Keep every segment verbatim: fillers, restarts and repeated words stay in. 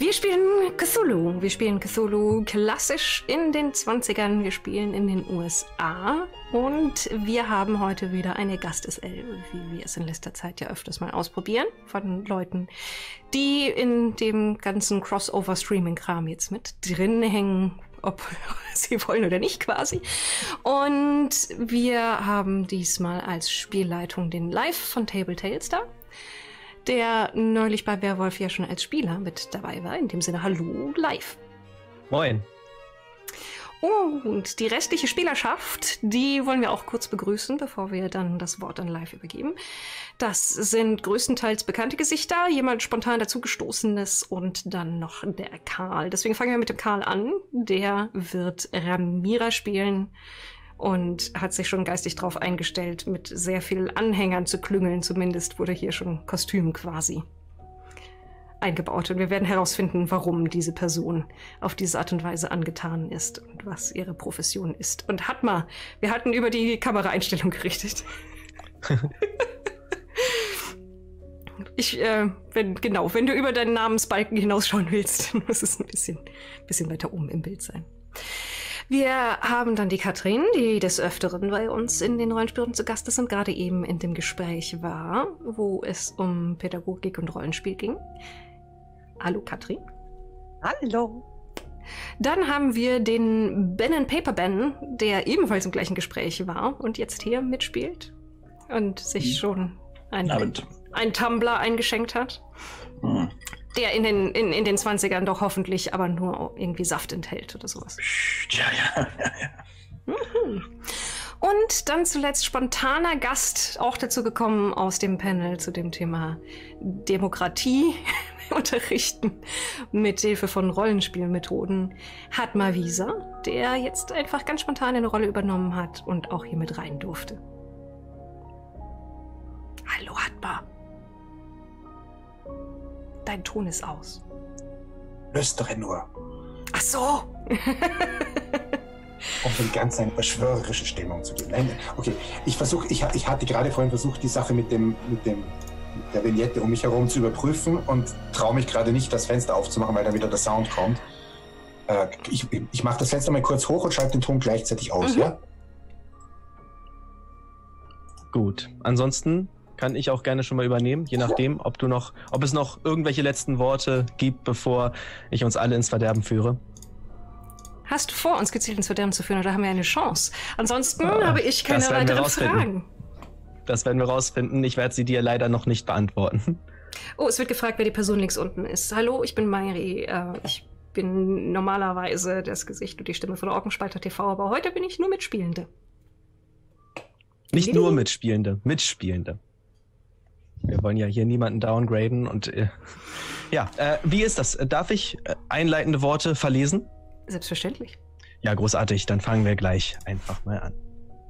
Wir spielen Cthulhu. Wir spielen Cthulhu klassisch in den zwanzigern. Wir spielen in den U S A. Und wir haben heute wieder eine Gast-S L, wie wir es in letzter Zeit ja öfters mal ausprobieren, von Leuten, die in dem ganzen Crossover-Streaming-Kram jetzt mit drin hängen, ob sie wollen oder nicht quasi. Und wir haben diesmal als Spielleitung den Live von Table Tales da, der neulich bei Werwolf ja schon als Spieler mit dabei war. In dem Sinne, hallo, Live. Moin. Und die restliche Spielerschaft, die wollen wir auch kurz begrüßen, bevor wir dann das Wort an Live übergeben. Das sind größtenteils bekannte Gesichter, jemand spontan dazugestoßenes und dann noch der Karl. Deswegen fangen wir mit dem Karl an. Der wird Ramira spielen und hat sich schon geistig drauf eingestellt, mit sehr vielen Anhängern zu klüngeln. Zumindest wurde hier schon Kostüm quasi eingebaut. Und wir werden herausfinden, warum diese Person auf diese Art und Weise angetan ist und was ihre Profession ist. Und Hatma, wir hatten über die Kameraeinstellung gerichtet. ich, äh, wenn, genau, wenn du über deinen Namensbalken hinausschauen willst, dann muss es ein bisschen, bisschen weiter oben im Bild sein. Wir haben dann die Katrin, die des Öfteren bei uns in den Rollenspielen zu Gast ist und gerade eben in dem Gespräch war, wo es um Pädagogik und Rollenspiel ging. Hallo Katrin. Hallo. Dann haben wir den Ben and Paper Ben, der ebenfalls im gleichen Gespräch war und jetzt hier mitspielt und sich schon ein, ein Tumbler eingeschenkt hat, hm. der in den, in, in den zwanzigern doch hoffentlich aber nur irgendwie Saft enthält oder sowas. Ja, ja, ja, ja. Mhm. Und dann zuletzt spontaner Gast, auch dazu gekommen aus dem Panel zu dem Thema Demokratie unterrichten mit Hilfe von Rollenspielmethoden, Hatma Wieser, der jetzt einfach ganz spontan eine Rolle übernommen hat und auch hier mit rein durfte. Hallo Hatma. Dein Ton ist aus. Flüstere nur. Ach so. Um dem Ganzen eine beschwörerische Stimmung zu geben. Nein, okay, ich versuche, ich, ich hatte gerade vorhin versucht, die Sache mit dem, mit dem, mit der Vignette um mich herum zu überprüfen und traue mich gerade nicht, das Fenster aufzumachen, weil dann wieder der Sound kommt. Äh, ich ich mache das Fenster mal kurz hoch und schalte den Ton gleichzeitig aus, mhm. ja? Gut, ansonsten kann ich auch gerne schon mal übernehmen, je nachdem, ob du noch, ob es noch irgendwelche letzten Worte gibt, bevor ich uns alle ins Verderben führe. Hast du vor, uns gezielt ins Verderben zu führen, oder haben wir eine Chance? Ansonsten ah, habe ich keine weiteren Fragen. Das werden wir rausfinden. Ich werde sie dir leider noch nicht beantworten. Oh, es wird gefragt, wer die Person links unten ist. Hallo, ich bin Mayri. Äh, ich bin normalerweise das Gesicht und die Stimme von Orkenspalter T V, aber heute bin ich nur Mitspielende. Nicht nur Mitspielende, Mitspielende. Wir wollen ja hier niemanden downgraden und äh, ja, äh, wie ist das? Darf ich äh, einleitende Worte verlesen? Selbstverständlich. Ja, großartig. Dann fangen wir gleich einfach mal an.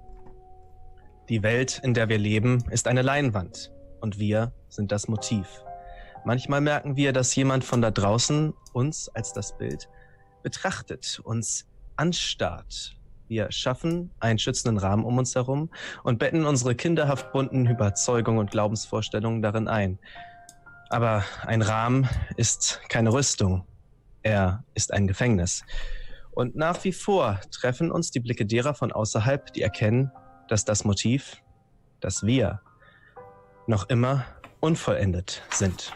Die Welt, in der wir leben, ist eine Leinwand und wir sind das Motiv. Manchmal merken wir, dass jemand von da draußen uns als das Bild betrachtet, uns anstarrt. Wir schaffen einen schützenden Rahmen um uns herum und betten unsere kinderhaft bunten Überzeugungen und Glaubensvorstellungen darin ein. Aber ein Rahmen ist keine Rüstung. Er ist ein Gefängnis. Und nach wie vor treffen uns die Blicke derer von außerhalb, die erkennen, dass das Motiv, dass wir noch immer unvollendet sind.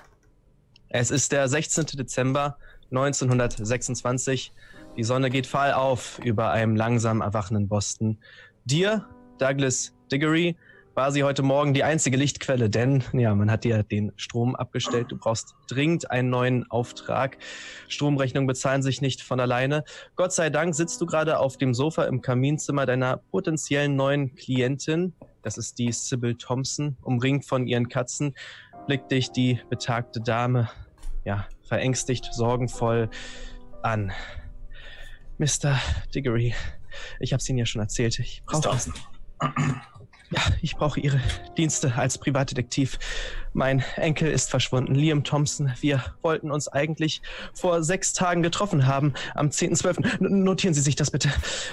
Es ist der sechzehnte Dezember neunzehnhundertsechsundzwanzig. Die Sonne geht fahl auf über einem langsam erwachenden Boston. Dir, Douglas Diggory, war sie heute Morgen die einzige Lichtquelle, denn ja, man hat dir den Strom abgestellt. Du brauchst dringend einen neuen Auftrag. Stromrechnungen bezahlen sich nicht von alleine. Gott sei Dank sitzt du gerade auf dem Sofa im Kaminzimmer deiner potenziellen neuen Klientin. Das ist die Sybil Thompson, umringt von ihren Katzen. Blickt dich die betagte Dame, ja, verängstigt, sorgenvoll an. Mister Diggory, ich hab's Ihnen ja schon erzählt. Ich brauche... Ja, ich brauche Ihre Dienste als Privatdetektiv. Mein Enkel ist verschwunden, Liam Thompson. Wir wollten uns eigentlich vor sechs Tagen getroffen haben, am zehnten zwölften Notieren Sie sich das bitte.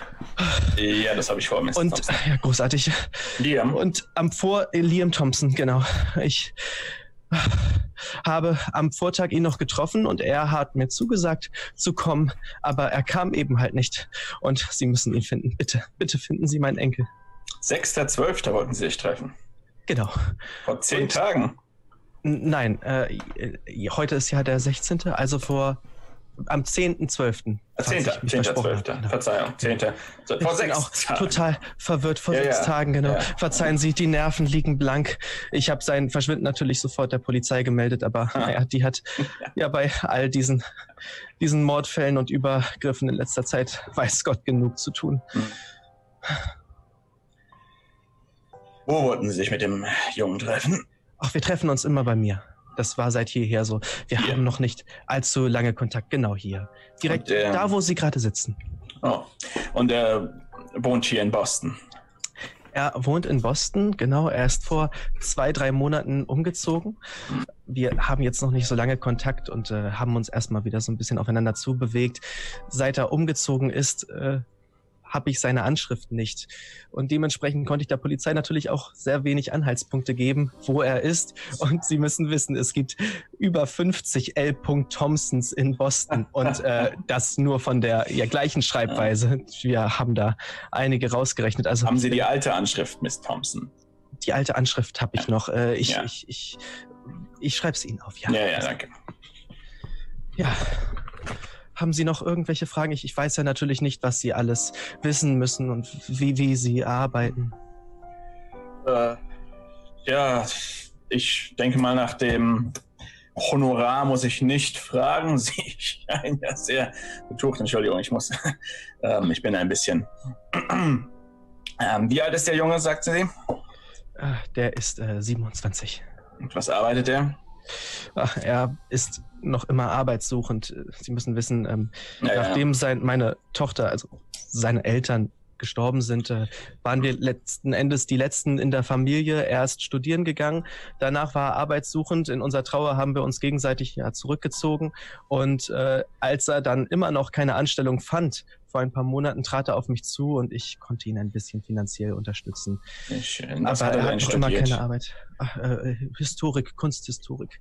Ja, das habe ich vor, Mister Und, Thompson. ja, großartig. Liam. Und am vor... Liam Thompson, genau. Ich... habe am Vortag ihn noch getroffen und er hat mir zugesagt zu kommen, aber er kam eben halt nicht. Und Sie müssen ihn finden. Bitte, bitte finden Sie meinen Enkel. sechster zwölfter wollten Sie sich treffen. Genau. Vor zehn Und, Tagen? Nein, äh, heute ist ja der sechzehnte, also vor am zehnten zwölften zehnter zwölfter Genau. Verzeihung, zehnter Vor ich sechs bin auch Tagen. total verwirrt vor Ja, sechs ja. Tagen, genau. Ja. Verzeihen Sie, die Nerven liegen blank. Ich habe sein Verschwinden natürlich sofort der Polizei gemeldet, aber Ah. naja, die hat ja bei all diesen, diesen Mordfällen und Übergriffen in letzter Zeit, weiß Gott, genug zu tun. Hm. Wo wollten Sie sich mit dem Jungen treffen? Ach, wir treffen uns immer bei mir. Das war seit jeher so. Wir Hier. haben noch nicht allzu lange Kontakt. Genau hier. Direkt Und, ähm, da, wo Sie gerade sitzen. Oh. Und er wohnt hier in Boston. Er wohnt in Boston, genau. Er ist vor zwei, drei Monaten umgezogen. Wir haben jetzt noch nicht so lange Kontakt und äh, haben uns erstmal wieder so ein bisschen aufeinander zubewegt. Seit er umgezogen ist, äh, habe ich seine Anschrift nicht. Und dementsprechend konnte ich der Polizei natürlich auch sehr wenig Anhaltspunkte geben, wo er ist. Und Sie müssen wissen, es gibt über fünfzig L. Thompsons in Boston und äh, das nur von der ja, gleichen Schreibweise. Wir haben da einige rausgerechnet. Also Haben Sie die alte Anschrift, Miss Thompson? Die alte Anschrift habe ich noch. Äh, ich, Ja. ich, ich, ich schreibe es Ihnen auf. Ja, Ja, ja, danke. Ja. Haben Sie noch irgendwelche Fragen? Ich, ich weiß ja natürlich nicht, was Sie alles wissen müssen und wie, wie Sie arbeiten. Äh, ja, ich denke mal, nach dem Honorar muss ich nicht fragen. Sie scheinen ja sehr betucht. Entschuldigung, ich muss. ähm, ich bin ein bisschen. ähm, wie alt ist der Junge, sagte sie? Äh, Der ist äh, siebenundzwanzig. Und was arbeitet er? Ach, er ist noch immer arbeitssuchend. Sie müssen wissen, ähm, Ja, nachdem sein, meine Tochter, also seine Eltern gestorben sind, äh, waren wir letzten Endes die Letzten in der Familie. Er ist studieren gegangen, danach war er arbeitssuchend. In unserer Trauer haben wir uns gegenseitig ja zurückgezogen. Und äh, als er dann immer noch keine Anstellung fand, vor ein paar Monaten trat er auf mich zu und ich konnte ihn ein bisschen finanziell unterstützen. ja. Schön. Was Aber hat er er denn hat noch immer studiert? keine Arbeit. Ach, äh, Historik, Kunsthistorik.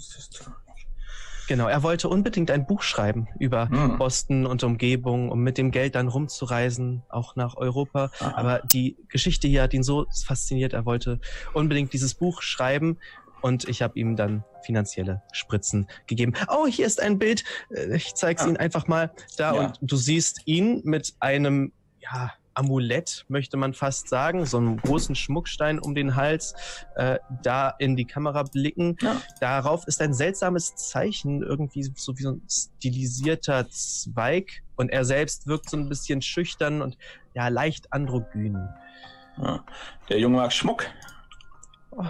Genau, er wollte unbedingt ein Buch schreiben über Hm. Boston und Umgebung, um mit dem Geld dann rumzureisen, auch nach Europa. Aha. Aber die Geschichte hier hat ihn so fasziniert, er wollte unbedingt dieses Buch schreiben und ich habe ihm dann finanzielle Spritzen gegeben. Oh, hier ist ein Bild, Äh, ich zeige es Ah. Ihnen einfach mal da Ja. und du siehst ihn mit einem, ja, Amulett, möchte man fast sagen, so einem großen Schmuckstein um den Hals, äh, da in die Kamera blicken. Ja. Darauf ist ein seltsames Zeichen, irgendwie so wie so ein stilisierter Zweig und er selbst wirkt so ein bisschen schüchtern und ja, leicht androgyn. Ja. Der Junge mag Schmuck. Oh,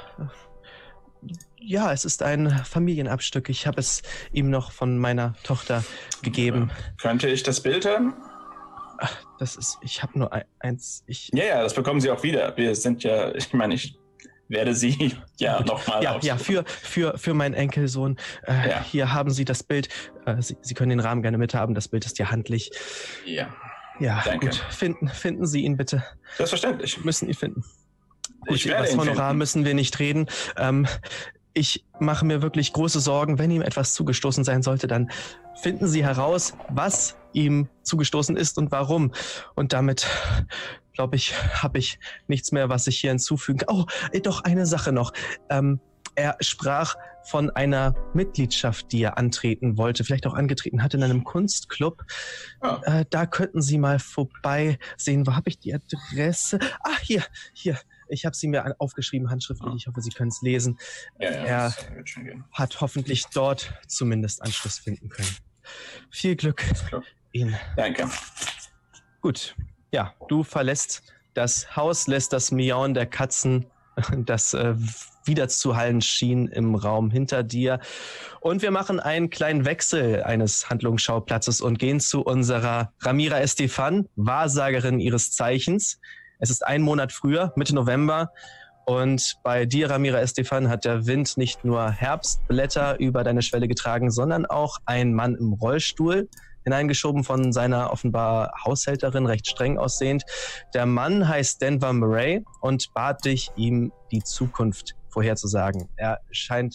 ja, es ist ein Familienabstück. Ich habe es ihm noch von meiner Tochter gegeben. Könnte ich das Bild haben? Ach, das ist, ich habe nur ein, eins, ich... Ja, ja, das bekommen Sie auch wieder. Wir sind ja, ich meine, ich werde Sie ja nochmal Ja, ja, für, für, für meinen Enkelsohn. Äh, Ja. Hier haben Sie das Bild. Äh, Sie, Sie können den Rahmen gerne mithaben. Das Bild ist ja handlich. Ja, Ja, Danke. gut. Finden, finden Sie ihn bitte. selbstverständlich. Wir müssen ihn finden. Gut, Ich über werde das ihn Honorar finden. müssen wir nicht reden. Ähm, ich mache mir wirklich große Sorgen, wenn ihm etwas zugestoßen sein sollte, dann finden Sie heraus, was ihm zugestoßen ist und warum. Und damit, glaube ich, habe ich nichts mehr, was ich hier hinzufügen kann. Oh, äh, doch eine Sache noch. Ähm, er sprach von einer Mitgliedschaft, die er antreten wollte, vielleicht auch angetreten hat in einem Kunstclub. Ja. Äh, da könnten Sie mal vorbeisehen. Wo habe ich die Adresse? Ah, hier, hier. Ich habe sie mir an- aufgeschrieben, handschriftlich. Ich hoffe, Sie können es lesen. Ja, ja, Er das wird schon gehen. hat hoffentlich dort zumindest Anschluss finden können. Viel Glück Klar. Ihnen. Danke. Gut. Ja, du verlässt das Haus, lässt das Miauen der Katzen, das äh, wieder zu hallen schien im Raum hinter dir. Und wir machen einen kleinen Wechsel eines Handlungsschauplatzes und gehen zu unserer Ramira Estefan, Wahrsagerin ihres Zeichens. Es ist ein Monat früher, Mitte November. Und bei dir, Ramira Estefan, hat der Wind nicht nur Herbstblätter über deine Schwelle getragen, sondern auch ein Mann im Rollstuhl, hineingeschoben von seiner offenbar Haushälterin, recht streng aussehend. Der Mann heißt Denver Murray und bat dich, ihm die Zukunft vorherzusagen. Er scheint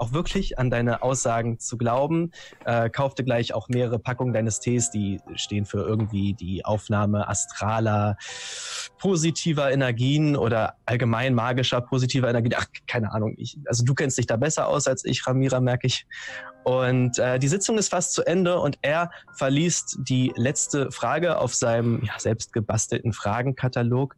auch wirklich an deine Aussagen zu glauben. Äh, kaufte gleich auch mehrere Packungen deines Tees, die stehen für irgendwie die Aufnahme astraler, positiver Energien oder allgemein magischer, positiver Energien. Ach, keine Ahnung. Ich, also du kennst dich da besser aus als ich, Ramira, merke ich. Und äh, die Sitzung ist fast zu Ende und er verliest die letzte Frage auf seinem ja, selbst gebastelten Fragenkatalog.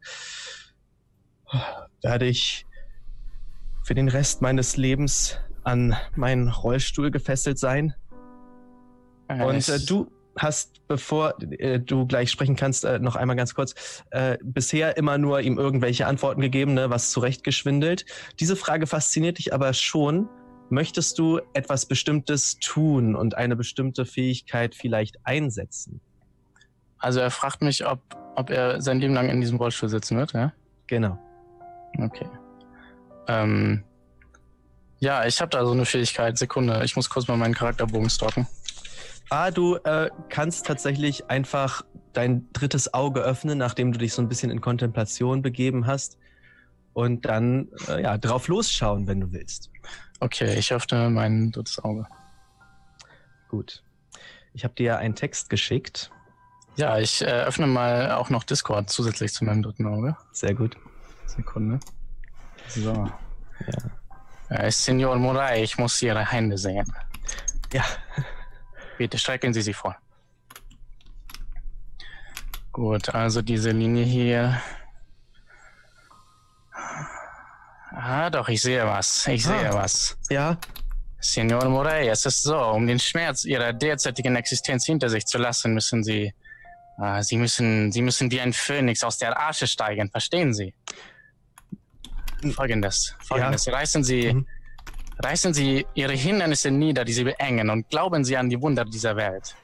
Werde ich für den Rest meines Lebens an meinen Rollstuhl gefesselt sein? Äh, und äh, du hast, bevor äh, du gleich sprechen kannst, äh, noch einmal ganz kurz, äh, bisher immer nur ihm irgendwelche Antworten gegeben, ne, was zurechtgeschwindelt. Diese Frage fasziniert dich aber schon. Möchtest du etwas Bestimmtes tun und eine bestimmte Fähigkeit vielleicht einsetzen? Also er fragt mich, ob, ob er sein Leben lang in diesem Rollstuhl sitzen wird, ja? Genau. Okay. Ähm, ja, ich habe da so eine Fähigkeit. Sekunde, ich muss kurz mal meinen Charakterbogen stalken. Ah, du äh, kannst tatsächlich einfach dein drittes Auge öffnen, nachdem du dich so ein bisschen in Kontemplation begeben hast. Und dann äh, ja, drauf losschauen, wenn du willst. Okay, ich öffne mein drittes Auge. Gut. Ich habe dir einen Text geschickt. Ja, ich äh, öffne mal auch noch Discord zusätzlich zu meinem dritten Auge. Sehr gut. Sekunde. So. Ja. Äh, Senor Moray, ich muss Ihre Hände sehen. Ja. Bitte strecken Sie sie vor. Gut, also diese Linie hier. Ah, doch, ich sehe was. Ich sehe ah. was. Ja. Senor Moray, es ist so, um den Schmerz Ihrer derzeitigen Existenz hinter sich zu lassen, müssen Sie, äh, Sie müssen, Sie müssen wie ein Phönix aus der Asche steigen, verstehen Sie? Folgendes, folgendes, ja. reißen Sie, mhm. reißen Sie Ihre Hindernisse nieder, die Sie beengen, und glauben Sie an die Wunder dieser Welt.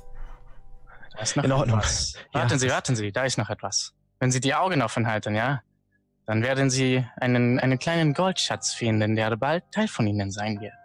Da ist noch In Ordnung. etwas. Warten ja. Sie, warten Sie, da ist noch etwas. Wenn Sie die Augen offen halten, ja, dann werden Sie einen, einen kleinen Goldschatz finden, der bald Teil von Ihnen sein wird.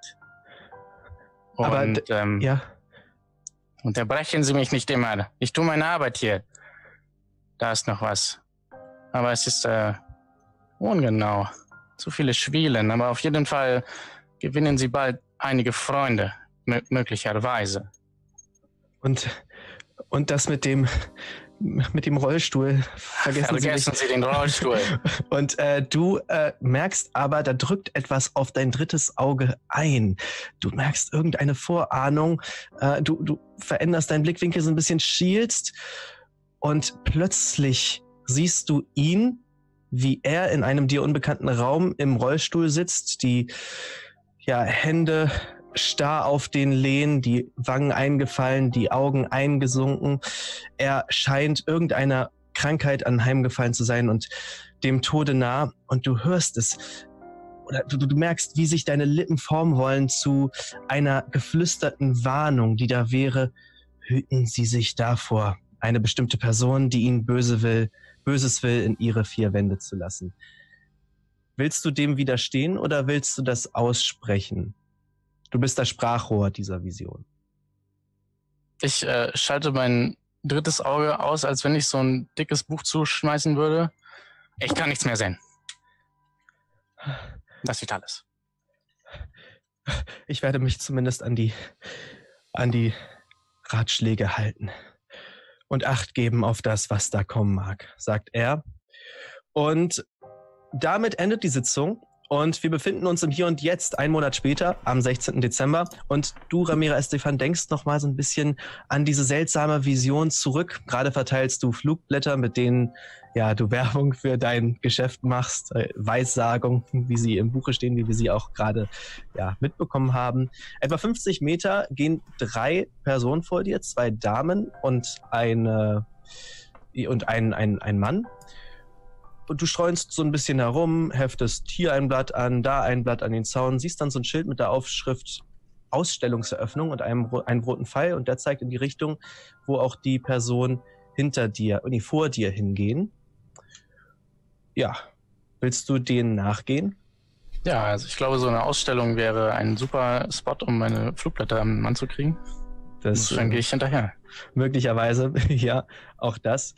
Und, Aber, ähm, ja. unterbrechen Sie mich nicht immer. Ich tue meine Arbeit hier. Da ist noch was. Aber es ist äh, ungenau. Zu viele Schwielen. Aber auf jeden Fall gewinnen Sie bald einige Freunde. M- möglicherweise. Und, und das mit dem... mit dem Rollstuhl. Vergessen, Vergessen Sie, Sie den Rollstuhl. Und äh, du äh, merkst aber, da drückt etwas auf dein drittes Auge ein. Du merkst irgendeine Vorahnung. Äh, du, du veränderst deinen Blickwinkel so ein bisschen, schielst und plötzlich siehst du ihn, wie er in einem dir unbekannten Raum im Rollstuhl sitzt, die ja, Hände starr auf den Lehnen, die Wangen eingefallen, die Augen eingesunken. Er scheint irgendeiner Krankheit anheimgefallen zu sein und dem Tode nah. Und du hörst es, oder du, du merkst, wie sich deine Lippen formen wollen zu einer geflüsterten Warnung, die da wäre: Hüten Sie sich davor, eine bestimmte Person, die Ihnen böse will, Böses will, in ihre vier Wände zu lassen. Willst du dem widerstehen oder willst du das aussprechen? Du bist das Sprachrohr dieser Vision. Ich äh, schalte mein drittes Auge aus, als wenn ich so ein dickes Buch zuschmeißen würde. Ich kann nichts mehr sehen. Das sieht alles. Ich werde mich zumindest an die, an die Ratschläge halten und Acht geben auf das, was da kommen mag, sagt er. Und damit endet die Sitzung. Und wir befinden uns im Hier und Jetzt, einen Monat später, am sechzehnten Dezember. Und du, Ramira Estefan, denkst noch mal so ein bisschen an diese seltsame Vision zurück. Gerade verteilst du Flugblätter, mit denen ja, du Werbung für dein Geschäft machst. Äh, Weissagung, wie sie im Buche stehen, wie wir sie auch gerade ja, mitbekommen haben. Etwa fünfzig Meter gehen drei Personen vor dir, zwei Damen und, eine, und ein, ein, ein Mann. Und du streunst so ein bisschen herum, heftest hier ein Blatt an, da ein Blatt an den Zaun, siehst dann so ein Schild mit der Aufschrift Ausstellungseröffnung und einem, einem roten Pfeil, und der zeigt in die Richtung, wo auch die Person hinter dir, nee, vor dir hingehen. Ja, willst du denen nachgehen? Ja, also ich glaube, so eine Ausstellung wäre ein super Spot, um meine Flugblätter am Mann zu kriegen. Das, Und dann gehe ich hinterher. Möglicherweise, ja, auch das.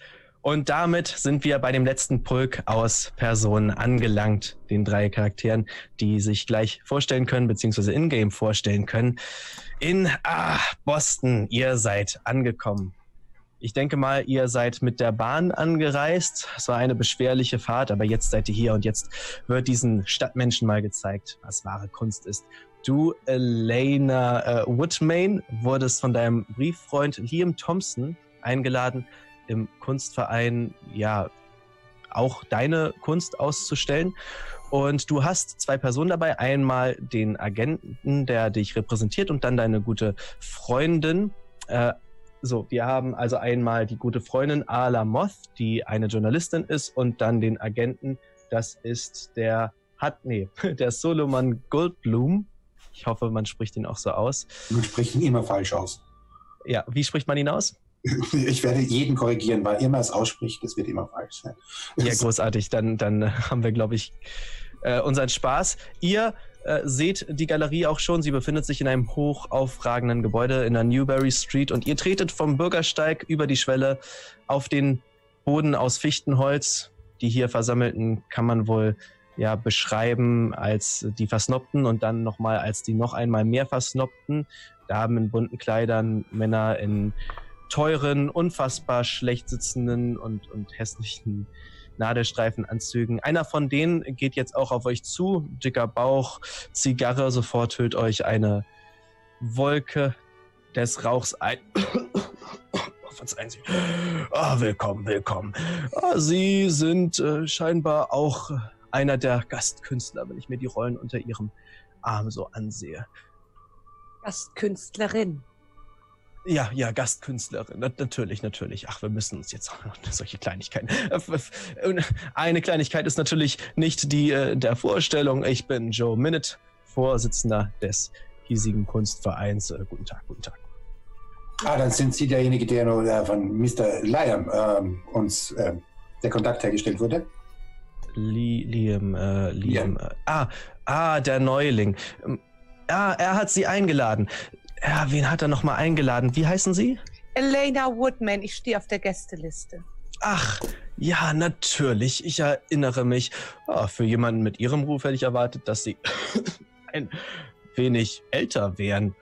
Und damit sind wir bei dem letzten Pulk aus Personen angelangt, den drei Charakteren, die sich gleich vorstellen können, beziehungsweise in-game vorstellen können. In ah, Boston, ihr seid angekommen. Ich denke mal, ihr seid mit der Bahn angereist. Es war eine beschwerliche Fahrt, aber jetzt seid ihr hier und jetzt wird diesen Stadtmenschen mal gezeigt, was wahre Kunst ist. Du, Elena äh, Woodmain, wurdest von deinem Brieffreund Liam Thompson eingeladen, im Kunstverein ja auch deine Kunst auszustellen. Und du hast zwei Personen dabei. Einmal den Agenten, der dich repräsentiert, und dann deine gute Freundin. Äh, so, wir haben also einmal die gute Freundin Ala Moth, die eine Journalistin ist, und dann den Agenten, das ist der hat, nee, der Solomon Goldblum. Ich hoffe, man spricht ihn auch so aus. Man spricht ihn immer falsch aus. Ja, wie spricht man ihn aus? Ich werde jeden korrigieren, weil immer es ausspricht, das wird immer falsch sein. Ja, großartig. Dann, dann haben wir, glaube ich, äh, unseren Spaß. Ihr äh, seht die Galerie auch schon. Sie befindet sich in einem hochaufragenden Gebäude in der Newbury Street. Und ihr tretet vom Bürgersteig über die Schwelle auf den Boden aus Fichtenholz. Die hier versammelten kann man wohl ja beschreiben als die Versnobten und dann nochmal als die noch einmal mehr Versnobten. Damen in bunten Kleidern, Männer in teuren, unfassbar schlecht sitzenden und, und hässlichen Nadelstreifenanzügen. Einer von denen geht jetzt auch auf euch zu. Dicker Bauch, Zigarre, sofort hüllt euch eine Wolke des Rauchs ein. Verzeihen Sie. Oh, willkommen, willkommen. Oh, Sie sind äh, scheinbar auch einer der Gastkünstler, wenn ich mir die Rollen unter Ihrem Arm so ansehe. Gastkünstlerin. Ja, ja, Gastkünstlerin. Na, natürlich, natürlich. Ach, wir müssen uns jetzt auch noch solche Kleinigkeiten. Eine Kleinigkeit ist natürlich nicht die äh, der Vorstellung. Ich bin Joe Minute, Vorsitzender des hiesigen Kunstvereins. Äh, guten Tag, guten Tag. Ah, dann sind Sie derjenige, der nur äh, von Mister Liam ähm, uns äh, der Kontakt hergestellt wurde? Li Liam, äh, Liam. Äh, ah, ah, der Neuling. Ähm, ah, er hat Sie eingeladen. Ja, wen hat er nochmal eingeladen? Wie heißen Sie? Elena Woodman, ich stehe auf der Gästeliste. Ach, ja, natürlich. Ich erinnere mich. Oh, für jemanden mit Ihrem Ruf hätte ich erwartet, dass Sie ein wenig älter wären.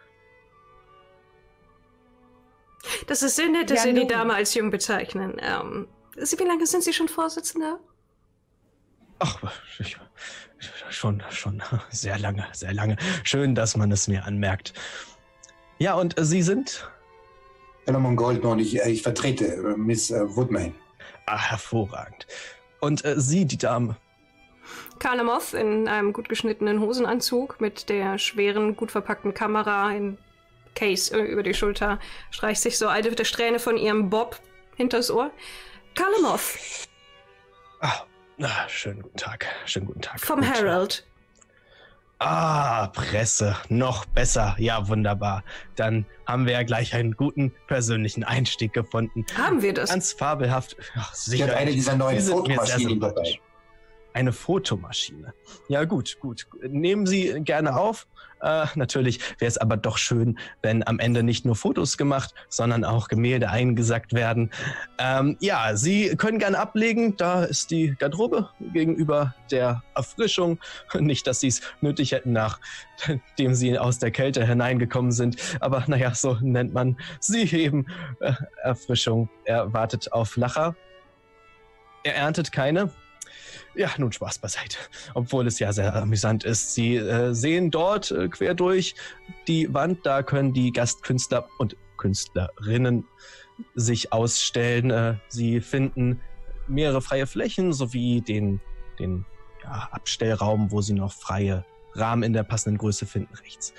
Das ist sehr nett, dass Ja, Sie die nun. Dame als jung bezeichnen. Ähm, Sie, wie lange sind Sie schon Vorsitzender? Ach, ich, schon, schon sehr lange, sehr lange. Schön, dass man es mir anmerkt. Ja, und äh, Sie sind? Solomon Goldman und ich, äh, ich vertrete äh, Miss äh, Woodman. Ah, hervorragend. Und äh, Sie, die Dame? Kalamoth in einem gut geschnittenen Hosenanzug mit der schweren, gut verpackten Kamera in Case äh, über die Schulter, streicht sich so alte der Strähne von ihrem Bob hinters Ohr. Kalamoth. Ah, ah, schönen guten Tag, schönen guten Tag. Vom Gut. Herald. Ah, Presse, noch besser. Ja, wunderbar. Dann haben wir ja gleich einen guten persönlichen Einstieg gefunden. Haben wir das? Ganz fabelhaft. Ach, Sie sicher. hat eine dieser neuen Sie sind mir sehr Fotomaschinen dabei. sympathisch. Eine Fotomaschine. Ja, gut, gut. Nehmen Sie gerne auf. Äh, natürlich wäre es aber doch schön, wenn am Ende nicht nur Fotos gemacht, sondern auch Gemälde eingesackt werden. Ähm, ja, Sie können gerne ablegen. Da ist die Garderobe gegenüber der Erfrischung. Nicht, dass Sie es nötig hätten, nachdem Sie aus der Kälte hineingekommen sind. Aber naja, so nennt man sie eben. Äh, Erfrischung. Er wartet auf Lacher. Er erntet keine. Ja, nun Spaß beiseite. Obwohl es ja sehr amüsant ist. Sie äh, sehen dort äh, quer durch die Wand, da können die Gastkünstler und Künstlerinnen sich ausstellen. Äh, sie finden mehrere freie Flächen sowie den, den ja, Abstellraum, wo sie noch freie Rahmen in der passenden Größe finden, rechts.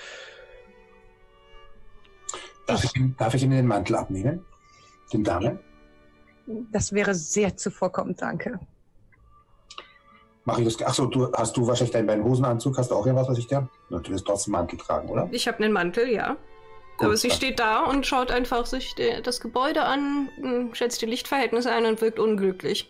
Darf ich, darf ich Ihnen den Mantel abnehmen? Den Damen? Das wäre sehr zuvorkommend, danke. Mach ich das? Achso, du hast du wahrscheinlich deinen beiden Hosenanzug, hast du auch irgendwas, was ich dir? Na, du wirst trotzdem Mantel tragen, oder? Ich habe einen Mantel, ja. Gut, Aber sie dann. steht da und schaut einfach sich de- das Gebäude an, m, schätzt die Lichtverhältnisse ein und wirkt unglücklich.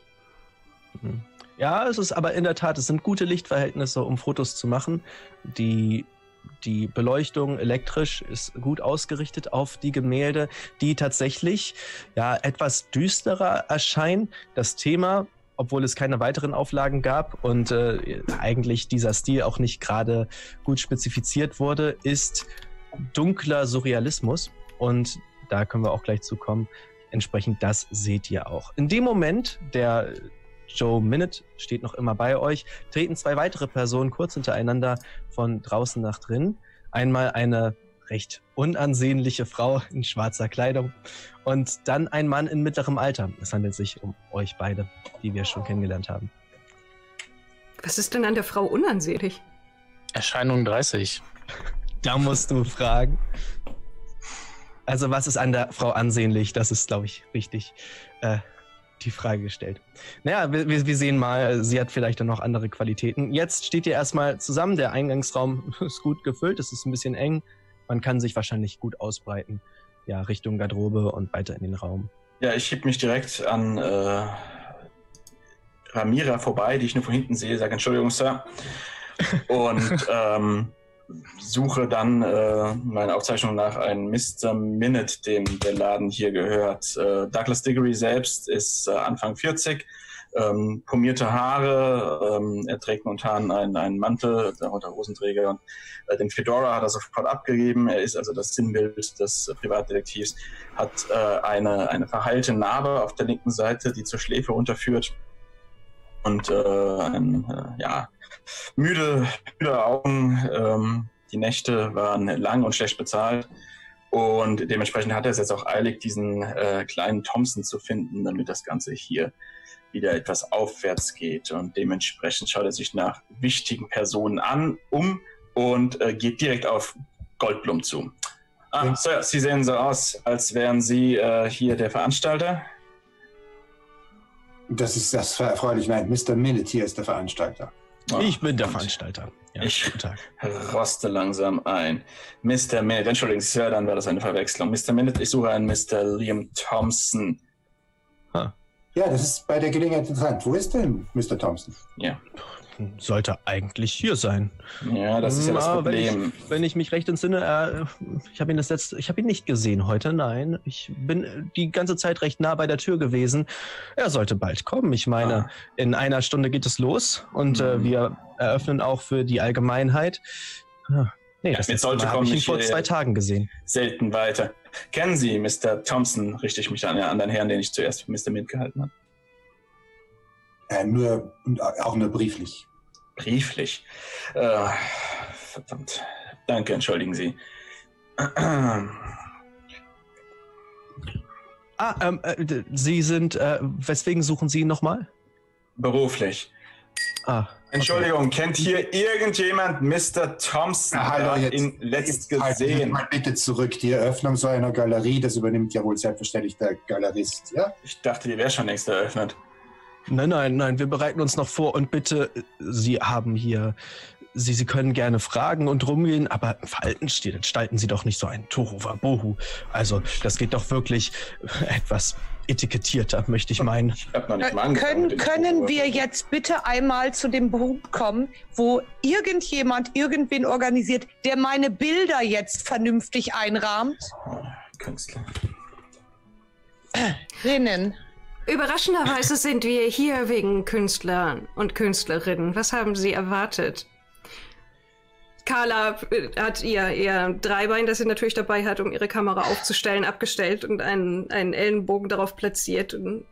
Ja, es ist aber in der Tat, es sind gute Lichtverhältnisse, um Fotos zu machen. Die die Beleuchtung elektrisch ist gut ausgerichtet auf die Gemälde, die tatsächlich ja etwas düsterer erscheinen. Das Thema, obwohl es keine weiteren Auflagen gab und äh, eigentlich dieser Stil auch nicht gerade gut spezifiziert wurde, ist dunkler Surrealismus. Und da können wir auch gleich zu kommen. Entsprechend das seht ihr auch. In dem Moment, der Joe Minute steht noch immer bei euch, treten zwei weitere Personen kurz hintereinander von draußen nach drin. Einmal eine recht unansehnliche Frau in schwarzer Kleidung und dann ein Mann in mittlerem Alter. Es handelt sich um euch beide, die wir schon kennengelernt haben. Was ist denn an der Frau unansehnlich? Erscheinung dreißig. Da musst du fragen. Also was ist an der Frau ansehnlich? Das ist, glaube ich, richtig äh, die Frage gestellt. Naja, wir, wir sehen mal, sie hat vielleicht dann noch andere Qualitäten. Jetzt steht ihr erstmal zusammen. Der Eingangsraum ist gut gefüllt. Es ist ein bisschen eng. Man kann sich wahrscheinlich gut ausbreiten. Ja, Richtung Garderobe und weiter in den Raum. Ja, ich heb mich direkt an äh, Ramira vorbei, die ich nur von hinten sehe, sage Entschuldigung, Sir. Und ähm, suche dann äh, meiner Aufzeichnung nach einen Mister Minute, dem der Laden hier gehört. Äh, Douglas Diggory selbst ist äh, Anfang vierzig, ähm, pommierte Haare, ähm, er trägt momentan einen, einen Mantel, darunter Hosenträger, und äh, den Fedora hat er sofort abgegeben. Er ist also das Sinnbild des äh, Privatdetektivs, hat äh, eine, eine verheilte Narbe auf der linken Seite, die zur Schläfe runterführt, und äh, ein, äh, ja, müde, müde Augen. Ähm, die Nächte waren lang und schlecht bezahlt. Und dementsprechend hat er es jetzt auch eilig, diesen äh, kleinen Thompson zu finden, damit das Ganze hier wieder etwas aufwärts geht. Und dementsprechend schaut er sich nach wichtigen Personen an, um und äh, geht direkt auf Goldblum zu. Ah, ja. Sir, Sie sehen so aus, als wären Sie äh, hier der Veranstalter. Das ist das erfreulich. Nein, Mister Minute hier ist der Veranstalter. Oh, ich bin der Veranstalter. Ja, ich roste langsam ein. Mister Minute, entschuldigen Sie, Sir, dann war das eine Verwechslung. Mister Minute, ich suche einen Mister Liam Thompson. Huh. Ja, das ist bei der Gelegenheit interessant. Wo ist denn Mister Thompson? Ja. Sollte eigentlich hier sein. Ja, das ist ja das Problem. Wenn ich, wenn ich mich recht entsinne, äh, ich habe ihn das letzte, ich habe ihn nicht gesehen heute, nein. Ich bin die ganze Zeit recht nah bei der Tür gewesen. Er sollte bald kommen. Ich meine, ah. in einer Stunde geht es los und mhm. äh, wir eröffnen auch für die Allgemeinheit. Ah, nee, ja, das jetzt sollte habe ich ihn vor zwei Tagen gesehen. Selten weiter. Kennen Sie Mister Thompson? Richte ich mich an den anderen Herrn, den ich zuerst für Mister Minute gehalten habe. Äh, nur, auch nur brieflich. Brieflich? Äh, verdammt. Danke, entschuldigen Sie. Ah, ähm, äh, Sie sind, äh, weswegen suchen Sie ihn nochmal? Beruflich. Ah. Okay. Entschuldigung, kennt hier irgendjemand Mister Thompson? Ja, hallo, jetzt, ihn letzt jetzt gesehen. Halt mal bitte zurück. Die Eröffnung so einer Galerie, das übernimmt ja wohl selbstverständlich der Galerist, ja? Ich dachte, die wäre schon längst eröffnet. Nein, nein, nein, wir bereiten uns noch vor und bitte, Sie haben hier, Sie, Sie können gerne fragen und rumgehen, aber verhalten gestalten Sie doch nicht so ein Tohuwabohu. Also, das geht doch wirklich etwas etikettierter, möchte ich meinen. Ich hab noch nicht mal angefangen, können können wir jetzt bitte einmal zu dem Punkt kommen, wo irgendjemand irgendwen organisiert, der meine Bilder jetzt vernünftig einrahmt? Künstler. Rinnen. Überraschenderweise sind wir hier wegen Künstlern und Künstlerinnen. Was haben Sie erwartet? Carla hat ihr, ihr Dreibein, das sie natürlich dabei hat, um ihre Kamera aufzustellen, abgestellt und einen, einen Ellenbogen darauf platziert. Und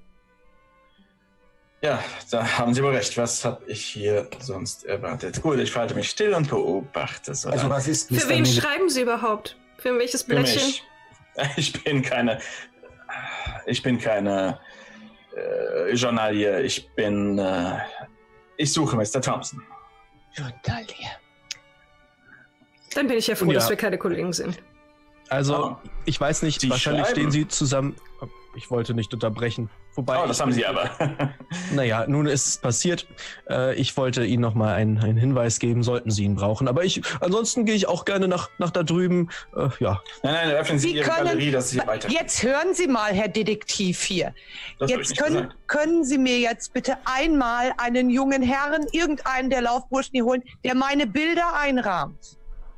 ja, da haben Sie wohl recht. Was habe ich hier sonst erwartet? Gut, ich verhalte mich still und beobachte. So also was ist Für wen schreiben Sie überhaupt? Für welches Blättchen? Für mich. Ich bin keine... Ich bin keine äh, Journalier. Ich bin... Äh, ich suche Mister Thompson. Journalier. Dann bin ich ja froh, ja. dass wir keine Kollegen sind. Also, oh. ich weiß nicht, Sie wahrscheinlich schreiben. stehen Sie zusammen... Ich wollte nicht unterbrechen. Wobei oh, das haben Sie aber. Naja, nun ist es passiert. Äh, ich wollte Ihnen noch mal einen, einen Hinweis geben, sollten Sie ihn brauchen. Aber ich, ansonsten gehe ich auch gerne nach, nach da drüben. Äh, ja. Nein, nein, öffnen Sie, Sie Ihre können, Galerie, dass Sie weiter. Jetzt hören Sie mal, Herr Detektiv hier. Das jetzt können, können Sie mir jetzt bitte einmal einen jungen Herrn, irgendeinen der Laufburschen hier holen, der meine Bilder einrahmt.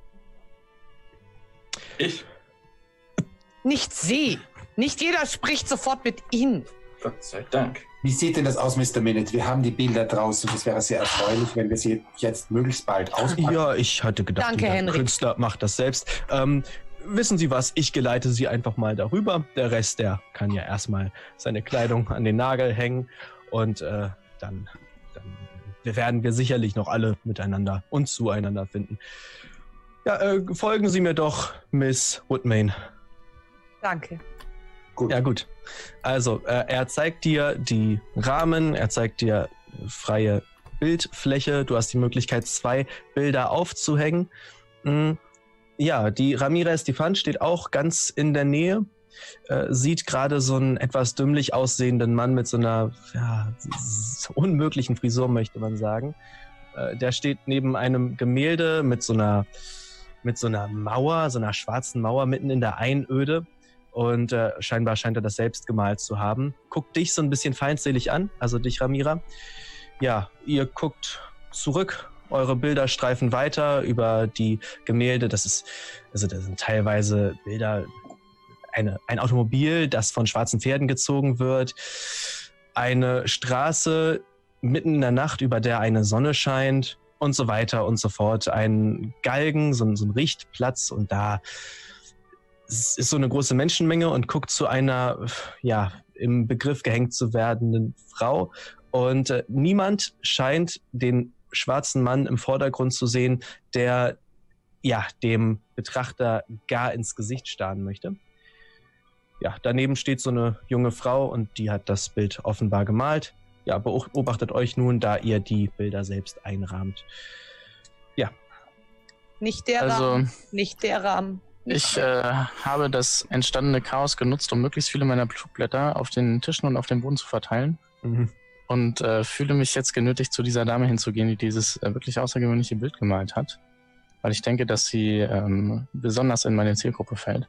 Ich? Nicht Sie. Nicht jeder spricht sofort mit Ihnen. Gott sei Dank. Wie sieht denn das aus, Mister Minute? Wir haben die Bilder draußen. Das wäre sehr erfreulich, wenn wir sie jetzt möglichst bald auspacken. Ja, ich hatte gedacht, Danke, der Henry. Künstler macht das selbst. Ähm, wissen Sie was? Ich geleite Sie einfach mal darüber. Der Rest, der kann ja erstmal seine Kleidung an den Nagel hängen. Und äh, dann, dann werden wir sicherlich noch alle miteinander und zueinander finden. Ja, äh, folgen Sie mir doch, Miss Woodmain. Danke. Gut. Ja, gut. Also, äh, er zeigt dir die Rahmen, er zeigt dir freie Bildfläche. Du hast die Möglichkeit, zwei Bilder aufzuhängen. Mm, ja, die Ramirez Stefan steht auch ganz in der Nähe. Äh, sieht gerade so einen etwas dümmlich aussehenden Mann mit so einer ja, so unmöglichen Frisur, möchte man sagen. Äh, der steht neben einem Gemälde mit so einer mit so einer Mauer, so einer schwarzen Mauer mitten in der Einöde. Und äh, scheinbar scheint er das selbst gemalt zu haben. Guckt dich so ein bisschen feindselig an, also dich, Ramira. Ja, ihr guckt zurück, eure Bilder streifen weiter über die Gemälde. Das ist, also das sind teilweise Bilder, eine, ein Automobil, das von schwarzen Pferden gezogen wird, eine Straße mitten in der Nacht, über der eine Sonne scheint und so weiter und so fort. Ein Galgen, so, so ein Richtplatz und da es ist so eine große Menschenmenge und guckt zu einer, ja, im Begriff gehängt zu werdenden Frau. Und äh, niemand scheint den schwarzen Mann im Vordergrund zu sehen, der, ja, dem Betrachter gar ins Gesicht starren möchte. Ja, daneben steht so eine junge Frau und die hat das Bild offenbar gemalt. Ja, beobachtet euch nun, da ihr die Bilder selbst einrahmt. Ja. Nicht der Also- Rahmen. Nicht der Rahmen. Ich äh, habe das entstandene Chaos genutzt, um möglichst viele meiner Flugblätter auf den Tischen und auf dem Boden zu verteilen. Mhm. Und äh, fühle mich jetzt genötigt, zu dieser Dame hinzugehen, die dieses äh, wirklich außergewöhnliche Bild gemalt hat. Weil ich denke, dass sie ähm, besonders in meine Zielgruppe fällt.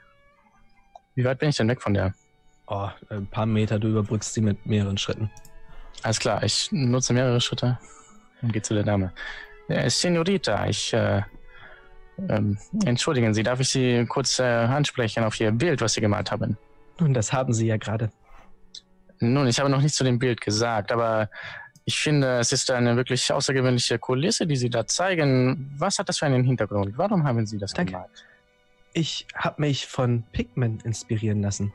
Wie weit bin ich denn weg von der? Oh, ein paar Meter, du überbrückst sie mit mehreren Schritten. Alles klar, ich nutze mehrere Schritte und gehe zu der Dame. Äh, Senorita, ich... Äh, ähm, entschuldigen Sie, darf ich Sie kurz äh, ansprechen auf Ihr Bild, was Sie gemalt haben? Nun, das haben sie ja gerade. Nun, ich habe noch nichts zu dem Bild gesagt, aber ich finde, es ist eine wirklich außergewöhnliche Kulisse, die Sie da zeigen. Was hat das für einen Hintergrund? Warum haben Sie das Danke. gemalt? Ich habe mich von Pigman inspirieren lassen.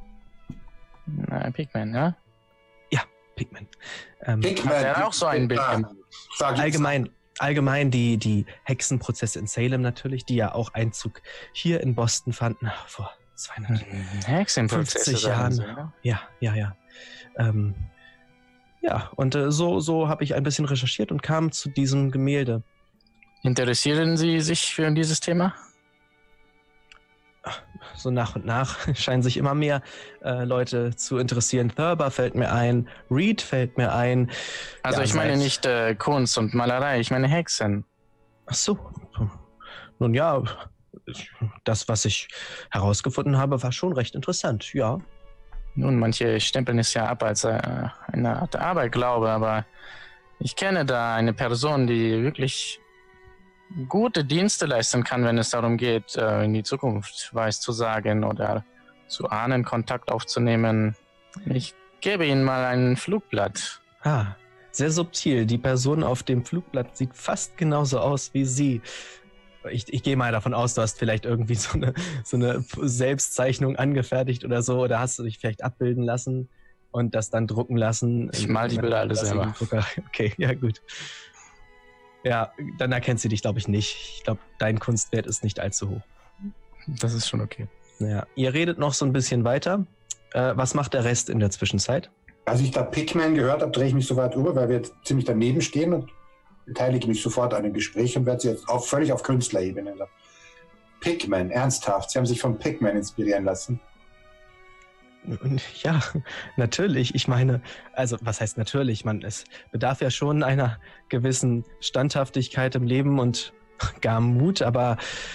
Na, Pigman, ja? Pigman. Ähm, Pigman, Hat er auch so ein Bild ja, gemacht? sag ich- allgemein, allgemein die, die Hexenprozesse in Salem natürlich, die ja auch Einzug hier in Boston fanden vor zweihundert Hexenprozesse, fünfzig sagen Jahren. Sie, ne? Ja, ja, ja. Ähm, ja, und äh, so, so habe ich ein bisschen recherchiert und kam zu diesem Gemälde. Interessieren Sie sich für dieses Thema? So nach und nach scheinen sich immer mehr äh, Leute zu interessieren. Thurber fällt mir ein, Reed fällt mir ein. Also Ja, ich meine seit- nicht äh, Kunst und Malerei, ich meine Hexen. Ach so. Nun ja, das, was ich herausgefunden habe, war schon recht interessant, ja. Nun, manche stempeln es ja ab als äh, eine Art Aberglaube, aber ich kenne da eine Person, die wirklich gute Dienste leisten kann, wenn es darum geht, äh, in die Zukunft weiß zu sagen oder zu ahnen, Kontakt aufzunehmen. Ich gebe Ihnen mal ein Flugblatt. Ah, sehr subtil. Die Person auf dem Flugblatt sieht fast genauso aus wie Sie. Ich, ich gehe mal davon aus, du hast vielleicht irgendwie so eine, so eine Selbstzeichnung angefertigt oder so, oder hast du dich vielleicht abbilden lassen und das dann drucken lassen. Ich mal die Bilder alle selber. Okay, ja gut. Ja, dann erkennt sie dich, glaube ich, nicht. Ich glaube, dein Kunstwert ist nicht allzu hoch. Das ist schon okay. Ja, ihr redet noch so ein bisschen weiter. Äh, was macht der Rest in der Zwischenzeit? Als ich da Pigman gehört habe, drehe ich mich sofort über, weil wir jetzt ziemlich daneben stehen und beteilige mich sofort an dem Gespräch und werde sie jetzt auf, völlig auf Künstlerebene. Pigman, ernsthaft, Sie haben sich von Pigman inspirieren lassen. Ja, natürlich. Ich meine, also was heißt natürlich? Man, es bedarf ja schon einer gewissen Standhaftigkeit im Leben und gar Mut, aber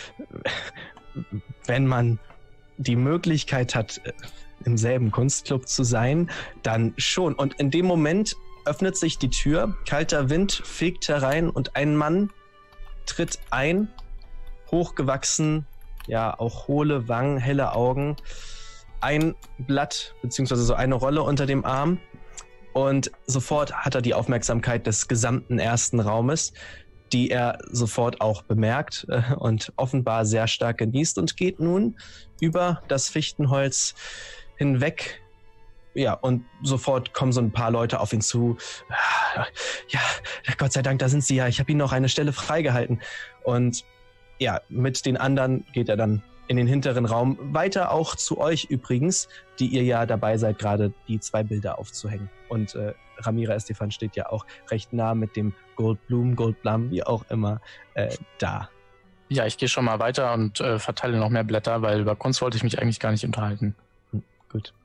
wenn man die Möglichkeit hat, im selben Kunstclub zu sein, dann schon. Und in dem Moment öffnet sich die Tür, kalter Wind fegt herein und ein Mann tritt ein, hochgewachsen, ja, auch hohle Wangen, helle Augen, ein Blatt, beziehungsweise so eine Rolle unter dem Arm. Und sofort hat er die Aufmerksamkeit des gesamten ersten Raumes, die er sofort auch bemerkt äh, und offenbar sehr stark genießt und geht nun über das Fichtenholz hinweg. Ja, und sofort kommen so ein paar Leute auf ihn zu. Ja, Gott sei Dank, da sind sie ja. Ich habe ihnen noch eine Stelle freigehalten. Und ja, mit den anderen geht er dann in den hinteren Raum. Weiter auch zu euch übrigens, die ihr ja dabei seid, gerade die zwei Bilder aufzuhängen. Und äh, Ramira Estefan steht ja auch recht nah mit dem Goldblum, Goldblum, wie auch immer, äh, da. Ja, ich gehe schon mal weiter und äh, verteile noch mehr Blätter, weil über Kunst wollte ich mich eigentlich gar nicht unterhalten. Hm, gut.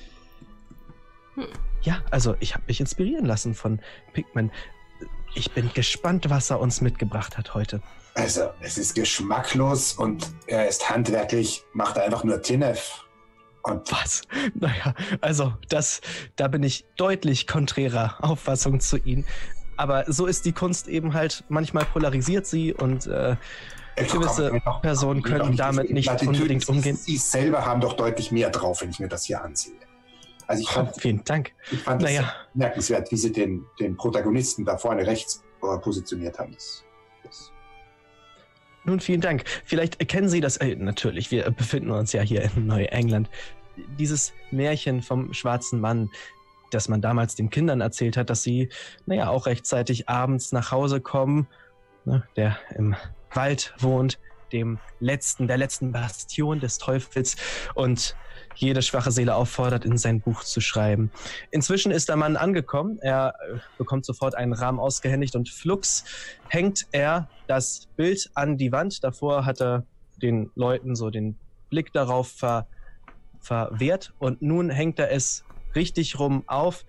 Hm. Ja, also ich habe mich inspirieren lassen von Pigman. Ich bin gespannt, was er uns mitgebracht hat heute. Also, es ist geschmacklos und er ist handwerklich, macht einfach nur Tinef. Und was? Naja, also das, da bin ich deutlich konträrer Auffassung zu Ihnen. Aber so ist die Kunst eben halt, manchmal polarisiert sie und äh, gewisse doch, Personen können damit nicht unbedingt umgehen. Sie selber haben doch deutlich mehr drauf, wenn ich mir das hier ansehe. Also ich fand, oh, vielen Dank. Ich fand naja. es merkenswert, wie Sie den, den Protagonisten da vorne rechts positioniert haben. Das, das Nun, vielen Dank. Vielleicht kennen Sie das, äh, natürlich, wir befinden uns ja hier in Neuengland. Dieses Märchen vom schwarzen Mann, das man damals den Kindern erzählt hat, dass sie, naja, auch rechtzeitig abends nach Hause kommen, ne, der im Wald wohnt, dem letzten, der letzten Bastion des Teufels und jede schwache Seele auffordert, in sein Buch zu schreiben. Inzwischen ist der Mann angekommen, er äh, bekommt sofort einen Rahmen ausgehändigt und flugs hängt er das Bild an die Wand. Davor hat er den Leuten so den Blick darauf ver, verwehrt und nun hängt er es richtig rum auf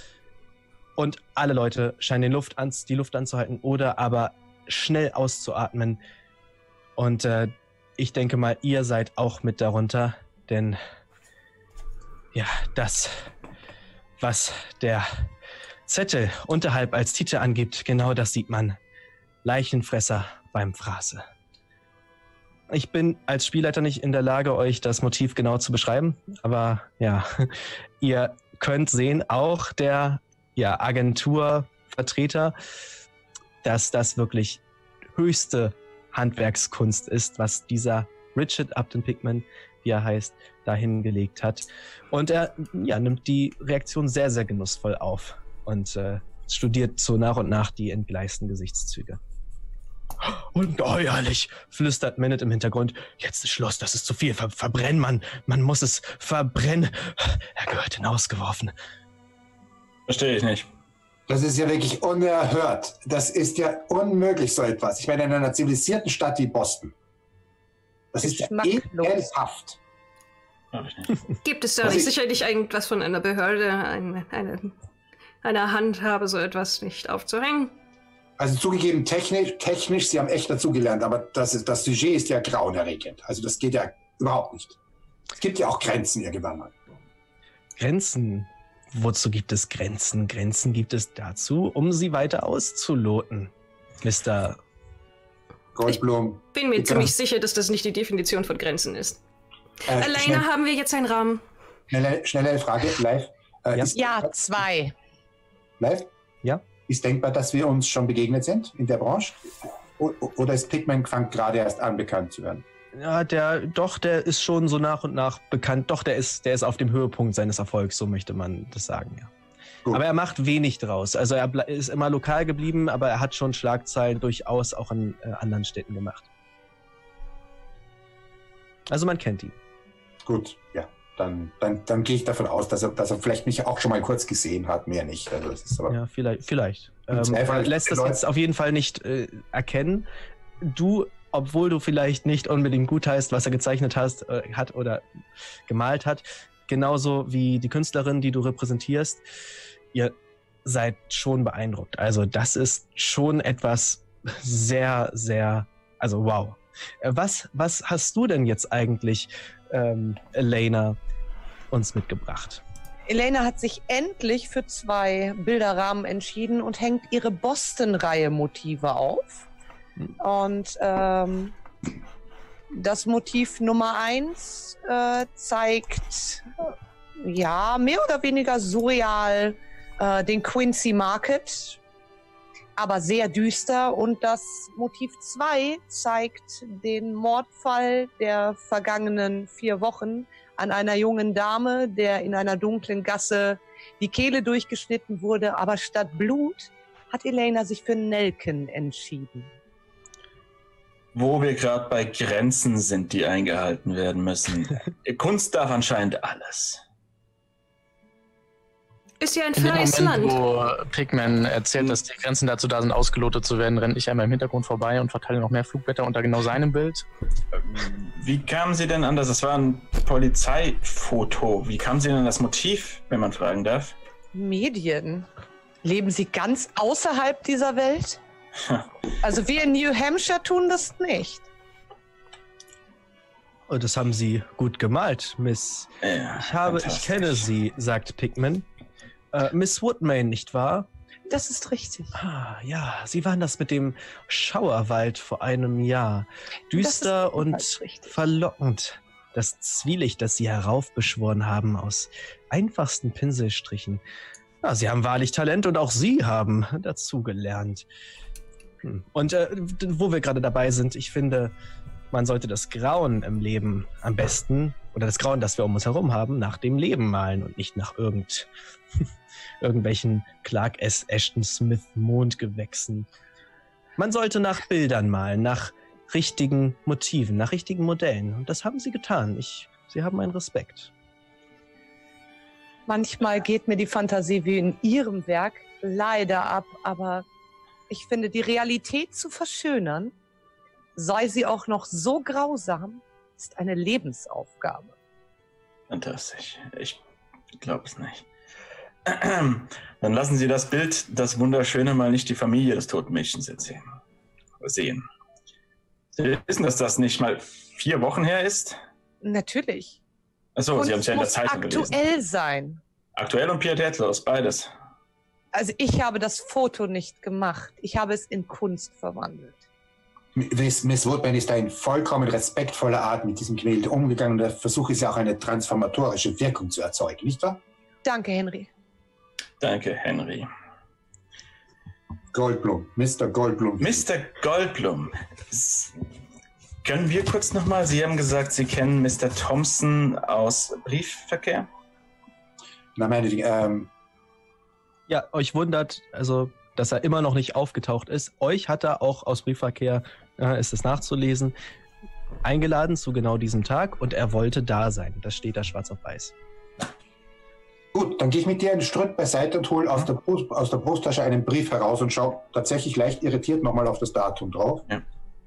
und alle Leute scheinen die Luft, an, die Luft anzuhalten oder aber schnell auszuatmen. Und äh, ich denke mal, ihr seid auch mit darunter, denn ja, das, was der Zettel unterhalb als Titel angibt, genau das sieht man. Leichenfresser beim Fraße. Ich bin als Spielleiter nicht in der Lage, euch das Motiv genau zu beschreiben, aber ja, ihr könnt sehen, auch der ja, Agenturvertreter, dass das wirklich höchste Handwerkskunst ist, was dieser Richard Upton Pigman, wie er heißt, dahin gelegt hat. Und er ja, nimmt die Reaktion sehr, sehr genussvoll auf und äh, studiert so nach und nach die entgleisten Gesichtszüge. Ungeheuerlich, flüstert Minute im Hintergrund. Jetzt ist Schluss, das ist zu viel. Ver verbrennen, man, man muss es verbrennen. Er gehört hinausgeworfen. Verstehe ich nicht. Das ist ja wirklich unerhört. Das ist ja unmöglich, so etwas. Ich meine, in einer zivilisierten Stadt wie Boston. Das ist ja ekelhaft. Gibt es da nicht sicherlich irgendwas von einer Behörde, eine, eine, einer Handhabe, so etwas nicht aufzuhängen? Also zugegeben, technisch, technisch, Sie haben echt dazugelernt, aber das, ist, das Sujet ist ja grauenerregend. Also das geht ja überhaupt nicht. Es gibt ja auch Grenzen irgendwann mal. Grenzen? Wozu gibt es Grenzen? Grenzen gibt es dazu, um sie weiter auszuloten, Mister Goldblum. Ich bin mir ich ziemlich sicher, dass das nicht die Definition von Grenzen ist. Äh, Alleine schnell, haben wir jetzt einen Rahmen. Schnelle, schnelle Frage, live. Äh, ja, ist, ja, zwei. Live? Ja. Ist denkbar, dass wir uns schon begegnet sind in der Branche? Oder ist Pigman fängt gerade erst an, bekannt zu werden? Ja, der, doch, der ist schon so nach und nach bekannt. Doch, der ist, der ist auf dem Höhepunkt seines Erfolgs, so möchte man das sagen, ja. Gut. Aber er macht wenig draus. Also er ist immer lokal geblieben, aber er hat schon Schlagzeilen durchaus auch in äh, anderen Städten gemacht. Also man kennt ihn. Gut, ja. Dann, dann, dann gehe ich davon aus, dass er, dass er vielleicht mich auch schon mal kurz gesehen hat, mehr nicht. Also das ist aber ja, vielleicht. vielleicht. Ähm, er lässt das jetzt auf jeden Fall nicht äh, erkennen. Du, obwohl du vielleicht nicht unbedingt gut heißt, was er gezeichnet hast, äh, hat oder gemalt hat, genauso wie die Künstlerin, die du repräsentierst, ihr seid schon beeindruckt. Also das ist schon etwas sehr, sehr, also wow. Was, was hast du denn jetzt eigentlich, ähm, Elena, uns mitgebracht? Elena hat sich endlich für zwei Bilderrahmen entschieden und hängt ihre Boston-Reihe Motive auf. Hm. Und ähm, Das Motiv Nummer eins äh, zeigt, äh, ja, mehr oder weniger surreal äh, den Quincy Market, aber sehr düster. Und das Motiv zwei zeigt den Mordfall der vergangenen vier Wochen an einer jungen Dame, der in einer dunklen Gasse die Kehle durchgeschnitten wurde. Aber statt Blut hat Elena sich für Nelken entschieden. Wo wir gerade bei Grenzen sind, die eingehalten werden müssen. Kunst darf anscheinend alles. Ist ja ein In dem freies Moment, Land. wo Pigman erzählt, dass die Grenzen dazu da sind, ausgelotet zu werden, renne ich einmal im Hintergrund vorbei und verteile noch mehr Flugblätter unter genau seinem Bild. Wie kamen Sie denn an das? Das war ein Polizeifoto. Wie kamen Sie denn an das Motiv, wenn man fragen darf? Medien. Leben Sie ganz außerhalb dieser Welt? Also wir in New Hampshire tun das nicht. Oh, das haben Sie gut gemalt, Miss. Ja, ich habe, ich kenne Sie, sagt Pigman. Äh, Miss Woodmain, nicht wahr? Das ist richtig. Ah, ja, Sie waren das mit dem Schauerwald vor einem Jahr. Düster und richtig. verlockend. Das Zwielicht, das Sie heraufbeschworen haben aus einfachsten Pinselstrichen. Ja, Sie haben wahrlich Talent und auch Sie haben dazugelernt. Hm. Und äh, wo wir gerade dabei sind, ich finde, man sollte das Grauen im Leben am besten, oder das Grauen, das wir um uns herum haben, nach dem Leben malen und nicht nach irgend, irgendwelchen Clark S. Ashton Smith Mondgewächsen. Man sollte nach Bildern malen, nach richtigen Motiven, nach richtigen Modellen. Und das haben Sie getan. Ich, Sie haben meinen Respekt. Manchmal geht mir die Fantasie wie in Ihrem Werk leider ab, aber ich finde, die Realität zu verschönern, sei sie auch noch so grausam, ist eine Lebensaufgabe. Fantastisch. Ich glaube es nicht. Dann lassen Sie das Bild, das Wunderschöne, mal nicht die Familie des toten Mädchens erzählen. Sehen. Sie wissen, dass das nicht mal vier Wochen her ist? Natürlich. Achso, Sie haben es ja in der Zeitung gelesen. Aktuell sein. Aktuell und pietätlos, beides. Also ich habe das Foto nicht gemacht. Ich habe es in Kunst verwandelt. Miss, Miss Woodman ist da in vollkommen respektvoller Art mit diesem Gemälde umgegangen und der Versuch ist ja auch eine transformatorische Wirkung zu erzeugen, nicht wahr? Danke, Henry. Danke, Henry. Goldblum, Mister Goldblum. Mister Goldblum, S können wir kurz nochmal, Sie haben gesagt, Sie kennen Mister Thompson aus Briefverkehr? Na, meine Dinge, ähm... Ja, euch wundert, also, dass er immer noch nicht aufgetaucht ist. Euch hat er auch aus Briefverkehr, äh, ist es nachzulesen, eingeladen zu genau diesem Tag und er wollte da sein. Das steht da schwarz auf weiß. Gut, dann gehe ich mit dir einen Schritt beiseite und hole aus der, Brust, aus der Brusttasche einen Brief heraus und schaue tatsächlich leicht irritiert nochmal auf das Datum drauf. Ja.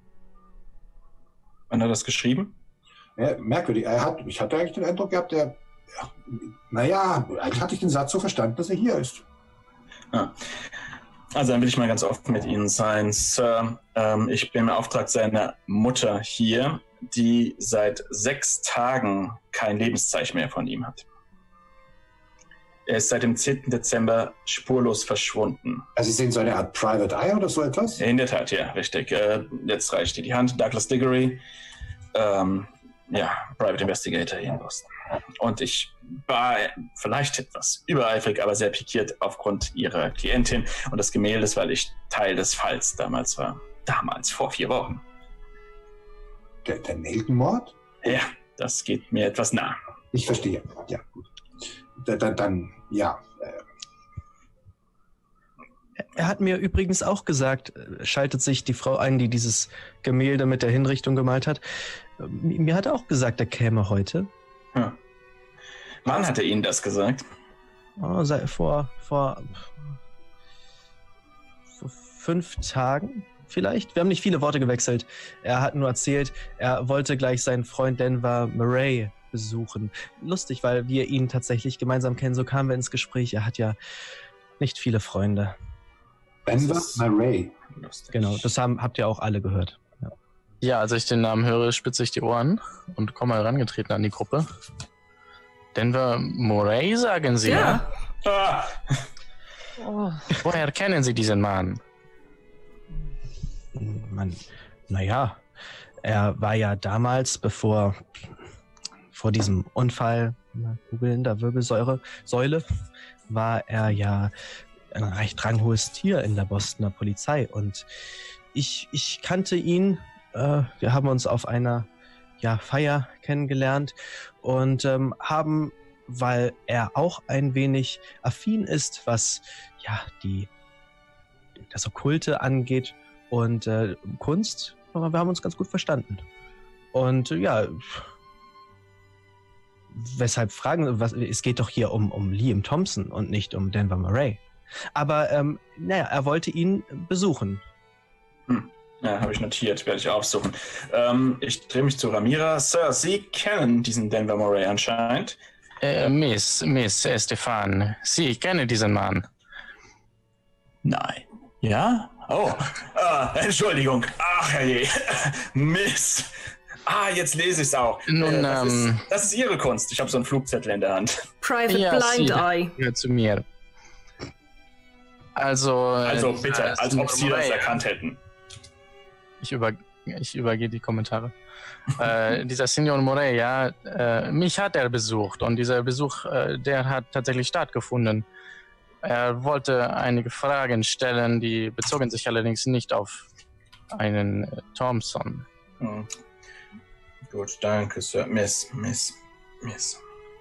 Wann hat er das geschrieben? Ja, merkwürdig. Er hat, ich hatte eigentlich den Eindruck gehabt, er, ja, naja, eigentlich hatte ich den Satz so verstanden, dass er hier ist. Ah. Also dann will ich mal ganz offen mit Ihnen sein, Sir. Ähm, ich bin im Auftrag seiner Mutter hier, die seit sechs Tagen kein Lebenszeichen mehr von ihm hat. Er ist seit dem zehnten Dezember spurlos verschwunden. Also Sie sehen so eine Art Private Eye oder so etwas? In der Tat, ja, richtig. Äh, jetzt reicht dir die Hand. Douglas Diggory, ähm, ja, Private Investigator hier in Boston. Und ich war vielleicht etwas übereifrig, aber sehr pikiert aufgrund ihrer Klientin und des Gemäldes, weil ich Teil des Falls damals war. Damals, vor vier Wochen. Der, der Nelkenmord? Ja, das geht mir etwas nah. Ich verstehe, ja, gut. Dann, dann, ja. Er hat mir übrigens auch gesagt, schaltet sich die Frau ein, die dieses Gemälde mit der Hinrichtung gemalt hat. Mir hat er auch gesagt, er käme heute. Hm. Wann hat er Ihnen das gesagt? Oh, sei, vor, vor, vor fünf Tagen vielleicht. Wir haben nicht viele Worte gewechselt. Er hat nur erzählt, er wollte gleich seinen Freund Denver Murray besuchen. Lustig, weil wir ihn tatsächlich gemeinsam kennen. So kamen wir ins Gespräch. Er hat ja nicht viele Freunde. Denver Murray. Genau, das haben, habt ihr auch alle gehört. Ja. Ja, als ich den Namen höre, spitze ich die Ohren und komme herangetreten an die Gruppe. Denver Murray, sagen Sie, Ja. ja? Ah, Oh. Woher kennen Sie diesen Mann? Man, naja, er war ja damals, bevor vor diesem Unfall, mal googeln, der Wirbelsäure, Säule, war er ja ein recht ranghohes Tier in der Bostoner Polizei. Und ich, ich kannte ihn, äh, wir haben uns auf einer ja, Feier kennengelernt und ähm, haben, weil er auch ein wenig affin ist, was ja die das Okkulte angeht und äh, Kunst, aber wir haben uns ganz gut verstanden. Und äh, ja, weshalb fragen, was, es geht doch hier um, um Liam Thompson und nicht um Denver Murray. Aber ähm, naja, er wollte ihn besuchen. Hm. Ja, habe ich notiert, werde ich aufsuchen. Ähm, ich drehe mich zu Ramira. Sir, Sie kennen diesen Denver Murray anscheinend. Äh, Miss, Miss Estefan, Sie kennen diesen Mann. Nein. Ja? Oh, ah, Entschuldigung. Ach, herrje. Mist. Ah, jetzt lese ich es auch. Nun, äh, das, ähm, ist, das ist Ihre Kunst. Ich habe so einen Flugzettel in der Hand. Private Ja, Blind Sie Eye. gehört zu mir. Also, Also äh, bitte, dieser als ob Sie das Murray- erkannt hätten. Ich, über, ich übergehe die Kommentare. äh, dieser Signor Morey, ja, äh, mich hat er besucht und dieser Besuch, äh, der hat tatsächlich stattgefunden. Er wollte einige Fragen stellen, die bezogen sich allerdings nicht auf einen äh, Thompson. Hm. Gut, danke, Sir. Miss, Miss, Miss.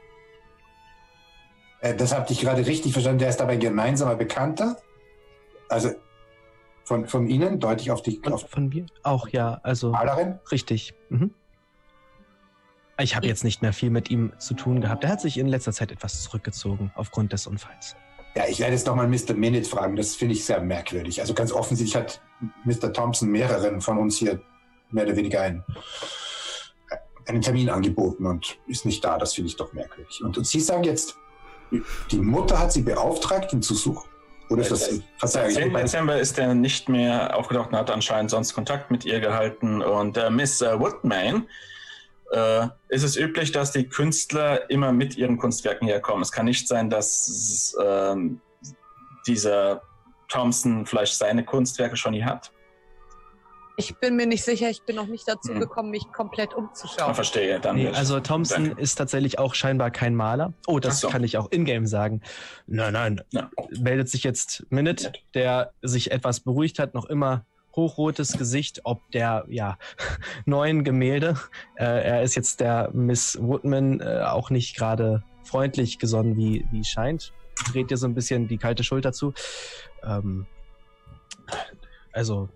Äh, das habt ihr gerade richtig verstanden. Der ist aber ein gemeinsamer Bekannter. Also von, von Ihnen, deutlich auf die Und auf von mir auch, ja, also Malerin. richtig. Mhm. Ich habe jetzt nicht mehr viel mit ihm zu tun gehabt. Er hat sich in letzter Zeit etwas zurückgezogen aufgrund des Unfalls. Ja, ich werde jetzt nochmal Mister Minute fragen. Das finde ich sehr merkwürdig. Also ganz offensichtlich hat Mister Thompson mehreren von uns hier mehr oder weniger einen, einen Termin angeboten und ist nicht da. Das finde ich doch merkwürdig. Und, und Sie sagen jetzt, die Mutter hat Sie beauftragt, ihn zu suchen? Oder ist das... Verzeihung, Seit ich- Dezember ist er nicht mehr aufgetaucht und hat anscheinend sonst Kontakt mit ihr gehalten. Und äh, Miss äh, Woodman, äh, ist es üblich, dass die Künstler immer mit ihren Kunstwerken herkommen. Es kann nicht sein, dass ähm, dieser Thompson vielleicht seine Kunstwerke schon hier hat. Ich bin mir nicht sicher, ich bin noch nicht dazu Hm. gekommen, mich komplett Ich umzuschauen. verstehe. Dann Nee, wird- also Thompson Danke. ist tatsächlich auch scheinbar kein Maler. Oh, das Ach so. kann ich auch in-game sagen. Nein, nein. Ja. Meldet sich jetzt Minute, der sich etwas beruhigt hat, noch immer hochrotes Gesicht, ob der ja neuen Gemälde. Äh, er ist jetzt der Miss Woodman äh, auch nicht gerade freundlich gesonnen, wie, wie scheint. Dreht dir so ein bisschen die kalte Schulter zu. Ähm, also,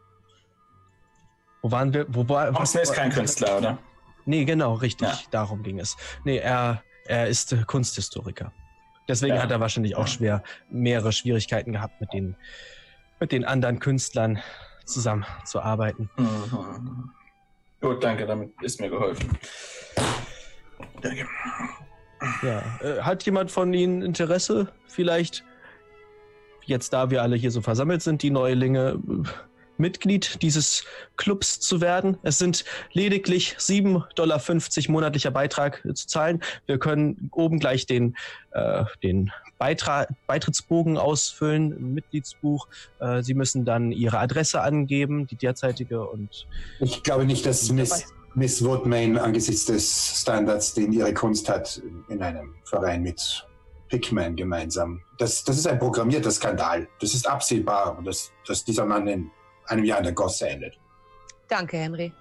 wo waren wir? Wo war, Thompson ist kein Künstler, oder? Nee, genau, richtig. Ja. Darum ging es. Nee, er, er ist äh, Kunsthistoriker. Deswegen Ja. hat er wahrscheinlich auch Ja. schwer mehrere Schwierigkeiten gehabt, mit den, mit den anderen Künstlern zusammenzuarbeiten. Mhm. Gut, danke, damit ist mir geholfen. Danke. Ja. Äh, hat jemand von Ihnen Interesse, vielleicht, jetzt da wir alle hier so versammelt sind, die Neulinge, äh, Mitglied dieses Clubs zu werden? Es sind lediglich sieben Dollar fünfzig monatlicher Beitrag äh, zu zahlen. Wir können oben gleich den, äh, den Beitra Beitrittsbogen ausfüllen, ein Mitgliedsbuch. Äh, Sie müssen dann Ihre Adresse angeben, die derzeitige, und Ich glaube nicht, dass Miss, Miss Woodman angesichts des Standards, den ihre Kunst hat, in einem Verein mit Pickman gemeinsam. Das, das ist ein programmierter Skandal. Das ist absehbar, dass, dass dieser Mann in einem Jahr in der Gosse endet. Danke, Henry.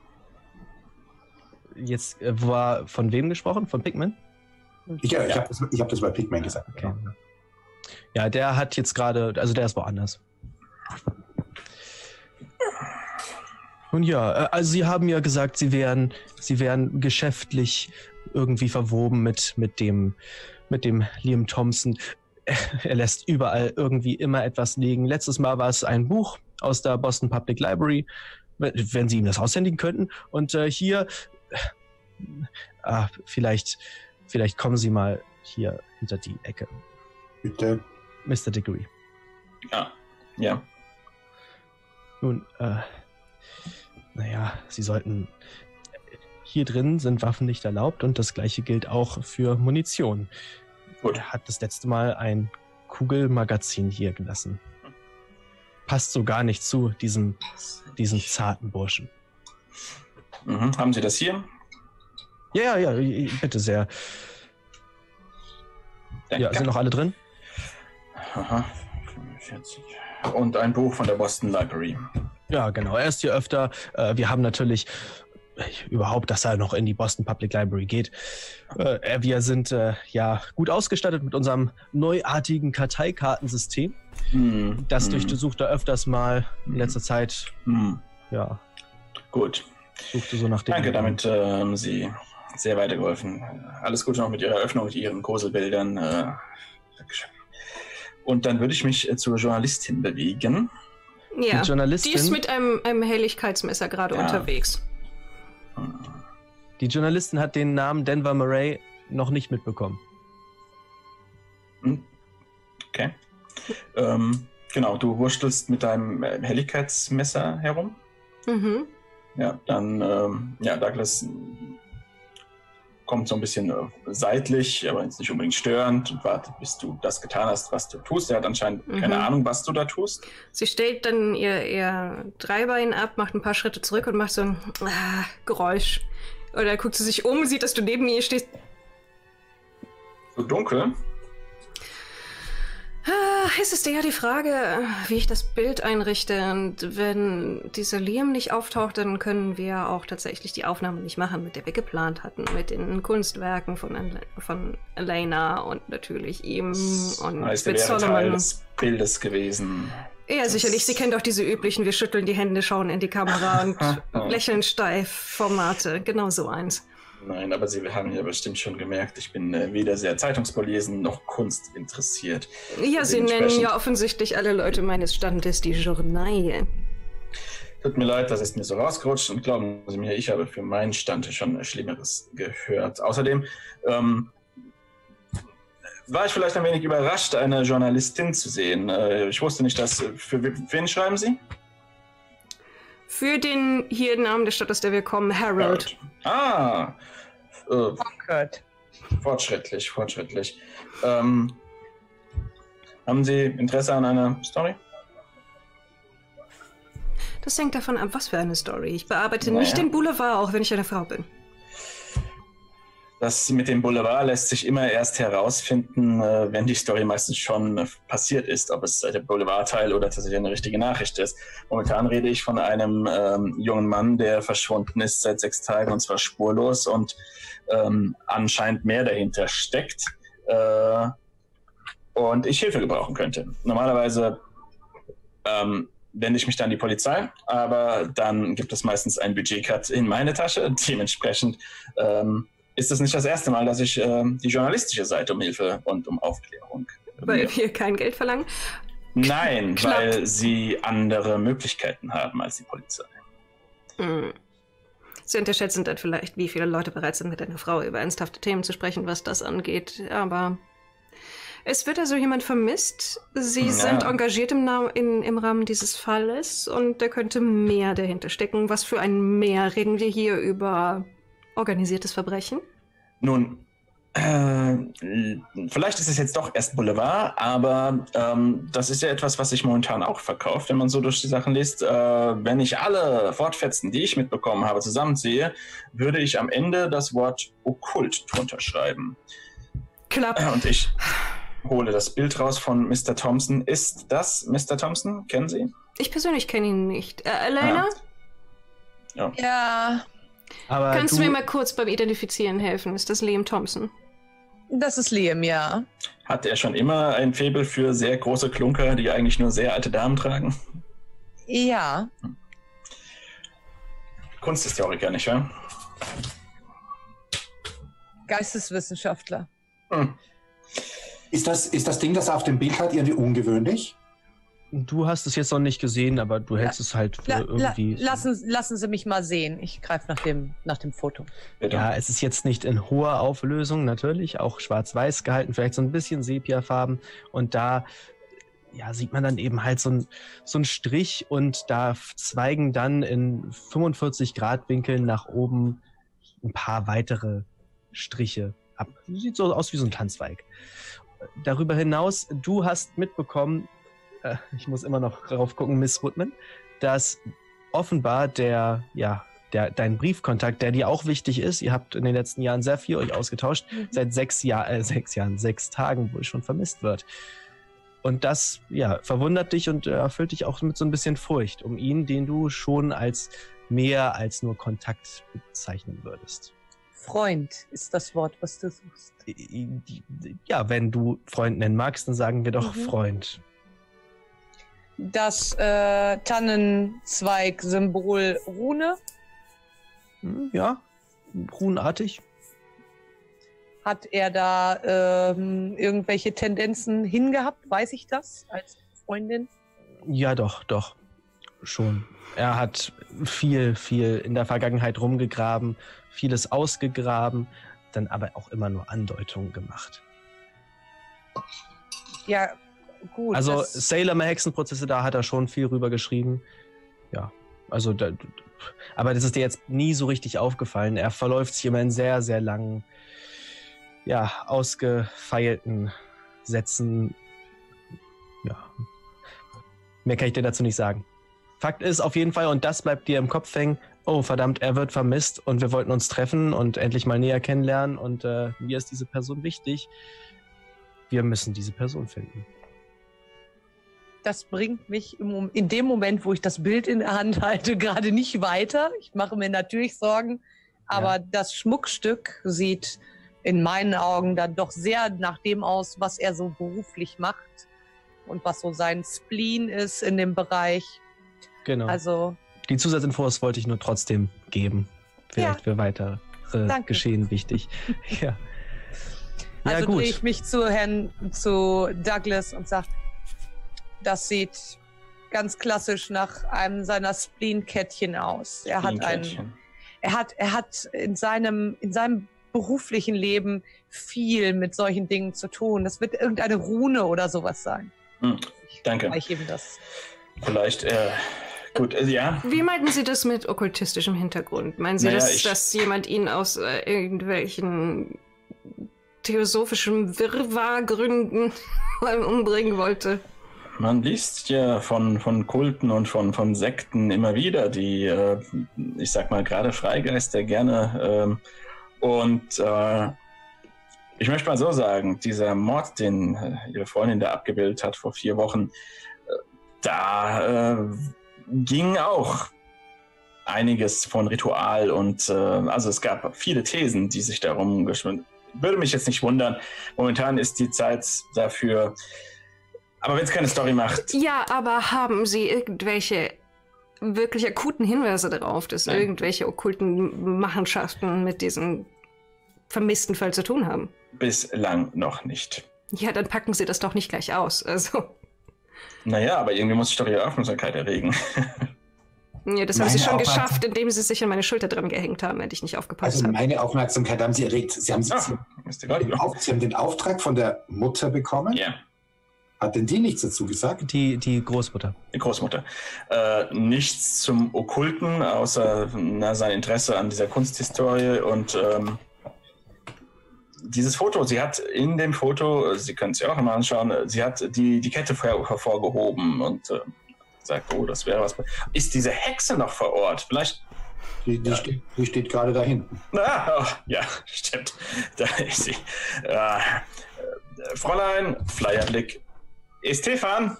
jetzt äh, war von wem gesprochen? Von Pigman? Ich, ja, ich Ja. habe das, ich hab das bei Pickman gesagt. Okay. Ja, der hat jetzt gerade, also der ist woanders. Nun ja, äh, also Sie haben ja gesagt, Sie wären, Sie wären geschäftlich irgendwie verwoben mit, mit dem, mit dem Liam Thompson. Er lässt überall irgendwie immer etwas liegen. Letztes Mal war es ein Buch aus der Boston Public Library, wenn Sie ihm das aushändigen könnten. Und äh, hier, äh, vielleicht, vielleicht kommen Sie mal hier hinter die Ecke. Bitte. Mister Degree. Ja, ja. Nun, äh, naja, Sie sollten... Hier drin sind Waffen nicht erlaubt und das gleiche gilt auch für Munition. Gut. Er hat das letzte Mal ein Kugelmagazin hier gelassen. Passt so gar nicht zu diesem, diesem zarten Burschen. Mhm. Haben Sie das hier? Ja, ja, ja, bitte sehr. Danke. Ja, sind noch alle drin? Aha. fünfundvierzig. Und ein Buch von der Boston Library. Ja, genau. Er ist hier öfter. Äh, wir haben natürlich überhaupt, dass er noch in die Boston Public Library geht. Äh, wir sind äh, ja gut ausgestattet mit unserem neuartigen Karteikartensystem. Hm. Das hm. durchsucht er öfters mal in letzter Zeit. Hm. Ja. Gut. Suchte so nach dem. Danke, damit äh, haben Sie sehr weitergeholfen. Alles Gute noch mit Ihrer Eröffnung, mit Ihren Gruselbildern. Äh, Dankeschön. Und dann würde ich mich äh, zur Journalistin bewegen. Ja, die Journalistin, die ist mit einem, einem Helligkeitsmesser gerade Ja. unterwegs. Die Journalistin hat den Namen Denver Murray noch nicht mitbekommen. Okay. Ähm, genau, du wurstelst mit deinem äh, Helligkeitsmesser herum. Mhm. Ja, dann, ähm, ja, Douglas kommt so ein bisschen äh, seitlich, aber jetzt nicht unbedingt störend und wartet, bis du das getan hast, was du tust. Er hat anscheinend Mhm. keine Ahnung, was du da tust. Sie stellt dann ihr, ihr Dreibein ab, macht ein paar Schritte zurück und macht so ein ah, Geräusch. Oder guckt sie sich um, sieht, dass du neben ihr stehst. So dunkel. Ah, es ist eher die Frage, wie ich das Bild einrichte. Und wenn dieser Liam nicht auftaucht, dann können wir auch tatsächlich die Aufnahme nicht machen, mit der wir geplant hatten. Mit den Kunstwerken von, Al- von Elena und natürlich ihm und Heißt, er mit wäre Teil Solomon. des Bildes gewesen. Ja, sicherlich. Sie kennt auch diese üblichen, wir schütteln die Hände, schauen in die Kamera und lächeln steif Formate. Genau so eins. Nein, aber Sie haben ja bestimmt schon gemerkt, ich bin äh, weder sehr zeitungsbelesen noch Kunst interessiert. Ja, Sie nennen Dementsprechend- ja offensichtlich alle Leute meines Standes die Journaille. Tut mir leid, das ist mir so rausgerutscht und glauben Sie mir, ich habe für meinen Stand schon Schlimmeres gehört. Außerdem ähm, war ich vielleicht ein wenig überrascht, eine Journalistin zu sehen. Äh, ich wusste nicht, dass... Für wen schreiben Sie? Für den hier Namen der Stadt, aus der wir kommen, Harold. Ah, äh, Gott. fortschrittlich, fortschrittlich. Ähm, haben Sie Interesse an einer Story? Das hängt davon ab, was für eine Story. Ich bearbeite Naja. nicht den Boulevard, auch wenn ich eine Frau bin. Das mit dem Boulevard lässt sich immer erst herausfinden, äh, wenn die Story meistens schon äh, passiert ist, ob es äh, der Boulevardteil oder tatsächlich eine richtige Nachricht ist. Momentan rede ich von einem ähm, jungen Mann, der verschwunden ist seit sechs Tagen und zwar spurlos und ähm, anscheinend mehr dahinter steckt äh, und ich Hilfe gebrauchen könnte. Normalerweise ähm, wende ich mich dann an die Polizei, aber dann gibt es meistens einen Budgetcut in meine Tasche. Dementsprechend ähm, ist es nicht das erste Mal, dass ich ähm, die journalistische Seite um Hilfe und um Aufklärung Weil bemühe. wir kein Geld verlangen. Nein, Knapp. weil sie andere Möglichkeiten haben als die Polizei. Hm. Sie unterschätzen dann vielleicht, wie viele Leute bereit sind, mit einer Frau über ernsthafte Themen zu sprechen, was das angeht. Aber es wird also jemand vermisst. Sie Ja. sind engagiert im, Na in, im Rahmen dieses Falles und da könnte mehr dahinter stecken. Was für ein Mehr? Reden wir hier über organisiertes Verbrechen? Nun, äh, vielleicht ist es jetzt doch erst Boulevard, aber ähm, das ist ja etwas, was sich momentan auch verkauft, wenn man so durch die Sachen liest. Äh, wenn ich alle Wortfetzen, die ich mitbekommen habe, zusammenziehe, würde ich am Ende das Wort okkult drunter schreiben. Klapp. Und ich hole das Bild raus von Mister Thompson. Ist das Mister Thompson? Kennen Sie? Ich persönlich kenne ihn nicht. Äh, Elena, Ja. Ja, Aber kannst du, du mir mal kurz beim Identifizieren helfen? Ist das Liam Thompson? das ist Liam, ja. Hat er schon immer ein Faible für sehr große Klunker, die eigentlich nur sehr alte Damen tragen? Ja. Kunsthistoriker, nicht wahr? Geisteswissenschaftler. Hm. Ist das, ist das Ding, das er auf dem Bild hat, irgendwie ungewöhnlich? du hast es jetzt noch nicht gesehen, aber du hältst es halt für La, la, irgendwie. lassen, lassen Sie mich mal sehen. Ich greife nach dem, nach dem Foto. Bitte. Ja, es ist jetzt nicht in hoher Auflösung, natürlich, auch schwarz-weiß gehalten, vielleicht so ein bisschen Sepiafarben. Und da ja, sieht man dann eben halt so ein, so ein Strich und da zweigen dann in fünfundvierzig Grad Winkeln nach oben ein paar weitere Striche ab. Sieht so aus wie so ein Tanzweig. Darüber hinaus, du hast mitbekommen, äh, ich muss immer noch drauf gucken, Miss Woodman, dass offenbar der, ja, der, dein Briefkontakt, der dir auch wichtig ist. Ihr habt in den letzten Jahren sehr viel euch ausgetauscht. Mhm. Seit sechs, Jahr, äh, sechs Jahren, sechs Tagen, wo es schon vermisst wird. Und das, ja, verwundert dich und äh, erfüllt dich auch mit so ein bisschen Furcht um ihn, den du schon als mehr als nur Kontakt bezeichnen würdest. Freund ist das Wort, was du suchst. Ja, wenn du Freund nennen magst, dann sagen wir doch mhm. Freund. Das äh, Tannenzweig-Symbol Rune. Ja, runenartig. Hat er da ähm, irgendwelche Tendenzen hingehabt? Weiß ich das als Freundin? Ja, doch, doch. Schon. Er hat viel, viel in der Vergangenheit rumgegraben, vieles ausgegraben, dann aber auch immer nur Andeutungen gemacht. Ja, gut. Also Salem Hexenprozesse, da hat er schon viel rüber geschrieben. Ja, also da, aber das ist dir jetzt nie so richtig aufgefallen. Er verläuft sich immer in sehr, sehr langen, ja, ausgefeilten Sätzen. Ja, mehr kann ich dir dazu nicht sagen. Fakt ist auf jeden Fall, und das bleibt dir im Kopf hängen, oh verdammt, er wird vermisst und wir wollten uns treffen und endlich mal näher kennenlernen und äh, mir ist diese Person wichtig. Wir müssen diese Person finden. Das bringt mich im, in dem Moment, wo ich das Bild in der Hand halte, gerade nicht weiter. Ich mache mir natürlich Sorgen, aber ja. Das Schmuckstück sieht in meinen Augen dann doch sehr nach dem aus, was er so beruflich macht und was so sein Spleen ist in dem Bereich. Genau. Also die Zusatzinfos wollte ich nur trotzdem geben. Vielleicht ja. für weitere Danke. Geschehen wichtig. ja. Also ja, gut. drehe ich mich zu Herrn, zu Douglas und sage, das sieht ganz klassisch nach einem seiner Spleen-Kettchen aus. Er hat einen, er hat, er hat in seinem, in seinem beruflichen Leben viel mit solchen Dingen zu tun. Das wird irgendeine Rune oder sowas sein. Hm, danke. Ich eben das. Vielleicht, äh, gut, äh, ja. Wie meinten Sie das mit okkultistischem Hintergrund? Meinen Sie, naja, dass, ich, dass jemand ihn aus äh, irgendwelchen theosophischen Wirrwarrgründen umbringen wollte? Man liest ja von, von Kulten und von, von Sekten immer wieder, die, äh, ich sag mal, gerade Freigeister gerne. Äh, und äh, ich möchte mal so sagen, dieser Mord, den äh, Ihre Freundin da abgebildet hat vor vier Wochen, äh, da äh, ging auch einiges von Ritual und äh, also es gab viele Thesen, die sich darum geschwunden. Würde mich jetzt nicht wundern. Momentan ist die Zeit dafür. Aber wenn es keine Story macht. Ja, aber haben Sie irgendwelche wirklich akuten Hinweise darauf, dass Nein. irgendwelche okkulten Machenschaften mit diesem vermissten Fall zu tun haben? Bislang noch nicht. Ja, dann packen Sie das doch nicht gleich aus. Also. Naja, aber irgendwie muss ich doch Ihre Aufmerksamkeit erregen. Ja, das haben Sie schon geschafft, indem Sie sich an meine Schulter dran gehängt haben, wenn ich nicht aufgepasst habe. Also meine Aufmerksamkeit haben Sie erregt. Sie haben, Sie, Ach, Sie, den, Auf, Sie haben den Auftrag von der Mutter bekommen? Ja. Hat denn die nichts dazu gesagt? Die, die Großmutter. Die Großmutter. Äh, nichts zum Okkulten, außer na, sein Interesse an dieser Kunsthistorie und ähm, dieses Foto. Sie hat in dem Foto, Sie können es ja auch mal anschauen, sie hat die, die Kette hervorgehoben und äh, sagt, oh, das wäre was. Ist diese Hexe noch vor Ort? Vielleicht. Die, die, ja. steht, die steht gerade da hinten. Ah, oh, ja, stimmt. Da ist sie. Äh, Fräulein, Flyerblick. Estefan?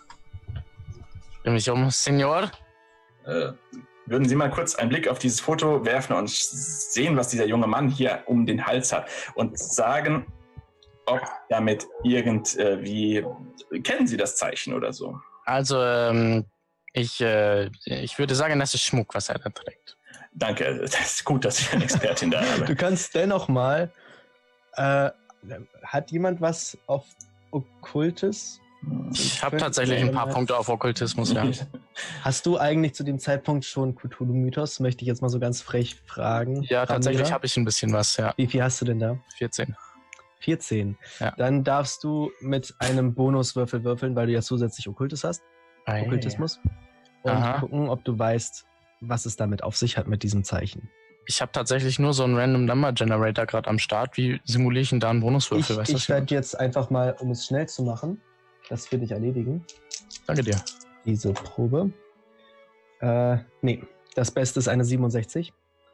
Bin ich um, Senor? Äh, würden Sie mal kurz einen Blick auf dieses Foto werfen und sehen, was dieser junge Mann hier um den Hals hat und sagen, ob damit irgendwie, kennen Sie das Zeichen oder so? Also, ähm, ich, äh, ich würde sagen, das ist Schmuck, was er da trägt. Danke, das ist gut, dass ich eine Expertin da habe. Du kannst dennoch mal, äh, hat jemand was auf Okkultes? Ich habe tatsächlich ein paar Punkte auf Okkultismus, ja. Hast du eigentlich zu dem Zeitpunkt schon Cthulhu-Mythos? Möchte ich jetzt mal so ganz frech fragen. Ja, tatsächlich habe ich ein bisschen was, ja. Wie viel hast du denn da? vierzehn. vierzehn? Ja. Dann darfst du mit einem Bonuswürfel würfeln, weil du ja zusätzlich Okkultes hast. Ei, Okkultismus. Und Aha. gucken, ob du weißt, was es damit auf sich hat mit diesem Zeichen. Ich habe tatsächlich nur so einen Random Number Generator gerade am Start. Wie simuliere ich denn da einen Bonuswürfel? Ich, ich werde jetzt einfach mal, um es schnell zu machen, das für dich erledigen. Danke dir. Diese Probe. Äh, nee, das Beste ist eine siebenundsechzig.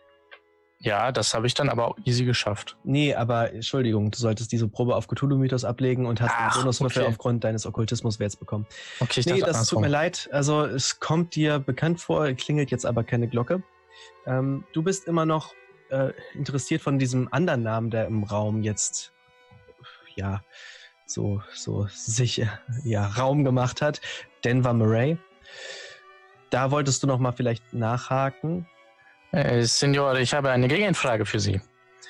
Ja, das habe ich dann aber auch easy geschafft. Nee, aber Entschuldigung, du solltest diese Probe auf Cthulhu-Mythos ablegen und hast Ach, einen Bonuswürfel okay. aufgrund deines Okkultismuswerts bekommen. Okay, ich Nee, dachte das tut andersrum. mir leid. Also es kommt dir bekannt vor, klingelt jetzt aber keine Glocke. Ähm, du bist immer noch äh, interessiert von diesem anderen Namen, der im Raum jetzt ja so, so sich ja, Raum gemacht hat. Denver Murray. Da wolltest du noch mal vielleicht nachhaken. Äh, Signor, ich habe eine Gegenfrage für Sie.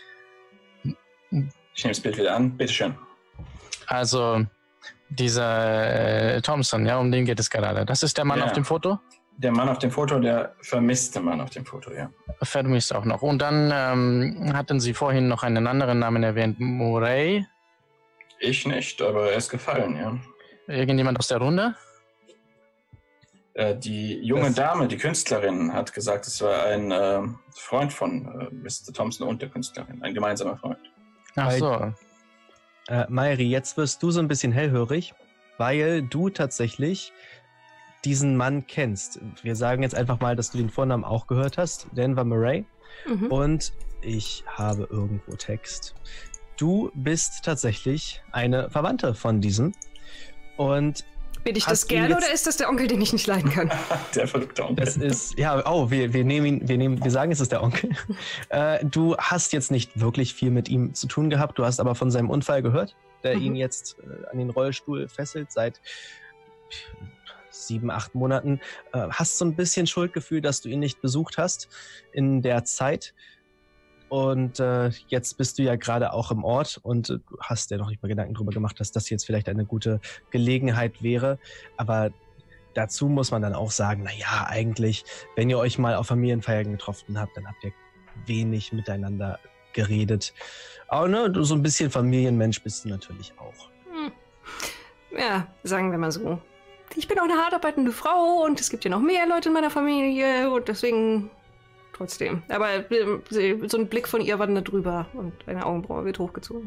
Ich nehme das Bild wieder an. Bitteschön. Also, dieser äh, Thompson, ja, um den geht es gerade. Das ist der Mann Ja. auf dem Foto? Der Mann auf dem Foto, der vermisste Mann auf dem Foto, ja. Vermisst auch noch. Und dann ähm, hatten Sie vorhin noch einen anderen Namen erwähnt, Murray. Ich nicht, aber er ist gefallen, ja. Irgendjemand aus der Runde? Äh, die junge Das- Dame, die Künstlerin, hat gesagt, es war ein äh, Freund von äh, Mister Thompson und der Künstlerin. Ein gemeinsamer Freund. Ach Bei- so. Äh, Mairi, jetzt wirst du so ein bisschen hellhörig, weil du tatsächlich diesen Mann kennst. Wir sagen jetzt einfach mal, dass du den Vornamen auch gehört hast, Denver Murray. Mhm. Und ich habe irgendwo Text. Du bist tatsächlich eine Verwandte von diesem. Und Bin ich Hast das du gerne jetzt- oder ist das der Onkel, den ich nicht leiden kann? Der verrückte Onkel. das ist, ja, oh, wir, wir nehmen ihn, wir nehmen, wir sagen, es ist der Onkel. Äh, du hast jetzt nicht wirklich viel mit ihm zu tun gehabt, du hast aber von seinem Unfall gehört, der Mhm. ihn jetzt äh, an den Rollstuhl fesselt seit sieben, acht Monaten. Äh, hast so ein bisschen Schuldgefühl, dass du ihn nicht besucht hast in der Zeit. Und äh, jetzt bist du ja gerade auch im Ort und äh, du hast dir noch nicht mal Gedanken drüber gemacht, dass das jetzt vielleicht eine gute Gelegenheit wäre. Aber dazu muss man dann auch sagen, na ja, eigentlich, wenn ihr euch mal auf Familienfeiern getroffen habt, dann habt ihr wenig miteinander geredet. Aber ne, du so ein bisschen Familienmensch bist du natürlich auch. Hm. Ja, sagen wir mal so. Ich bin auch eine hart arbeitende Frau und es gibt ja noch mehr Leute in meiner Familie und deswegen trotzdem. Aber ähm, sie- so ein Blick von ihr wandert drüber und eine Augenbraue wird hochgezogen.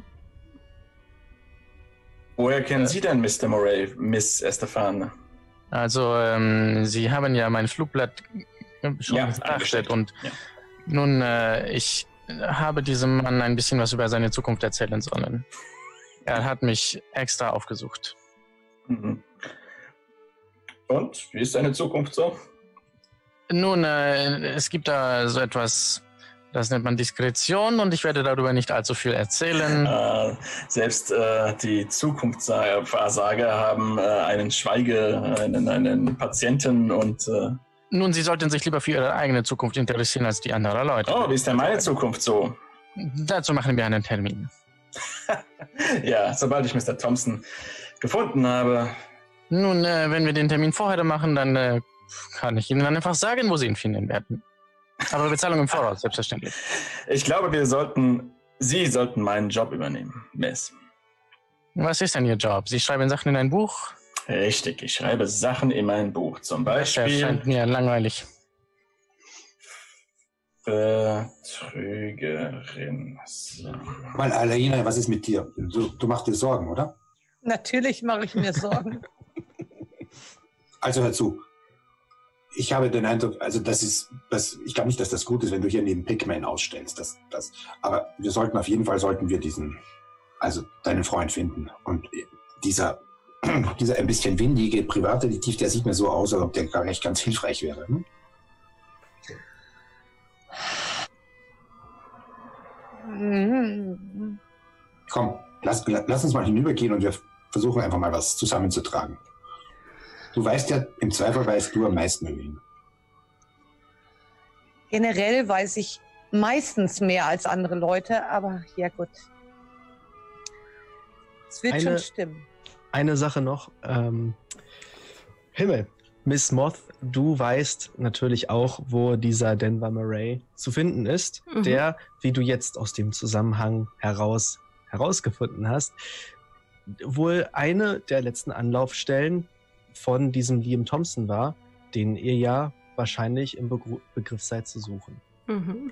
Woher kennen Sie denn Mister Murray, Miss Estefan? Also, ähm, Sie haben ja mein Flugblatt schon Ja, betrachtet angesteckt. und Ja. nun, äh, ich habe diesem Mann ein bisschen was über seine Zukunft erzählen sollen. Er hat mich extra aufgesucht. Mhm. Und, wie ist deine Zukunft so? Nun, äh, es gibt da so etwas, das nennt man Diskretion und ich werde darüber nicht allzu viel erzählen. Äh, selbst äh, die Zukunftswahrsager haben äh, einen Schweige, einen, einen Patienten und... Äh, Nun, Sie sollten sich lieber für Ihre eigene Zukunft interessieren als die anderer Leute. oh, wie ist denn meine Zukunft so? Dazu machen wir einen Termin. Ja, sobald ich Mister Thompson gefunden habe. Nun, äh, wenn wir den Termin vorher machen, dann äh, kann ich Ihnen dann einfach sagen, wo Sie ihn finden werden. Aber Bezahlung im Voraus, selbstverständlich. Ich glaube, wir sollten, Sie sollten meinen Job übernehmen, Miss. Was ist denn Ihr Job? Sie schreiben Sachen in ein Buch? Richtig, ich schreibe Sachen in mein Buch. Zum Das Beispiel erscheint mir langweilig. Betrügerin. So. Mal, Alaina, was ist mit dir? Du, du machst dir Sorgen, oder? Natürlich mache ich mir Sorgen. Also hör zu. Ich habe den Eindruck, also das ist, das, ich glaube nicht, dass das gut ist, wenn du hier neben Pigman ausstellst. Das, das, aber wir sollten auf jeden Fall, sollten wir diesen, also deinen Freund finden. Und dieser, dieser ein bisschen windige Privatdetektiv, der sieht mir so aus, als ob der gar nicht ganz hilfreich wäre. Hm? Mhm. Komm, lass, lass uns mal hinübergehen und wir versuchen einfach mal was zusammenzutragen. Du weißt ja, im Zweifel weißt du am meisten über ihn. Generell weiß ich meistens mehr als andere Leute, aber ja gut. Es wird Eine- schon stimmen. Eine Sache noch. Ähm, Himmel, Miss Moth, du weißt natürlich auch, wo dieser Denver Murray zu finden ist, Mhm. der, wie du jetzt aus dem Zusammenhang heraus herausgefunden hast, wohl eine der letzten Anlaufstellen von diesem Liam Thompson war, den ihr ja wahrscheinlich im Begr Begriff seid zu suchen. Mhm.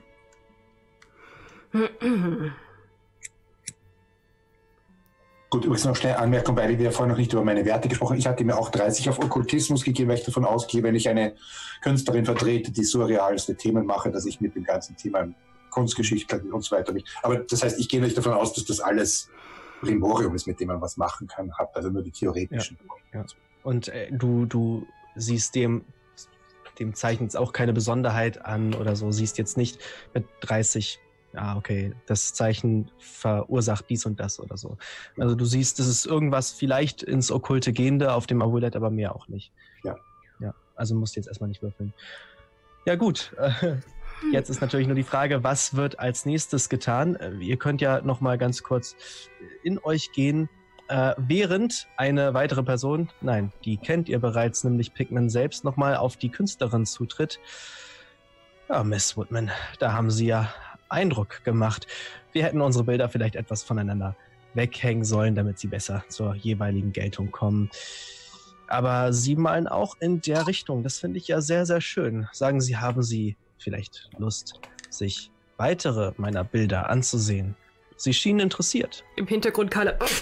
Gut, übrigens noch schnell Anmerkung, weil wir vorhin noch nicht über meine Werte gesprochen haben. Ich hatte mir auch dreißig auf Okkultismus gegeben, weil ich davon ausgehe, wenn ich eine Künstlerin vertrete, die surrealste Themen mache, dass ich mit dem ganzen Thema Kunstgeschichtler und so weiter. Aber das heißt, ich gehe nicht davon aus, dass das alles Primorium ist, mit dem man was machen kann, hat also nur die theoretischen. Ja, ja. Und äh, du, du siehst dem, dem Zeichen jetzt auch keine Besonderheit an oder so, siehst jetzt nicht mit dreißig, ah, okay, das Zeichen verursacht dies und das oder so. Also du siehst, das ist irgendwas vielleicht ins Okkulte Gehende auf dem Amulett, aber mehr auch nicht. Ja. Ja, also musst du jetzt erstmal nicht würfeln. Ja gut, äh, jetzt ist natürlich nur die Frage, was wird als nächstes getan? Äh, ihr könnt ja noch mal ganz kurz in euch gehen, äh, während eine weitere Person, nein, die kennt ihr bereits, nämlich Pikmin selbst, noch mal auf die Künstlerin zutritt. Ja, Miss Woodman, da haben Sie ja Eindruck gemacht. Wir hätten unsere Bilder vielleicht etwas voneinander weghängen sollen, damit sie besser zur jeweiligen Geltung kommen. Aber Sie malen auch in der Richtung. Das finde ich ja sehr, sehr schön. Sagen Sie, haben Sie vielleicht Lust, sich weitere meiner Bilder anzusehen? Sie schienen interessiert. Im Hintergrund Carla. Oh.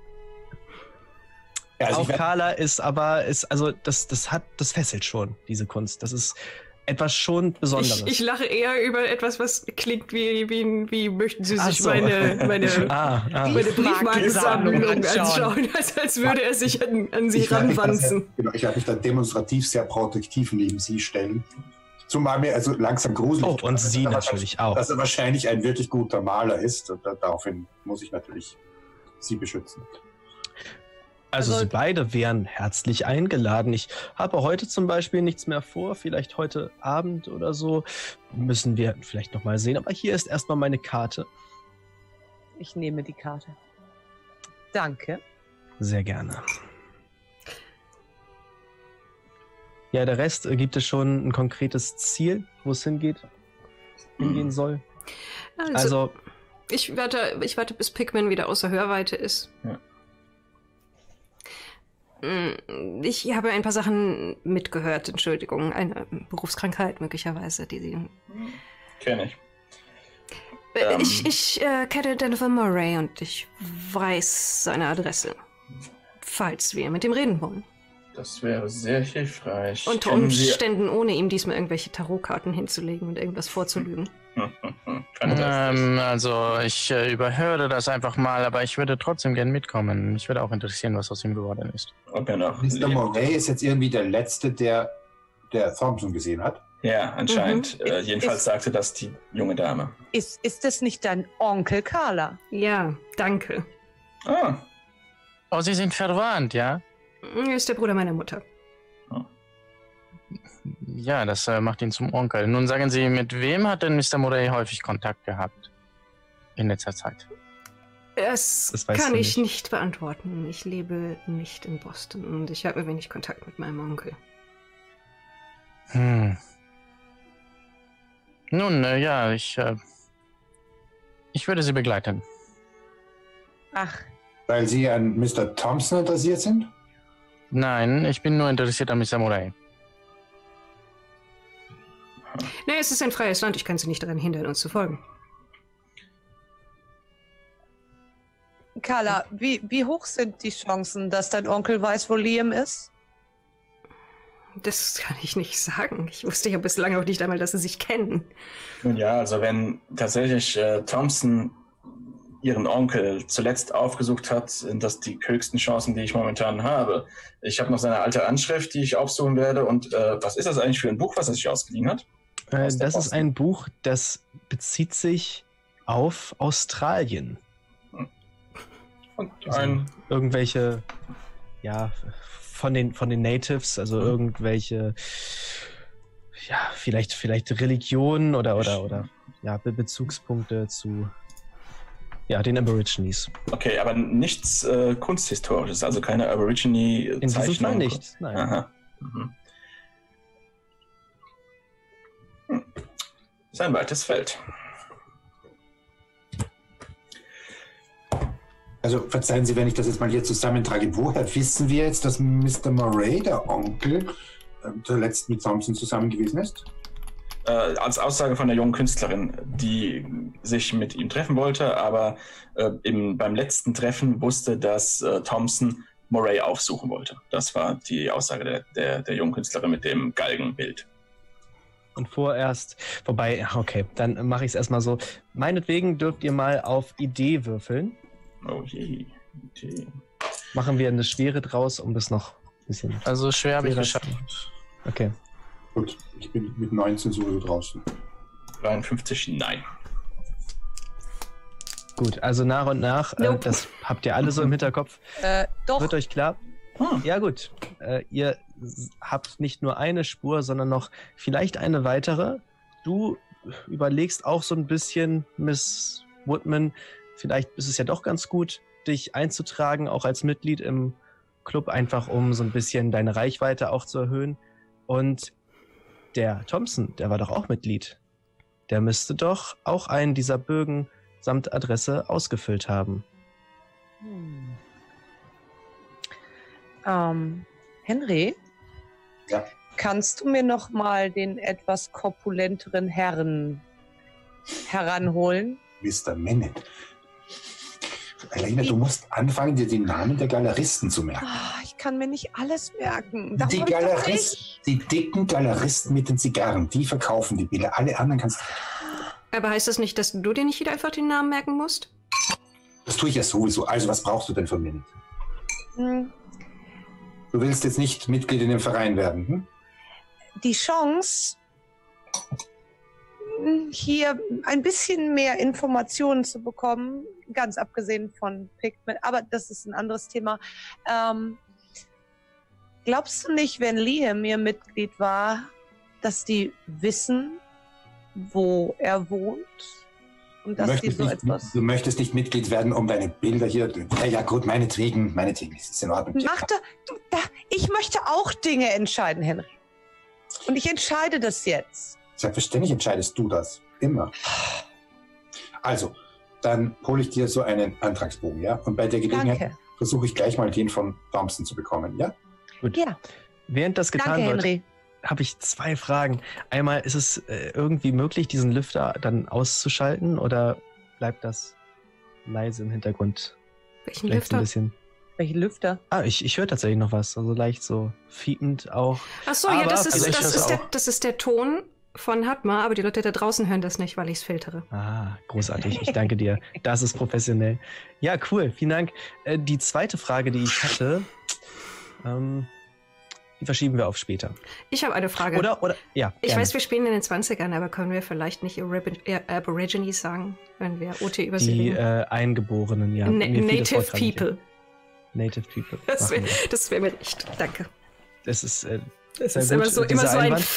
Ja, also auch Carla ist aber, ist, also das, das hat, das fesselt schon, diese Kunst. Das ist etwas schon Besonderes. Ich, ich lache eher über etwas, was klingt wie, wie, wie möchten Sie sich so. meine, meine, ah, ah. meine Briefmarkensammlung anschauen, anschauen. als, als würde er sich an, an sie Ich werde mich da ranwanzen. sehr- Genau, ich werde mich da demonstrativ sehr protektiv neben Sie stellen. Zumal mir also langsam gruselig Oh, und ist, Sie dass er natürlich auch. Dass er wahrscheinlich ein wirklich guter Maler ist. Und da, daraufhin muss ich natürlich Sie beschützen. Also, Also- Sie beide wären herzlich eingeladen. Ich habe heute zum Beispiel nichts mehr vor. Vielleicht heute Abend oder so. Müssen wir vielleicht noch mal sehen. Aber hier ist erstmal meine Karte. Ich nehme die Karte. Danke. Sehr gerne. Ja, der Rest, äh, gibt es schon ein konkretes Ziel, wo es hingeht, hingehen soll? Also, Also, ich, warte, ich warte, bis Pikmin wieder außer Hörweite ist. Ja. Mm, Ich habe ein paar Sachen mitgehört, Entschuldigung. Eine Berufskrankheit möglicherweise, die Sie... Kenne ich. Äh, Ähm. Ich, ich äh, kenne Denver Murray und ich weiß seine Adresse. Falls wir mit ihm reden wollen. Das wäre sehr hilfreich. Unter Kennen Sie- Umständen, ohne ihm diesmal irgendwelche Tarotkarten hinzulegen und irgendwas vorzulügen. Fantastisch. Ähm, also ich äh, überhöre das einfach mal, aber ich würde trotzdem gern mitkommen. Mich würde auch interessieren, was aus ihm geworden ist. Ob er noch Mister lebt. Moray ist jetzt irgendwie der Letzte, der, der Thompson gesehen hat. Ja, anscheinend. Mhm. Äh, Ist- jedenfalls ist- sagte das die junge Dame. Ist, ist das nicht dein Onkel Carla? Ja, danke. Ah, Oh, Sie sind verwandt, ja? Er ist der Bruder meiner Mutter. Ja, das äh, macht ihn zum Onkel. Nun sagen Sie, mit wem hat denn Mister Murray häufig Kontakt gehabt? In letzter Zeit. Das, Das weißt kann du ich nicht. nicht beantworten. Ich lebe nicht in Boston und ich habe wenig Kontakt mit meinem Onkel. Hm. Nun, äh, ja, ich, äh, ich würde Sie begleiten. Ach, Weil Sie an Mister Thompson interessiert sind? Nein, ich bin nur interessiert an Mister Murray. Nee, es ist ein freies Land. Ich kann Sie nicht daran hindern, uns zu folgen. Carla, wie, wie hoch sind die Chancen, dass dein Onkel weiß, wo Liam ist? Das kann ich nicht sagen. Ich wusste ja bislang auch nicht einmal, dass Sie sich kennen. nun ja, also wenn tatsächlich äh, Thompson ihren Onkel zuletzt aufgesucht hat, sind das die höchsten Chancen, die ich momentan habe. Ich habe noch seine alte Anschrift, die ich aufsuchen werde. Und äh, was ist das eigentlich für ein Buch, was er sich ausgeliehen hat? äh, Aus der das ist Boston. ein Buch, das bezieht sich auf Australien. Und Also ein, irgendwelche, ja, von den, von den Natives, also Mhm. irgendwelche, ja, vielleicht, vielleicht Religionen oder, oder, oder, ja, Be Bezugspunkte zu, ja, den Aborigines. okay, aber nichts äh, Kunsthistorisches, also keine Aborigine-Zeichnung. In diesem Fall nicht, nein. Aha. Mhm. Hm. Das ist ein weites Feld. Also verzeihen Sie, wenn ich das jetzt mal hier zusammentrage. Woher wissen wir jetzt, dass Mister Moray, der Onkel, äh, zuletzt mit Thompson zusammen gewesen ist? Äh, als Aussage von der jungen Künstlerin, die sich mit ihm treffen wollte, aber äh, im, beim letzten Treffen wusste, dass äh, Thompson Moray aufsuchen wollte. Das war die Aussage der, der, der jungen Künstlerin mit dem Galgenbild. Und vorerst, wobei, okay, dann mache ich es erstmal so. Meinetwegen dürft ihr mal auf Idee würfeln. Oh je, Idee. Machen wir eine Schwere draus, um das noch ein bisschen... Also schwer habe ich schwerer geschafft. zu- Okay. Gut, ich bin mit neunzehn sowieso draußen. dreiundfünfzig, nein. Gut, also nach und nach, äh, Nope. das habt ihr alle so im Hinterkopf. Äh, doch. Wird euch klar? Hm. Ja gut, äh, ihr s- habt nicht nur eine Spur, sondern noch vielleicht eine weitere. Du überlegst auch so ein bisschen, Miss Woodman, vielleicht ist es ja doch ganz gut, dich einzutragen, auch als Mitglied im Club, einfach um so ein bisschen deine Reichweite auch zu erhöhen. Und der Thompson, der war doch auch Mitglied. Der müsste doch auch einen dieser Bögen samt Adresse ausgefüllt haben. Hm. Ähm, Henry? Ja. Kannst du mir noch mal den etwas korpulenteren Herrn heranholen? Mister Mennett. Elena, du musst anfangen, dir die Namen der Galeristen zu merken. Ah, ich kann mir nicht alles merken. Darum Die hab ich doch Galeristen, nicht. die dicken Galeristen mit den Zigarren, die verkaufen die Bilder. Alle anderen kannst du... Aber heißt das nicht, dass du dir nicht wieder einfach den Namen merken musst? Das tue ich ja sowieso. Also, was brauchst du denn von mir? Hm, Du willst jetzt nicht Mitglied in dem Verein werden, hm? Die Chance, hier ein bisschen mehr Informationen zu bekommen, ganz abgesehen von Pigment, aber das ist ein anderes Thema. Ähm, glaubst du nicht, wenn Liam ihr Mitglied war, dass die wissen, wo er wohnt? Und Du dass die möchtest, so nicht, etwas... du möchtest nicht Mitglied werden, um deine Bilder hier... Ja, ja gut, meinetwegen, meinetwegen, das ist in Ordnung. Mach da, du, da, ich möchte auch Dinge entscheiden, Henry. Und ich entscheide das jetzt. Selbstverständlich entscheidest du das. Immer. Also, dann hole ich dir so einen Antragsbogen, ja? Und bei der Gelegenheit Danke. versuche ich gleich mal den von Thompson zu bekommen, ja? Gut. Ja, Während das getan danke, wird, Henry. habe ich zwei Fragen. Einmal, ist es äh, irgendwie möglich, diesen Lüfter dann auszuschalten oder bleibt das leise im Hintergrund? Welchen Vielleicht so ein Lüfter? bisschen. Welche Lüfter? Ah, ich, ich höre tatsächlich noch was. Also leicht so fiepend auch. Ach so, ja, Aber das ist, vielleicht das, hör's ist der, auch. das ist der Ton von Hatma, aber die Leute da draußen hören das nicht, weil ich es filtere. Ah, großartig. Ich danke dir. Das ist professionell. Ja, cool. Vielen Dank. Äh, die zweite Frage, die ich hatte, ähm, die verschieben wir auf später. Ich habe eine Frage. Oder, oder, ja. ich gerne. weiß, wir spielen in den zwanzigern, aber können wir vielleicht nicht Arab- äh, Aborigines sagen, wenn wir O T Die übersehen? äh, Eingeborenen, ja. Na Mir fiel das Native Wort gerade nicht ein. People. Native People. Das Machen wäre wir. wär mir recht. Danke. Das ist, äh, Das Sehr ist gut, immer so, dieser immer so ein. Einwand.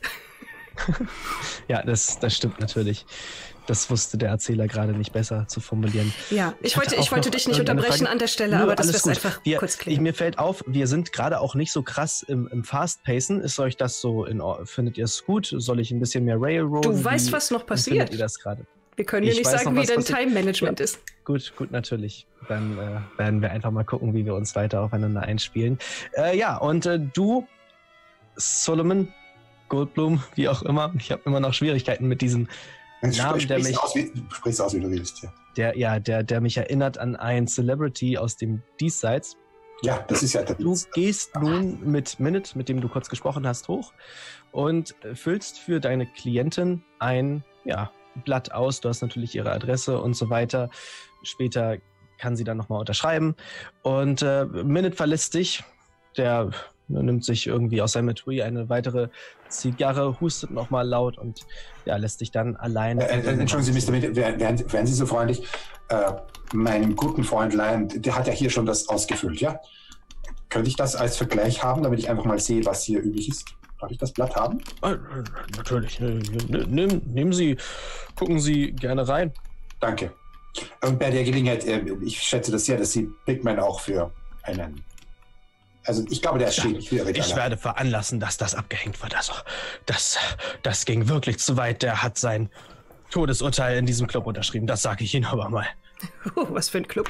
ja, das, das stimmt natürlich. Das wusste der Erzähler gerade nicht besser zu formulieren. Ja, ich, hatte wollte, ich auch wollte noch dich nicht irgendeine unterbrechen Frage. an der Stelle, Nö, aber das alles wirst gut. einfach wir, kurz ich, klären. Mir fällt auf, wir sind gerade auch nicht so krass im, im Fast-Pacen. Ist euch das so in Ordnung? Findet ihr es gut? Soll ich ein bisschen mehr Railroad? Du weißt, was noch Wie passiert. findet ihr das gerade? Wir können dir Ich nicht weiß sagen, noch, wie was dein passiert. Time-Management Ja. ist. Gut, gut, natürlich. Dann äh, werden wir einfach mal gucken, wie wir uns weiter aufeinander einspielen. Äh, ja, und äh, du, Solomon, Goldblum, wie auch immer, ich habe immer noch Schwierigkeiten mit diesem Namen, der Sprich's mich, aus, wie, sprich's aus, wie du willst, ja. der, ja, der, der mich erinnert an ein Celebrity aus dem Diesseits. Ja, das ist ja der Du Witz. gehst nun mit Minute, mit dem du kurz gesprochen hast, hoch und füllst für deine Klientin ein ja, Blatt aus. Du hast natürlich ihre Adresse und so weiter. Später kann sie dann nochmal unterschreiben. Und äh, Minute verlässt dich. Der nimmt sich irgendwie aus seinem Etui eine weitere Zigarre, hustet nochmal laut und ja, lässt dich dann alleine. Äh, äh, entschuldigen Sie, Mister Mennett, wären, wären, wären Sie so freundlich? Äh, meinem guten Freund Lion, der hat ja hier schon das ausgefüllt, ja? Könnte ich das als Vergleich haben, damit ich einfach mal sehe, was hier üblich ist? Darf ich das Blatt haben? Äh, natürlich. Äh, Nehmen, nehmen Sie, gucken Sie gerne rein. Danke. Und bei der Gelegenheit, äh, ich schätze das sehr, dass Sie Pigman auch für einen... Also ich glaube, der ist schädlich für Ihre Ich Gala. werde veranlassen, dass das abgehängt wird. Also, das, das ging wirklich zu weit. Der hat sein Todesurteil in diesem Club unterschrieben. Das sage ich Ihnen aber mal. Oh, was für ein Club.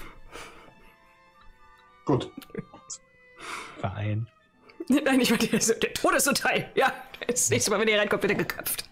Gut. Verein. Nein, ich meine, der, der Todesurteil. Ja, das nächste Mal, wenn ihr reinkommt, wird er geköpft.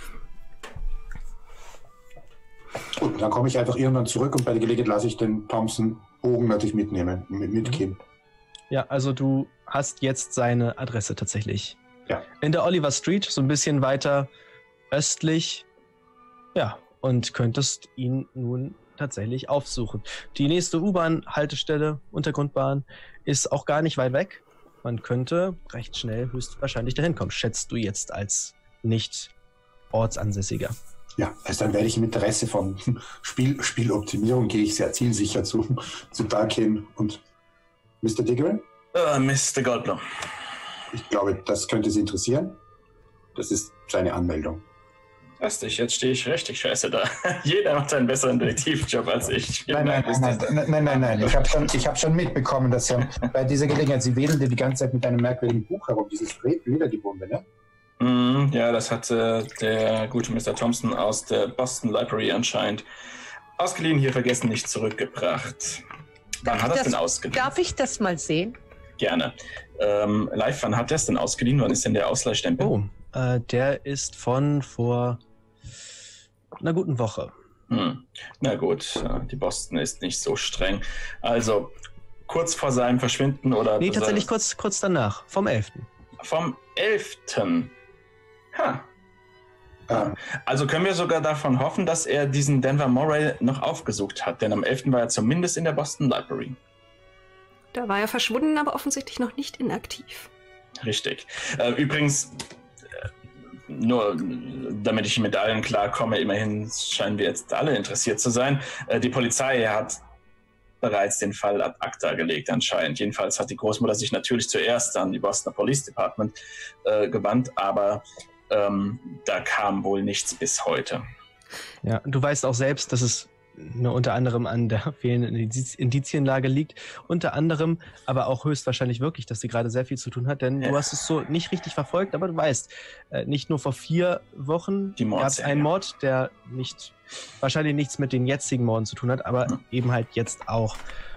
Gut, dann komme ich einfach irgendwann zurück und bei der Gelegenheit lasse ich den Thompson Bogen natürlich mitnehmen, mit, mitgehen. Ja, also du hast jetzt seine Adresse tatsächlich. Ja. In der Oliver Street, so ein bisschen weiter östlich. Ja, und könntest ihn nun tatsächlich aufsuchen. Die nächste U-Bahn-Haltestelle, Untergrundbahn, ist auch gar nicht weit weg. Man könnte recht schnell höchstwahrscheinlich dahin kommen. Schätzt du jetzt als nicht Ortsansässiger? Ja, also dann werde ich im Interesse von Spiel, Spieloptimierung gehe ich sehr zielsicher zu, zu Dark hin und Mister Diggory? Uh, Mister Goldblum. Ich glaube, das könnte Sie interessieren. Das ist seine Anmeldung. Lustig, jetzt stehe ich richtig scheiße da. Jeder macht einen besseren Detektivjob als ich. Nein, nein, nein, nein, nein, nein, nein. Ich habe schon, ich hab schon mitbekommen, dass er bei dieser Gelegenheit, Sie wedeln die ganze Zeit mit einem merkwürdigen Buch herum, dieses Ledergebunde, ne? Mm, ja, das hat äh, der gute Mister Thompson aus der Boston Library anscheinend ausgeliehen, hier vergessen, nicht zurückgebracht. Wann hat er es denn ausgeliehen? Darf ich das mal sehen? Gerne. Ähm, live, wann hat er es denn ausgeliehen? Wann ist denn der Ausleihstempel? Oh, äh, der ist von vor einer guten Woche. Hm. Na gut, äh, die Boston ist nicht so streng. Also, kurz vor seinem Verschwinden oder... Nee, tatsächlich kurz, kurz danach, vom elften Vom elften Ha. Ah. Also können wir sogar davon hoffen, dass er diesen Denver Moray noch aufgesucht hat, denn am elften war er zumindest in der Boston Library. Da war er verschwunden, aber offensichtlich noch nicht inaktiv. Richtig. Äh, übrigens, äh, nur damit ich mit allen klarkomme, immerhin scheinen wir jetzt alle interessiert zu sein. Äh, die Polizei hat bereits den Fall ad acta gelegt anscheinend. Jedenfalls hat die Großmutter sich natürlich zuerst an die Boston Police Department äh, gewandt, aber ähm, da kam wohl nichts bis heute. Ja, du weißt auch selbst, dass es nur unter anderem an der fehlenden Indiz- Indizienlage liegt, unter anderem aber auch höchstwahrscheinlich wirklich, dass sie gerade sehr viel zu tun hat, denn Ja. du hast es so nicht richtig verfolgt, aber du weißt, äh, nicht nur vor vier Wochen Die gab es Mordserie. einen Mord, der nicht wahrscheinlich nichts mit den jetzigen Morden zu tun hat, aber Hm. eben halt jetzt auch.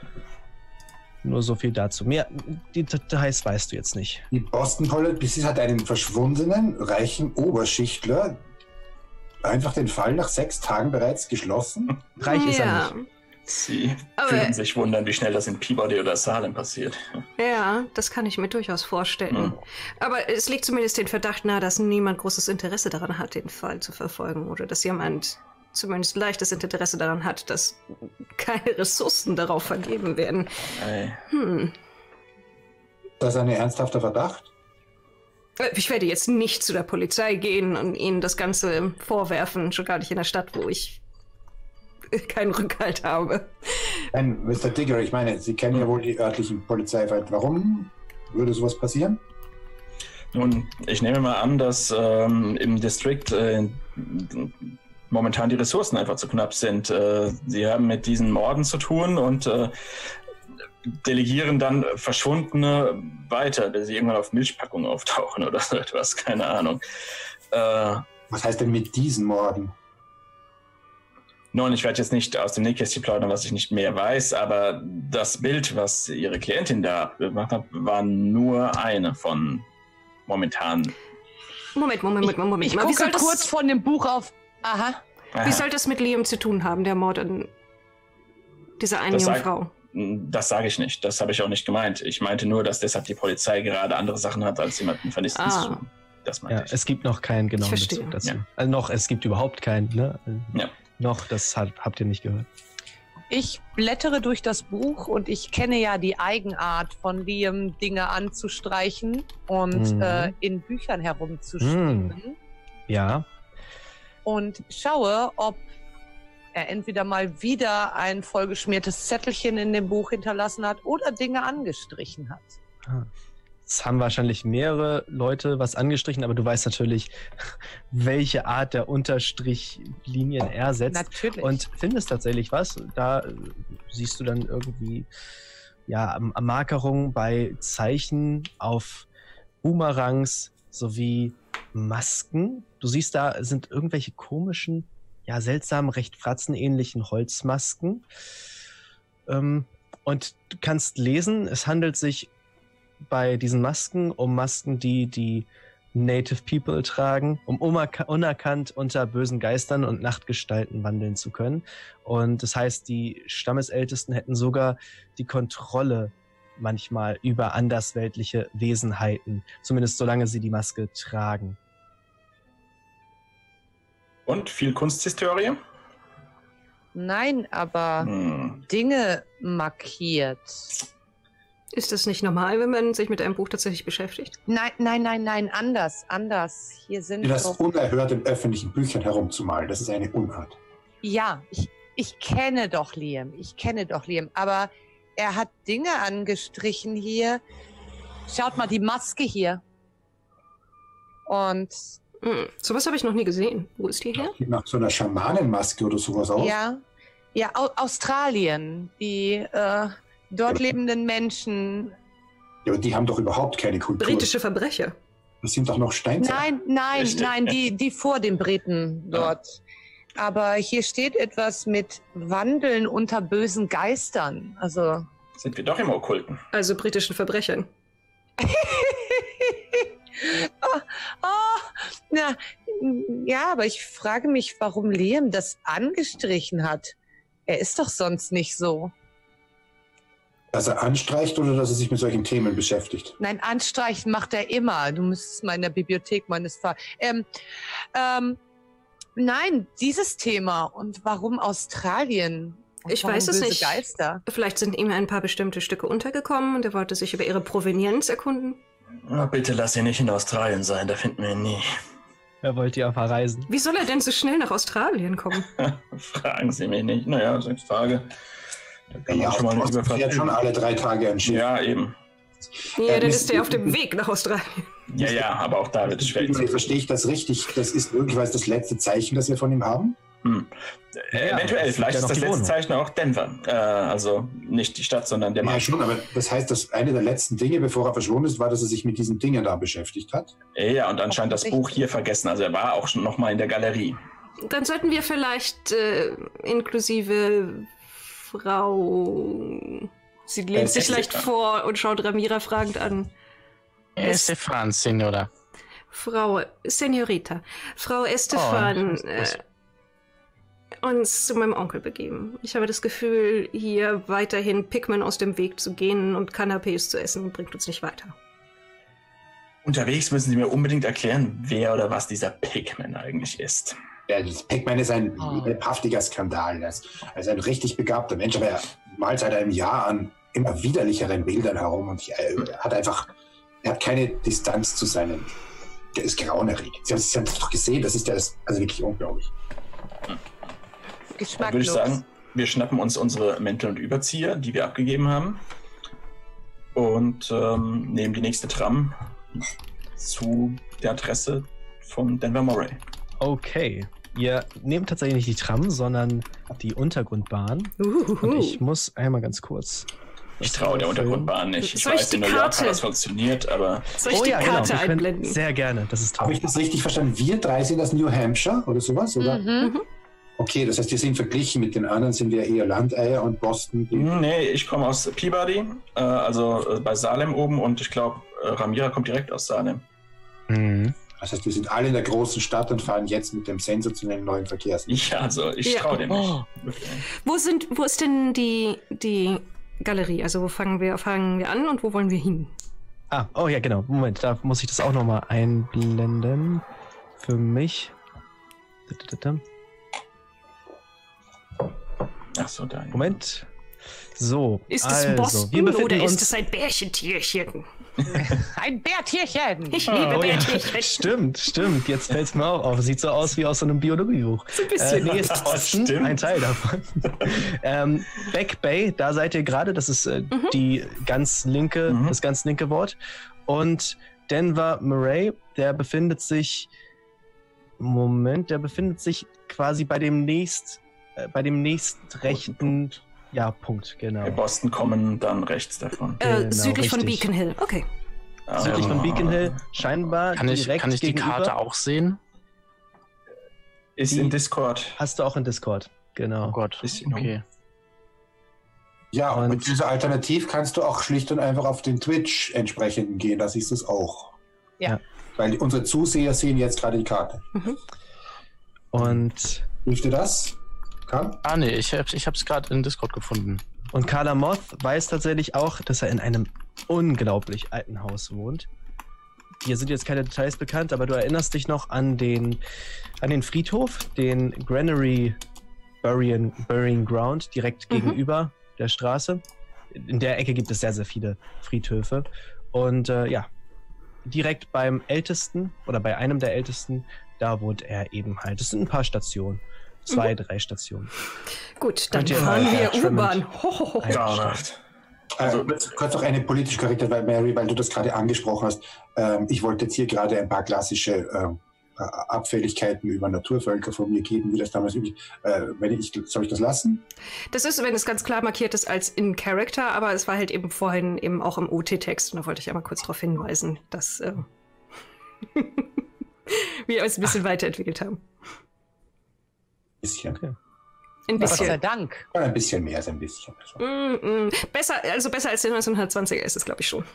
Nur so viel dazu. Mehr die Details weißt du jetzt nicht. Die Boston Police hat einen verschwundenen, reichen Oberschichtler einfach den Fall nach sechs Tagen bereits geschlossen. Reich ist er ja. nicht. Sie Aber- würden sich wundern, wie schnell das in Peabody oder Salem passiert. Ja, das kann ich mir durchaus vorstellen. Hm. Aber es liegt zumindest den Verdacht nahe, dass niemand großes Interesse daran hat, den Fall zu verfolgen. Oder dass jemand zumindest leichtes Interesse daran hat, dass keine Ressourcen darauf vergeben werden. Hey. Hm. Das ist ein ernsthafter Verdacht. Äh, Ich werde jetzt nicht zu der Polizei gehen und ihnen das Ganze vorwerfen, schon gar nicht in der Stadt, wo ich keinen Rückhalt habe. Nein, Mister Diggory, ich meine, Sie kennen ja wohl die örtlichen Polizeiwelt. Warum würde sowas passieren? Nun, ich nehme mal an, dass ähm, im District äh, momentan die Ressourcen einfach zu knapp sind. Äh, sie haben mit diesen Morden zu tun und äh, delegieren dann Verschwundene weiter, bis sie irgendwann auf Milchpackungen auftauchen oder so etwas, keine Ahnung. Äh, Was heißt denn mit diesen Morden? Nun, ich werde jetzt nicht aus dem Nähkästchen plaudern, was ich nicht mehr weiß, aber das Bild, was Ihre Klientin da gemacht hat, war nur eine von momentan. Moment, Moment, Moment, Moment. Ich mal. Wie gucke soll, das, kurz von dem Buch auf. Aha. wie soll das mit Liam zu tun haben, der Mord an dieser einen Das jungen sagt- Frau? Das sage ich nicht. Das habe ich auch nicht gemeint. Ich meinte nur, dass deshalb die Polizei gerade andere Sachen hat, als jemanden vernichten Ah. zu tun. Das meinte Ja, ich. es gibt noch keinen genauen verstehe. Bezug dazu. Ja. Also noch, es gibt überhaupt keinen, ne? Ja. Noch, das hat, habt ihr nicht gehört. Ich blättere durch das Buch und ich kenne ja die Eigenart von Liam, Dinge anzustreichen und Mhm. äh, in Büchern herumzuschreiben. Ja, Und schaue, ob er entweder mal wieder ein vollgeschmiertes Zettelchen in dem Buch hinterlassen hat oder Dinge angestrichen hat. es haben wahrscheinlich mehrere Leute was angestrichen, aber du weißt natürlich, welche Art der Unterstrichlinien er setzt. Natürlich. Und findest tatsächlich was. Da äh, siehst du dann irgendwie ja am, am Markerung bei Zeichen auf Boomerangs sowie Masken. Du siehst, da sind irgendwelche komischen, ja seltsamen, recht fratzenähnlichen Holzmasken. Ähm, und du kannst lesen, es handelt sich bei diesen Masken um Masken, die die Native People tragen, um unerka- unerkannt unter bösen Geistern und Nachtgestalten wandeln zu können. Und das heißt, die Stammesältesten hätten sogar die Kontrolle manchmal über andersweltliche Wesenheiten, zumindest solange sie die Maske tragen. Und viel Kunsthistorie? Nein, aber Hm. Dinge markiert. Ist das nicht normal, wenn man sich mit einem Buch tatsächlich beschäftigt? Nein, nein, nein, nein, anders, anders. Hier sind Das doch... unerhört in öffentlichen Büchern herumzumalen, das ist eine Unart. Ja, ich, ich kenne doch Liam, ich kenne doch Liam, aber er hat Dinge angestrichen hier. Schaut mal, die Maske hier. Und Hm, sowas habe ich noch nie gesehen. Wo ist die her? Sieht nach so einer Schamanenmaske oder sowas aus. ja, ja, Au Australien, die äh, dort Ja. lebenden Menschen. Ja, aber die haben doch überhaupt keine Kultur. Britische Verbrecher. Das sind doch noch Steinzeit. Nein, nein, Richtig. nein, die, die vor den Briten dort. Aber hier steht etwas mit Wandeln unter bösen Geistern. Also. Sind wir doch im Okkulten. Also britischen Verbrechern. oh, oh, na, ja, aber ich frage mich, warum Liam das angestrichen hat. Er ist doch sonst nicht so. Dass er anstreicht oder dass er sich mit solchen Themen beschäftigt? Nein, anstreichen macht er immer. Du müsstest mal in der Bibliothek meines Vaters. Ähm, ähm, nein, dieses Thema. Und warum Australien? Und Ich warum weiß es böse nicht. Geister? Vielleicht sind ihm ein paar bestimmte Stücke untergekommen und er wollte sich über ihre Provenienz erkunden. Oh, bitte lass ihn nicht in Australien sein, da finden wir ihn nie. Wer wollt ihr verreisen? Wie soll er denn so schnell nach Australien kommen? Fragen Sie mich nicht. Naja, sechs Tage. Da kann Ja, man schon mal eine Thorsten Überfahrt fährt schon alle drei Tage ein Schiff. Ja, eben. Ja, Äh, dann müssen- ist er auf dem Weg nach Australien. Ja, ja, aber auch da wird es schwer. Verstehe ich das richtig? Das ist möglicherweise das letzte Zeichen, das wir von ihm haben? Hm. Äh, Ja, eventuell, es vielleicht gibt ja ist noch das die letzte Wohnung. Zeichen auch Denver. Äh, also nicht die Stadt, sondern der Ja, Marsch. schon, aber das heißt, dass eine der letzten Dinge, bevor er verschwunden ist, war, dass er sich mit diesen Dingen da beschäftigt hat. Ja, und anscheinend das Buch hier vergessen. Also er war auch schon noch mal in der Galerie. Dann sollten wir vielleicht äh, inklusive Frau... Sie lehnt Äh, sich leicht Estefan. vor und schaut Ramira fragend an. Es- Estefan, Senora. Frau Senorita, Frau Estefan, Oh, äh, das- uns zu meinem Onkel begeben. Ich habe das Gefühl, hier weiterhin Pikmin aus dem Weg zu gehen und Canapés zu essen, bringt uns nicht weiter. Unterwegs müssen Sie mir unbedingt erklären, wer oder was dieser Pigman eigentlich ist. Ja, das Pac-Man ist ein Oh. leibhaftiger Skandal. Er ist, er ist ein richtig begabter Mensch, aber er malt seit einem Jahr an immer widerlicheren Bildern herum und er hat einfach, er hat keine Distanz zu seinen. Der ist grauenerregend. Sie haben es doch gesehen, das ist ja das, also wirklich unglaublich. Dann Geschmacklos. würde ich sagen, wir schnappen uns unsere Mäntel und Überzieher, die wir abgegeben haben, und ähm, nehmen die nächste Tram zu der Adresse von Denver Moray. Okay. Ihr nehmt tatsächlich nicht die Tram, sondern die Untergrundbahn. Und ich muss einmal ganz kurz. Ich traue der Untergrundbahn nicht. Ich Soll ich weiß, die in New York Karte- hat das funktioniert, aber Soll ich Oh die ja, genau. Karte Wir können, einblenden? sehr gerne. Das ist toll. Habe ich das richtig verstanden? Wir drei sind aus New Hampshire oder sowas, oder? Mhm. Okay, das heißt, wir sind verglichen mit den anderen, sind wir eher Landeier und Boston. Die Hm, nee, ich komme aus Peabody, äh, also äh, bei Salem oben, und ich glaube, äh, Ramira kommt direkt aus Salem. Mhm. Das heißt, wir sind alle in der großen Stadt und fahren jetzt mit dem sensationellen neuen Verkehrsmittel. Ich, also, ich Ja. traue dem nicht. Oh. Wirklich. Wo sind, wo ist denn die, die Galerie? Also wo fangen wir, fangen wir an und wo wollen wir hin? Ah, oh ja, genau. Moment, da muss ich das auch nochmal einblenden. Für mich. Ach so, da. Moment. So. Ist es also, wir Boston befinden oder uns, ist es ein Bärchentierchen? Ein Bärtierchen. Ich Oh, liebe oh ja. Bärtierchen. Stimmt, stimmt. Jetzt fällt es mir auch auf. Sieht so aus wie aus so einem Biologiebuch. So ein Äh, bisschen. nee, ist Das Boston, stimmt. ein Teil davon. ähm, Back Bay, da seid ihr gerade. Das ist äh, die ganz linke, Mhm. das ganz linke Wort. Und Denver Murray, der befindet sich. Moment, der befindet sich quasi bei dem nächst, äh, bei dem nächstrechten. Punkt. Ja, Punkt, genau. Bei Boston kommen dann rechts davon. äh, genau, südlich von richtig. Beacon Hill. Okay. Südlich von Ah. Beacon Hill, scheinbar Kann ich, direkt kann ich die gegenüber. Karte auch sehen? Ist Die- in Discord. Hast du auch in Discord, genau. Oh Gott. Bisschen Okay. Ja, und Und- mit dieser Alternativ kannst du auch schlicht und einfach auf den Twitch entsprechenden gehen, das ist es auch. Ja. Weil unsere Zuseher sehen jetzt gerade die Karte. Und Hilft dir das? Kann? Ah, nee, ich, hab, ich hab's gerade in Discord gefunden. Und Kala Moth weiß tatsächlich auch, dass er in einem unglaublich alten Haus wohnt. Hier sind jetzt keine Details bekannt, aber du erinnerst dich noch an den, an den Friedhof, den Granary Burying, Burying Ground, direkt mhm. gegenüber der Straße. In der Ecke gibt es sehr, sehr viele Friedhöfe. Und äh, ja, direkt beim Ältesten oder bei einem der Ältesten, da wohnt er eben halt. Es sind ein paar Stationen. Zwei, mhm. drei Stationen. Gut, dann fahren wir U-Bahn. Ja, also kurz noch eine politische Korrektheit, weil Mary, weil du das gerade angesprochen hast. Ähm, ich wollte jetzt hier gerade ein paar klassische ähm, Abfälligkeiten über Naturvölker von mir geben, wie das damals üblich. Äh, wenn ich, soll ich das lassen? Das ist, wenn es ganz klar markiert ist als in Character, aber es war halt eben vorhin eben auch im O T-Text und da wollte ich einmal kurz darauf hinweisen, dass äh, wir uns ein bisschen Ach. weiterentwickelt haben. Bisschen. Okay. Ein bisschen. Gott sei Dank. Ja, ein bisschen mehr als ein bisschen. Also. Mm, mm. Besser, also besser als der neunzehnhundertzwanziger ist es, glaube ich, schon.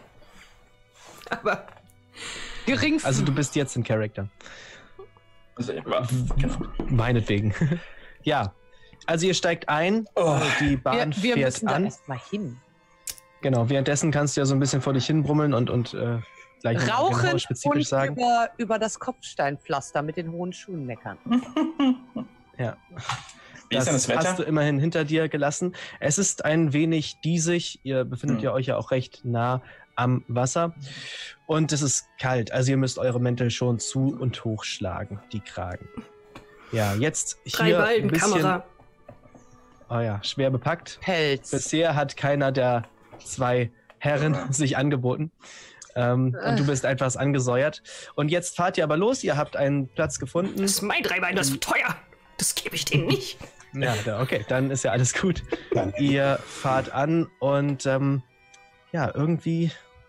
Aber geringsten. Also du bist jetzt in Charakter. Also, genau. Meinetwegen. Ja, also ihr steigt ein, oh. die Bahn wir, wir fährt müssen an. Da erst mal hin. Genau, währenddessen kannst du ja so ein bisschen vor dich hin brummeln und, und äh, gleich Rauchen genau spezifisch und sagen. Über, über das Kopfsteinpflaster mit den hohen Schuhen meckern. Ja. Wie ist denn das Wetter? Hast du immerhin hinter dir gelassen. Es ist ein wenig diesig. Ihr befindet hm. ihr euch ja auch recht nah am Wasser. Und es ist kalt. Also ihr müsst eure Mäntel schon zu und hochschlagen, die Kragen. Ja, jetzt hier Drei ein bisschen... Kamera. Oh ja, schwer bepackt. Pelz. Bisher hat keiner der zwei Herren sich angeboten. Ähm, und du bist etwas angesäuert. Und jetzt fahrt ihr aber los. Ihr habt einen Platz gefunden. Das ist mein Dreibein, das ist teuer. Das gebe ich denen nicht. Ja, okay, dann ist ja alles gut. Ihr fahrt an und ähm, ja, irgendwie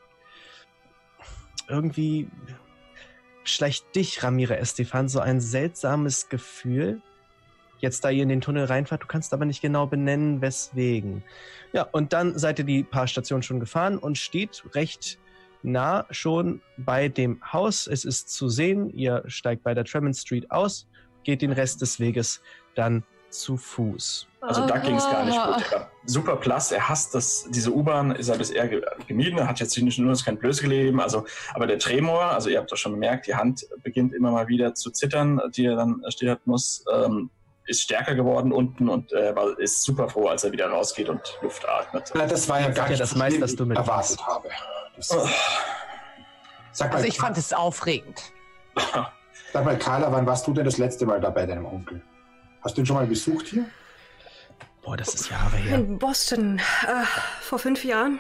irgendwie schleicht dich, Ramire Estefan, so ein seltsames Gefühl. Jetzt, da ihr in den Tunnel reinfahrt, du kannst aber nicht genau benennen, weswegen. Ja, und dann seid ihr die paar Stationen schon gefahren und steht recht nah schon bei dem Haus. Es ist zu sehen, ihr steigt bei der Tremont Street aus, geht den Rest des Weges dann zu Fuß. Also da ging es gar nicht gut. Ja, super Platz, er hasst das, diese U-Bahn ist er bisher gemieden, er hat jetzt nicht nur kein Blöße gegeben, also, aber der Tremor, also ihr habt doch schon gemerkt, die Hand beginnt immer mal wieder zu zittern, die er dann stillhalten muss, ähm, ist stärker geworden unten und äh, ist super froh, als er wieder rausgeht und Luft atmet. Ja, das war ja gar nicht das meiste, was du mit erwartet habe. Das, oh. Sag mal, also ich fand es aufregend. Sag mal, Carla, wann warst du denn das letzte Mal da bei deinem Onkel? Hast du ihn schon mal besucht hier? Boah, das ist Jahre her. In Boston, äh, vor fünf Jahren.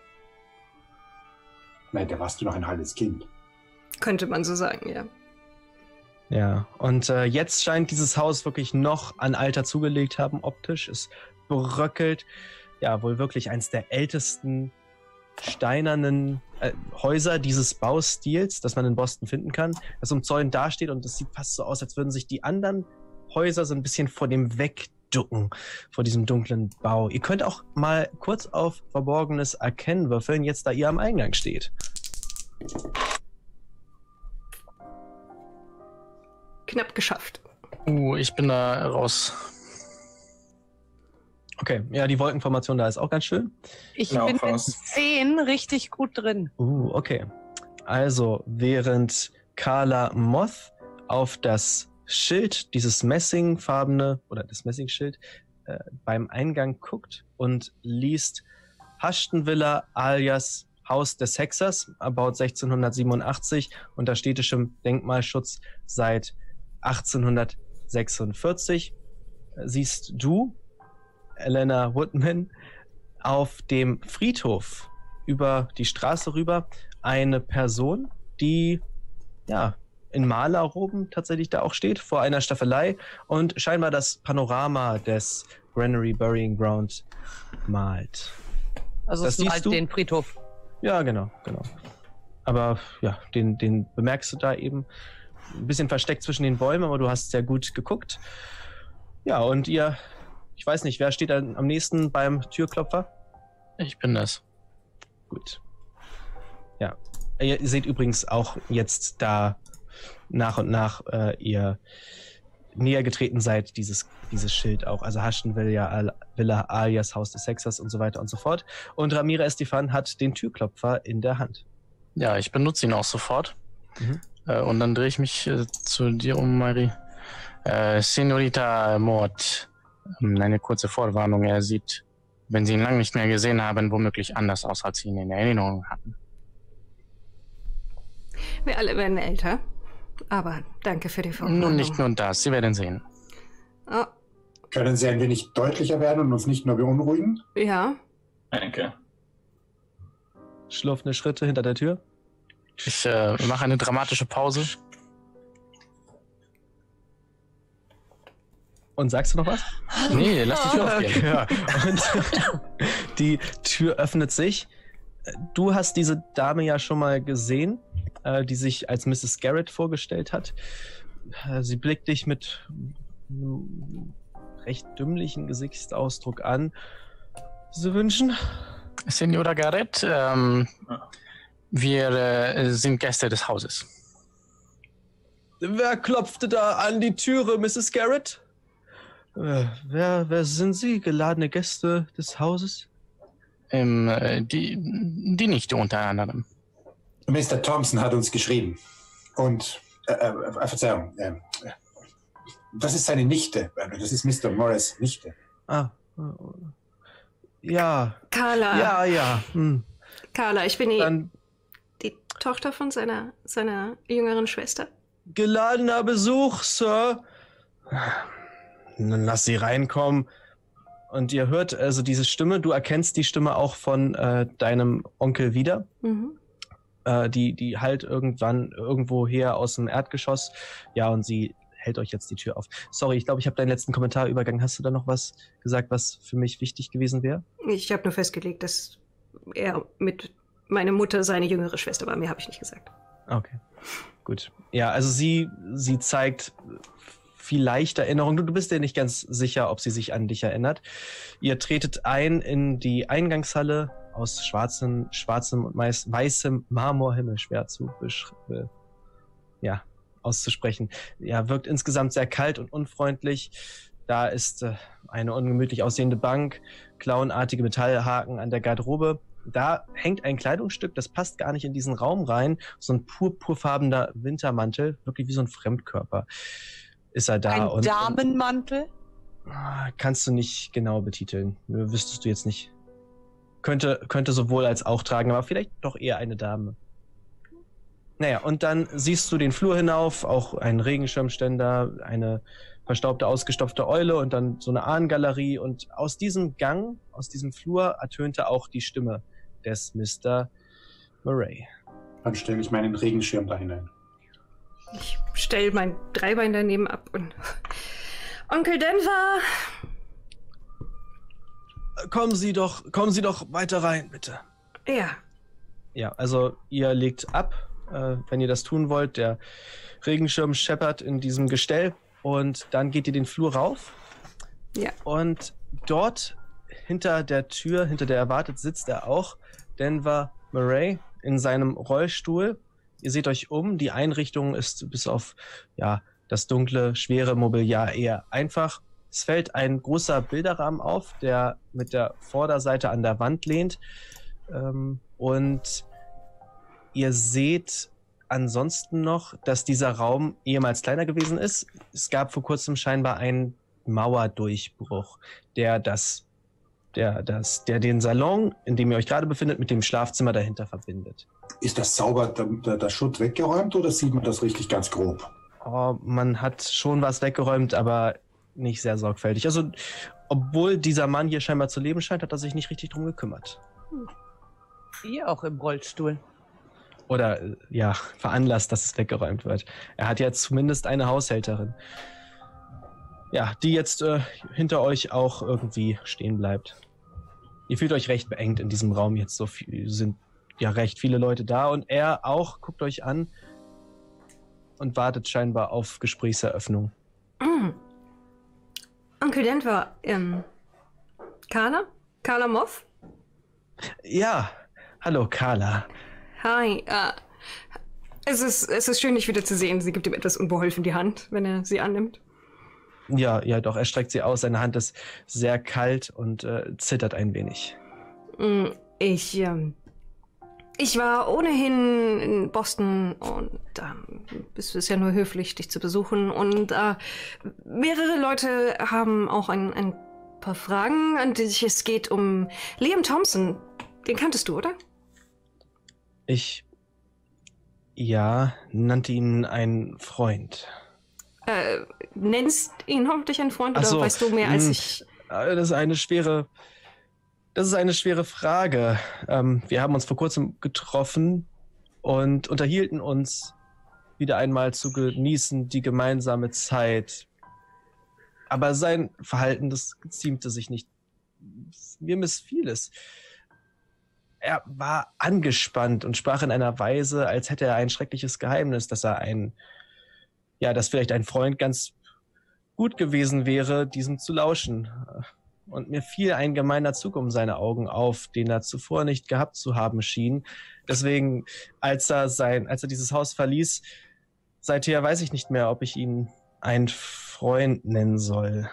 Nein, da warst du noch ein halbes Kind. Könnte man so sagen, ja. Ja, und äh, jetzt scheint dieses Haus wirklich noch an Alter zugelegt haben, optisch. Es bröckelt. Ja, wohl wirklich eins der ältesten steinernen äh, Häuser dieses Baustils, das man in Boston finden kann, das umzäunt dasteht und es sieht fast so aus, als würden sich die anderen Häuser so ein bisschen vor dem wegducken, vor diesem dunklen Bau. Ihr könnt auch mal kurz auf Verborgenes Erkennen würfeln, jetzt da ihr am Eingang steht. Knapp geschafft. Uh, ich bin da raus. Okay, ja, die Wolkenformation da ist auch ganz schön. Ich genau, bin mit zehn richtig gut drin. Uh, okay. Also, während Kala Moth auf das Schild, dieses messingfarbene, oder das Messingschild, äh, beim Eingang guckt und liest Hashton Villa alias Haus des Hexers, erbaut sechzehnhundertsiebenundachtzig, unter städtischem Denkmalschutz seit achtzehnhundertsechsundvierzig, siehst du, Elena Woodman, auf dem Friedhof über die Straße rüber eine Person, die ja in Malerroben tatsächlich da auch steht, vor einer Staffelei und scheinbar das Panorama des Granary Burying Ground malt. Also das es malt siehst du? Den Friedhof. Ja, genau, genau. Aber ja, den, den bemerkst du da eben ein bisschen versteckt zwischen den Bäumen, aber du hast sehr gut geguckt. Ja, und ihr, ich weiß nicht, wer steht da am nächsten beim Türklopfer? Ich bin das. Gut. Ja, ihr seht übrigens auch jetzt da nach und nach äh, ihr näher getreten seid, dieses, dieses Schild auch. Also Hashten Villa, Villa alias Haus des Hexers und so weiter und so fort. Und Ramira Estefan hat den Türklopfer in der Hand. Ja, ich benutze ihn auch sofort. Mhm. Äh, und dann drehe ich mich äh, zu dir um, Mari. Äh, Senorita Mord, ähm, eine kurze Vorwarnung. Er sieht, wenn Sie ihn lange nicht mehr gesehen haben, womöglich anders aus, als Sie ihn in Erinnerung hatten. Wir alle werden älter. Aber danke für die Vorwarnung. Nun, nicht nur das. Sie werden sehen. Oh, Können Sie ein wenig deutlicher werden und uns nicht nur beunruhigen? ja. Danke. Schlurfende Schritte hinter der Tür. Ich äh, mache eine dramatische Pause. Und sagst du noch was? Nee, lass die Tür aufgehen. Ja. Und die Tür öffnet sich. Du hast diese Dame ja schon mal gesehen, äh, die sich als Misses Garrett vorgestellt hat. Äh, sie blickt dich mit einem recht dümmlichen Gesichtsausdruck an. Sie wünschen? Senora Garrett, ähm, wir äh, sind Gäste des Hauses. Wer klopfte da an die Türe, Misses Garrett? Äh, wer, wer sind Sie, geladene Gäste des Hauses? Ähm, äh, die, die Nichte unter anderem. Mister Thompson hat uns geschrieben. Und, äh, äh, Verzeihung, äh, das ist seine Nichte. Das ist Mister Morris' Nichte. Ah, ja. Carla. Ja, ja. Hm. Carla, ich bin die, Dann die Tochter von seiner, seiner jüngeren Schwester. geladener Besuch, Sir. Dann lass sie reinkommen. Und ihr hört also diese Stimme, du erkennst die Stimme auch von äh, deinem Onkel wieder. Mhm. Äh, die, die halt irgendwann irgendwo her aus dem Erdgeschoss. Ja, und sie hält euch jetzt die Tür auf. Sorry, ich glaube, ich habe deinen letzten Kommentar übergangen. Hast du da noch was gesagt, was für mich wichtig gewesen wäre? Ich habe nur festgelegt, dass er mit meine Mutter seine jüngere Schwester war. Mehr habe ich nicht gesagt. Okay, gut. Ja, also sie, sie zeigt vielleicht Erinnerung. Du, du bist dir nicht ganz sicher, ob sie sich an dich erinnert. Ihr tretet ein in die Eingangshalle aus schwarzem, schwarzem und meist weißem Marmorhimmel, schwer zu beschreiben. Ja, auszusprechen. Ja, wirkt insgesamt sehr kalt und unfreundlich. Da ist äh, eine ungemütlich aussehende Bank, clownartige Metallhaken an der Garderobe. Da hängt ein Kleidungsstück, das passt gar nicht in diesen Raum rein. So ein purpurfarbener Wintermantel, wirklich wie so ein Fremdkörper ist er da. Ein und, Damenmantel? Und, kannst du nicht genau betiteln. Wüsstest du jetzt nicht. Könnte, könnte sowohl als auch tragen, aber vielleicht doch eher eine Dame. Naja, und dann siehst du den Flur hinauf, auch einen Regenschirmständer, eine verstaubte, ausgestopfte Eule und dann so eine Ahnengalerie. Und aus diesem Gang, aus diesem Flur ertönte auch die Stimme des Mister Murray. Dann stelle ich meinen Regenschirm da hinein. Ich stelle mein Dreibein daneben ab und... Onkel Denver! Kommen Sie doch, kommen Sie doch weiter rein, bitte. Ja. Ja, also ihr legt ab, äh, wenn ihr das tun wollt. Der Regenschirm scheppert in diesem Gestell und dann geht ihr den Flur rauf. Ja. Und dort hinter der Tür, hinter der er wartet, sitzt er auch, Denver Murray, in seinem Rollstuhl. Ihr seht euch um, die Einrichtung ist bis auf ja, das dunkle, schwere Mobiliar eher einfach. Es fällt ein großer Bilderrahmen auf, der mit der Vorderseite an der Wand lehnt. Ähm, und ihr seht ansonsten noch, dass dieser Raum ehemals kleiner gewesen ist. Es gab vor kurzem scheinbar einen Mauerdurchbruch, der das, der das, der den Salon, in dem ihr euch gerade befindet, mit dem Schlafzimmer dahinter verbindet. Ist das sauber, der, der, der Schutt weggeräumt oder sieht man das richtig ganz grob? Oh, man hat schon was weggeräumt, aber nicht sehr sorgfältig. Also, obwohl dieser Mann hier scheinbar zu leben scheint, hat er sich nicht richtig drum gekümmert. Ihr auch im Rollstuhl. Oder, ja, veranlasst, dass es weggeräumt wird. Er hat ja zumindest eine Haushälterin. Ja, die jetzt äh, hinter euch auch irgendwie stehen bleibt. Ihr fühlt euch recht beengt in diesem Raum jetzt. So viel, sind ja recht viele Leute da und er auch guckt euch an und wartet scheinbar auf Gesprächseröffnung. Mm. Onkel Denver, ähm, Carla? Carla Moff? Ja, hallo Carla. Hi, äh, es ist, es ist schön, dich wieder zu sehen. Sie gibt ihm etwas unbeholfen die Hand, wenn er sie annimmt. Ja, ja, doch, er streckt sie aus. Seine Hand ist sehr kalt und äh, zittert ein wenig. Ich, ähm, ich war ohnehin in Boston und ähm, es ist ja nur höflich, dich zu besuchen. Und äh, mehrere Leute haben auch ein, ein paar Fragen an dich. Es geht um Liam Thompson. Den kanntest du, oder? Ich, ja, nannte ihn einen Freund. Äh, nennst ihn hoffentlich einen Freund, oder Ach so, weißt du mehr als mh, ich? Das ist eine schwere, das ist eine schwere Frage. Ähm, wir haben uns vor kurzem getroffen und unterhielten uns, wieder einmal zu genießen, die gemeinsame Zeit. Aber sein Verhalten, das geziemte sich nicht. Mir missfiel es. Er war angespannt und sprach in einer Weise, als hätte er ein schreckliches Geheimnis, dass er ein, ja, dass vielleicht ein Freund ganz gut gewesen wäre, diesem zu lauschen. Und mir fiel ein gemeiner Zug um seine Augen auf, den er zuvor nicht gehabt zu haben schien. Deswegen, als er sein, als er dieses Haus verließ, seither weiß ich nicht mehr, ob ich ihn einen Freund nennen soll.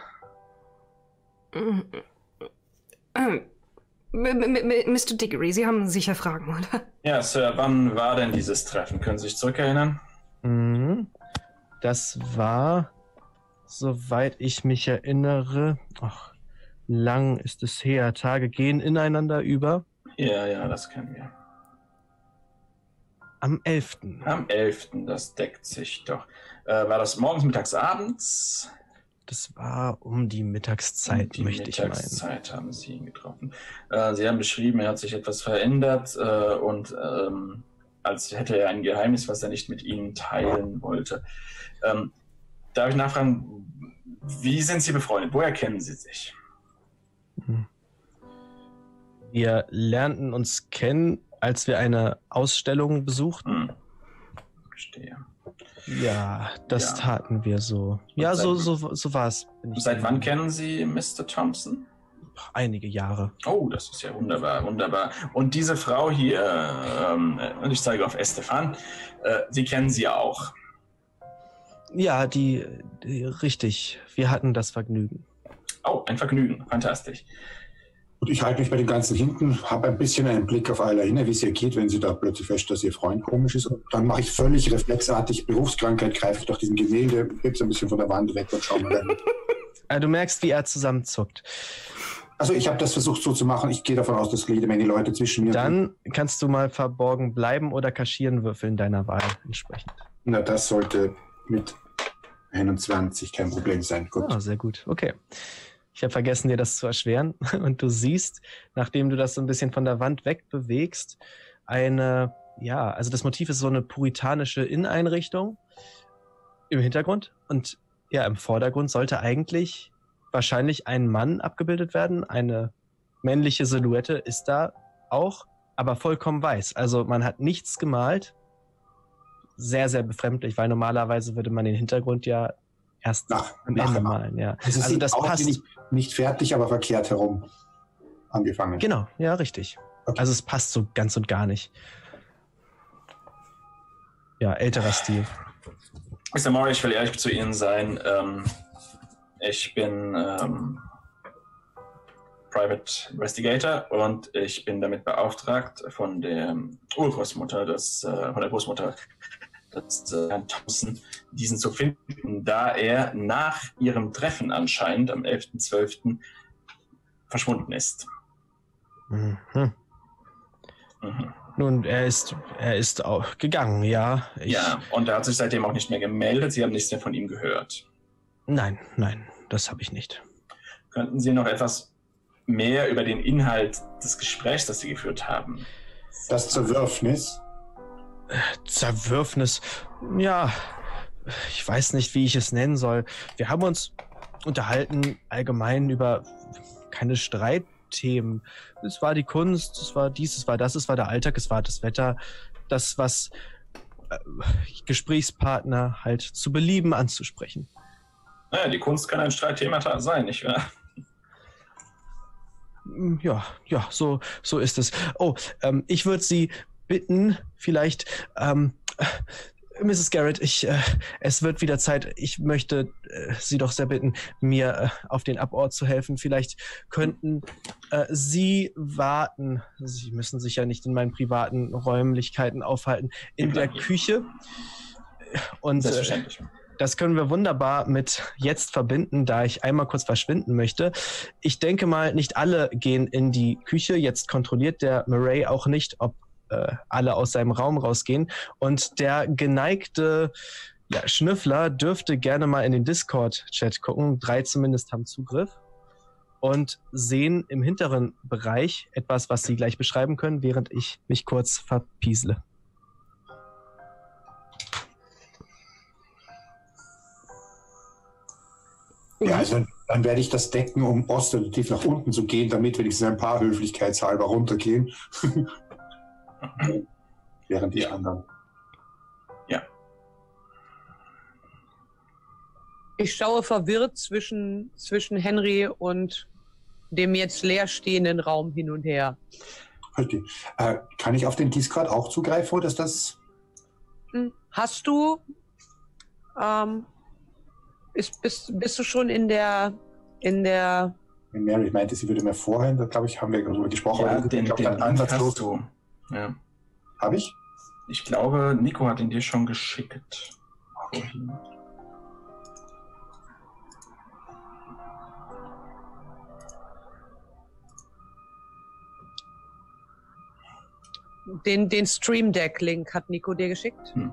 Mister Diggory, Sie haben sicher Fragen, oder? Ja, Sir, wann war denn dieses Treffen? Können Sie sich zurückerinnern? Mhm. Das war, soweit ich mich erinnere, ach, lang ist es her, Tage gehen ineinander über. Ja, ja, das kennen wir. Am elften Am elften, das deckt sich doch. Äh, war das morgens, mittags, abends? Das war um die Mittagszeit, um die möchte ich meinen. Mittagszeit haben Sie ihn getroffen. Äh, Sie haben beschrieben, er hat sich etwas verändert äh, und ähm, als hätte er ein Geheimnis, was er nicht mit Ihnen teilen wollte. Ähm, darf ich nachfragen, wie sind Sie befreundet? Woher kennen Sie sich? Wir lernten uns kennen, als wir eine Ausstellung besuchten. Hm. Verstehe. Ja, das Ja. taten wir so. Ja, seit- so, so, so war es. Seit wann kennen Sie Mister Thompson? Einige Jahre. Oh, das ist ja wunderbar, wunderbar. Und diese Frau hier, ähm, und ich zeige auf Estefan, äh, Sie kennen sie auch. Ja, die, die, richtig. Wir hatten das Vergnügen. Oh, ein Vergnügen, fantastisch. Und ich halte mich bei dem Ganzen hinten, habe ein bisschen einen Blick auf Ayla hin, wie es ihr geht, wenn sie da plötzlich feststellt, dass ihr Freund komisch ist. Und dann mache ich völlig reflexartig Berufskrankheit, greife ich durch diesen Gemälde, heb's ein bisschen von der Wand weg und schau mal rein. Du merkst, wie er zusammenzuckt. Also ich habe das versucht so zu machen. Ich gehe davon aus, dass jede Menge Leute zwischen mir Dann kannst du mal verborgen bleiben oder kaschieren würfeln deiner Wahl entsprechend. Na, das sollte mit einundzwanzig kein Problem sein. Gut. Ah, sehr gut. Okay. Ich habe vergessen, dir das zu erschweren. Und du siehst, nachdem du das so ein bisschen von der Wand wegbewegst, eine, ja, also das Motiv ist so eine puritanische Inneneinrichtung im Hintergrund. Und ja, im Vordergrund sollte eigentlich wahrscheinlich ein Mann abgebildet werden. Eine männliche Silhouette ist da auch, aber vollkommen weiß. Also man hat nichts gemalt. Sehr, sehr befremdlich, weil normalerweise würde man den Hintergrund ja erst Nach- am nachher Ende malen. malen. Ja. Also, es Also sieht das aus wie passt. nicht, nicht fertig, aber verkehrt herum angefangen. Genau, ja, richtig. Okay. Also es passt so ganz und gar nicht. Ja, älterer Stil. Mister Maury, ich will ehrlich zu Ihnen sein. Ähm, ich bin ähm, Private Investigator und ich bin damit beauftragt von der Urgroßmutter, des, äh, von der Großmutter des äh, Herrn Thompson, diesen zu finden, da er nach ihrem Treffen anscheinend am elften zwölften verschwunden ist. Mhm. Mhm. Nun, er ist, er ist auch gegangen, ja. Ich, Ja, und er hat sich seitdem auch nicht mehr gemeldet. Sie haben nichts mehr von ihm gehört. Nein, nein, das habe ich nicht. Könnten Sie noch etwas mehr über den Inhalt des Gesprächs, das Sie geführt haben? Das Zerwürfnis. Zerwürfnis, ja, ich weiß nicht, wie ich es nennen soll. Wir haben uns unterhalten allgemein über keine Streitthemen. Es war die Kunst, es war dies, es war das, es war der Alltag, es war das Wetter, das, was äh, Gesprächspartner halt zu belieben anzusprechen. Naja, die Kunst kann ein Streitthema sein, nicht wahr? Ja, ja, so, so ist es. Oh, ähm, ich würde Sie bitten, vielleicht ähm, Misses Garrett, ich, äh, es wird wieder Zeit. Ich möchte äh, Sie doch sehr bitten, mir äh, auf den Abort zu helfen. Vielleicht könnten äh, Sie warten. Sie müssen sich ja nicht in meinen privaten Räumlichkeiten aufhalten. In der Küche. Und äh, das können wir wunderbar mit jetzt verbinden, da ich einmal kurz verschwinden möchte. Ich denke mal, nicht alle gehen in die Küche. Jetzt kontrolliert der Murray auch nicht, ob äh, alle aus seinem Raum rausgehen. Und der geneigte ja, Schnüffler dürfte gerne mal in den Discord-Chat gucken. Drei zumindest haben Zugriff und sehen im hinteren Bereich etwas, was sie gleich beschreiben können, während ich mich kurz verpiesle. Ja, also dann werde ich das decken, um ostentativ nach unten zu gehen, damit wenigstens ein paar höflichkeitshalber runtergehen. Während die anderen. Ja. Ich schaue verwirrt zwischen, zwischen Henry und dem jetzt leerstehenden Raum hin und her. Okay. Äh, kann ich auf den Discord auch zugreifen, oder ist das... Hast du... Ähm, ist, bist, bist du schon in der... in der... Wenn Mary meinte, sie würde mir vorhin, da glaube ich, haben wir darüber gesprochen. Ja, aber den, ich glaub, den dann Link ansatzlos. hast du. Ja. Habe ich? Ich glaube, Nico hat ihn dir schon geschickt. Okay. Den, den Stream Deck-Link hat Nico dir geschickt. Hm.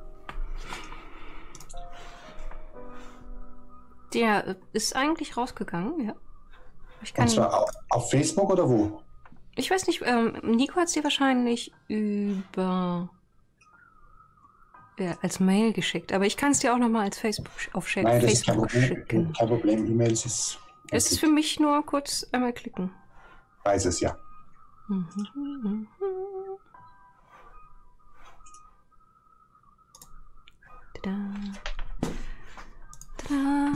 Der ist eigentlich rausgegangen, ja. Ich kann Und zwar auf, auf Facebook oder wo? Ich weiß nicht, ähm, Nico hat es dir wahrscheinlich über ja, als Mail geschickt, aber ich kann es dir auch nochmal als Facebook auf Sch Nein, das ist kein Facebook Problem. schicken. Kein Problem. E-Mails ist... Es ist für mich nur kurz einmal klicken. Weiß es, ja. Mhm, mhm. Tada. Tada.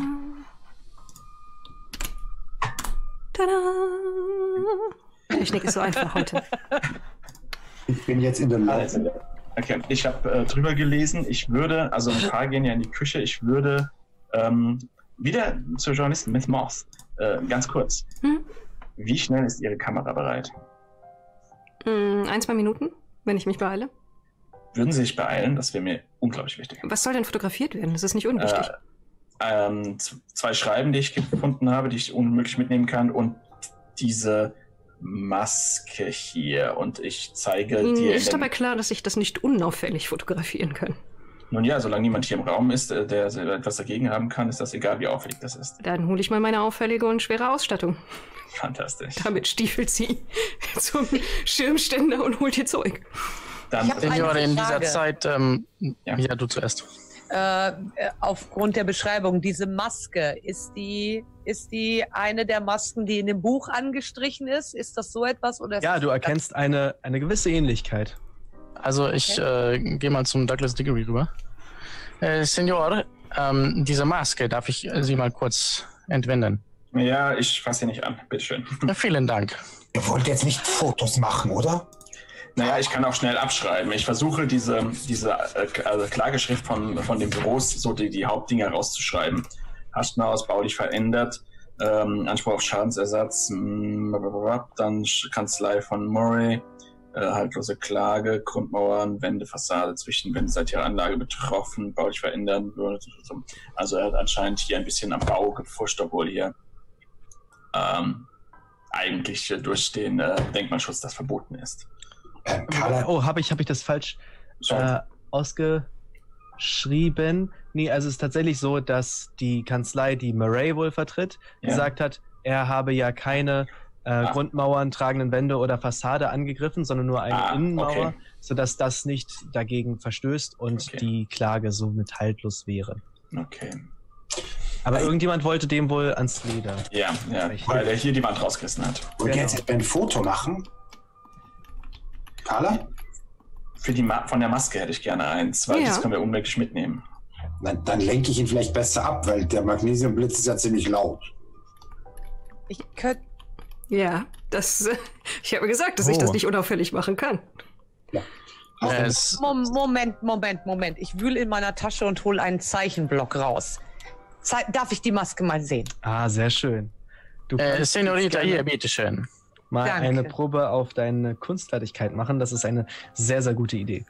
Tada. Technik ist so einfach heute. Ich bin jetzt in der Also, Leitung. okay, ich habe äh, drüber gelesen. Ich würde, also ein paar gehen ja in die Küche. Ich würde ähm, wieder zur Journalistin Miss Moss. Äh, ganz kurz. Hm? Wie schnell ist Ihre Kamera bereit? Mm, ein, zwei Minuten, wenn ich mich beeile. Würden Sie sich beeilen? Das wäre mir unglaublich wichtig. Was soll denn fotografiert werden? Das ist nicht unwichtig. Äh, ähm, z- zwei Schreiben, die ich gefunden habe, die ich unmöglich mitnehmen kann, und diese Maske hier. Und ich zeige Ihnen dir. in ist den- dabei klar, dass ich das nicht unauffällig fotografieren kann. Nun ja, solange niemand hier im Raum ist, äh, der etwas dagegen haben kann, ist das egal, wie auffällig das ist. Dann hole ich mal meine auffällige und schwere Ausstattung. Fantastisch. Damit stiefelt sie zum Schirmständer und holt ihr Zeug. Dann Ich hab eine Seniore, in dieser Frage. Zeit, ähm, Ja. ja. du zuerst. Äh, aufgrund der Beschreibung, diese Maske, ist die, ist die eine der Masken, die in dem Buch angestrichen ist? Ist das so etwas? Oder ist Ja, das du erkennst eine, eine gewisse Ähnlichkeit. Also ich äh, gehe mal zum Douglas Diggory rüber. Äh, Senior, ähm, diese Maske, darf ich äh, sie mal kurz entwenden? Ja, ich fasse sie nicht an. Bitteschön. Ja, vielen Dank. Ihr wollt jetzt nicht Fotos machen, oder? Naja, ich kann auch schnell abschreiben. Ich versuche diese, diese äh, also Klageschrift von, von den Büros, so die, die Hauptdinge rauszuschreiben. Haschenhaus, baulich verändert, ähm, Anspruch auf Schadensersatz, mh, dann Kanzlei von Murray, äh, haltlose Klage, Grundmauern, Wände, Fassade, Zwischenwände seit ihrer Anlage betroffen, baulich verändern. Also er hat anscheinend hier ein bisschen am Bau gefuscht, obwohl hier ähm, eigentlich durch den äh, Denkmalschutz das verboten ist. Ähm, Carla, Oh, habe ich, hab ich das falsch Sorry. äh, ausgeschrieben? Nee, also es ist tatsächlich so, dass die Kanzlei, die Murray wohl vertritt, Ja. gesagt hat, er habe ja keine äh, Ah. Grundmauern, tragenden Wände oder Fassade angegriffen, sondern nur eine Ah, Innenmauer, okay. sodass das nicht dagegen verstößt und Okay. die Klage somit haltlos wäre. Okay. Aber irgendjemand wollte dem wohl ans Leder. Ja, ja, weil er hier die Wand rausgerissen hat. wollt ihr Genau. jetzt etwa ein Foto machen? Carla? Für die Ma von der Maske hätte ich gerne eins, weil Ja. das können wir unmöglich mitnehmen. Dann, dann lenke ich ihn vielleicht besser ab, weil der Magnesiumblitz ist ja ziemlich laut. Ich könnte. Ja, das. äh, Ich habe gesagt, dass ich Oh. das nicht unauffällig machen kann. Es, Mom Moment, Moment, Moment. Ich wühle in meiner Tasche und hole einen Zeichenblock raus. Ze Darf ich die Maske mal sehen? Ah, sehr schön. Du äh, kannst Senorita, gerne hier, bitteschön. mal Danke. eine Probe auf deine Kunstfertigkeit machen. Das ist eine sehr, sehr gute Idee.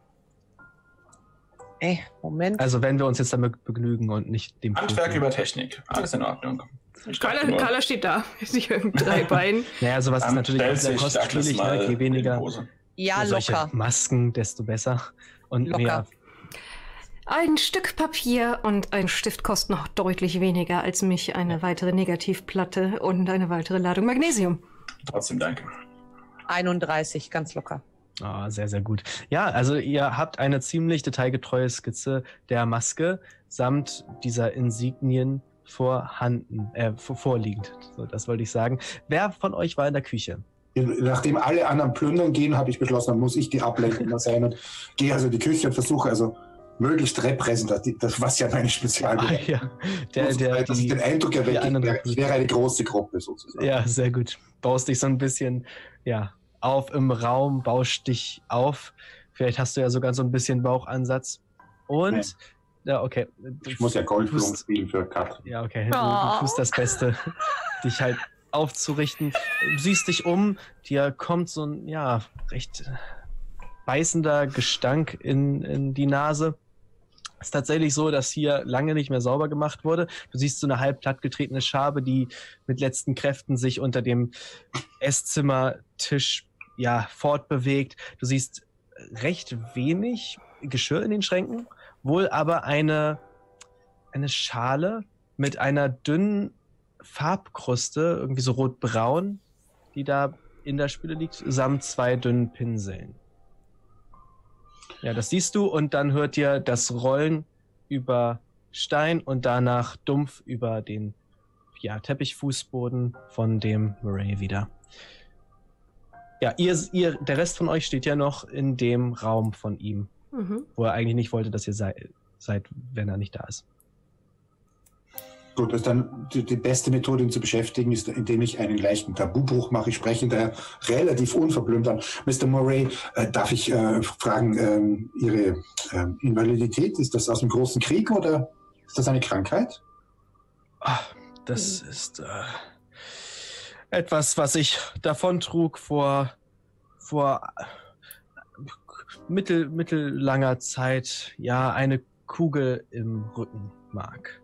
Ey, Moment. Also wenn wir uns jetzt damit begnügen und nicht dem Handwerk Fluch- über Technik. Alles in Ordnung. Ich dachte Carla, nur, Carla steht da. Sie mit drei Beinen. Naja, sowas ist dann natürlich auch stellt sehr sich Douglas kostspielig. mal Ne? Je in weniger die Hose. ja, solche locker. Masken, desto besser. Und Locker. mehr. Ein Stück Papier und ein Stift kosten noch deutlich weniger als mich eine weitere Negativplatte und eine weitere Ladung Magnesium. Trotzdem danke. einunddreißig, ganz locker. Ah, sehr, sehr gut. Ja, also ihr habt eine ziemlich detailgetreue Skizze der Maske samt dieser Insignien vorhanden, äh, vor- vorliegend. So, das wollte ich sagen. Wer von euch war in der Küche? Nachdem alle anderen plündern gehen, habe ich beschlossen, dann muss ich die Ablenkung sein und gehe also in die Küche und versuche also möglichst repräsentativ, das was ja meine Ah, Spezialbereich ja. Der, der, dass ich die, den Eindruck erwecke, ich anderen wäre, ich wäre eine große Gruppe sozusagen. ja, sehr gut. Baust dich so ein bisschen, ja, auf im Raum, baust dich auf. Vielleicht hast du ja sogar so ein bisschen Bauchansatz. Und, Nein. ja, okay. Ich muss ja Goldblumen Tust- spielen für Katrin. Ja, okay. Du, Oh. du tust das Beste, dich halt aufzurichten. Du siehst dich um, dir kommt so ein, ja, recht beißender Gestank in, in die Nase. Es ist tatsächlich so, dass hier lange nicht mehr sauber gemacht wurde. Du siehst so eine halb plattgetretene Schabe, die mit letzten Kräften sich unter dem Esszimmertisch, ja, fortbewegt. Du siehst recht wenig Geschirr in den Schränken, wohl aber eine, eine Schale mit einer dünnen Farbkruste, irgendwie so rotbraun, die da in der Spüle liegt, samt zwei dünnen Pinseln. Ja, das siehst du und dann hört ihr das Rollen über Stein und danach dumpf über den, ja, Teppichfußboden von dem Murray wieder. Ja, ihr, ihr, der Rest von euch steht ja noch in dem Raum von ihm, Mhm. wo er eigentlich nicht wollte, dass ihr sei, seid, wenn er nicht da ist. Gut, das ist dann die, die beste Methode, ihn zu beschäftigen, ist, indem ich einen leichten Tabubruch mache. Ich spreche ihn daher relativ unverblümt an. Mister Murray, äh, darf ich äh, fragen, ähm, Ihre ähm, Invalidität, ist das aus dem großen Krieg oder ist das eine Krankheit? Ah, das ist äh, etwas, was ich davontrug vor, vor äh, mittel, mittellanger Zeit. Ja, eine Kugel im Rückenmark.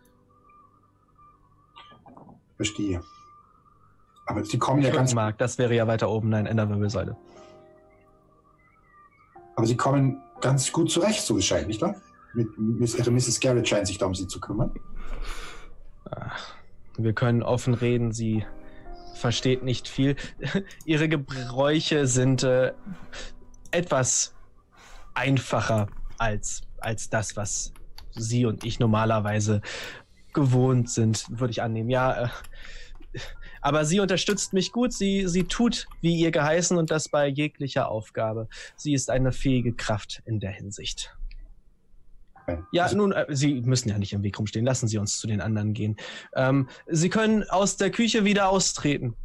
Verstehe. Aber Sie kommen ja ganz, Rückenmark, das wäre ja weiter oben, nein, in der Wirbelsäule. aber Sie kommen ganz gut zurecht, so es scheint, nicht wahr? Mit, Miss, also Misses Garrett scheint sich da um Sie zu kümmern. Ach, wir können offen reden, sie versteht nicht viel. Ihre Gebräuche sind äh, etwas einfacher als, als das, was sie und ich normalerweise gewohnt sind, würde ich annehmen. Ja, äh, aber sie unterstützt mich gut. Sie, sie tut, wie ihr geheißen, und das bei jeglicher Aufgabe. Sie ist eine fähige Kraft in der Hinsicht. Ja, Also, nun, äh, Sie müssen ja nicht im Weg rumstehen. Lassen Sie uns zu den anderen gehen. Ähm, Sie können aus der Küche wieder austreten.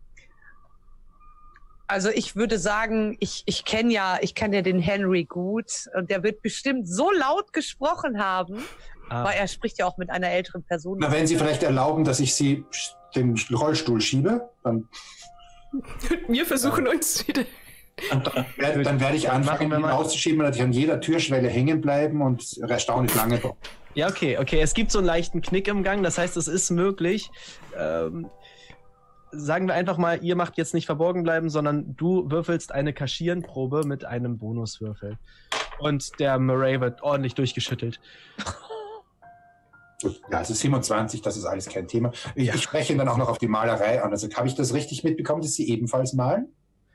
Also ich würde sagen, ich, ich kenne ja, ich kenne ja den Henry gut und der wird bestimmt so laut gesprochen haben, Ah, weil er spricht ja auch mit einer älteren Person. na, wenn Sie vielleicht erlauben, dass ich Sie den Rollstuhl schiebe, dann, Wir versuchen uns wieder. werde- dann werde ich Dann anfangen, machen wir ihn mal- auszuschieben, dass ich an jeder Türschwelle hängen bleiben und erstaunlich lange brauche. ja, okay, okay. Es gibt so einen leichten Knick im Gang. Das heißt, es ist möglich. Ähm, sagen wir einfach mal, ihr macht jetzt nicht verborgen bleiben, sondern du würfelst eine Kaschierenprobe mit einem Bonuswürfel. Und der Murray wird ordentlich durchgeschüttelt. Gut, ja, also siebenundzwanzig, das ist alles kein Thema. Ich, Ja. ich spreche ihn dann auch noch auf die Malerei an. Also habe ich das richtig mitbekommen, dass Sie ebenfalls malen?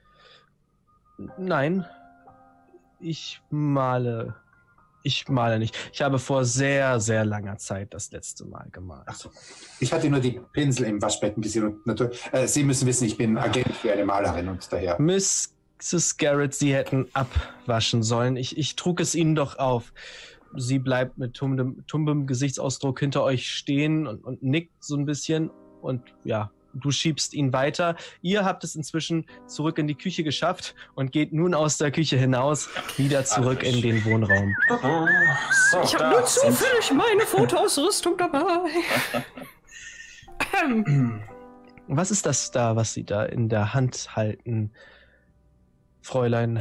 Nein, ich male. Ich male nicht. Ich habe vor sehr, sehr langer Zeit das letzte Mal gemalt. Ach so. Ich hatte nur die Pinsel im Waschbecken gesehen. Und natürlich, äh, Sie müssen wissen, ich bin Agent für eine Malerin und daher. Missus Garrett, Sie hätten abwaschen sollen. Ich, ich trug es Ihnen doch auf. Sie bleibt mit tumbem, tumbem Gesichtsausdruck hinter euch stehen und, und nickt so ein bisschen. Und ja, du schiebst ihn weiter. Ihr habt es inzwischen zurück in die Küche geschafft und geht nun aus der Küche hinaus wieder zurück in den Wohnraum. Oh, so, Ich habe nur zufällig meine Fotoausrüstung dabei. ähm. Was ist das da, was Sie da in der Hand halten, Fräulein?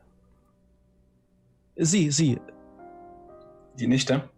Sie, Sie. Die Nichte?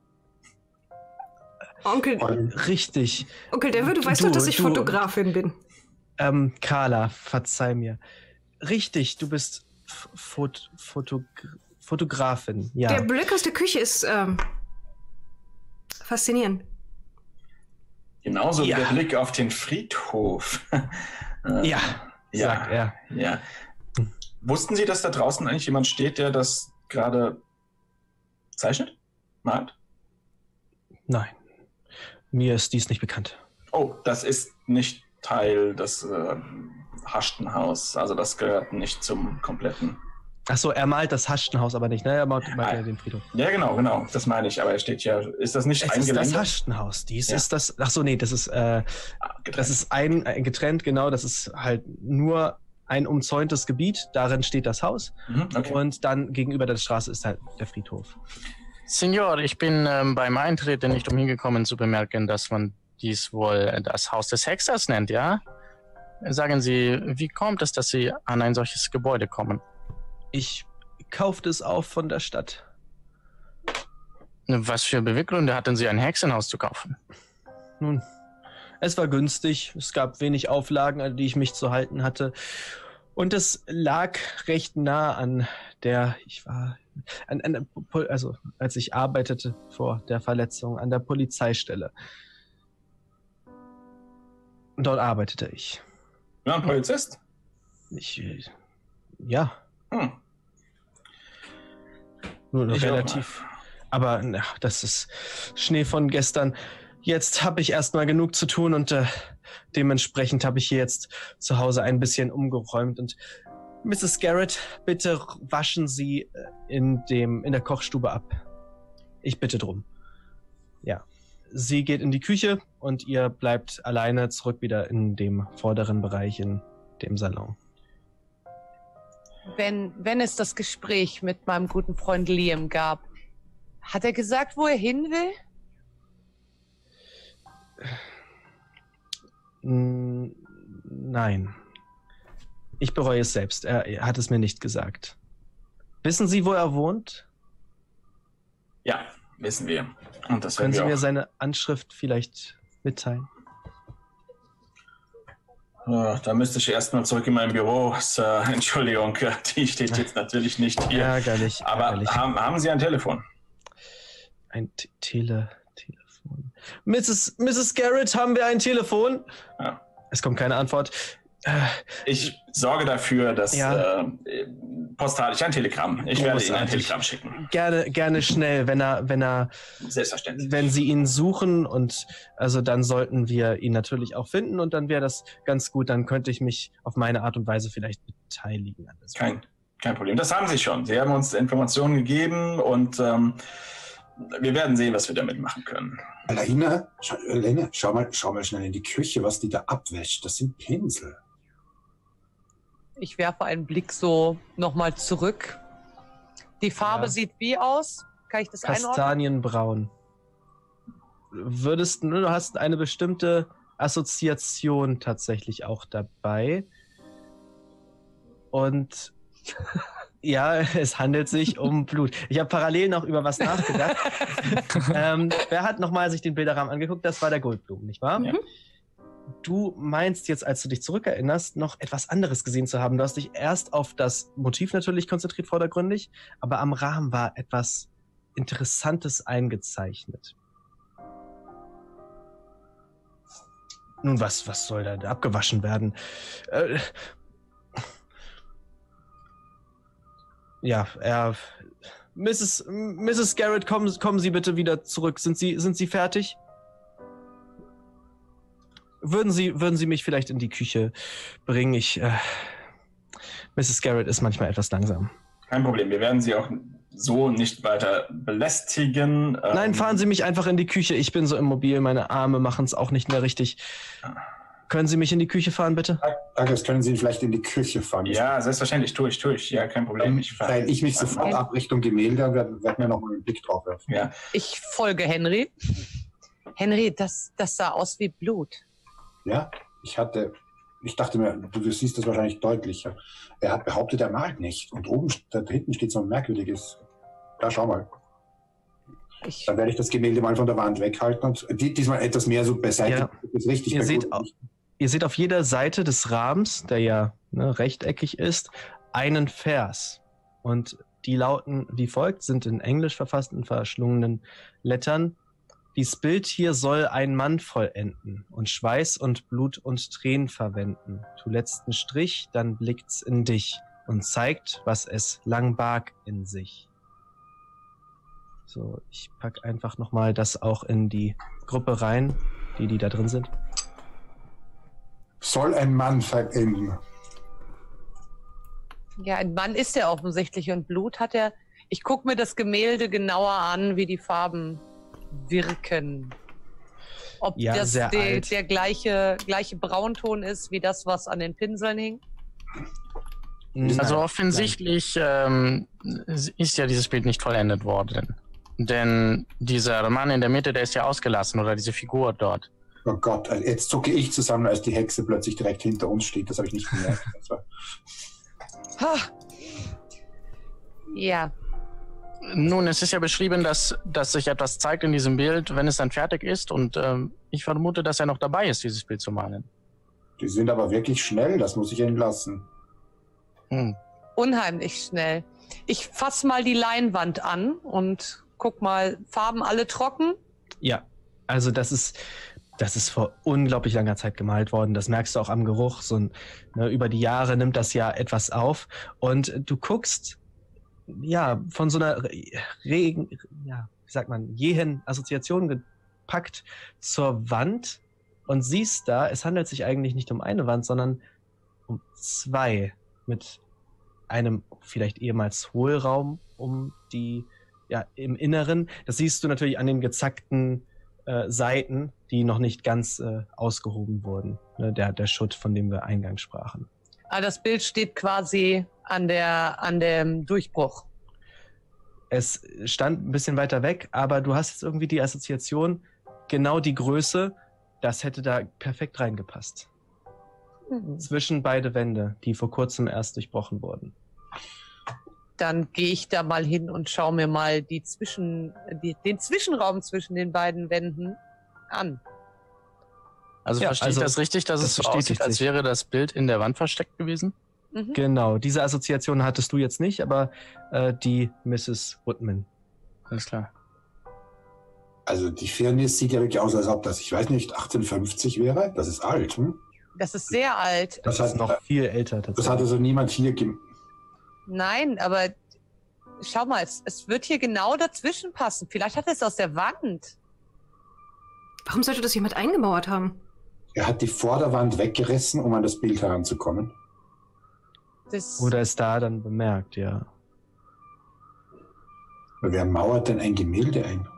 Onkel, Richtig. Onkel Devil, du weißt Du, doch, dass ich du- Fotografin bin. Ähm, Carla, verzeih mir. Richtig, du bist F Fot Fotog Fotografin, ja. Der Blick aus der Küche ist ähm, faszinierend. Genauso Ja. wie der Blick auf den Friedhof. Äh, Ja, ja, sagt er. ja. Wussten Sie, dass da draußen eigentlich jemand steht, der das gerade zeichnet? Malt? Nein, mir ist dies nicht bekannt. Oh, das ist nicht Teil des äh, Haschtenhaus. Also das gehört nicht zum kompletten. Achso, er malt das Haschtenhaus aber nicht, ne? Er malt, malt ja den Friedhof. Ja, genau, genau. Das meine ich. Aber er steht ja. Ist das nicht Es ein ist das Gelände? Haschtenhaus. Dies Ja. ist das. Achso, nee, das ist, äh, Ah, getrennt. das ist ein, ein getrennt, genau. Das ist halt nur ein umzäuntes Gebiet. Darin steht das Haus. Mhm, okay. Und dann gegenüber der Straße ist halt der Friedhof. Signor, ich bin ähm, beim Eintreten nicht umhingekommen zu bemerken, dass man dies wohl das Haus des Hexers nennt, ja? Sagen Sie, wie kommt es, dass Sie an ein solches Gebäude kommen? Ich kaufte es auf von der Stadt. Was für Beweggründe hatten Sie, ein Hexenhaus zu kaufen? Nun, es war günstig. Es gab wenig Auflagen, an die ich mich zu halten hatte. Und es lag recht nah an der, ich war, an, an der, Pol- also als ich arbeitete vor der Verletzung, an der Polizeistelle. Und dort arbeitete ich. Ja, ein Polizist? Ich, äh, ja, Hm. nur Ich auch relativ. Aber na, das ist Schnee von gestern. Jetzt habe ich erstmal genug zu tun und äh, dementsprechend habe ich hier jetzt zu Hause ein bisschen umgeräumt. Und Misses Garrett, bitte waschen Sie äh, in, dem, in der Kochstube ab. Ich bitte drum. Ja. Sie geht in die Küche und ihr bleibt alleine zurück wieder in dem vorderen Bereich in dem Salon. Wenn, wenn es das Gespräch mit meinem guten Freund Liam gab, hat er gesagt, wo er hin will? Mm, Nein. Ich bereue es selbst. Er, er hat es mir nicht gesagt. Wissen Sie, wo er wohnt? Ja, wissen wir. Und das Können werden Sie wir mir auch. seine Anschrift vielleicht mitteilen? Äh, Da müsste ich erstmal zurück in mein Büro. Sir, Entschuldigung, die steht jetzt natürlich nicht hier. Ärgerlich. Aber ärgerlich. haben, haben Sie ein Telefon? Ein T Tele Telefon. Misses Misses Garrett, haben wir ein Telefon? Ja. Es kommt keine Antwort. Äh, Ich sorge dafür, dass Ja. äh, postalisch ein Telegramm. Ich werde Ihnen ein Großartig. Telegramm schicken. gerne, gerne schnell, wenn er, wenn er, Selbstverständlich. wenn Sie ihn suchen und also dann sollten wir ihn natürlich auch finden und dann wäre das ganz gut. Dann könnte ich mich auf meine Art und Weise vielleicht beteiligen an das. Kein, kein Problem. Das haben Sie schon. Sie haben uns Informationen gegeben und ähm, wir werden sehen, was wir damit machen können. Elena, schau, Elena, schau mal, schau mal schnell in die Küche, was die da abwäscht. Das sind Pinsel. Ich werfe einen Blick so nochmal zurück. Die Farbe Ja. sieht wie aus? Kann ich das einordnen? Kastanienbraun. Würdest du hast eine bestimmte Assoziation tatsächlich auch dabei. Und ja, es handelt sich um Blut. Ich habe parallel noch über was nachgedacht. ähm, wer hat nochmal sich den Bilderrahmen angeguckt? Das war der Goldblum, nicht wahr? Ja. Du meinst jetzt, als du dich zurückerinnerst, noch etwas anderes gesehen zu haben. Du hast dich erst auf das Motiv natürlich konzentriert, vordergründig, aber am Rahmen war etwas Interessantes eingezeichnet. Nun, was, was soll da abgewaschen werden? Äh, ja, er... Misses Misses Garrett, kommen, kommen Sie bitte wieder zurück. Sind Sie, sind Sie fertig? Würden Sie, würden Sie mich vielleicht in die Küche bringen? Ich, äh, Misses Garrett ist manchmal etwas langsam. Kein Problem. Wir werden Sie auch so nicht weiter belästigen. Nein, Ähm, fahren Sie mich einfach in die Küche. Ich bin so immobil, meine Arme machen es auch nicht mehr richtig. können Sie mich in die Küche fahren, bitte? Douglas, können Sie ihn vielleicht in die Küche fahren? Ja, selbstverständlich, tue ich, tue ich. Ja, kein Problem. Ich fahre. Weil ich mich sofort ab Richtung Gemälde und werde werd mir noch mal einen Blick drauf werfen. Ja. Ich folge Henry. Henry, das, das sah aus wie Blut. Ja, ich hatte, ich dachte mir, du, du siehst das wahrscheinlich deutlicher. Er hat behauptet, er malt nicht. Und oben, da hinten steht so ein merkwürdiges, da schau mal. Ich, Dann werde ich das Gemälde mal von der Wand weghalten und die, diesmal etwas mehr so beiseite. Ja. Das ist richtig. Ihr bei seht, gut. au- ihr seht auf jeder Seite des Rahmens, der ja ne, rechteckig ist, einen Vers. Und die lauten wie folgt, sind in Englisch verfasst in verschlungenen Lettern. Dies Bild hier soll ein Mann vollenden und Schweiß und Blut und Tränen verwenden. Tu letzten Strich, dann blickt's in dich und zeigt, was es lang barg in sich. So, ich pack einfach nochmal das auch in die Gruppe rein, die, die da drin sind. Soll ein Mann verenden. ja, ein Mann ist er offensichtlich und Blut hat er. Ich gucke mir das Gemälde genauer an, wie die Farben wirken. Ob Ja, das sehr de, alt. der gleiche, gleiche Braunton ist, wie das, was an den Pinseln hing. Also Nein, offensichtlich ähm, ist ja dieses Bild nicht vollendet worden. Denn dieser Mann in der Mitte, der ist ja ausgelassen, oder diese Figur dort. Oh Gott, also jetzt zucke ich zusammen, als die Hexe plötzlich direkt hinter uns steht. Das habe ich nicht gemerkt. Das war, Ha. Ja, Nun, es ist ja beschrieben, dass, dass sich etwas zeigt in diesem Bild, wenn es dann fertig ist. Und ähm, ich vermute, dass er noch dabei ist, dieses Bild zu malen. die sind aber wirklich schnell, das muss ich ihnen lassen. Hm. unheimlich schnell. Ich fasse mal die Leinwand an und guck mal, Farben alle trocken. Ja, also das ist, das ist vor unglaublich langer Zeit gemalt worden. Das merkst du auch am Geruch. So ein, ne, über die Jahre nimmt das ja etwas auf. Und du guckst, ja, von so einer Regen, ja, wie sagt man, jähen Assoziation gepackt zur Wand und siehst da, es handelt sich eigentlich nicht um eine Wand, sondern um zwei mit einem vielleicht ehemals Hohlraum um die, ja, im Inneren. Das siehst du natürlich an den gezackten äh, Seiten, die noch nicht ganz äh, ausgehoben wurden. Ne, der, der Schutt, von dem wir eingangs sprachen. Ah, das Bild steht quasi an der, an dem Durchbruch. Es stand ein bisschen weiter weg, aber du hast jetzt irgendwie die Assoziation, genau die Größe, das hätte da perfekt reingepasst. Hm. Zwischen beide Wände, die vor kurzem erst durchbrochen wurden. Dann gehe ich da mal hin und schaue mir mal die Zwischen, die, den Zwischenraum zwischen den beiden Wänden an. Also Ja, verstehe also ich das richtig, dass das es so bestätigt aussieht, als sich. wäre das Bild in der Wand versteckt gewesen? Mhm. Genau, diese Assoziation hattest du jetzt nicht, aber äh, die Misses Woodman. Alles klar. Also die Firnis sieht ja wirklich aus, als ob das, ich weiß nicht, achtzehnhundertfünfzig wäre. Das ist alt. Hm? Das ist sehr alt. Das, Das ist hat- noch viel älter tatsächlich. Das hat also niemand hier gem Nein, aber schau mal, es, es wird hier genau dazwischen passen. Vielleicht hat er es aus der Wand. Warum sollte das jemand eingemauert haben? Er hat die Vorderwand weggerissen, um an das Bild heranzukommen. Das, Oder ist da dann bemerkt, ja. Wer mauert denn ein Gemälde ein?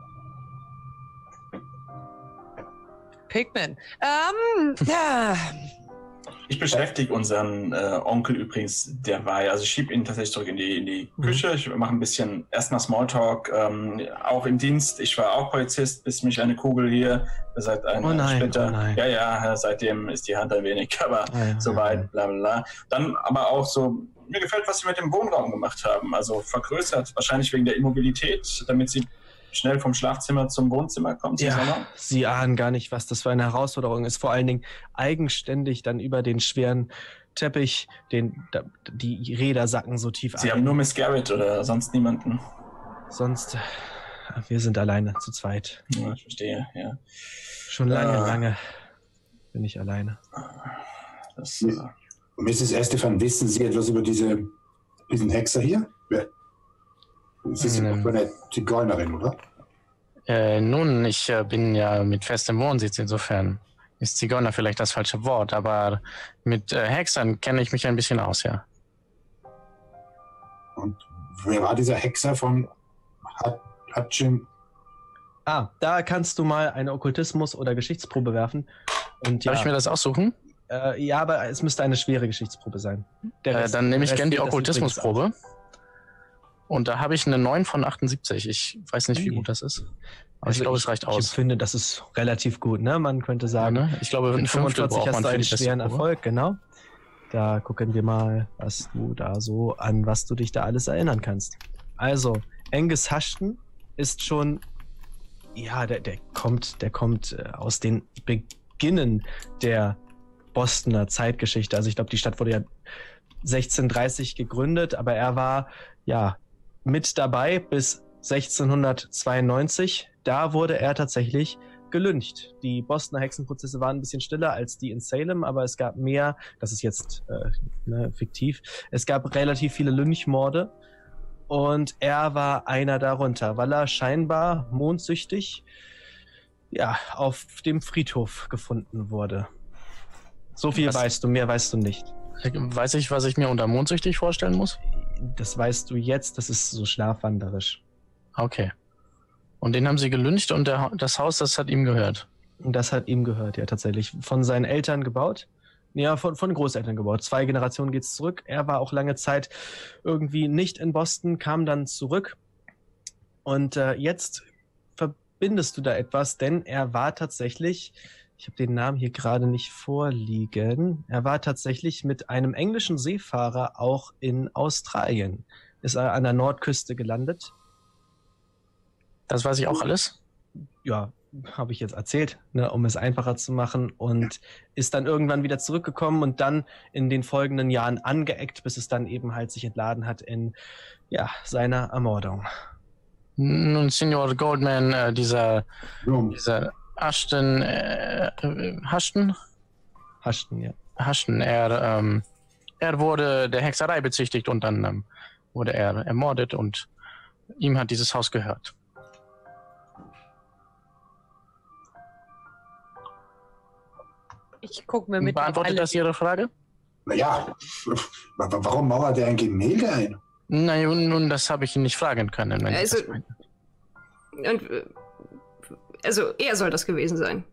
Pigman. Ähm, ja. Ich beschäftige unseren äh, Onkel übrigens derweil. Also ich schiebe ihn tatsächlich zurück in die, in die Küche. Ich mache ein bisschen erstmal Smalltalk, ähm, auch im Dienst. Ich war auch Polizist, bis mich eine Kugel hier seit einem Oh nein, Splitter. oh nein. Ja, ja, seitdem ist die Hand ein wenig, aber Ah, ja, soweit, bla bla bla. Dann aber auch so, mir gefällt, was sie mit dem Wohnraum gemacht haben. Also vergrößert, wahrscheinlich wegen der Immobilität, damit sie schnell vom Schlafzimmer zum Wohnzimmer kommen. zum Ja, Salon. sie ahnen gar nicht, was das für eine Herausforderung ist. Vor allen Dingen eigenständig dann über den schweren Teppich, den, da, die Räder sacken so tief Sie ein. haben nur Miss Garrett oder sonst niemanden. Sonst, äh, wir sind alleine, zu zweit. Ja, ich verstehe, ja. Schon lange, Ah. lange bin ich alleine. Das, äh, Misses Estefan, wissen Sie etwas über diese, diesen Hexer hier? Wer? Sie sind Ähm. doch eine Zigeunerin, oder? Äh, nun, ich äh, bin ja mit festem Wohnsitz, insofern ist Zigeuner vielleicht das falsche Wort, aber mit äh, Hexern kenne ich mich ein bisschen aus, ja. Und wer war dieser Hexer von Hat- Hatchin? Ah, da kannst du mal eine Okkultismus- oder Geschichtsprobe werfen. Und Darf ja, ich mir das aussuchen? Äh, ja, aber es müsste eine schwere Geschichtsprobe sein. Der Äh, Rest- dann nehme ich der gerne die Rest geht das Okkultismusprobe. Und da habe ich eine neun von achtundsiebzig. Ich weiß nicht, wie Ui. gut das ist. Aber Also ich glaube, es reicht Ich aus. finde, das ist relativ gut, ne? Man könnte Ja, sagen, ne? Ich glaube, ein mit Fünftel fünfundvierzig braucht hast man du für einen die beste schweren Probe. Erfolg, genau. Da gucken wir mal, was du da so, an was du dich da alles erinnern kannst. Also, Angus Hashton ist schon, ja, der, der kommt, der kommt äh, aus den Beginnen der Bostoner Zeitgeschichte. Also ich glaube, die Stadt wurde ja sechzehnhundertdreißig gegründet, aber er war ja mit dabei bis sechzehnhundertzweiundneunzig. Da wurde er tatsächlich gelyncht. Die Bostoner Hexenprozesse waren ein bisschen stiller als die in Salem, aber es gab mehr, das ist jetzt äh, ne, fiktiv, es gab relativ viele Lynchmorde und er war einer darunter, weil er scheinbar mondsüchtig ja, auf dem Friedhof gefunden wurde. So viel Was- weißt du, mehr weißt du nicht. Weiß ich, was ich mir unter mondsüchtig vorstellen muss? Das weißt du jetzt, das ist so schlafwanderisch. Okay. Und den haben sie gelyncht und der, das Haus, das hat ihm gehört. Und das hat ihm gehört, ja, tatsächlich. Von seinen Eltern gebaut. Ja, von, von Großeltern gebaut. Zwei Generationen geht's zurück. Er war auch lange Zeit irgendwie nicht in Boston, kam dann zurück. Und äh, jetzt verbindest du da etwas, denn er war tatsächlich, ich habe den Namen hier gerade nicht vorliegen, er war tatsächlich mit einem englischen Seefahrer auch in Australien. Ist er an der Nordküste gelandet. Das weiß ich auch alles. Ja, habe ich jetzt erzählt, ne, um es einfacher zu machen und ist dann irgendwann wieder zurückgekommen und dann in den folgenden Jahren angeeckt, bis es dann eben halt sich entladen hat in ja, seiner Ermordung. Nun, Senior Goldman, äh, dieser, Rum. dieser Ashton, äh, äh, Ashton? Hashton, ja. Ashton, er, ähm, er wurde der Hexerei bezichtigt und dann ähm, wurde er ermordet und ihm hat dieses Haus gehört. Ich gucke mir mit Beantwortet das Ihre Frage? Naja, wa- wa- warum mauert er ein Gemälde ein? Nein, nun, nun, das habe ich ihn nicht fragen können. Wenn Also- Sie das meinen. Und, äh, also, er soll das gewesen sein.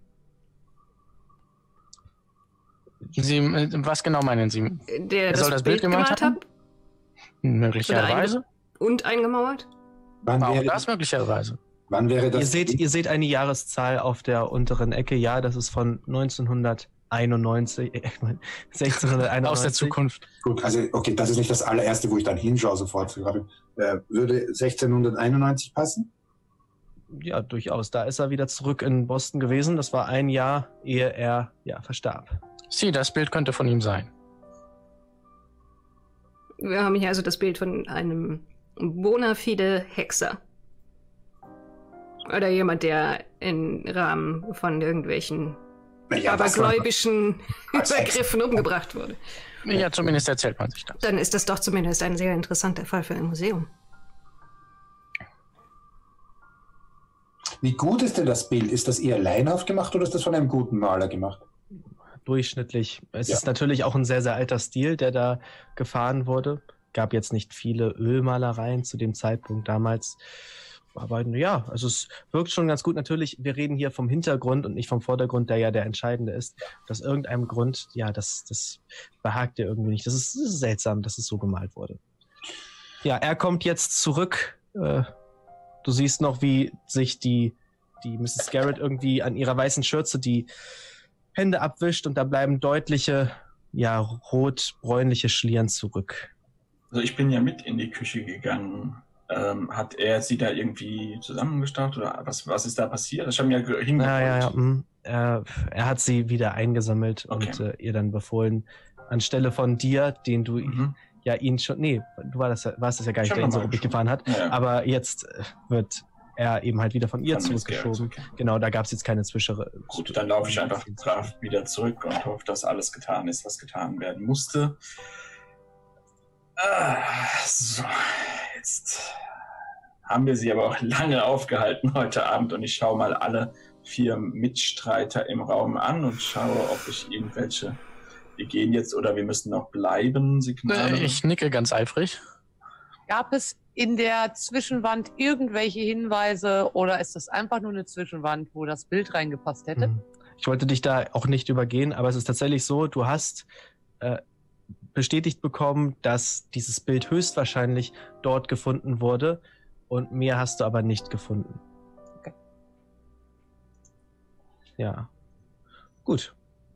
Sie, äh, was genau meinen Sie? Der Er soll das Bild gemalt haben? hat Möglicherweise. und eingemauert. Wann Auch wäre das möglicherweise. Wann wäre das? Ihr seht, ihr seht eine Jahreszahl auf der unteren Ecke, ja, das ist von neunzehnhunderteinundneunzig, äh, sechzehnhunderteinundneunzig. Aus der Zukunft. Gut, also okay, das ist nicht das allererste, wo ich dann hinschaue sofort. Äh, würde sechzehnhunderteinundneunzig passen? Ja, durchaus. Da ist er wieder zurück in Boston gewesen. Das war ein Jahr, ehe er ja verstarb. Sie, das Bild könnte von ihm sein. Wir haben hier also das Bild von einem bona fide Hexer. Oder jemand, der im Rahmen von irgendwelchen Naja, was man- abergläubischen als Hexer. Übergriffen umgebracht wurde. Ja, zumindest erzählt man sich das. Dann ist das doch zumindest ein sehr interessanter Fall für ein Museum. Wie gut ist denn das Bild? Ist das eher laienhaft gemacht oder ist das von einem guten Maler gemacht? Durchschnittlich. Es Ja. ist natürlich auch ein sehr, sehr alter Stil, der da gefahren wurde. Gab jetzt nicht viele Ölmalereien zu dem Zeitpunkt damals. Aber ja, also es wirkt schon ganz gut. Natürlich, wir reden hier vom Hintergrund und nicht vom Vordergrund, der ja der entscheidende ist. Aus irgendeinem Grund, ja, das, das behagt dir irgendwie nicht. Das ist, das ist seltsam, dass es so gemalt wurde. Ja, er kommt jetzt zurück. Äh, du siehst noch, wie sich die, die Misses Garrett irgendwie an ihrer weißen Schürze die Hände abwischt und da bleiben deutliche, ja, rot-bräunliche Schlieren zurück. Also ich bin ja mit in die Küche gegangen. Ähm, hat er sie da irgendwie zusammengestarrt oder was, was ist da passiert? Ich habe mir ge- hingeholt. Ja, ja, ja. mh. Er, er hat sie wieder eingesammelt Okay. und äh, ihr dann befohlen, anstelle von dir, den du Mhm. ja ihn schon, nee, du war das, ja- warst das ja gar nicht, Schon der ihn so mal ruppig schon. gefahren hat, Ja, ja. aber jetzt äh, wird er eben halt wieder von ihr Von Miss zurückgeschoben. Garrett, okay. Genau, da gab es jetzt keine Zwischen. Gut, dann laufe ich einfach brav wieder zurück und hoffe, dass alles getan ist, was getan werden musste. Ah, so, jetzt haben wir sie aber auch lange aufgehalten heute Abend und ich schaue mal alle vier Mitstreiter im Raum an und schaue, ob ich irgendwelche, wir gehen jetzt oder wir müssen noch bleiben, Signale. Äh, Ich nicke ganz eifrig. Gab es in der Zwischenwand irgendwelche Hinweise oder ist das einfach nur eine Zwischenwand, wo das Bild reingepasst hätte? Mhm. Ich wollte dich da auch nicht übergehen, aber es ist tatsächlich so, du hast äh, bestätigt bekommen, dass dieses Bild höchstwahrscheinlich dort gefunden wurde und mehr hast du aber nicht gefunden. Okay. Ja. Gut.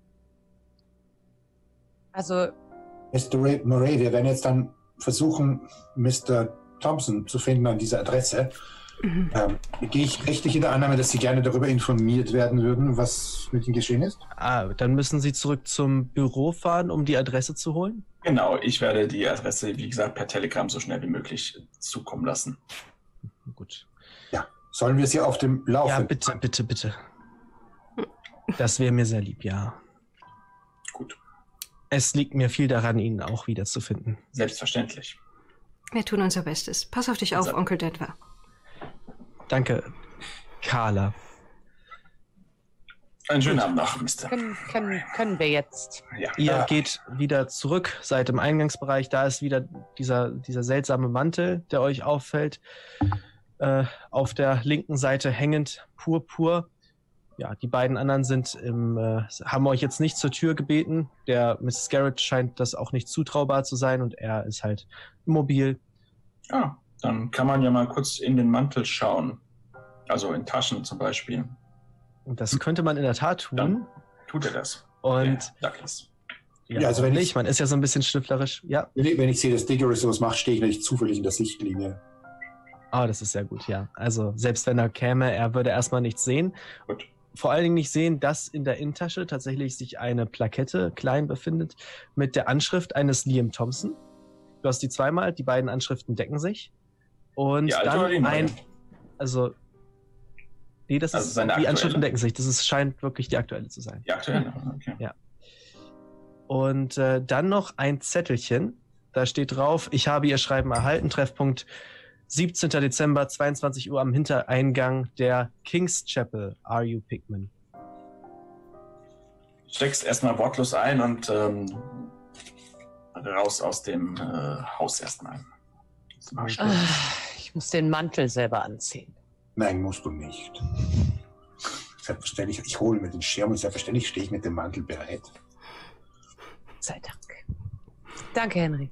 Also, Mister Murray, wir werden jetzt dann versuchen, Mister Thompson zu finden an dieser Adresse. Mhm. Ähm, gehe ich rechtlich in der Annahme, dass Sie gerne darüber informiert werden würden, was mit ihm geschehen ist? Ah, dann müssen Sie zurück zum Büro fahren, um die Adresse zu holen? Genau, ich werde die Adresse, wie gesagt, per Telegram so schnell wie möglich zukommen lassen. Gut. Ja, sollen wir Sie auf dem Laufenden? Ja, bitte, bitte, bitte. Das wäre mir sehr lieb, ja. Gut. Es liegt mir viel daran, ihn auch wiederzufinden. Selbstverständlich. Wir tun unser Bestes. Pass auf dich auf, Also. Onkel Denver. Danke, Carla. Einen schönen Abend noch, Mister können, können, können wir jetzt. Ja. Ihr Ja. geht wieder zurück, seid im Eingangsbereich. Da ist wieder dieser, dieser seltsame Mantel, der euch auffällt. Äh, auf der linken Seite hängend, purpur. Ja, die beiden anderen sind im, äh, haben euch jetzt nicht zur Tür gebeten. Der Missus Garrett scheint das auch nicht zutraubar zu sein und er ist halt immobil. Ah, dann kann man ja mal kurz in den Mantel schauen. Also in Taschen zum Beispiel. Und das könnte man in der Tat tun. Dann tut er das. Und Der Douglas. ja, Ja, also wenn nicht, ich- man ist ja so ein bisschen schnüfflerisch. Ja, Wenn ich, wenn ich sehe, dass Diggory sowas macht, stehe ich nicht zufällig in der Sichtlinie. ah, das ist sehr gut, ja. Also selbst wenn er käme, er würde erstmal nichts sehen. Gut. Vor allen Dingen nicht sehen, dass in der Innentasche tatsächlich sich eine Plakette klein befindet mit der Anschrift eines Liam Thompson. Du hast die zweimal, die beiden Anschriften decken sich. Und Die alte dann oder die neue? ein, also, nee, das Also ist, seine die aktuelle? Anschriften decken sich. Das ist, scheint wirklich die aktuelle zu sein. Ja, aktuell. Okay. Ja. Und äh, dann noch ein Zettelchen. Da steht drauf, ich habe Ihr Schreiben erhalten, Treffpunkt siebzehnten Dezember, zweiundzwanzig Uhr am Hintereingang der King's Chapel. Are you Pikmin? Steckst erstmal wortlos ein und ähm, raus aus dem äh, Haus erstmal. Ah, ich muss den Mantel selber anziehen. Nein, musst du nicht. Selbstverständlich, ich hole mir den Schirm und selbstverständlich stehe ich mit dem Mantel bereit. Sei Dank. Danke, Henry.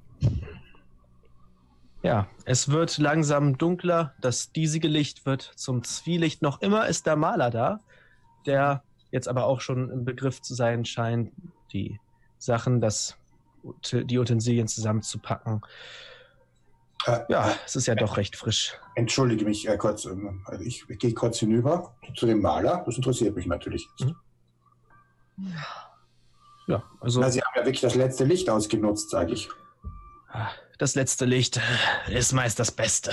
Ja, es wird langsam dunkler, das diesige Licht wird zum Zwielicht. Noch immer ist der Maler da, der jetzt aber auch schon im Begriff zu sein scheint, die Sachen, das, die Utensilien zusammenzupacken. Äh, Ja, äh, es ist ja doch recht frisch. Entschuldige mich äh, kurz. ähm, Also ich, ich gehe kurz hinüber zu dem Maler. Das interessiert mich natürlich. Mhm. Ja, also Na, Sie haben ja wirklich das letzte Licht ausgenutzt, sage ich. das letzte Licht ist meist das Beste.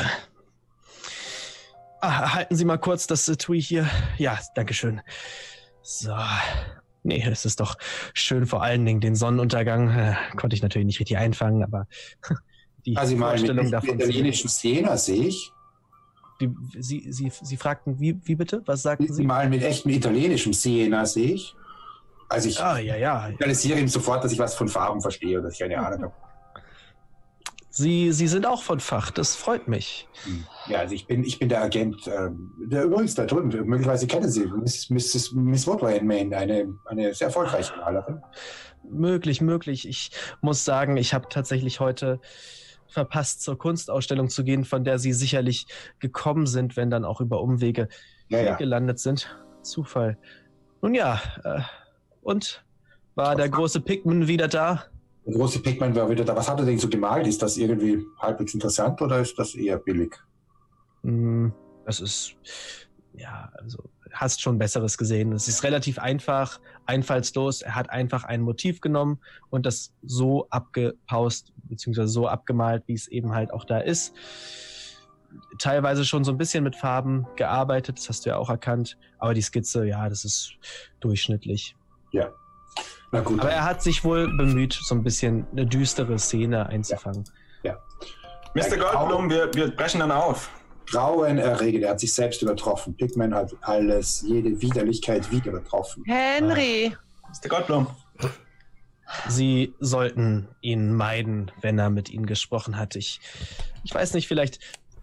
Ah, halten Sie mal kurz das Etui hier. Ja, dankeschön. So. Nee, es ist doch schön, vor allen Dingen den Sonnenuntergang. Äh, konnte ich natürlich nicht richtig einfangen, aber die Also mal mit Vorstellung echten davon. italienischen Szenen sehe ich. Wie, Sie, Sie, Sie fragten, wie, wie bitte? Was sagten Sie Sie? malen mit echtem italienischem Siena, sehe ich. Also ich Ah, ja, ja. realisiere ihm sofort, dass ich was von Farben verstehe oder dass ich eine Ahnung habe. Sie, Sie sind auch von Fach, das freut mich. Ja, also ich bin, ich bin der Agent, ähm, der übrigens da drüben, möglicherweise kennen Sie, Miss, Miss, Miss Woodway in Maine, eine, eine sehr erfolgreiche Malerin. Möglich, möglich. Ich muss sagen, ich habe tatsächlich heute verpasst, zur Kunstausstellung zu gehen, von der Sie sicherlich gekommen sind, wenn dann auch über Umwege Ja, hier ja. gelandet sind. Zufall. Nun ja, äh, und? War der große Pikmin wieder da? Der große Pikmin war wieder da. Was hat er denn so gemalt? Ist das irgendwie halbwegs interessant oder ist das eher billig? Hm, das ist, ja, also, hast schon Besseres gesehen. Es ist relativ einfach, einfallslos. Er hat einfach ein Motiv genommen und das so abgepaust, beziehungsweise so abgemalt, wie es eben halt auch da ist. Teilweise schon so ein bisschen mit Farben gearbeitet, das hast du ja auch erkannt. Aber die Skizze, ja, das ist durchschnittlich. Ja. Na gut. Aber er hat sich wohl bemüht, so ein bisschen eine düstere Szene einzufangen. Mister Goldblum, wir, wir brechen dann auf. Grauenerregend, er hat sich selbst übertroffen. Pikmin hat alles, jede Widerlichkeit wieder übertroffen. Henry! Mister Goldblum. Sie sollten ihn meiden, wenn er mit ihnen gesprochen hat. Ich, ich weiß nicht, vielleicht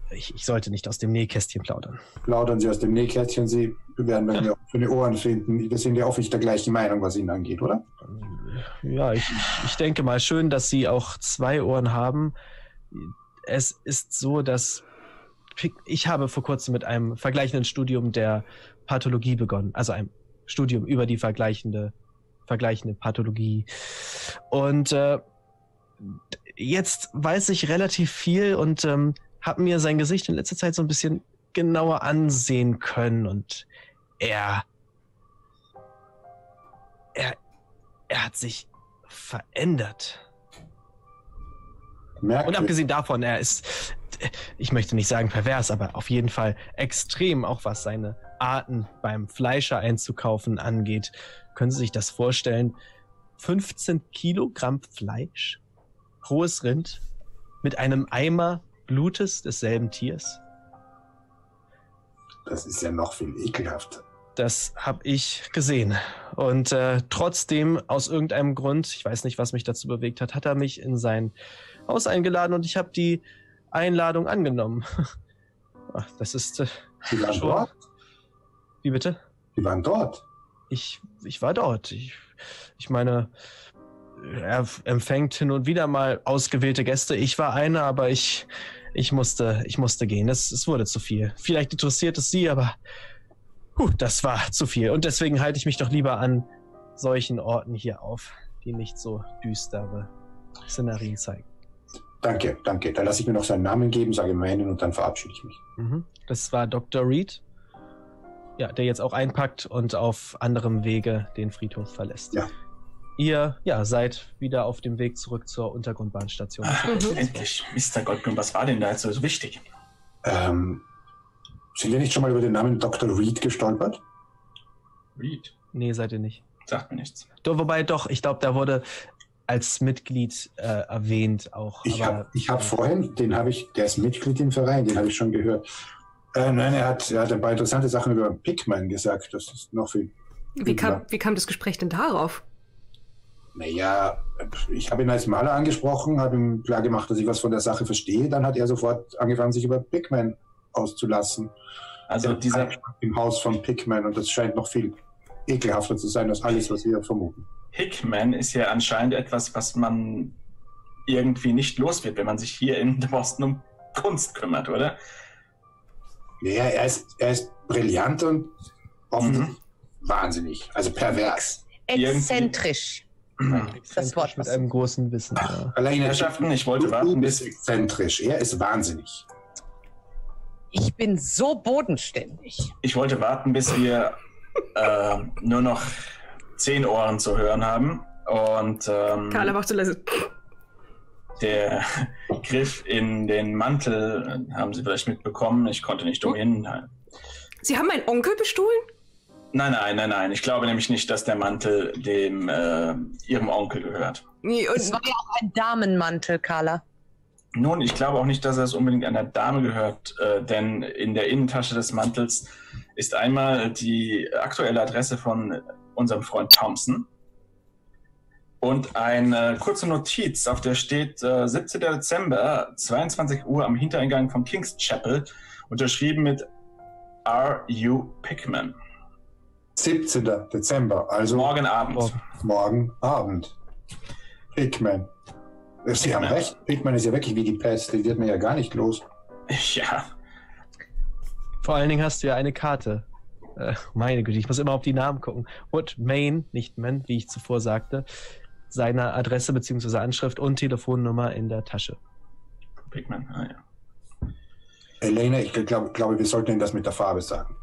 ich, ich sollte nicht aus dem Nähkästchen plaudern. Plaudern Sie aus dem Nähkästchen, Sie werden bei mir offene Ohren finden. Wir sind ja oft nicht der gleichen Meinung, was Ihnen angeht, oder? Ja, ich, ich denke mal schön, dass Sie auch zwei Ohren haben. Es ist so, dass ich habe vor kurzem mit einem vergleichenden Studium der Pathologie begonnen, also einem Studium über die vergleichende, vergleichende Pathologie. Und äh, jetzt weiß ich relativ viel und ähm, habe mir sein Gesicht in letzter Zeit so ein bisschen genauer ansehen können und er, er, er hat sich verändert. Merkwürdig. Und abgesehen davon, er ist, ich möchte nicht sagen pervers, aber auf jeden Fall extrem, auch was seine Arten beim Fleischer einzukaufen angeht. Können Sie sich das vorstellen? fünfzehn Kilogramm Fleisch, rohes Rind, mit einem Eimer Blutes desselben Tiers? Das ist ja noch viel ekelhafter. Das habe ich gesehen. Und äh, trotzdem, aus irgendeinem Grund, ich weiß nicht, was mich dazu bewegt hat, hat er mich in sein Haus eingeladen und ich habe die Einladung angenommen. Ach, das ist... Äh, Sie waren schon... dort? Wie bitte? Sie waren dort? Ich, ich war dort. Ich, ich meine, er empfängt hin und wieder mal ausgewählte Gäste. Ich war einer, aber ich, ich, musste, ich musste gehen. Es, es wurde zu viel. Vielleicht interessiert es Sie, aber puh, das war zu viel. Und deswegen halte ich mich doch lieber an solchen Orten hier auf, die nicht so düstere Szenarien zeigen. Danke, danke. Dann lasse ich mir noch seinen Namen geben, sage meinen und dann verabschiede ich mich. Mhm. Das war Doktor Reed. Ja, der jetzt auch einpackt und auf anderem Wege den Friedhof verlässt. Ja. Ihr ja, seid wieder auf dem Weg zurück zur Untergrundbahnstation. Ach, mhm. Endlich. Mister Goldblum, was war denn da jetzt so wichtig? Ähm, sind wir nicht schon mal über den Namen Doktor Reed gestolpert? Reed? Nee, seid ihr nicht. Sagt mir nichts. Doch, wobei doch, ich glaube, da wurde als Mitglied äh, erwähnt auch. Ich aber, habe ich hab äh, vorhin, den habe ich, der ist Mitglied im Verein, den habe ich schon gehört. Äh, nein, er hat, er hat ein paar interessante Sachen über Pikmin gesagt. Das ist noch viel. Wie kam, wie kam das Gespräch denn darauf? Naja, ich habe ihn als Maler angesprochen, habe ihm klargemacht, dass ich was von der Sache verstehe. Dann hat er sofort angefangen, sich über Pikmin auszulassen. Also Er dieser im Haus von Pikmin und das scheint noch viel ekelhafter zu sein als alles, was wir vermuten. Hickman ist ja anscheinend etwas, was man irgendwie nicht los wird, wenn man sich hier in Boston um Kunst kümmert, oder? Ja, er ist, er ist brillant und offensichtlich Mhm. wahnsinnig, also pervers. Exzentrisch. Das Wort, mit was- einem großen Wissen. Ja. Alleine Herrschaften, ich wollte du warten, bist bis... exzentrisch, er ist wahnsinnig. Ich bin so bodenständig. Ich wollte warten, bis wir äh, nur noch zehn Ohren zu hören haben. Und ähm, Carla macht so leise. der Griff in den Mantel, äh, haben Sie vielleicht mitbekommen, ich konnte nicht umhin. Sie haben meinen Onkel bestohlen? Nein, nein, nein, nein. Ich glaube nämlich nicht, dass der Mantel dem äh, Ihrem Onkel gehört. Nee, Es war und, ja auch ein Damenmantel, Carla. Nun, ich glaube auch nicht, dass es unbedingt einer Dame gehört, äh, denn in der Innentasche des Mantels ist einmal die aktuelle Adresse von unserem Freund Thompson und eine kurze Notiz, auf der steht äh, siebzehnten Dezember, zweiundzwanzig Uhr am Hintereingang von King's Chapel, unterschrieben mit R U Pikmin. siebzehnten Dezember, also Morgen Abend. Oh. morgen Abend. Pikmin. Sie haben Pikmin. recht, Pikmin ist ja wirklich wie die Pest, die wird mir ja gar nicht los. Ja, Vor allen Dingen hast du ja eine Karte. Äh, meine Güte, ich muss immer auf die Namen gucken. Und Main, nicht Man, wie ich zuvor sagte, seine Adresse bzw. Anschrift und Telefonnummer in der Tasche. Pikmin, ah, ja. Elena, ich glaube, glaube, wir sollten Ihnen das mit der Farbe sagen.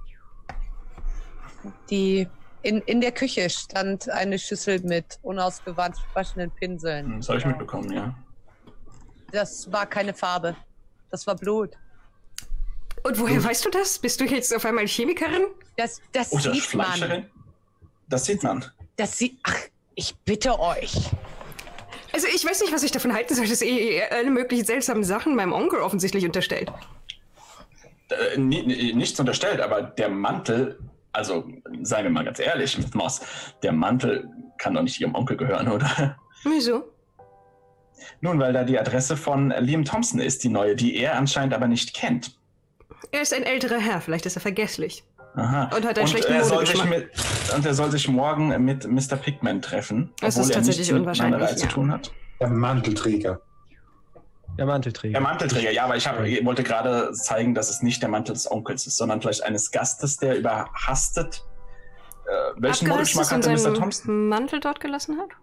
Die in, in der Küche stand eine Schüssel mit unausgewaschenen Pinseln. Hm, Das habe ich mitbekommen, ja. Das war keine Farbe. Das war Blut. und woher weißt du das? Bist du jetzt auf einmal Chemikerin? Das, das Oder sieht man. Fleischerin? Das sieht man. Das sieht. Ach, ich bitte euch. Also ich weiß nicht, was ich davon halten soll. Das ist eh alle möglichen seltsamen Sachen meinem Onkel offensichtlich unterstellt. Äh, ni- ni- nichts unterstellt, aber der Mantel, also seien wir mal ganz ehrlich mit Moss, der Mantel kann doch nicht Ihrem Onkel gehören, oder? Wieso? Nun, weil da die Adresse von Liam Thompson ist, die neue, die er anscheinend aber nicht kennt. Er ist ein älterer Herr, vielleicht ist er vergesslich. Aha. Und hat einen und schlechten er soll sich Modegeschmack. mit Und er soll sich morgen mit Mister Pigman treffen, Das obwohl ist er tatsächlich nichts mit unwahrscheinlich, Malerei zu ja. tun hat. Der Mantelträger. Der Mantelträger. Der Mantelträger, ja, aber ich, hab, ich wollte gerade zeigen, dass es nicht der Mantel des Onkels ist, sondern vielleicht eines Gastes, der überhastet. Äh, welchen Modegeschmack und hatte Mister seinen Thompson? Mantel dort gelassen hat?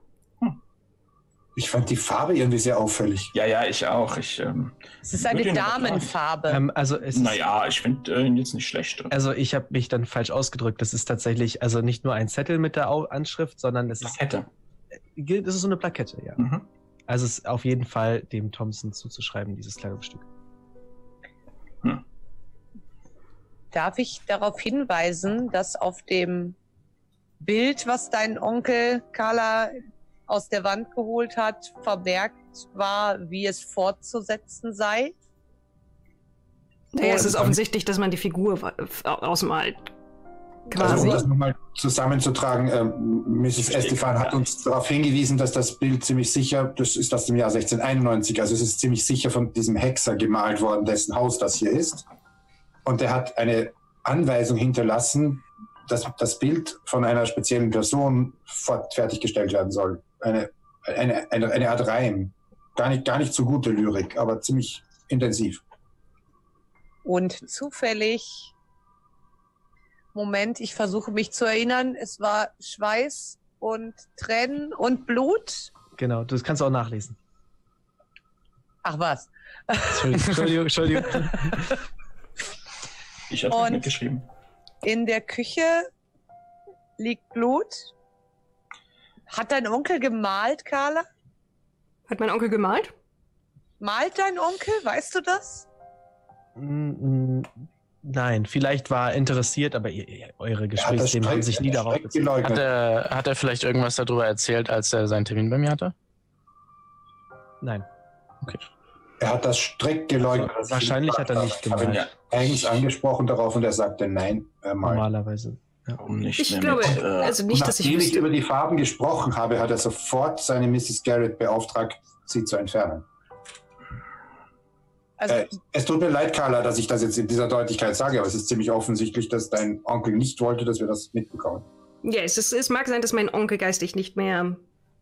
Ich fand die Farbe irgendwie sehr auffällig. Ja, ja, ich auch. Ich, ähm, Es ist eine würde ihn aber Damenfarbe. Ähm, also es ist, Naja, ich finde äh, ihn jetzt nicht schlecht. also ich habe mich dann falsch ausgedrückt. Das ist tatsächlich also nicht nur ein Zettel mit der Au- Anschrift, sondern es ist, Plakette. das ist so eine Plakette, ja. Mhm. Also es ist auf jeden Fall dem Thompson zuzuschreiben, dieses Kleidungsstück. Hm. Darf ich darauf hinweisen, dass auf dem Bild, was dein Onkel Carla aus der Wand geholt hat, vermerkt war, wie es fortzusetzen sei? Naja, es Oh, ist dann- offensichtlich, dass man die Figur wa- ausmalt. Also um Quasi. das nochmal zusammenzutragen, ähm, Misses Estefan hat uns darauf hingewiesen, dass das Bild ziemlich sicher, das ist aus dem Jahr sechzehnhunderteinundneunzig, also es ist ziemlich sicher von diesem Hexer gemalt worden, dessen Haus das hier ist. Und er hat eine Anweisung hinterlassen, dass das Bild von einer speziellen Person fort- fertiggestellt werden soll. Eine, eine, eine, eine Art Reim. Gar nicht, gar nicht so gute Lyrik, aber ziemlich intensiv. Und zufällig, Moment, ich versuche mich zu erinnern, es war Schweiß und Tränen und Blut. Genau, das kannst du auch nachlesen. Ach was. Entschuldigung, Entschuldigung. Entschuldigung. Ich habe Und- mitgeschrieben. In der Küche liegt Blut. Hat dein Onkel gemalt, Carla? Hat mein Onkel gemalt? Malt dein Onkel? Weißt du das? Mm, mm, Nein, vielleicht war er interessiert, aber ihr, ihr, eure Er hat das Gesprächsthemen haben sich nie darauf strikt bezogen. Hat geleugnet. er, hat er vielleicht irgendwas darüber erzählt, als er seinen Termin bei mir hatte? Nein, Er hat das strikt geleugnet. Also, wahrscheinlich hat er nicht Ich habe ihn gemalt. eigens angesprochen darauf und er sagte nein. Er malt. normalerweise. Warum nicht Ich mehr glaube, mit, äh, also Und nicht, dass ich nachdem ich wüsste. über die Farben gesprochen habe, hat er sofort seine Misses Garrett beauftragt, sie zu entfernen. Also, Äh, es tut mir leid, Carla, dass ich das jetzt in dieser Deutlichkeit sage, aber es ist ziemlich offensichtlich, dass dein Onkel nicht wollte, dass wir das mitbekommen. Ja, es, ist, es mag sein, dass mein Onkel geistig nicht mehr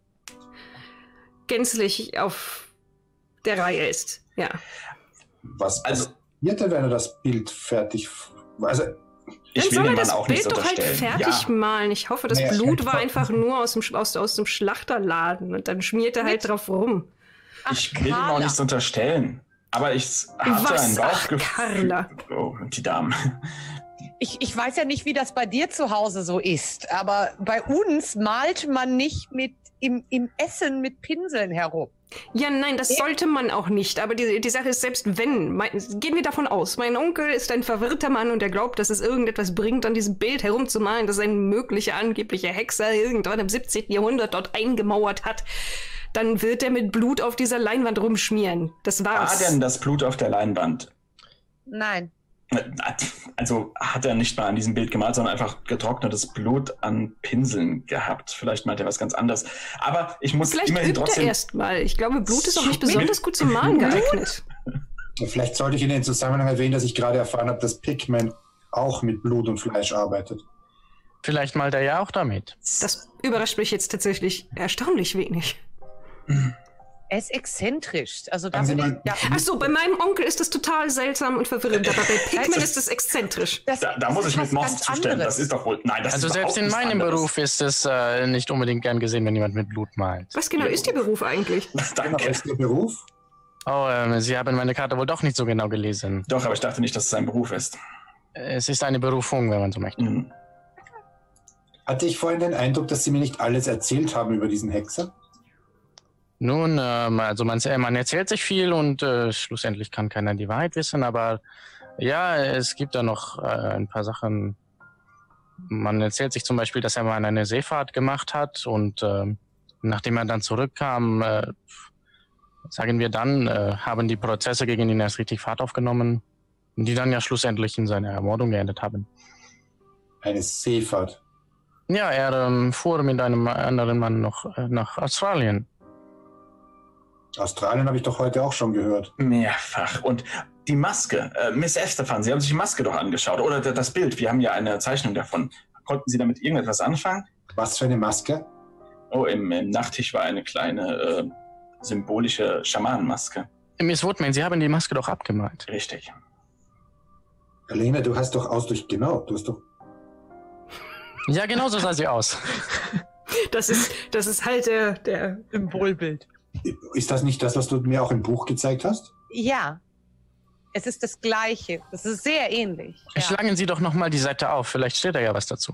gänzlich auf der Reihe ist. Ja. Was Also- passiert denn, wenn er das Bild fertig... Also, ich Dann will soll dem er Mann das auch Bild nichts doch halt unterstellen. fertig Ja. malen. Ich hoffe, das Naja, Blut ich- war einfach nur aus dem, aus, aus dem Schlachterladen und dann schmiert er halt Mit- drauf rum. ach, Ich will ihm auch Carla. nichts unterstellen. Aber ich hatte Was? ein Ach, Bauchgefühl. Carla. Oh, die Damen. Ich, ich weiß ja nicht, wie das bei dir zu Hause so ist, aber bei uns malt man nicht mit im, im Essen mit Pinseln herum. Ja, nein, das Ja. sollte man auch nicht. Aber die, die Sache ist, selbst wenn, mein, gehen wir davon aus, mein Onkel ist ein verwirrter Mann und er glaubt, dass es irgendetwas bringt, an diesem Bild herumzumalen, das ein möglicher angeblicher Hexer irgendwann im siebzehnten Jahrhundert dort eingemauert hat. Dann wird er mit Blut auf dieser Leinwand rumschmieren. Das War war's. denn das Blut auf der Leinwand? Nein. Also hat er nicht mal an diesem Bild gemalt, sondern einfach getrocknetes Blut an Pinseln gehabt. Vielleicht meint er was ganz anderes. Aber ich muss Vielleicht immerhin übt er trotzdem... erst mal. Ich glaube, Blut ist auch nicht Mit- besonders gut zum Malen geeignet. vielleicht sollte ich in den Zusammenhang erwähnen, dass ich gerade erfahren habe, dass Pigman auch mit Blut und Fleisch arbeitet. Vielleicht malt er ja auch damit. Das überrascht mich jetzt tatsächlich erstaunlich wenig. Er ist exzentrisch. Also da Haben Sie will ich, mal- ja, Ach so, bei meinem Onkel ist das total seltsam und verwirrend, aber bei Pigman ist es exzentrisch. das, Da, da das muss ist ich mit was Moss ganz zustimmen. anderes. Das ist doch wohl... Nein, das Also ist selbst überhaupt in nichts meinem anderes. Beruf ist es äh, nicht unbedingt gern gesehen, wenn jemand mit Blut malt. Was genau ist Ihr Beruf eigentlich? Was Danke. ist Ihr Beruf? Oh, ähm, Sie haben meine Karte wohl doch nicht so genau gelesen. Doch, aber ich dachte nicht, dass es sein Beruf ist. Es ist eine Berufung, wenn man so möchte. Mhm. Hatte ich vorhin den Eindruck, dass Sie mir nicht alles erzählt haben über diesen Hexer? Nun, ähm, also man, man erzählt sich viel und äh, schlussendlich kann keiner die Wahrheit wissen, aber ja, es gibt da noch äh, ein paar Sachen. Man erzählt sich zum Beispiel, dass er mal eine Seefahrt gemacht hat und ähm, nachdem er dann zurückkam, äh, sagen wir dann, äh, haben die Prozesse gegen ihn erst richtig Fahrt aufgenommen, die dann ja schlussendlich in seiner Ermordung geendet haben. Eine Seefahrt. Ja, er ähm, fuhr mit einem anderen Mann noch äh, nach Australien. Australien habe ich doch heute auch schon gehört. Mehrfach. Und die Maske, äh, Miss Estefan, Sie haben sich die Maske doch angeschaut. Oder das Bild, wir haben ja eine Zeichnung davon. Konnten Sie damit irgendetwas anfangen? Was für eine Maske? Oh, im, im Nachttisch war eine kleine äh, symbolische Schamanenmaske. Miss Woodman, Sie haben die Maske doch abgemalt. Richtig. Helene, du hast doch aus durch... Genau, du hast doch... Ja, genau so sah sie aus. Das ist, das ist halt der, der Symbolbild. Ist das nicht das, was du mir auch im Buch gezeigt hast? Ja. Es ist das Gleiche. Das ist sehr ähnlich. Ja. Schlagen Sie doch nochmal die Seite auf. Vielleicht steht da ja was dazu.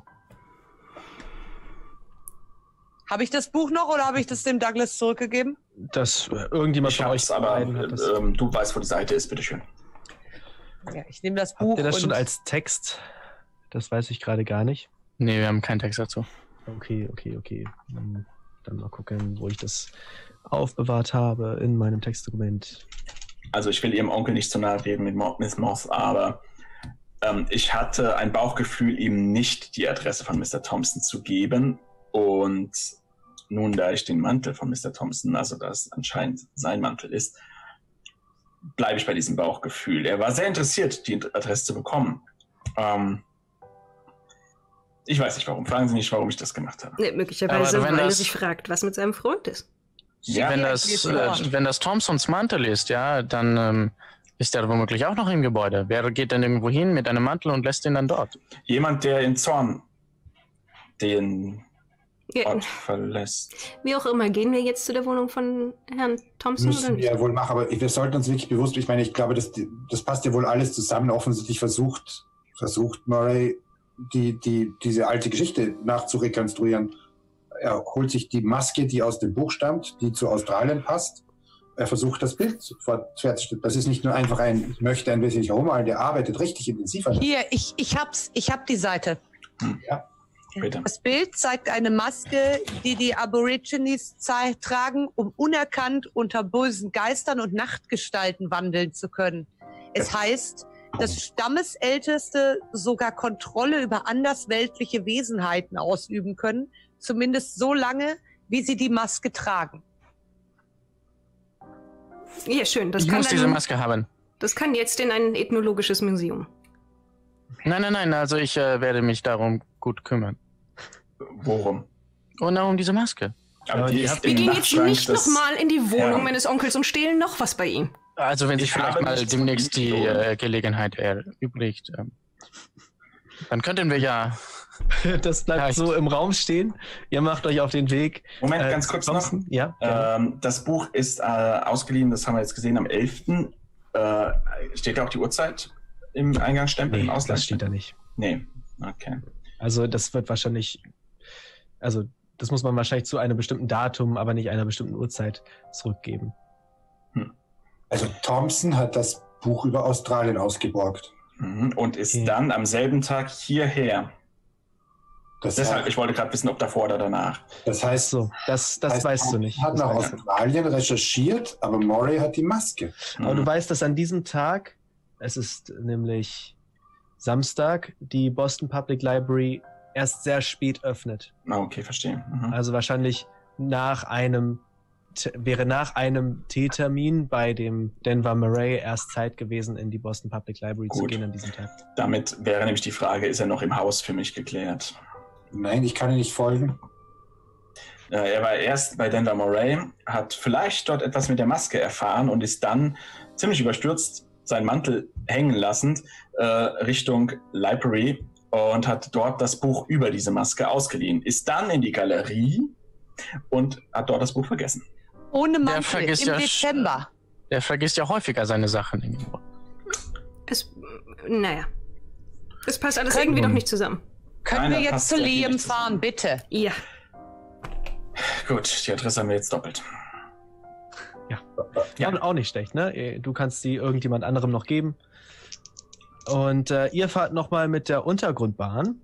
Habe ich das Buch noch oder habe ich das dem Douglas zurückgegeben? Dass äh, irgendjemand Ich von euch hab's, aber beiden hat das. ähm, du weißt, wo die Seite ist, bitteschön. Ja, ich nehme das Buch. Habt ihr das und schon als Text? Das weiß ich gerade gar nicht. Nee, wir haben keinen Text dazu. Okay, okay, okay. Dann, dann mal gucken, wo ich das aufbewahrt habe in meinem Textdokument. Also ich will Ihrem Onkel nicht zu nahe reden mit Miss Moss, aber ähm, ich hatte ein Bauchgefühl, ihm nicht die Adresse von Mister Thompson zu geben. Und nun, da ich den Mantel von Mister Thompson, also das anscheinend sein Mantel ist, bleibe ich bei diesem Bauchgefühl. Er war sehr interessiert, die Adresse zu bekommen. Ähm, ich weiß nicht warum. Fragen Sie nicht, warum ich das gemacht habe. Nee, möglicherweise, Aber wenn weil er das- sich fragt, was mit seinem Freund ist. Ja, wenn, Ja, das, ich lese äh, vor. wenn das Thompsons Mantel ist, ja, dann ähm, ist er womöglich auch noch im Gebäude. Wer geht denn irgendwo hin mit einem Mantel und lässt ihn dann dort? jemand, der in Zorn den Ja, Ort verlässt. wie auch immer, gehen wir jetzt zu der Wohnung von Herrn Thompson oder Müssen nicht? wir ja wohl machen, aber wir sollten uns wirklich bewusst, ich meine, ich glaube, das, das passt ja wohl alles zusammen. Offensichtlich versucht, versucht Murray, die, die, diese alte Geschichte nachzurekonstruieren. Er holt sich die Maske, die aus dem Buch stammt, die zu Australien passt. Er versucht, das Bild zu fertigstellen. Das ist nicht nur einfach ein, ich möchte ein bisschen herummalen, der arbeitet richtig intensiv an. Hier, ich, ich hab's, ich hab die Seite. Ja. Bitte. Das Bild zeigt eine Maske, die die Aborigines zei- tragen, um unerkannt unter bösen Geistern und Nachtgestalten wandeln zu können. Es heißt, dass Stammesälteste sogar Kontrolle über andersweltliche Wesenheiten ausüben können, zumindest so lange, wie sie die Maske tragen. Ja, schön. Das ich kann, muss diese dann, Maske haben. das kann jetzt in ein ethnologisches Museum. Nein, nein, nein, also ich äh, werde mich darum gut kümmern. Worum? Und auch um diese Maske. Aber die ist Wir im gehen jetzt Nachtschrank nicht des- nochmal in die Wohnung Ja. meines Onkels und stehlen noch was bei ihm. Also wenn sich Ich vielleicht habe mal nichts demnächst die gestohlen. äh, Gelegenheit erübrigt, ähm, dann könnten wir ja... Das bleibt Reicht. so im Raum stehen. Ihr macht euch auf den Weg. Moment, äh, ganz zu kurz noch. Thompson. Ja, gerne. Ähm, das Buch ist äh, ausgeliehen, das haben wir jetzt gesehen, am elften Äh, steht da auch die Uhrzeit im Eingangsstempel, Nee, im Ausland? das steht da nicht. Nee, okay. Also das wird wahrscheinlich, also das muss man wahrscheinlich zu einem bestimmten Datum, aber nicht einer bestimmten Uhrzeit zurückgeben. Also Thompson hat das Buch über Australien ausgeborgt. Mhm. Und ist Okay. dann am selben Tag hierher. Das, Deshalb, heißt, ich wollte gerade wissen, ob davor oder danach. das heißt, So, das, das heißt, weißt du Thompson nicht. hat Das nach weißt du. Australien recherchiert, aber Murray hat die Maske. Aber du Mhm. weißt, dass an diesem Tag, es ist nämlich Samstag, die Boston Public Library erst sehr spät öffnet. Ah, okay, verstehe. Mhm. Also wahrscheinlich nach einem, T- wäre nach einem Teetermin bei dem Denver Murray erst Zeit gewesen, in die Boston Public Library zu Gut. gehen an diesem Tag. Damit wäre nämlich die Frage, ist er noch im Haus für mich geklärt? Nein, ich kann Ihnen nicht folgen. Äh, er war erst bei Denver Murray, hat vielleicht dort etwas mit der Maske erfahren und ist dann ziemlich überstürzt, seinen Mantel hängen lassend, äh, Richtung Library und hat dort das Buch über diese Maske ausgeliehen. Ist dann in die Galerie und hat dort das Buch vergessen. Ohne Mantel vergisst im ja sch- Dezember. Der vergisst ja häufiger seine Sachen irgendwo. Es, naja. Es passt alles Können- irgendwie noch nicht zusammen. Können Keiner wir jetzt passt zu wirklich Liam nicht zusammen. fahren, bitte? Ja. Gut, die Adresse haben wir jetzt doppelt. Ja. Ja. Auch, auch nicht schlecht, ne? Du kannst die irgendjemand anderem noch geben. Und äh, ihr fahrt nochmal mit der Untergrundbahn.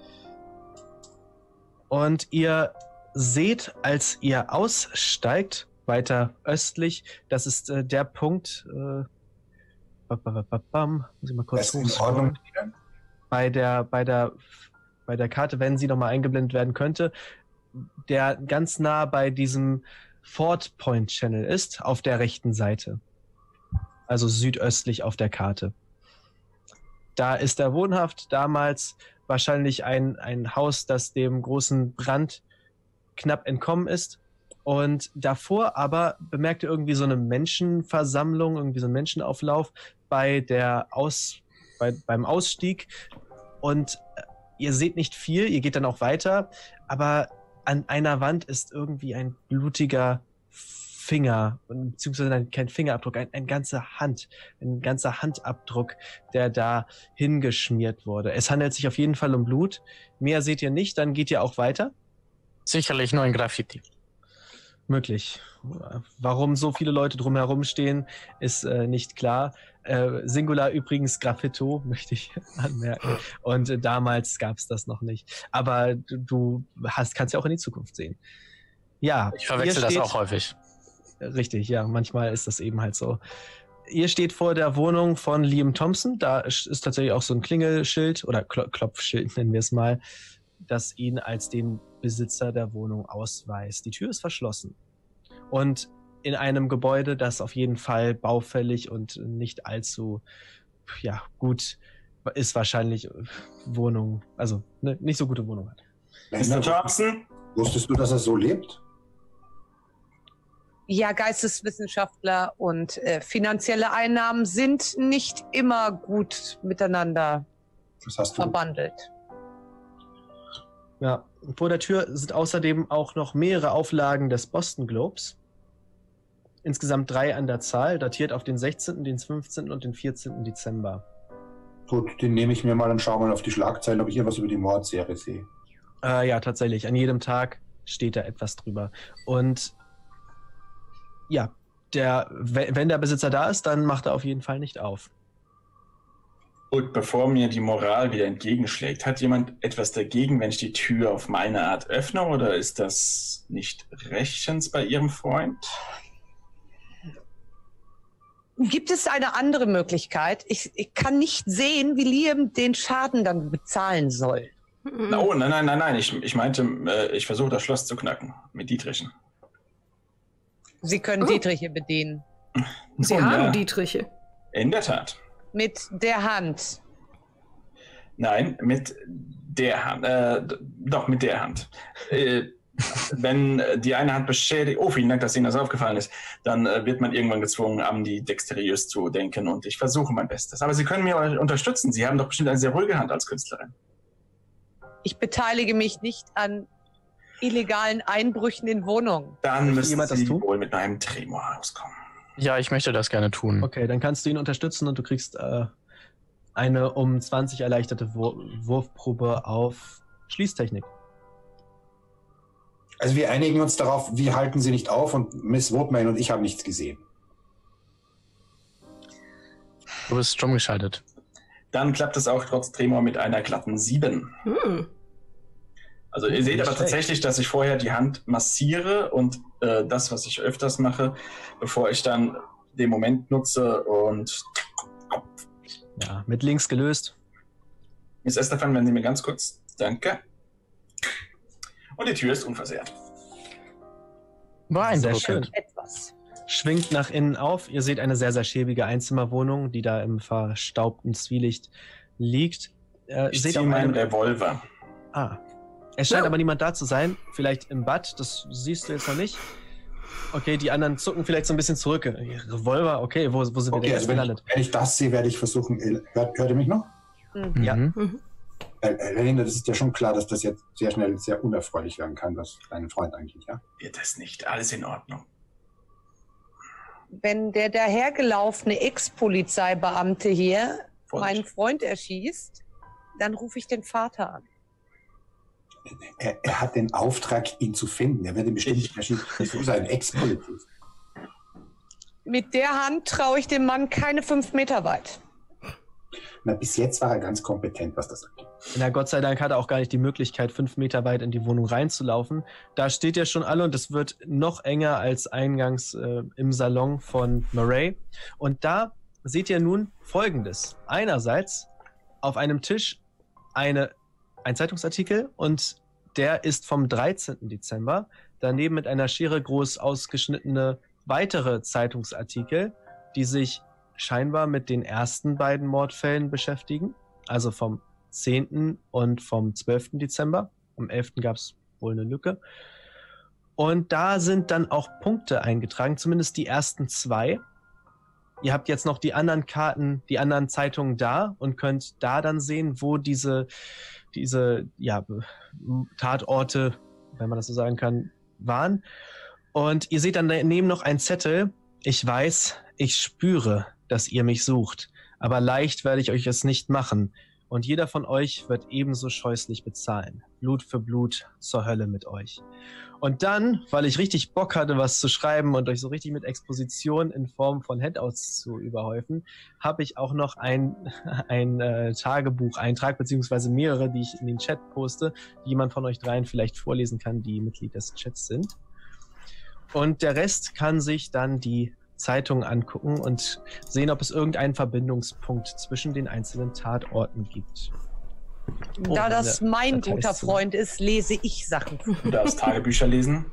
Und ihr seht, als ihr aussteigt, weiter östlich, das ist äh, der Punkt, äh, bam, bam, bam, bam, muss ich mal kurz Ist in hochscrollen. Ordnung. bei der, bei der, bei der Karte, wenn sie nochmal eingeblendet werden könnte, der ganz nah bei diesem Fort Point Channel ist, auf der rechten Seite. Also südöstlich auf der Karte. Da ist er wohnhaft, damals wahrscheinlich ein, ein Haus, das dem großen Brand knapp entkommen ist. Und davor aber bemerkt er irgendwie so eine Menschenversammlung, irgendwie so einen Menschenauflauf bei der Aus, bei, beim Ausstieg. Und ihr seht nicht viel, ihr geht dann auch weiter, aber an einer Wand ist irgendwie ein blutiger Finger, beziehungsweise kein Fingerabdruck, ein, ein ganzer Hand, ein ganzer Handabdruck, der da hingeschmiert wurde. Es handelt sich auf jeden Fall um Blut. Mehr seht ihr nicht, dann geht ihr auch weiter. Sicherlich nur ein Graffiti. Möglich. Warum so viele Leute drumherum stehen, ist äh, nicht klar. Äh, Singular übrigens Graffito, möchte ich anmerken. Und äh, damals gab es das noch nicht. Aber du, du hast, kannst ja auch in die Zukunft sehen. Ja. Ich verwechsel das auch häufig. Richtig, ja. Manchmal ist das eben halt so. Ihr steht vor der Wohnung von Liam Thompson. Da ist, ist tatsächlich auch so ein Klingelschild oder Kl- Klopfschild, nennen wir es mal, das ihn als den Besitzer der Wohnung ausweist. Die Tür ist verschlossen. Und in einem Gebäude, das auf jeden Fall baufällig und nicht allzu ja, gut ist, wahrscheinlich Wohnung, also ne, nicht so gute Wohnung hat. Mister Thompson? Wusstest du, dass er so lebt? Ja, Geisteswissenschaftler und äh, finanzielle Einnahmen sind nicht immer gut miteinander Was hast du? verbandelt. Ja, vor der Tür sind außerdem auch noch mehrere Auflagen des Boston Globes. Insgesamt drei an der Zahl, datiert auf den sechzehnten, den fünfzehnten und den vierzehnten Dezember. Gut, den nehme ich mir mal und schaue mal auf die Schlagzeilen, ob ich hier was über die Mordserie sehe. Äh, ja, tatsächlich. An jedem Tag steht da etwas drüber. Und ja, der, wenn der Besitzer da ist, dann macht er auf jeden Fall nicht auf. Gut, bevor mir die Moral wieder entgegenschlägt, hat jemand etwas dagegen, wenn ich die Tür auf meine Art öffne, oder ist das nicht rechtens bei Ihrem Freund? Gibt es eine andere Möglichkeit? Ich, ich kann nicht sehen, wie Liam den Schaden dann bezahlen soll. Na, oh, nein, nein, nein, nein. Ich, ich meinte, äh, ich versuche das Schloss zu knacken mit Dietrichen. Sie können Oh. Dietriche bedienen. Sie Oh, haben ja. Dietriche. In der Tat. Mit der Hand. Nein, mit der Hand. Äh, d- doch, mit der Hand. Äh, wenn die eine Hand beschädigt, oh, vielen Dank, dass Ihnen das aufgefallen ist, dann äh, wird man irgendwann gezwungen, ambidexteriös zu denken, und ich versuche mein Bestes. Aber Sie können mir unterstützen. Sie haben doch bestimmt eine sehr ruhige Hand als Künstlerin. Ich beteilige mich nicht an illegalen Einbrüchen in Wohnungen. Dann Möchte müssen jemand das Sie tun? wohl mit einem Tremor auskommen. Ja, ich möchte das gerne tun. Okay, dann kannst du ihn unterstützen und du kriegst äh, eine um zwanzig erleichterte Wur- Wurfprobe auf Schließtechnik. Also wir einigen uns darauf, wir halten sie nicht auf und Miss Woodman und ich haben nichts gesehen. Du bist stumm geschaltet. Dann klappt es auch trotz Tremor mit einer glatten sieben. Hm. Also ihr seht Nicht aber schlecht. tatsächlich, dass ich vorher die Hand massiere und äh, das, was ich öfters mache, bevor ich dann den Moment nutze und Ja, mit links gelöst. Miss Estefan, wenn Sie mir ganz kurz, danke. Und die Tür ist unversehrt. Beeindruckend. Sehr schön. Etwas. Schwingt nach innen auf. Ihr seht eine sehr, sehr schäbige Einzimmerwohnung, die da im verstaubten Zwielicht liegt. Äh, Ich seht ziehe auch meinen einen, Revolver. ah. Es scheint Ja. aber niemand da zu sein. Vielleicht im Bad, das siehst du jetzt noch nicht. Okay, die anderen zucken vielleicht so ein bisschen zurück. Revolver, okay, wo, wo sind wir denn Okay, jetzt also wenn ich, gelandet? wenn ich das sehe, werde ich versuchen, hört, hört ihr mich noch? Mhm. Ja. Mhm. Mhm. Äh, Elena, das ist ja schon klar, dass das jetzt sehr schnell sehr unerfreulich werden kann, was dein Freund angeht, ja? Wird es nicht. Alles in Ordnung. Wenn der dahergelaufene Ex-Polizeibeamte hier Vorsicht. meinen Freund erschießt, dann rufe ich den Vater an. Er, er hat den Auftrag, ihn zu finden. Er wird ihn bestimmt Ich- erschießen. Das ist ein Ex-Polizist. Mit der Hand traue ich dem Mann keine fünf Meter weit. Na, bis jetzt war er ganz kompetent, was das angeht. Na, Gott sei Dank hat er auch gar nicht die Möglichkeit, fünf Meter weit in die Wohnung reinzulaufen. Da steht ja schon alle und es wird noch enger als eingangs äh, im Salon von Murray. Und da seht ihr nun Folgendes. Einerseits auf einem Tisch eine, ein Zeitungsartikel und der ist vom dreizehnten Dezember. daneben mit einer Schere groß ausgeschnittene weitere Zeitungsartikel, die sich scheinbar mit den ersten beiden Mordfällen beschäftigen, also vom zehnten und vom zwölften Dezember. Am elften gab es wohl eine Lücke. Und da sind dann auch Punkte eingetragen, zumindest die ersten zwei. Ihr habt jetzt noch die anderen Karten, die anderen Zeitungen da und könnt da dann sehen, wo diese, diese ja, Tatorte, wenn man das so sagen kann, waren. Und ihr seht dann daneben noch einen Zettel. Ich weiß, ich spüre, dass ihr mich sucht, aber leicht werde ich euch es nicht machen. Und jeder von euch wird ebenso scheußlich bezahlen. Blut für Blut zur Hölle mit euch. Und dann, weil ich richtig Bock hatte, was zu schreiben und euch so richtig mit Exposition in Form von Handouts zu überhäufen, habe ich auch noch ein, ein äh, Tagebucheintrag, beziehungsweise mehrere, die ich in den Chat poste, die jemand von euch dreien vielleicht vorlesen kann, die Mitglied des Chats sind. Und der Rest kann sich dann die Zeitungen angucken und sehen, ob es irgendeinen Verbindungspunkt zwischen den einzelnen Tatorten gibt. Oh, da das mein Datei guter ist zu. Freund ist, lese ich Sachen. Du darfst Tagebücher lesen.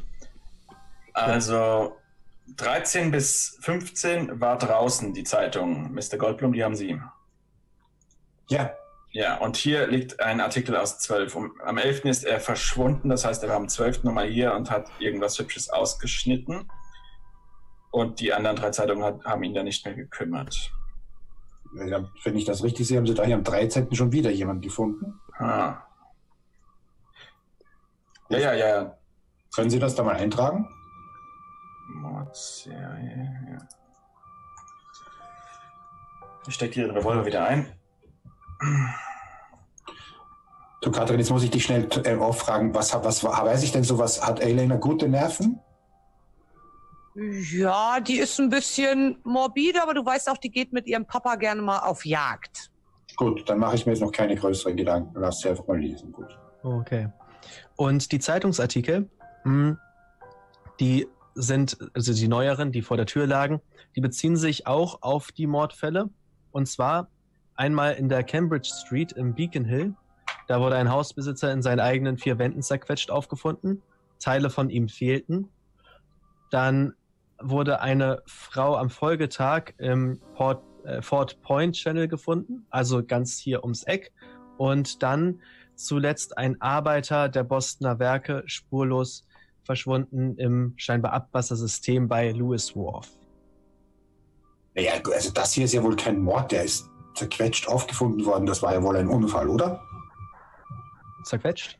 Also dreizehn bis fünfzehn war draußen die Zeitung. Mister Goldblum, die haben Sie. Ja, Ja, und hier liegt ein Artikel aus zwölf. Um, am elften ist er verschwunden, das heißt, er war am zwölften nochmal hier und hat irgendwas Hübsches ausgeschnitten. Und die anderen drei Zeitungen hat, haben ihn da nicht mehr gekümmert. ja, wenn ich das richtig sehe, haben Sie da hier am dreizehnten schon wieder jemanden gefunden. Ah. Ja, ja, ja. Können Sie das da mal eintragen? Mordserie, ja. Ich stecke Ihren Revolver wieder ein. Du, Katrin, jetzt muss ich dich schnell äh, auffragen, was, was, was weiß ich denn sowas? Hat Elena gute Nerven? Ja, die ist ein bisschen morbide, aber du weißt auch, die geht mit ihrem Papa gerne mal auf Jagd. Gut, dann mache ich mir jetzt noch keine größeren Gedanken. Lass sie einfach mal lesen. Gut. Okay. Und die Zeitungsartikel, mh, die sind, also die neueren, die vor der Tür lagen, die beziehen sich auch auf die Mordfälle. Und zwar einmal in der Cambridge Street im Beacon Hill. Da wurde ein Hausbesitzer in seinen eigenen vier Wänden zerquetscht aufgefunden. Teile von ihm fehlten. Dann wurde eine Frau am Folgetag im Port, äh, Fort Point Channel gefunden, also ganz hier ums Eck. Und dann zuletzt ein Arbeiter der Bostoner Werke spurlos verschwunden im scheinbar Abwassersystem bei Lewis Wharf. Naja, also das hier ist ja wohl kein Mord, der ist zerquetscht aufgefunden worden. Das war ja wohl ein Unfall, oder? Zerquetscht?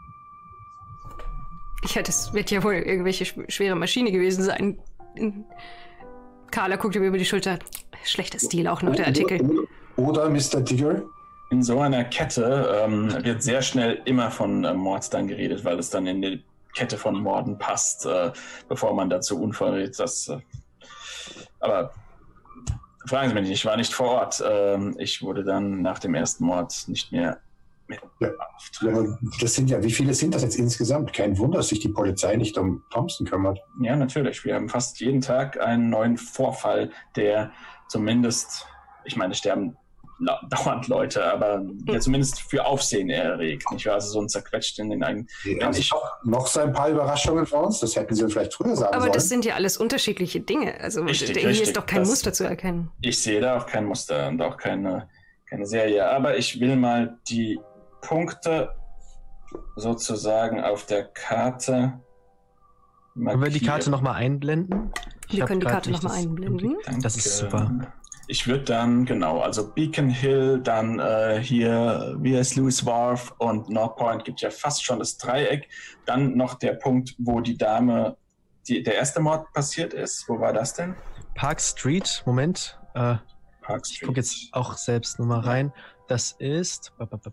Ich hätte, es wird ja wohl irgendwelche sch- schwere Maschine gewesen sein. Carla guckt ihm über die Schulter. Schlechter Stil auch noch, der Artikel. Oder, oder Mister Digger? In so einer Kette ähm, wird sehr schnell immer von äh, Mord dann geredet, weil es dann in die Kette von Morden passt, äh, bevor man dazu Unfall redet. Das, äh, aber fragen Sie mich nicht, ich war nicht vor Ort. Ähm, ich wurde dann nach dem ersten Mord nicht mehr mit Ja. Ja, das sind ja, wie viele sind das jetzt insgesamt? Kein Wunder, dass sich die Polizei nicht um Thompson kümmert. Ja, natürlich. Wir haben fast jeden Tag einen neuen Vorfall, der zumindest, ich meine, es sterben la- dauernd Leute, aber der zumindest für Aufsehen erregt. Nicht wahr? Also so ein zerquetscht in den eigenen. Ja, ich- noch, noch so ein paar Überraschungen von uns, das hätten Sie uns vielleicht früher sagen Aber sollen. das sind ja alles unterschiedliche Dinge. Also Richtig, hier richtig. ist doch kein Das- Muster zu erkennen. Ich sehe da auch kein Muster und auch keine, keine Serie. Aber ich will mal die Punkte sozusagen auf der Karte Können wir die Karte nochmal einblenden? Ich Wir hab können die grad Karte nicht nochmal das einblenden. im Blick. Das ist super. Ich würde dann, genau, also Beacon Hill, dann äh, hier V S Lewis Wharf und North Point gibt ja fast schon das Dreieck. Dann noch der Punkt, wo die Dame, die, der erste Mord passiert ist. Wo war das denn? Park Street, Moment. Äh, Park ich Street. gucke jetzt auch selbst nochmal rein. Das ist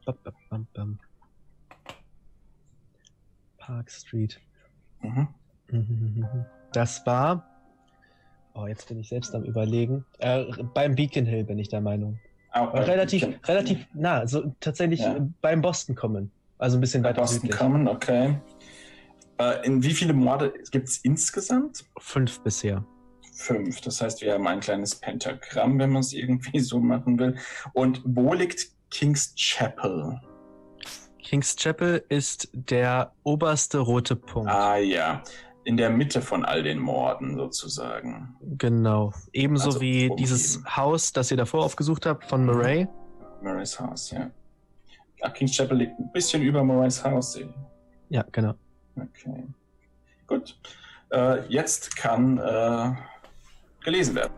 Park Street. Mhm. Das war, oh, jetzt bin ich selbst am Überlegen. Äh, beim Beacon Hill bin ich der Meinung. Auch Äh, relativ, Beacon- relativ nah, so tatsächlich Ja. äh, beim Boston Common. Also ein bisschen Bei weiter Boston südlich. Common, okay. Äh, in wie viele Morde gibt es insgesamt? Fünf bisher. Fünf. Das heißt, wir haben ein kleines Pentagramm, wenn man es irgendwie so machen will. Und wo liegt King's Chapel? King's Chapel ist der oberste rote Punkt. Ah ja, in der Mitte von all den Morden sozusagen. Genau. Ebenso Also wie umgeben. dieses Haus, das ihr davor aufgesucht habt, von Murray. Murrays Haus, ja. Ja, King's Chapel liegt ein bisschen über Murrays Haus. Ja, genau. Okay. Gut. Äh, jetzt kann äh, gelesen werden.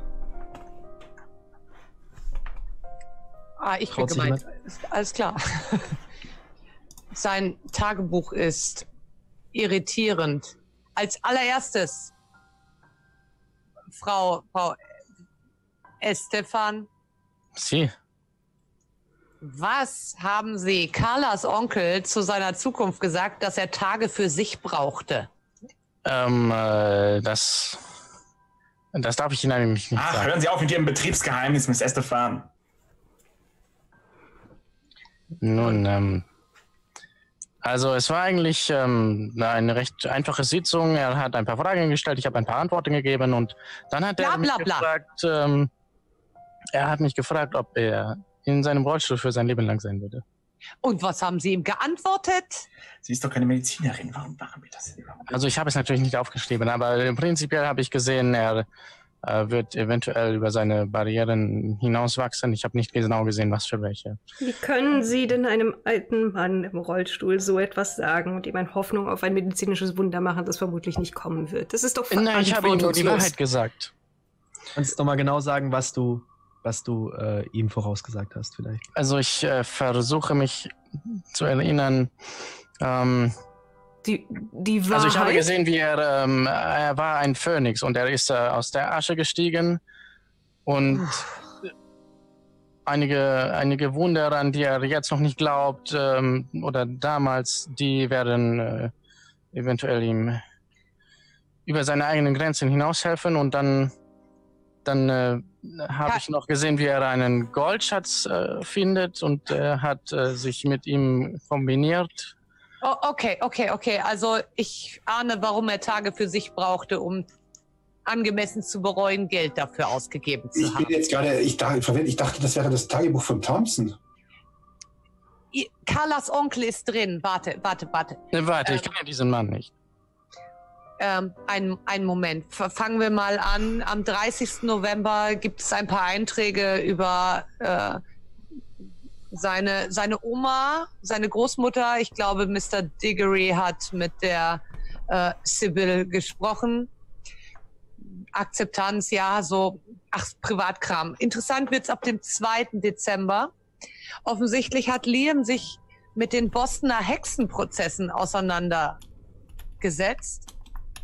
Ah, ich bin Traut sich gemeint. Alles klar. Sein Tagebuch ist irritierend. Als allererstes, Frau, Frau Estefan, Sie. was haben Sie Carlas Onkel zu seiner Zukunft gesagt, dass er Tage für sich brauchte? Ähm, äh, das... Das darf ich Ihnen nämlich nicht Ach, sagen. hören Sie auf mit Ihrem Betriebsgeheimnis, Miss Estefan. Nun, ähm... Also es war eigentlich ähm, eine recht einfache Sitzung. Er hat ein paar Fragen gestellt, ich habe ein paar Antworten gegeben und dann hat Bla, er mich bla, bla. gefragt, ähm, er hat mich gefragt, ob er in seinem Rollstuhl für sein Leben lang sein würde. Und was haben Sie ihm geantwortet? Sie ist doch keine Medizinerin. Warum machen wir das denn überhaupt? Also ich habe es natürlich nicht aufgeschrieben, aber prinzipiell habe ich gesehen, er äh, wird eventuell über seine Barrieren hinauswachsen. Ich habe nicht genau gesehen, was für welche. Wie können Sie denn einem alten Mann im Rollstuhl so etwas sagen und ihm eine Hoffnung auf ein medizinisches Wunder machen, das vermutlich nicht kommen wird? Das ist doch Nein, ich habe ihm nur die verantwortungslos. Wahrheit gesagt. Kannst du doch mal genau sagen, was du, was du äh, ihm vorausgesagt hast, vielleicht? Also ich äh, versuche mich zu erinnern. Ähm, Die, die Wahrheit? also ich habe gesehen, wie er, ähm, er war ein Phönix und er ist äh, aus der Asche gestiegen und einige, einige Wunder, an die er jetzt noch nicht glaubt ähm, oder damals, die werden äh, eventuell ihm über seine eigenen Grenzen hinaushelfen und dann, dann äh, habe Ja. ich noch gesehen, wie er einen Goldschatz äh, findet und er hat äh, sich mit ihm kombiniert. Oh, okay, okay, okay. Also ich ahne, warum er Tage für sich brauchte, um angemessen zu bereuen, Geld dafür ausgegeben zu Ich bin haben. jetzt gerade, ich dachte, ich dachte, das wäre das Tagebuch von Thompson. I- Carlas Onkel ist drin. Warte, warte, warte. Äh, warte, Ähm. ich kenne diesen Mann nicht. Ähm, ein, einen Moment. F- Fangen wir mal an. Am dreißigsten November gibt es ein paar Einträge über äh, seine, seine Oma, seine Großmutter. Ich glaube, Mister Diggory hat mit der äh, Sybil gesprochen. Akzeptanz, ja, so, ach, Privatkram. Interessant wird's ab dem zweiten Dezember. Offensichtlich hat Liam sich mit den Bostoner Hexenprozessen auseinandergesetzt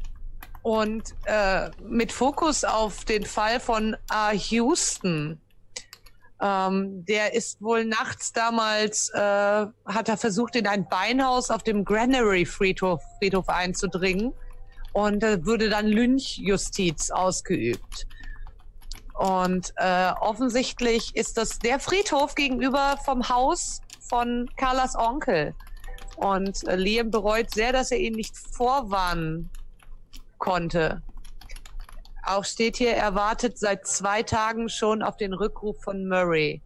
und äh, mit Fokus auf den Fall von A. Houston. Ähm, der ist wohl nachts damals, äh, hat er versucht, in ein Beinhaus auf dem Granary Friedhof, Friedhof einzudringen und äh, wurde dann Lynchjustiz ausgeübt. Und äh, offensichtlich ist das der Friedhof gegenüber vom Haus von Carlas Onkel. Und äh, Liam bereut sehr, dass er ihn nicht vorwarnen konnte. Auch steht hier, er wartet seit zwei Tagen schon auf den Rückruf von Murray.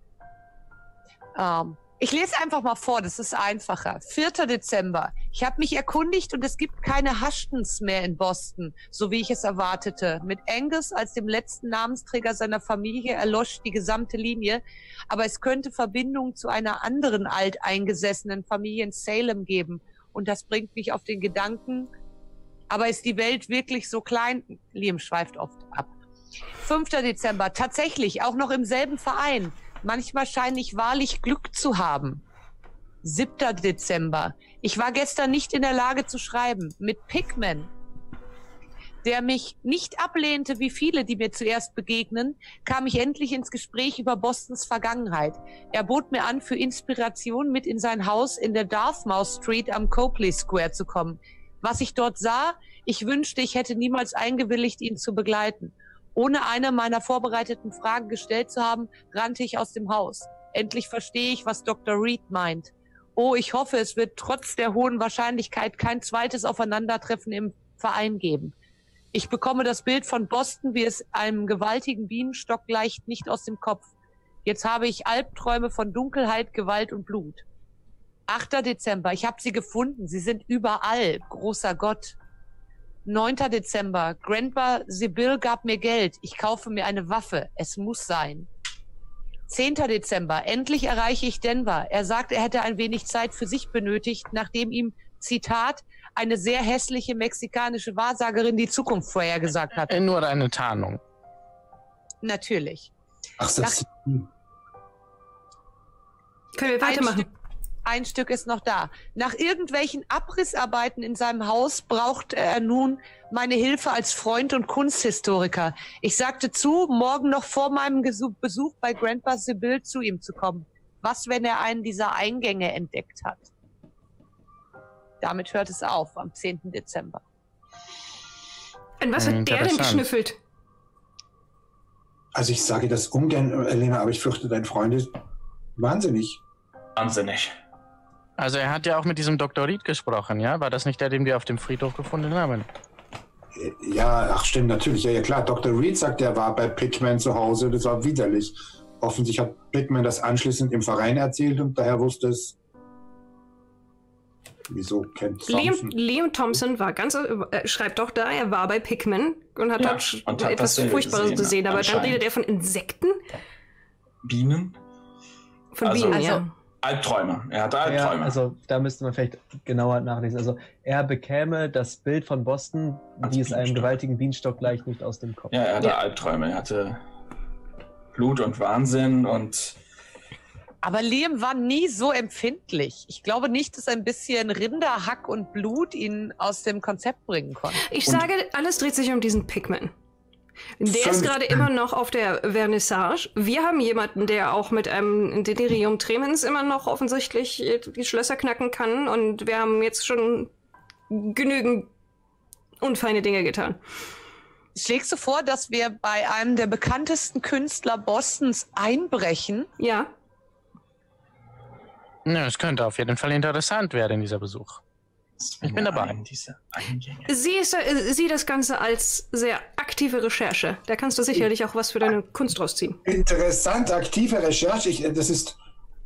Ähm, ich lese einfach mal vor, das ist einfacher. vierter Dezember. Ich habe mich erkundigt und es gibt keine Hashtons mehr in Boston, so wie ich es erwartete. Mit Angus als dem letzten Namensträger seiner Familie erlosch die gesamte Linie, aber es könnte Verbindungen zu einer anderen alteingesessenen Familie in Salem geben. Und das bringt mich auf den Gedanken, aber ist die Welt wirklich so klein? Liam schweift oft ab. fünfter Dezember. Tatsächlich, auch noch im selben Verein. Manchmal scheine ich wahrlich Glück zu haben. siebter Dezember. Ich war gestern nicht in der Lage zu schreiben. Mit Pickman, der mich nicht ablehnte, wie viele, die mir zuerst begegnen, kam ich endlich ins Gespräch über Bostons Vergangenheit. Er bot mir an, für Inspiration mit in sein Haus in der Dartmouth Street am Copley Square zu kommen. Was ich dort sah, ich wünschte, ich hätte niemals eingewilligt, ihn zu begleiten. Ohne eine meiner vorbereiteten Fragen gestellt zu haben, rannte ich aus dem Haus. Endlich verstehe ich, was Doktor Reed meint. Oh, ich hoffe, es wird trotz der hohen Wahrscheinlichkeit kein zweites Aufeinandertreffen im Verein geben. Ich bekomme das Bild von Boston, wie es einem gewaltigen Bienenstock gleicht, nicht aus dem Kopf. Jetzt habe ich Albträume von Dunkelheit, Gewalt und Blut. achter Dezember. Ich habe sie gefunden. Sie sind überall. Großer Gott. neunter Dezember. Grandpa Sibyl gab mir Geld. Ich kaufe mir eine Waffe. Es muss sein. zehnter Dezember. Endlich erreiche ich Denver. Er sagt, er hätte ein wenig Zeit für sich benötigt, nachdem ihm, Zitat, eine sehr hässliche mexikanische Wahrsagerin die Zukunft vorhergesagt hat. Nur eine Tarnung. Natürlich. Ach, das Können wir weitermachen? Ein Stück, ein Stück ist noch da. Nach irgendwelchen Abrissarbeiten in seinem Haus braucht er nun meine Hilfe als Freund und Kunsthistoriker. Ich sagte zu, morgen noch vor meinem Gesuch, Besuch bei Grandpa Sibyl zu ihm zu kommen. Was, wenn er einen dieser Eingänge entdeckt hat? Damit hört es auf, am zehnten Dezember. Und was hat der denn geschnüffelt? Also ich sage das ungern, Elena, aber ich fürchte, dein Freund ist wahnsinnig. Wahnsinnig. Also er hat ja auch mit diesem Doktor Reed gesprochen, ja? War das nicht der, den wir auf dem Friedhof gefunden haben? Ja, ach stimmt, natürlich. Ja, ja klar, Doktor Reed sagt, er war bei Pickman zu Hause. Das war widerlich. Offensichtlich hat Pickman das anschließend im Verein erzählt und daher wusste es. Wieso kennt Liam, Liam Thompson war ganz, äh, schreibt doch da, er war bei Pickman und hat Ja, dort und hat etwas das Furchtbares gesehen, gesehen, aber dann anscheinend. redet er von Insekten? Bienen? Von Also- Bienen, Also- ja. Albträume. Er hatte Ja, Albträume. also da müsste man vielleicht genauer nachlesen. Also er bekäme das Bild von Boston, Als wie es einem Bienenstock. gewaltigen Bienenstock gleich, nicht aus dem Kopf. ja, er hatte Ja. Albträume. Er hatte Blut und Wahnsinn und Aber Liam war nie so empfindlich. Ich glaube nicht, dass ein bisschen Rinderhack und Blut ihn aus dem Konzept bringen konnte. Ich Und- sage, alles dreht sich um diesen Pickman. Der ist Fünf- gerade immer noch auf der Vernissage. Wir haben jemanden, der auch mit einem Delirium Tremens immer noch offensichtlich äh, die Schlösser knacken kann. Und wir haben jetzt schon genügend unfeine Dinge getan. Schlägst du vor, dass wir bei einem der bekanntesten Künstler Bostons einbrechen? Ja, Ja, es könnte auf jeden Fall interessant werden, dieser Besuch. Ich bin dabei. Diese Eingänge. sieh, es, äh, sieh das Ganze als sehr aktive Recherche. Da kannst du sicherlich auch was für deine Kunst rausziehen. Interessant, aktive Recherche. Ich, das ist.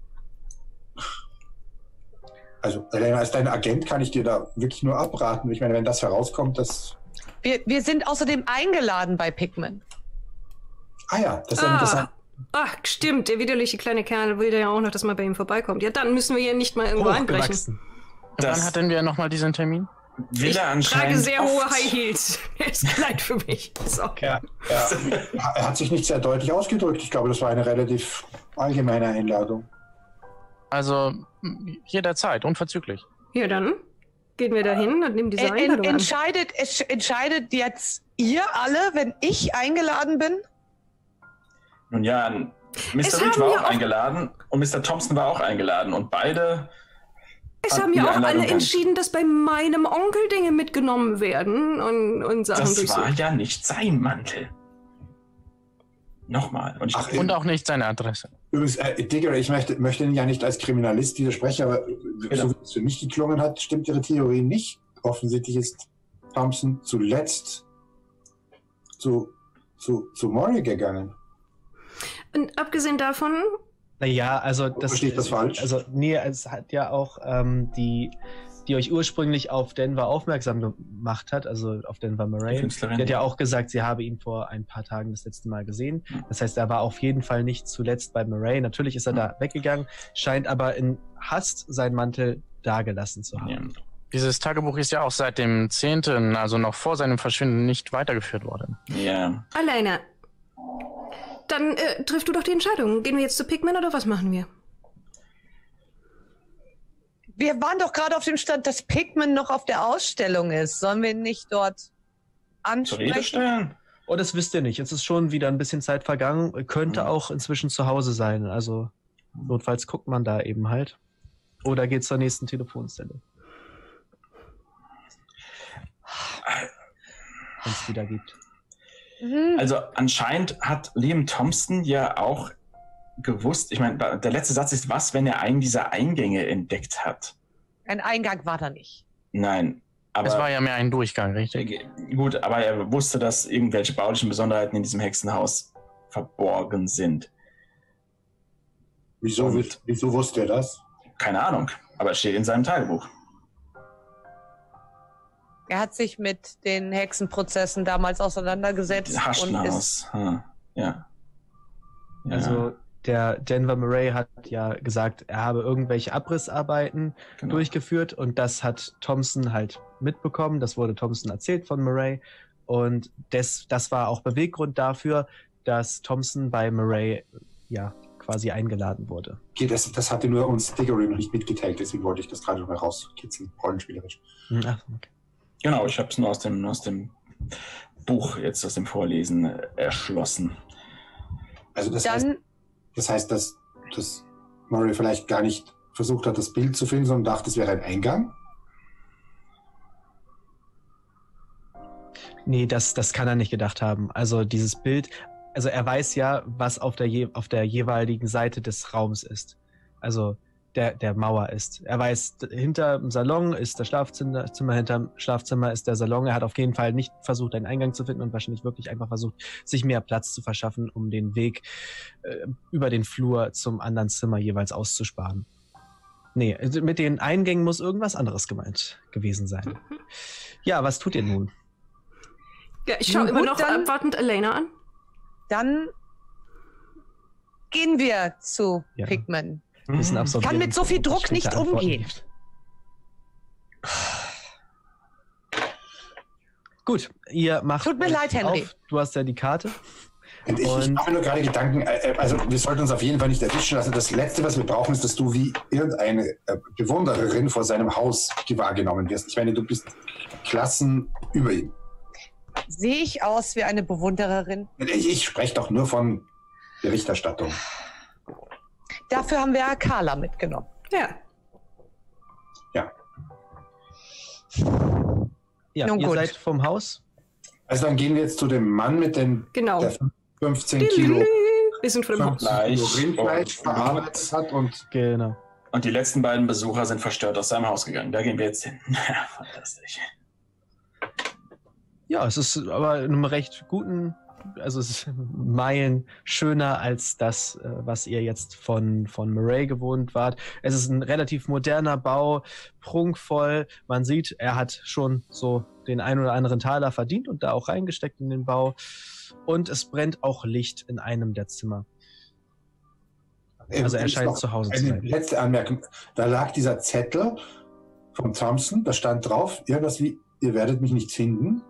Also, Elena, als dein Agent kann ich dir da wirklich nur abraten. Ich meine, wenn das herauskommt, das. Wir, wir sind außerdem eingeladen bei Pickman. Ah ja, das ist ja Ah. interessant. Ach, stimmt. Der widerliche kleine Kerl will ja auch noch, dass man bei ihm vorbeikommt. Ja, dann müssen wir hier nicht mal irgendwo einbrechen. Hochgewachsen. Das- Wann hatten wir nochmal diesen Termin? Will Ich er trage anscheinend sehr oft- hohe High Heels. Er ist klein für mich. So. Ja. Er hat sich nicht sehr deutlich ausgedrückt. Ich glaube, das war eine relativ allgemeine Einladung. Also m, jederzeit, unverzüglich. Ja, dann gehen wir dahin und nehmen diese En, en, Einladung an. entscheidet, es, entscheidet jetzt ihr alle, wenn ich eingeladen bin? Nun ja, Es Mister Reed haben war ja auch auch- eingeladen und Mister Thompson war auch eingeladen und beide. Es fanden haben die ja auch Einladung alle ganz- entschieden, dass bei meinem Onkel Dinge mitgenommen werden und, und Sachen Das durchsucht. war ja nicht sein Mantel. Nochmal. Und ich Ach, Und auch nicht seine Adresse. Übrigens, äh, Digger, ich möchte, möchte Ihnen ja nicht als Kriminalist widersprechen, aber so wie es für mich geklungen hat, stimmt Ihre Theorie nicht. Offensichtlich ist Thompson zuletzt zu, zu, zu Maury gegangen. Und abgesehen davon, Naja, also das Verstehe ich das falsch? Also, nee, es hat ja auch ähm, die, die euch ursprünglich auf Denver aufmerksam gemacht hat, also auf Denver die Moraine. Künstlerin. Die hat ja auch gesagt, sie habe ihn vor ein paar Tagen das letzte Mal gesehen. Das heißt, er war auf jeden Fall nicht zuletzt bei Moraine. Natürlich ist er da weggegangen, scheint aber in Hast seinen Mantel dagelassen zu haben. Ja. Dieses Tagebuch ist ja auch seit dem zehnten, also noch vor seinem Verschwinden, nicht weitergeführt worden. Ja. alleine. Dann äh, triffst du doch die Entscheidung. Gehen wir jetzt zu Pigman oder was machen wir? Wir waren doch gerade auf dem Stand, dass Pickman noch auf der Ausstellung ist. Sollen wir ihn nicht dort Zur Rede ansprechen? stellen? Oh, das wisst ihr nicht. Es ist schon wieder ein bisschen Zeit vergangen. Könnte Mhm. auch inzwischen zu Hause sein. Also notfalls guckt man da eben halt. Oder geht zur nächsten Telefonzelle. Wenn es wieder gibt. Mhm. Also anscheinend hat Liam Thompson ja auch gewusst, ich meine, der letzte Satz ist, was, wenn er einen dieser Eingänge entdeckt hat? Ein Eingang war da nicht. Nein, aber Es war ja mehr ein Durchgang, richtig? gut, aber er wusste, dass irgendwelche baulichen Besonderheiten in diesem Hexenhaus verborgen sind. Wieso, Und- wieso wusste er das? Keine Ahnung. Aber es steht in seinem Tagebuch. Er hat sich mit den Hexenprozessen damals auseinandergesetzt. und Haschenhaus. ist Hm. Ja. ja. Also der Denver Murray hat ja gesagt, er habe irgendwelche Abrissarbeiten genau. durchgeführt und das hat Thompson halt mitbekommen. Das wurde Thompson erzählt von Murray und das, das war auch Beweggrund dafür, dass Thompson bei Murray ja quasi eingeladen wurde. Okay, das, das hatte nur uns Diggory noch nicht mitgeteilt, deswegen wollte ich das gerade noch mal rauskitzeln, rollenspielerisch. Hm, ach, okay. Genau, ich habe es nur aus dem, aus dem Buch, jetzt aus dem Vorlesen äh, erschlossen. Also das Dann, heißt, das heißt, dass, dass Murray vielleicht gar nicht versucht hat, das Bild zu finden, sondern dachte, es wäre ein Eingang? Nee, das, das kann er nicht gedacht haben. Also dieses Bild, also er weiß ja, was auf der, je, auf der jeweiligen Seite des Raums ist. Also der, der Mauer ist. Er weiß, hinter dem Salon ist das Schlafzimmer, Zimmer, hinterm Schlafzimmer ist der Salon. Er hat auf jeden Fall nicht versucht, einen Eingang zu finden und wahrscheinlich wirklich einfach versucht, sich mehr Platz zu verschaffen, um den Weg äh, über den Flur zum anderen Zimmer jeweils auszusparen. Nee, mit den Eingängen muss irgendwas anderes gemeint gewesen sein. Ja, was tut ihr nun? Ja, ich schaue Nun immer gut, noch dann- abwartend Elena an. dann gehen wir zu Ja. Pigman. Bisschen Mhm. absorbieren, Kann mit so viel ob es Druck später nicht Antworten umgehen. gibt. Gut, ihr macht. Tut mir euch leid, Henry. auf. Du hast ja die Karte. Und ich, ich Und- mache mir nur gerade Gedanken, äh, also wir sollten uns auf jeden Fall nicht erwischen lassen. Das Letzte, was wir brauchen, ist, dass du wie irgendeine äh, Bewundererin vor seinem Haus wahrgenommen wirst. Ich meine, du bist Klassen über ihm. Sehe ich aus wie eine Bewundererin? Ich, ich spreche doch nur von Berichterstattung. Dafür haben wir ja Carla mitgenommen. Ja. Ja. Ja, Nun ihr gut. seid vom Haus. Also dann gehen wir jetzt zu dem Mann mit den Genau. der fünfzehn Kilo, Wir sind vor dem Haus. fünfzehn Kilo Fleisch Rindfleisch und- verarbeitet hat und Genau. Und die letzten beiden Besucher sind verstört aus seinem Haus gegangen. Da gehen wir jetzt hin. Fantastisch. Ja, es ist aber in einem recht guten, also es ist Meilen schöner als das, äh, was ihr jetzt von, von Murray gewohnt wart. Es ist ein relativ moderner Bau, prunkvoll. Man sieht, er hat schon so den ein oder anderen Taler verdient und da auch reingesteckt in den Bau. Und es brennt auch Licht in einem der Zimmer. Also er Ist scheint noch zu Hause zu Eine sein. letzte Anmerkung. Da lag dieser Zettel von Thompson, da stand drauf, irgendwas wie, ihr werdet mich nicht finden.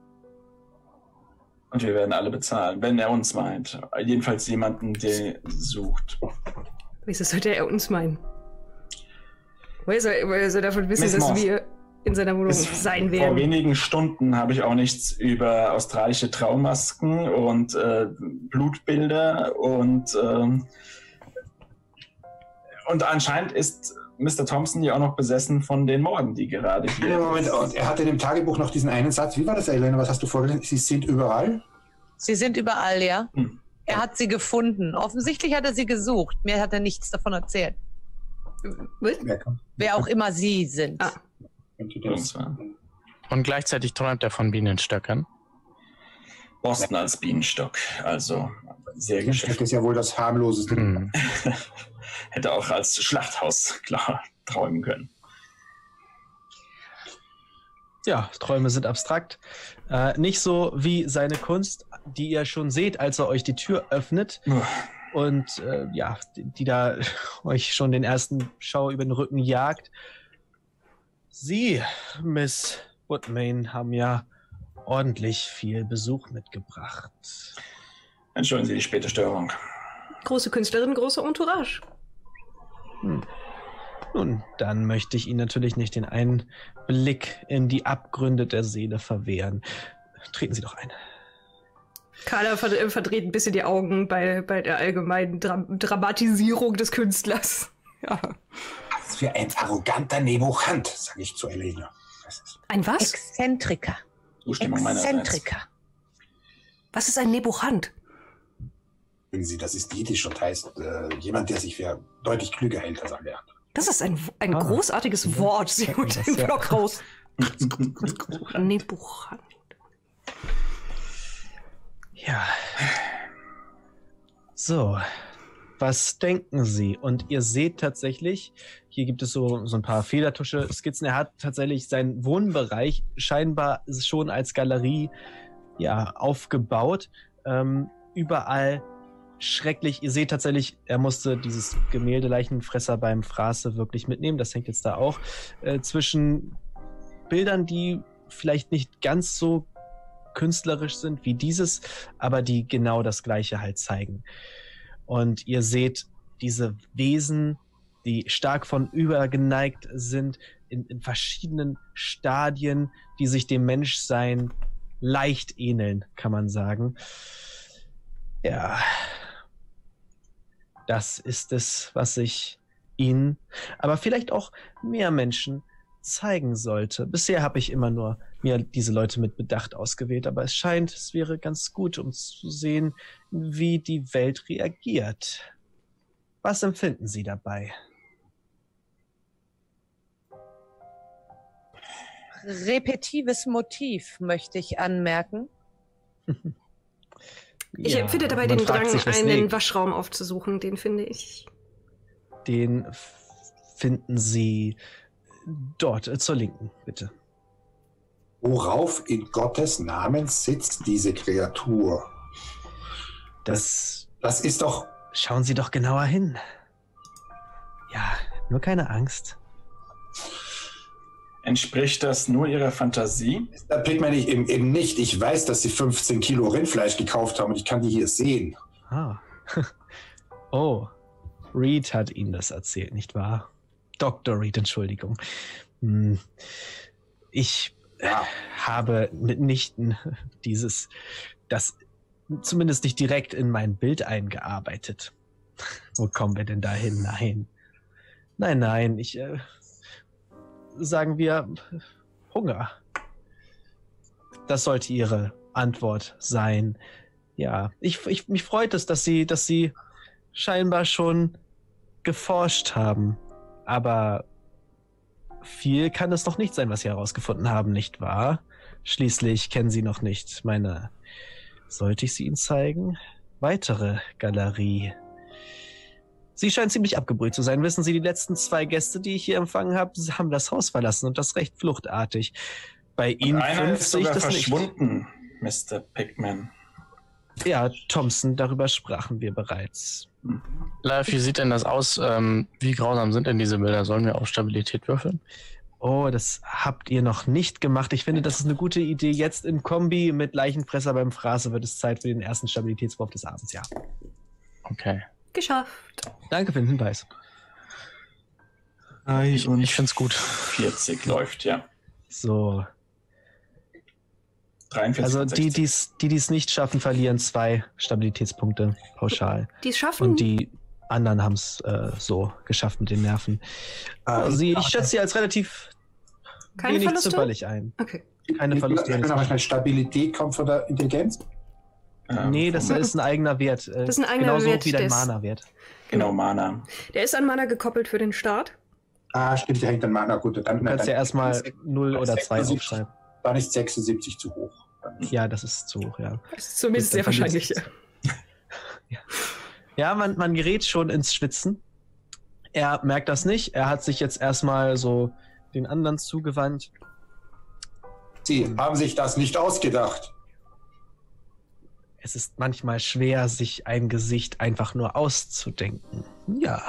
Und wir werden alle bezahlen, wenn er uns meint. Jedenfalls jemanden, der sucht. Wieso sollte er uns meinen? Woher soll, woher soll er davon wissen, Miss dass Moss. wir in seiner Wohnung Bis sein vor werden? wenigen Stunden habe ich auch nichts über australische Traumasken und äh, Blutbilder und ähm, und anscheinend ist Mister Thompson ja auch noch besessen von den Morden, die gerade Ja, hier. Moment, und er hatte in dem Tagebuch noch diesen einen Satz. Wie war das, Elena? Was hast du vorgelesen? Sie sind überall? Sie sind überall, ja. Hm. Er hat sie gefunden. Offensichtlich hat er sie gesucht. Mir hat er nichts davon erzählt. Was? Wer kann- Wer auch immer sie sind. Ah. könnte Uns, das? ja. Und gleichzeitig träumt er von Bienenstöckern. Boston als Bienenstock, also sehr Das geschäftlich. ist ja wohl das harmloseste. Hm. Hätte auch als Schlachthaus klar träumen können. Ja, Träume sind abstrakt. Äh, nicht so wie seine Kunst, die ihr schon seht, als er euch die Tür öffnet. Und äh, ja, die, die da euch schon den ersten Schauer über den Rücken jagt. Sie, Miss Woodmain, haben ja ordentlich viel Besuch mitgebracht. Entschuldigen Sie die späte Störung. Große Künstlerin, große Entourage. Hm. Nun, dann möchte ich Ihnen natürlich nicht den einen Blick in die Abgründe der Seele verwehren. Treten Sie doch ein. Carla verd äh, verdreht ein bisschen die Augen bei, bei der allgemeinen Dra Dramatisierung des Künstlers. Ja. Was für ein arroganter Nebuchand, sage ich zu Elena. Das ist Ein was? Exzentriker. Zustimmung meinerseits. Exzentriker. Was ist ein Nebuchand? Übrigens, Sie, das ist jiddisch und heißt äh, jemand, der sich für deutlich klüger hält als alle anderen. Das ist ein, ein Ah. großartiges Ja, Wort. Sie sagt holt mir den das, ja. Block raus. Nebuchand. Ja. So. Was denken Sie? Und ihr seht tatsächlich, hier gibt es so, so ein paar Federtusche-Skizzen. Er hat tatsächlich seinen Wohnbereich scheinbar schon als Galerie ja, aufgebaut. Ähm, überall schrecklich. Ihr seht tatsächlich, er musste dieses Gemälde Leichenfresser beim Fraße wirklich mitnehmen. Das hängt jetzt da auch äh, zwischen Bildern, die vielleicht nicht ganz so künstlerisch sind wie dieses, aber die genau das Gleiche halt zeigen. Und ihr seht diese Wesen, die stark von übergeneigt sind, in, in verschiedenen Stadien, die sich dem Menschsein leicht ähneln, kann man sagen. Ja, das ist es, was ich Ihnen, aber vielleicht auch mehr Menschen zeigen sollte. Bisher habe ich immer nur mir diese Leute mit Bedacht ausgewählt, aber es scheint, es wäre ganz gut, um zu sehen, wie die Welt reagiert. Was empfinden Sie dabei? Repetives Motiv, möchte ich anmerken. Ich Ja, empfinde dabei man den fragt Drang, sich, einen weswegen. Waschraum aufzusuchen. Den finde ich. Den finden Sie dort, äh, zur Linken, bitte. Worauf in Gottes Namen sitzt diese Kreatur? Das, Das ist doch... schauen Sie doch genauer hin. Ja, nur keine Angst. Entspricht das nur Ihrer Fantasie? Da Pigman ich eben, eben nicht. Ich weiß, dass Sie fünfzehn Kilo Rindfleisch gekauft haben und ich kann die hier sehen. Ah. Oh, Reed hat Ihnen das erzählt, nicht wahr? Doktor Reed, Entschuldigung. Hm. Ich Ja. habe mitnichten dieses, das zumindest nicht direkt in mein Bild eingearbeitet. Wo kommen wir denn dahin? Nein. Nein, nein, ich, äh, sagen wir, Hunger. Das sollte Ihre Antwort sein. Ja, ich, ich, mich freut es, dass Sie, dass Sie scheinbar schon geforscht haben. Aber viel kann es doch nicht sein, was Sie herausgefunden haben, nicht wahr? Schließlich kennen Sie noch nicht meine... Sollte ich sie Ihnen zeigen? Weitere Galerie. Sie scheint ziemlich abgebrüht zu sein. Wissen Sie, die letzten zwei Gäste, die ich hier empfangen habe, haben das Haus verlassen und das recht fluchtartig. Bei Ihnen Einer fünf ist sehe ich sogar das nicht. verschwunden, Mister Pigman. Ja, Thompson, darüber sprachen wir bereits. Live, wie sieht denn das aus? Ähm, wie grausam sind denn diese Bilder? Sollen wir auf Stabilität würfeln? Oh, das habt ihr noch nicht gemacht. Ich finde, das ist eine gute Idee. Jetzt in Kombi mit Leichenfresser beim Fraße wird es Zeit für den ersten Stabilitätswurf des Abends, ja. Okay. Geschafft. Danke für den Hinweis. Ich, ich finde es gut. vierzig läuft, ja. So, dreiundvierzig. also die, sechzig. die's, die es nicht schaffen, verlieren zwei Stabilitätspunkte pauschal. Die es schaffen. Und die anderen haben es äh, so geschafft mit den Nerven. Äh, Sie, ich schätze sie als relativ Keine wenig Verluste? zimperlich ein. Okay. Keine Verluste. Ich noch schnell, Stabilität kommt von der Intelligenz. Ähm, Nee, das vom- ist ein eigener Wert. äh, Das ist ein eigener genauso Wert, wie dein des- Mana-Wert. Genau, Mana. Der ist an Mana gekoppelt für den Start. Ah, stimmt, der hängt an Mana. Gut, dann, Du kannst ja erstmal null oder zwei sechsundsiebzig. aufschreiben. Dann ist sechsundsiebzig zu hoch. Ja, das ist zu hoch, ja. Das ist zumindest Gut, sehr dann wahrscheinlich. verlierst Ja, man, man gerät schon ins Schwitzen. Er merkt das nicht. Er hat sich jetzt erstmal so den anderen zugewandt. Sie haben sich das nicht ausgedacht. Es ist manchmal schwer, sich ein Gesicht einfach nur auszudenken. Ja.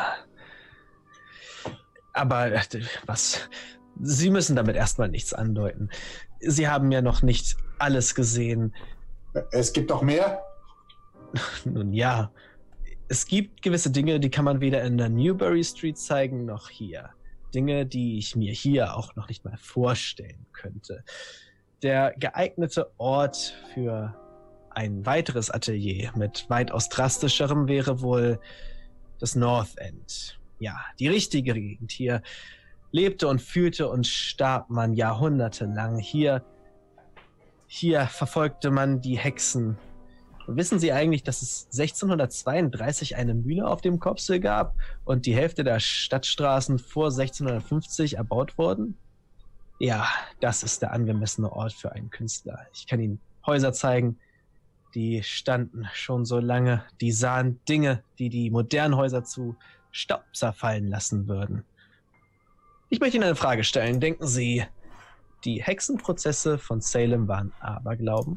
Aber äh, was? Sie müssen damit erstmal nichts andeuten. Sie haben ja noch nicht alles gesehen. Es gibt noch mehr. Nun ja, es gibt gewisse Dinge, die kann man weder in der Newbury Street zeigen, noch hier. Dinge, die ich mir hier auch noch nicht mal vorstellen könnte. Der geeignete Ort für ein weiteres Atelier mit weitaus drastischerem wäre wohl das North End. Ja, die richtige Gegend. Hier lebte und fühlte und starb man jahrhundertelang. Hier, hier verfolgte man die Hexen. Und wissen Sie eigentlich, dass es sechzehnhundertzweiunddreißig eine Mühle auf dem Kopsel gab und die Hälfte der Stadtstraßen vor sechzehnhundertfünfzig erbaut wurden? Ja, das ist der angemessene Ort für einen Künstler. Ich kann Ihnen Häuser zeigen, Die standen schon so lange. Die sahen Dinge, die die modernen Häuser zu Staub zerfallen lassen würden. Ich möchte Ihnen eine Frage stellen. Denken Sie, die Hexenprozesse von Salem waren Aberglauben?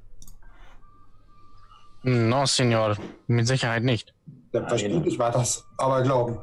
No, Senor, mit Sicherheit nicht. Selbstverständlich war das Aberglauben.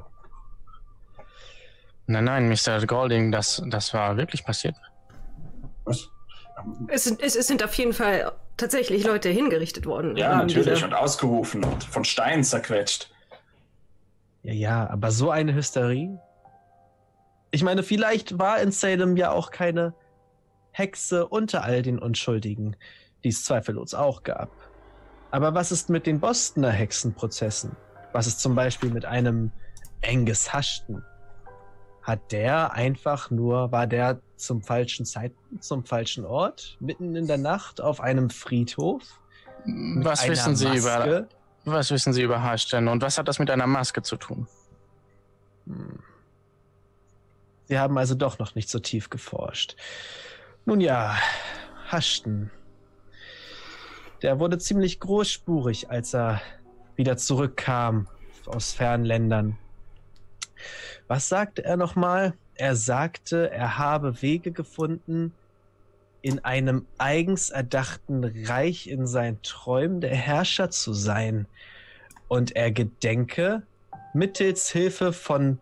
Nein, nein, Mister Golding, das, das war wirklich passiert. Was? Es sind, es, es sind auf jeden Fall tatsächlich Leute hingerichtet worden. Ja, Ähm, natürlich. diese- Und ausgerufen und von Steinen zerquetscht. Ja, ja, aber so eine Hysterie? Ich meine, vielleicht war in Salem ja auch keine Hexe unter all den Unschuldigen, die es zweifellos auch gab. Aber was ist mit den Bostoner Hexenprozessen? Was ist zum Beispiel mit einem Angus Hashton? Hat der einfach nur, war der zum falschen Zeitpunkt, zum falschen Ort, mitten in der Nacht auf einem Friedhof? mit Was einer wissen Sie über, Maske? was wissen Sie über Hashton und was hat das mit einer Maske zu tun? Hm. Sie haben also doch noch nicht so tief geforscht. Nun ja, Hashton. Der wurde ziemlich großspurig, als er wieder zurückkam aus fernen Ländern. Was sagte er nochmal? Er sagte, er habe Wege gefunden, in einem eigens erdachten Reich in seinen Träumen der Herrscher zu sein. Und er gedenke, mittels Hilfe von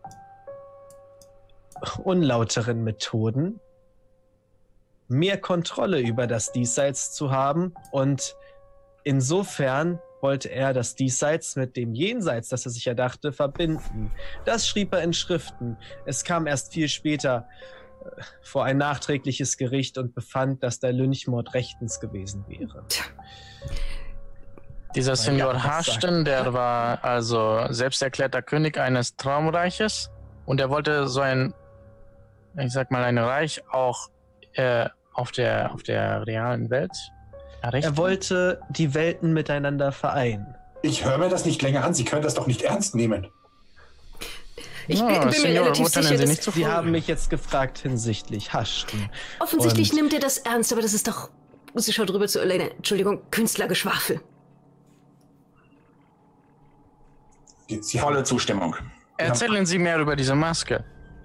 unlauteren Methoden mehr Kontrolle über das Diesseits zu haben, und insofern wollte er das Diesseits mit dem Jenseits, das er sich erdachte, verbinden. Das schrieb er in Schriften. Es kam erst viel später äh, vor ein nachträgliches Gericht und befand, dass der Lynchmord rechtens gewesen wäre. Dieser Weil Senor ja, was Hashton, der war also selbsterklärter König eines Traumreiches und er wollte so ein, ich sag mal, ein Reich auch äh, auf der, auf der realen Welt errichten. Er wollte die Welten miteinander vereinen. Ich höre mir das nicht länger an. Sie können das doch nicht ernst nehmen. Ich Ja, bin, bin mir Senor, relativ urteilen sicher, Sie dass nicht zu Sie früh. haben mich jetzt gefragt hinsichtlich Hashton. offensichtlich Und- nimmt er das ernst, aber das ist doch, muss ich schon drüber zu Elena, Entschuldigung, Künstlergeschwafel. Sie Volle haben, Zustimmung. Erzählen Sie mehr über diese Maske.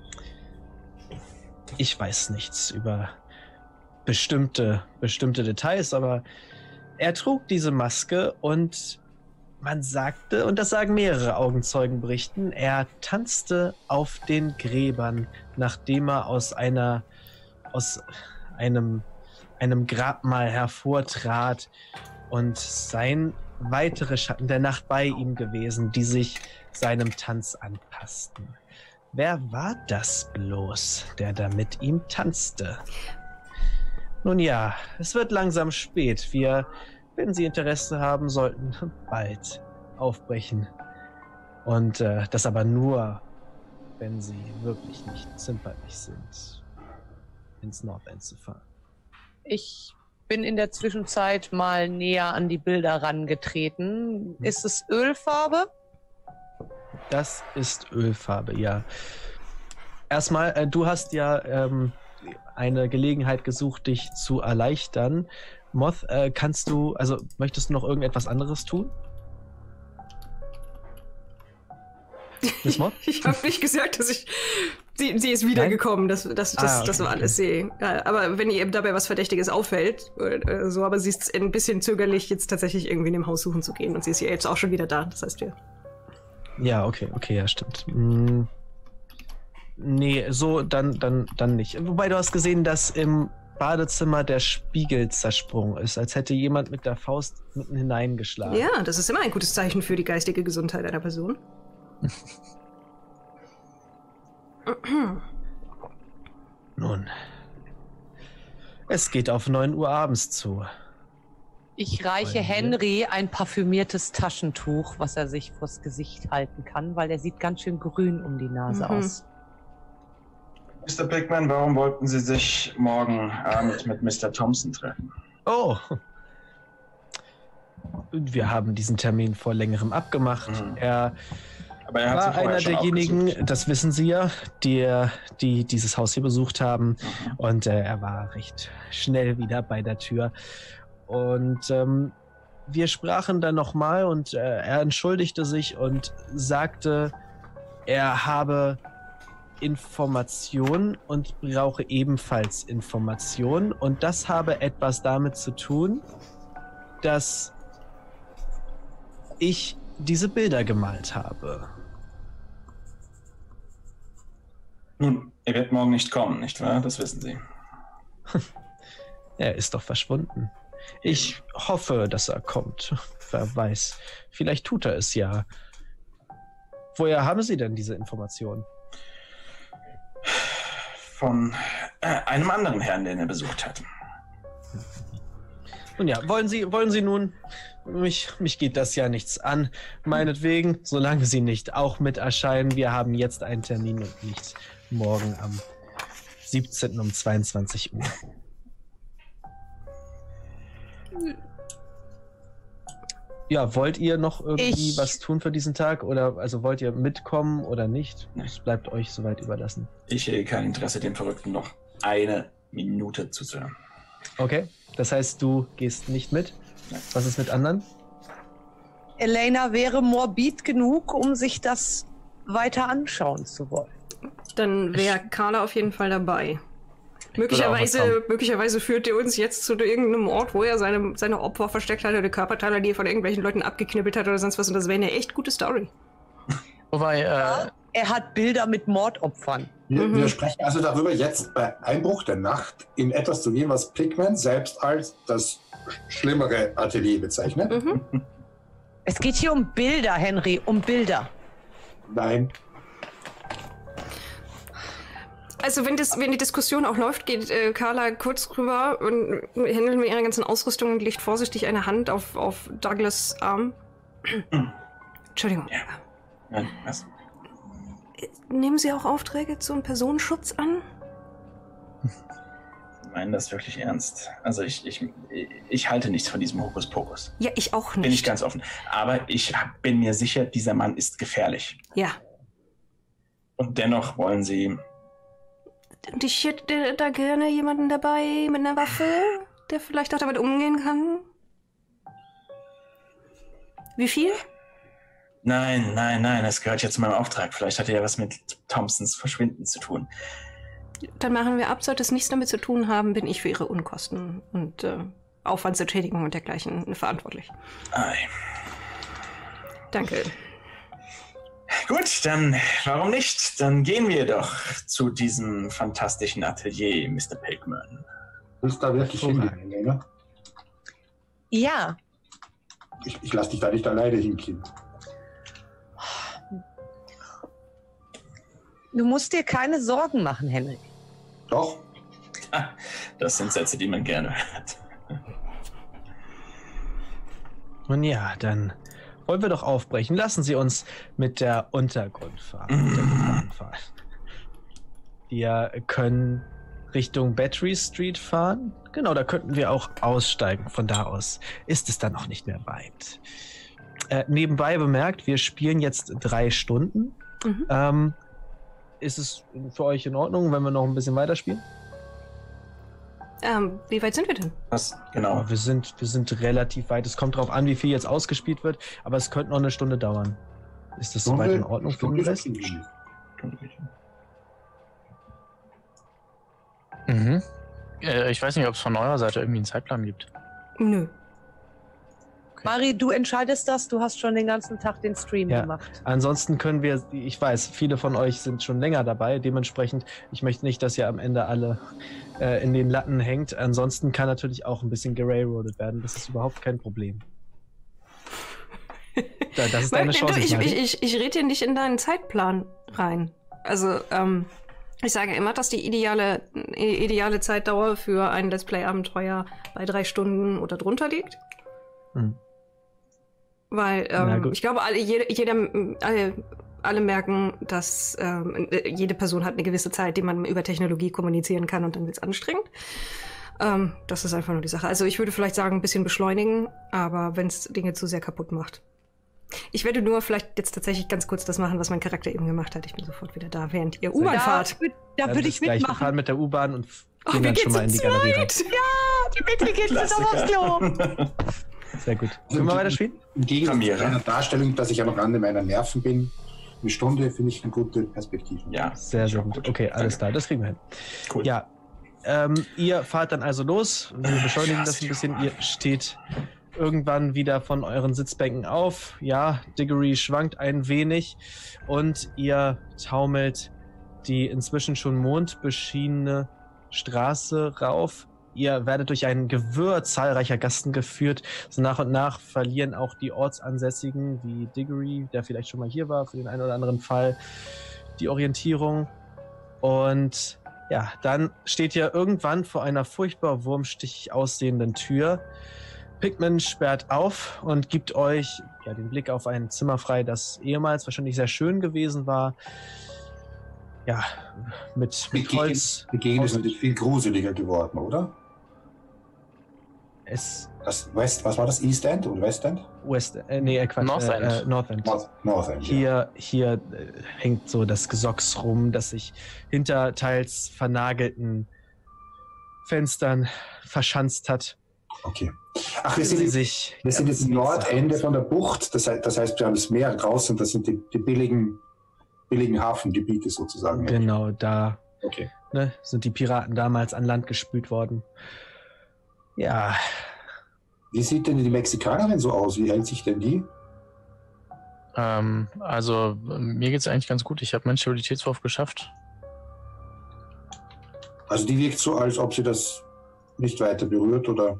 Ich weiß nichts über bestimmte, bestimmte Details, aber er trug diese Maske und man sagte, und das sagen mehrere Augenzeugen berichten, er tanzte auf den Gräbern, nachdem er aus einer, aus einem, einem Grabmal hervortrat, und sein weitere Schatten der Nacht bei ihm gewesen, die sich seinem Tanz anpassten. Wer war das bloß, der da mit ihm tanzte? Nun ja, es wird langsam spät. Wir, wenn Sie Interesse haben, sollten bald aufbrechen. Und äh, das aber nur, wenn Sie wirklich nicht zimperlich sind, ins Nordend zu fahren. Ich bin in der Zwischenzeit mal näher an die Bilder rangetreten. Ist es Ölfarbe? Das ist Ölfarbe, ja. Erstmal, äh, du hast ja ähm, eine Gelegenheit gesucht, dich zu erleichtern. Moth, äh, kannst du, also möchtest du noch irgendetwas anderes tun? Miss Moth? Ich habe nicht gesagt, dass ich. Sie, sie ist wiedergekommen, das, das, das, Ah, okay, das war okay. alles sie. Ja, aber wenn ihr dabei was Verdächtiges auffällt, äh, so, aber sie ist ein bisschen zögerlich, jetzt tatsächlich irgendwie in dem Haus suchen zu gehen. Und sie ist ja jetzt auch schon wieder da. Das heißt, wir. Ja, okay, okay, ja, stimmt. Hm. Nee, so, dann, dann, dann nicht. Wobei du hast gesehen, dass im Badezimmer der Spiegel zersprungen ist, als hätte jemand mit der Faust mitten hineingeschlagen. Ja, das ist immer ein gutes Zeichen für die geistige Gesundheit einer Person. Nun, es geht auf neun Uhr abends zu. Ich reiche Bei mir? Henry ein parfümiertes Taschentuch, was er sich vors Gesicht halten kann, weil er sieht ganz schön grün um die Nase Mhm. aus. Mister Pickman, warum wollten Sie sich morgen Abend mit Mister Thompson treffen? Oh. Wir haben diesen Termin vor längerem abgemacht. Mhm. Er Aber er hat war Sie vorher einer schon derjenigen, aufgesucht. das wissen Sie ja, die, die dieses Haus hier besucht haben. Mhm. Und äh, er war recht schnell wieder bei der Tür. Und ähm, wir sprachen dann nochmal und äh, er entschuldigte sich und sagte, er habe Informationen und brauche ebenfalls Informationen. Und das habe etwas damit zu tun, dass ich diese Bilder gemalt habe. Nun, er wird morgen nicht kommen, nicht wahr? Das wissen Sie. Er ist doch verschwunden. Ich hoffe, dass er kommt. Wer weiß. Vielleicht tut er es ja. Woher haben Sie denn diese Informationen? Von äh, einem anderen Herrn, den er besucht hat. Nun ja, wollen Sie, wollen Sie nun... Mich, mich geht das ja nichts an. Meinetwegen, solange Sie nicht auch mit erscheinen. Wir haben jetzt einen Termin und nicht morgen am siebzehnten um zweiundzwanzig Uhr. Ja, wollt ihr noch irgendwie Ich- was tun für diesen Tag? Oder also wollt ihr mitkommen oder nicht? Es bleibt euch soweit überlassen. Ich hätte kein Interesse, dem Verrückten noch eine Minute zuzuhören. Okay, das heißt, du gehst nicht mit? Nein. Was ist mit anderen? Elena wäre morbid genug, um sich das weiter anschauen zu wollen. Dann wäre Carla auf jeden Fall dabei. auch Möglicherweise, mitkommen. möglicherweise führt er uns jetzt zu irgendeinem Ort, wo er seine, seine Opfer versteckt hat oder Körperteile, die er von irgendwelchen Leuten abgeknibbelt hat oder sonst was. Und das wäre eine echt gute Story. Wobei, äh, Er hat Bilder mit Mordopfern. Wir, Mhm. wir sprechen also darüber, jetzt bei Einbruch der Nacht in etwas zu gehen, was Pigman selbst als das schlimmere Atelier bezeichnet. Mhm. Es geht hier um Bilder, Henry, um Bilder. Nein. Also wenn, das, wenn die Diskussion auch läuft, geht äh, Carla kurz rüber und händelt mit ihrer ganzen Ausrüstung und legt vorsichtig eine Hand auf, auf Douglas' Arm. Entschuldigung. Ja. Nein, was? Nehmen Sie auch Aufträge zum Personenschutz an? Sie meinen das wirklich ernst? Also ich, ich, ich halte nichts von diesem Hokuspokus. Ja, ich auch nicht. Bin ich ganz offen. Aber ich hab- bin mir sicher, dieser Mann ist gefährlich. Ja. Und dennoch wollen Sie... Und ich hätte da gerne jemanden dabei mit einer Waffe, der vielleicht auch damit umgehen kann. Wie viel? Nein, nein, nein, das gehört ja zu meinem Auftrag. Vielleicht hat er ja was mit Thompsons Verschwinden zu tun. Dann machen wir ab. Sollte es nichts damit zu tun haben, bin ich für Ihre Unkosten und äh, Aufwandsentschädigung und dergleichen verantwortlich. Ei. Danke. Gut, dann warum nicht? Dann gehen wir doch zu diesem fantastischen Atelier, Mister Pigman. Willst du da wirklich hingehen, Elena? Ja, Ich, ich lasse dich da nicht alleine hingehen. du musst dir keine Sorgen machen, Henry. Doch? Das sind Sätze, die man gerne hört. Nun ja, dann wollen wir doch aufbrechen. Lassen Sie uns mit der Untergrundfahrt. mit der Gefahrenfahrt. Wir können Richtung Battery Street fahren. Genau, da könnten wir auch aussteigen. Von da aus ist es dann auch nicht mehr weit. Äh, nebenbei bemerkt, wir spielen jetzt drei Stunden. Mhm. Ähm, ist es für euch in Ordnung, wenn wir noch ein bisschen weiterspielen? Ähm, wie weit sind wir denn? Was? Genau. Ja, wir sind, wir sind relativ weit. Es kommt darauf an, wie viel jetzt ausgespielt wird, aber es könnte noch eine Stunde dauern. Ist das soweit in Ordnung für den Stunde Rest? Stunde. mhm. Äh, ich weiß nicht, ob es von eurer Seite irgendwie einen Zeitplan gibt. Nö. Mari, du entscheidest das. Du hast schon den ganzen Tag den Stream Ja. gemacht. Ansonsten können wir, ich weiß, viele von euch sind schon länger dabei, dementsprechend, ich möchte nicht, dass ihr am Ende alle äh, in den Latten hängt. Ansonsten kann natürlich auch ein bisschen gerailroadet werden, das ist überhaupt kein Problem. Da, das ist deine Weil, Chance. du, ich Mari. ich, ich, ich rede dir nicht in deinen Zeitplan rein. Also, ähm, ich sage immer, dass die ideale, i- ideale Zeitdauer für ein Let's Play-Abenteuer bei drei Stunden oder drunter liegt. Hm. Weil Na ähm, gut. ich glaube, alle, jede, jeder, alle, alle merken, dass ähm, äh, jede Person hat eine gewisse Zeit, die man über Technologie kommunizieren kann und dann wird es anstrengend. Ähm, das ist einfach nur die Sache. Also ich würde vielleicht sagen, ein bisschen beschleunigen, aber wenn es Dinge zu sehr kaputt macht. Ich werde nur vielleicht jetzt tatsächlich ganz kurz das machen, was mein Charakter eben gemacht hat. Ich bin sofort wieder da, während ihr U-Bahn Da, fahrt. wür- da Also würde bis ich gleich, wir mitmachen. fahren mit der U-Bahn und Oh, gehen wir dann gehen schon mal in zu die Galerie rein. zweit. Die Mittel geht jetzt aufs Klo. Sehr gut. Können wir weiterspielen? Im Gegensatz Premiere. zu einer Darstellung, dass ich am Rande meiner Nerven bin, eine Stunde finde ich eine gute Perspektive. Ja, Sehr, sehr schon gut. Okay, alles klar, das kriegen wir hin. Cool. Ja, ähm, ihr fahrt dann also los. Wir beschleunigen Ja, das ein sehr bisschen. gut. Ihr steht irgendwann wieder von euren Sitzbänken auf. Ja, Diggory schwankt ein wenig und ihr taumelt die inzwischen schon mondbeschienene Straße rauf. Ihr werdet durch ein Gewirr zahlreicher Gasten geführt. So nach und nach verlieren auch die Ortsansässigen wie Diggory, der vielleicht schon mal hier war, für den einen oder anderen Fall, die Orientierung. Und ja, dann steht ihr irgendwann vor einer furchtbar wurmstichig aussehenden Tür. Pigman sperrt auf und gibt euch ja, den Blick auf ein Zimmer frei, das ehemals wahrscheinlich sehr schön gewesen war. Ja, mit, mit Holz. Die Gegend ist natürlich viel gruseliger geworden, oder? Es Das West, was war das? East End oder West End? West, äh, nee, äh, Quatsch, North äh, End. äh, North End. North, North End, ja. Hier, hier äh, hängt so das Gesocks rum, das sich hinter teils vernagelten Fenstern verschanzt hat. Okay. Ach, wir Sie sind, sich wir sind jetzt im Nordende von der Bucht. Das heißt, das heißt, wir haben das Meer draußen. Das sind die, die billigen, billigen Hafengebiete sozusagen. Genau, da Okay. ne, sind die Piraten damals an Land gespült worden. Ja, Wie sieht denn die Mexikanerin so aus? Wie hält sich denn die? Ähm, also, mir geht's eigentlich ganz gut. Ich habe meinen Stabilitätswurf geschafft. Also die wirkt so, als ob sie das nicht weiter berührt, oder?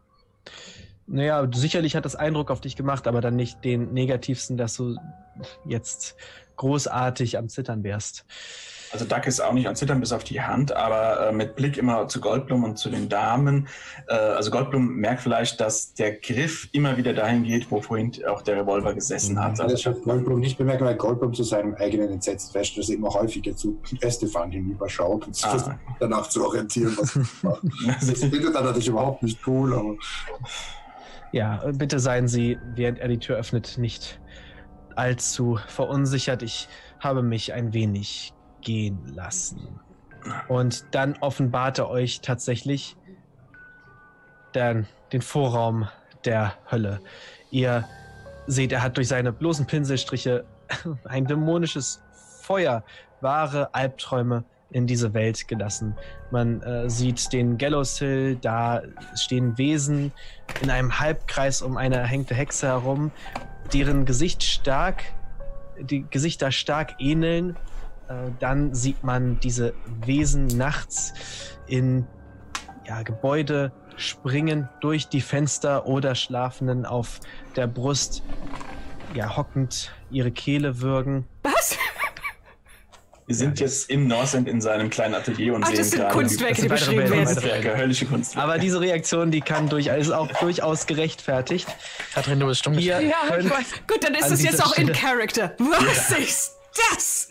naja, sicherlich hat das Eindruck auf dich gemacht, aber dann nicht den negativsten, dass du jetzt großartig am Zittern wärst. Also Duck ist auch nicht am Zittern bis auf die Hand, aber äh, mit Blick immer zu Goldblum und zu den Damen. Äh, also Goldblum merkt vielleicht, dass der Griff immer wieder dahin geht, wo vorhin auch der Revolver gesessen hat. Also Das hat Goldblum nicht bemerkt, weil Goldblum zu seinem eigenen Entsetzen feststellt, dass er immer häufiger zu Estefan hinüberschaut und sich Ah. versucht, danach zu orientieren, was er macht. Das findet er natürlich überhaupt nicht cool, aber Ja, bitte seien Sie, während er die Tür öffnet, nicht allzu verunsichert. Ich habe mich ein wenig gehen lassen. Und dann offenbart er euch tatsächlich den, den Vorraum der Hölle. Ihr seht, er hat durch seine bloßen Pinselstriche ein dämonisches Feuer, wahre Albträume in diese Welt gelassen. Man äh, sieht den Gallows Hill, da stehen Wesen in einem Halbkreis um eine erhängte Hexe herum, deren Gesicht stark, die Gesichter stark ähneln. Äh, dann sieht man diese Wesen nachts in ja, Gebäude springen, durch die Fenster oder Schlafenden auf der Brust, ja, hockend ihre Kehle würgen. Was? wir sind jetzt im Northend in seinem kleinen Atelier und Ach, sehen das sind gerade Kunstwerke, die das sind beschrieben weitere werden. Bilder, Kunstwerke, höllische Kunstwerke. Aber diese Reaktion, die kann durchaus, ist auch durchaus gerechtfertigt. Katrin, du bist stumm. Ihr Ja, könnt ich weiß. Gut, dann ist an es jetzt dieser auch in Stelle- Character. Was ist das?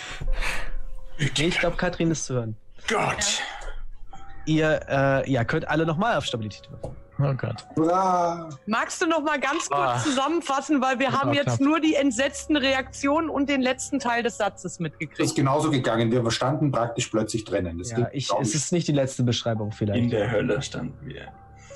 Nee, ich glaube, Katrin ist zu hören. Gott! Ihr äh, ja, könnt alle nochmal auf Stabilität würfeln. Oh Gott. hurra! Magst du noch mal ganz kurz Ah. zusammenfassen, weil wir Das haben war jetzt knapp. nur die entsetzten Reaktionen und den letzten Teil des Satzes Das ist mitgekriegt. genauso gegangen. Wir standen praktisch plötzlich drinnen. Das Ja, ging, ich, glaub es ist nicht die letzte Beschreibung vielleicht. In der Hölle standen wir.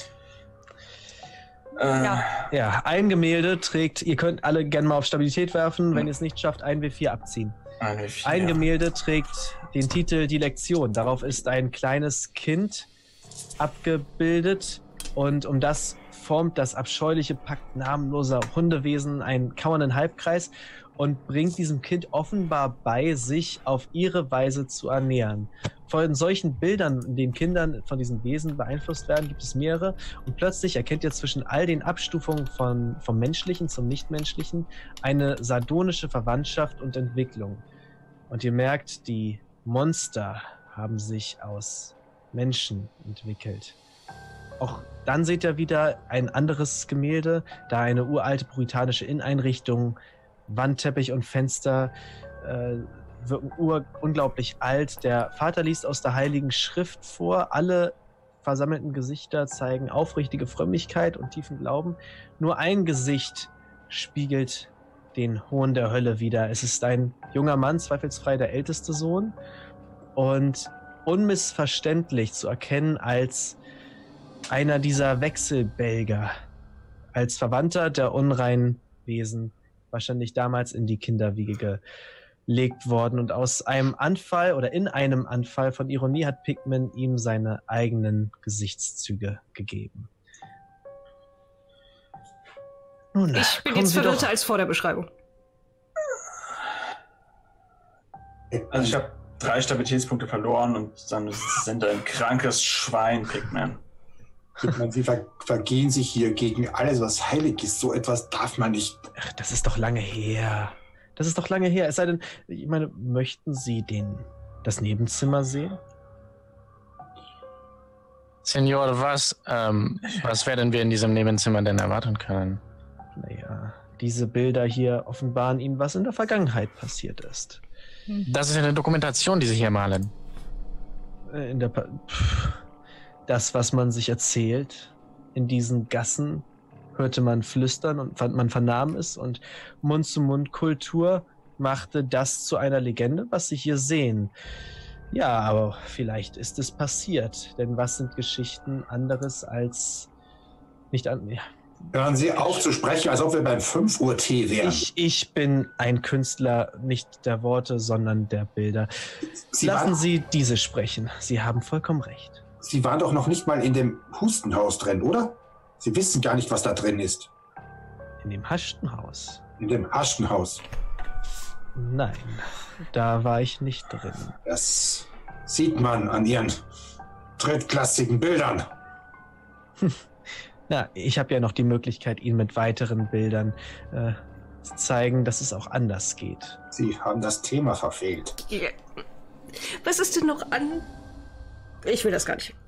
Äh, Ja. Ja, ein Gemälde trägt, ihr könnt alle gerne mal auf Stabilität werfen, wenn ihr es nicht schafft, ein W vier abziehen. eine vier. Ein Gemälde trägt den Titel Die Lektion. Darauf ist ein kleines Kind abgebildet und um das formt das abscheuliche Pakt namenloser Hundewesen einen kauernden Halbkreis und bringt diesem Kind offenbar bei, sich auf ihre Weise zu ernähren. Von solchen Bildern, in denen Kindern von diesen Wesen beeinflusst werden, gibt es mehrere. Und plötzlich erkennt ihr zwischen all den Abstufungen von, vom Menschlichen zum Nichtmenschlichen eine sardonische Verwandtschaft und Entwicklung. Und ihr merkt, die Monster haben sich aus Menschen entwickelt. Auch dann seht ihr wieder ein anderes Gemälde, da eine uralte puritanische Inneneinrichtung, Wandteppich und Fenster äh, wirken ur unglaublich alt. Der Vater liest aus der Heiligen Schrift vor. Alle versammelten Gesichter zeigen aufrichtige Frömmigkeit und tiefen Glauben. Nur ein Gesicht spiegelt den Hohn der Hölle wider. Es ist ein junger Mann, zweifelsfrei der älteste Sohn und unmissverständlich zu erkennen als einer dieser Wechselbälger. als Verwandter der unreinen Wesen wahrscheinlich damals in die Kinderwiege gelegt worden. Und aus einem Anfall oder in einem Anfall von Ironie hat Pikmin ihm seine eigenen Gesichtszüge gegeben. Nun, Ich bin kommen jetzt Sie verwirrter doch- als vor der Beschreibung. Also ich habe drei Stabilitätspunkte verloren und dann sind da ein krankes Schwein, Pigman. Pikmin, Sie ver vergehen sich hier gegen alles, was heilig ist. So etwas darf man nicht. Ach, das ist doch lange her. Das ist doch lange her. Es sei denn, ich meine, möchten Sie den, das Nebenzimmer sehen? Senior, was, ähm, was werden wir in diesem Nebenzimmer denn erwarten können? Naja, diese Bilder hier offenbaren Ihnen, was in der Vergangenheit passiert ist. Das ist eine Dokumentation, die Sie hier malen. Äh, In der pa Pff, das, was man sich erzählt, in diesen Gassen hörte man flüstern und fand man vernahm es und Mund-zu-Mund-Kultur machte das zu einer Legende, was Sie hier sehen. Ja, aber vielleicht ist es passiert, denn was sind Geschichten anderes als nicht an. Ja. Hören Sie auf zu sprechen, als ob wir beim fünf Uhr Tee wären. Ich, ich bin ein Künstler nicht der Worte, sondern der Bilder. Sie Lassen waren, Sie diese sprechen. Sie haben vollkommen recht. Sie waren doch noch nicht mal in dem Hustenhaus drin, oder? Sie wissen gar nicht, was da drin ist. In dem Haschtenhaus. In dem Haschenhaus. Nein, da war ich nicht drin. Das sieht man an Ihren drittklassigen Bildern. Na, ich habe ja noch die Möglichkeit, Ihnen mit weiteren Bildern äh, zu zeigen, dass es auch anders geht. Sie haben das Thema verfehlt. Ja. Was ist denn noch an... Ich will das gar nicht.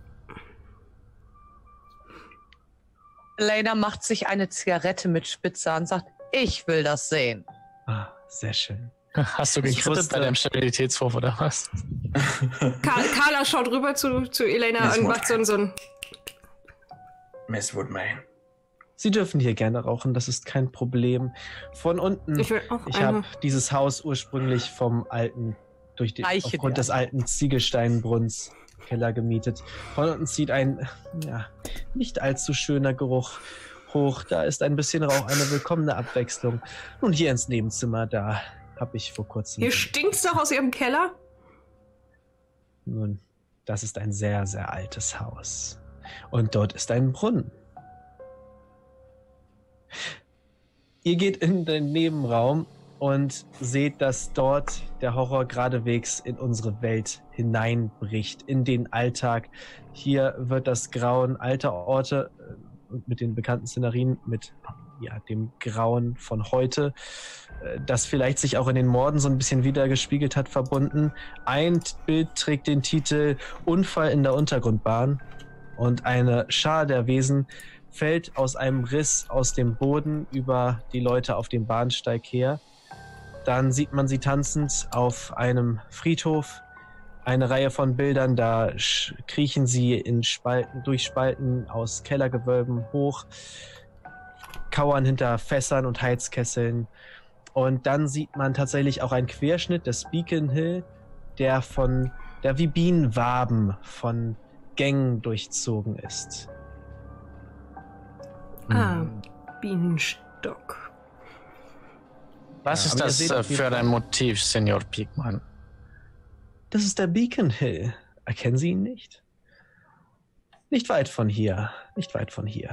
Elena macht sich eine Zigarette mit Spitze an und sagt, ich will das sehen. Ah, sehr schön. Hast du Ich gekrittet wusste- bei deinem Stabilitätswurf oder was? Ka Carla schaut rüber zu, zu Elena Das und muss- macht so, ein- so ein... Miss Woodmain. Sie dürfen hier gerne rauchen, das ist kein Problem. Von unten, Ich will auch ich eine... habe dieses Haus ursprünglich vom alten, durch den, Eiche aufgrund der- des alten Ziegelsteinbrunns Keller gemietet. Von unten zieht ein, ja, nicht allzu schöner Geruch hoch. Da ist ein bisschen Rauch, eine willkommene Abwechslung. Nun hier ins Nebenzimmer, da habe ich vor kurzem... Hier stinkt's doch aus ihrem Keller. Nun, das ist ein sehr, sehr altes Haus. Und dort ist ein Brunnen. Ihr geht in den Nebenraum und seht, dass dort der Horror geradewegs in unsere Welt hineinbricht, in den Alltag. Hier wird das Grauen alter Orte äh, mit den bekannten Szenerien, mit ja, dem Grauen von heute, äh, das vielleicht sich auch in den Morden so ein bisschen wiedergespiegelt hat, verbunden. Ein Bild trägt den Titel Unfall in der Untergrundbahn und eine Schar der Wesen fällt aus einem Riss aus dem Boden über die Leute auf dem Bahnsteig her. Dann sieht man sie tanzend auf einem Friedhof. Eine Reihe von Bildern, da sch- kriechen sie in Spalten, durch Spalten aus Kellergewölben hoch, kauern hinter Fässern und Heizkesseln. Und dann sieht man tatsächlich auch einen Querschnitt des Beacon Hill, der von, der wie Bienenwaben von Gängen durchzogen ist. Ah, Bienenstock. Was Ja, ist aber ihr das seht äh, auf jeden für Fall- ein Motiv, Senior Pigman? Das ist der Beacon Hill. Erkennen Sie ihn nicht? Nicht weit von hier. Nicht weit von hier.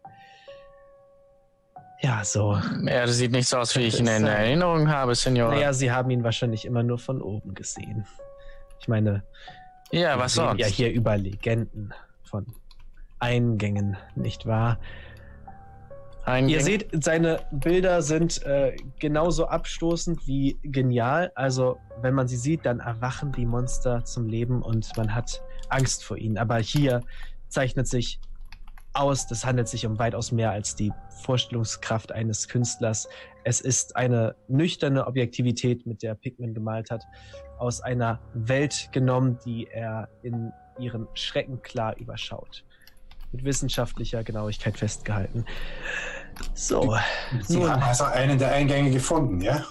Ja, so. Er sieht nicht so aus, wie ich ihn Das, in äh, Erinnerung habe, Senior. Naja, Sie haben ihn wahrscheinlich immer nur von oben gesehen. Ich meine, ja, wir was reden sonst? ja hier über Legenden von Eingängen, nicht wahr? Ein Ihr Gang- seht, seine Bilder sind äh, genauso abstoßend wie genial. Also, wenn man sie sieht, dann erwachen die Monster zum Leben und man hat Angst vor ihnen. Aber hier zeichnet sich aus, das handelt sich um weitaus mehr als die Vorstellungskraft eines Künstlers. Es ist eine nüchterne Objektivität, mit der Pikmin gemalt hat, aus einer Welt genommen, die er in ihren Schrecken klar überschaut. Mit wissenschaftlicher Genauigkeit festgehalten. So, Sie nun, haben also einen der Eingänge gefunden, ja?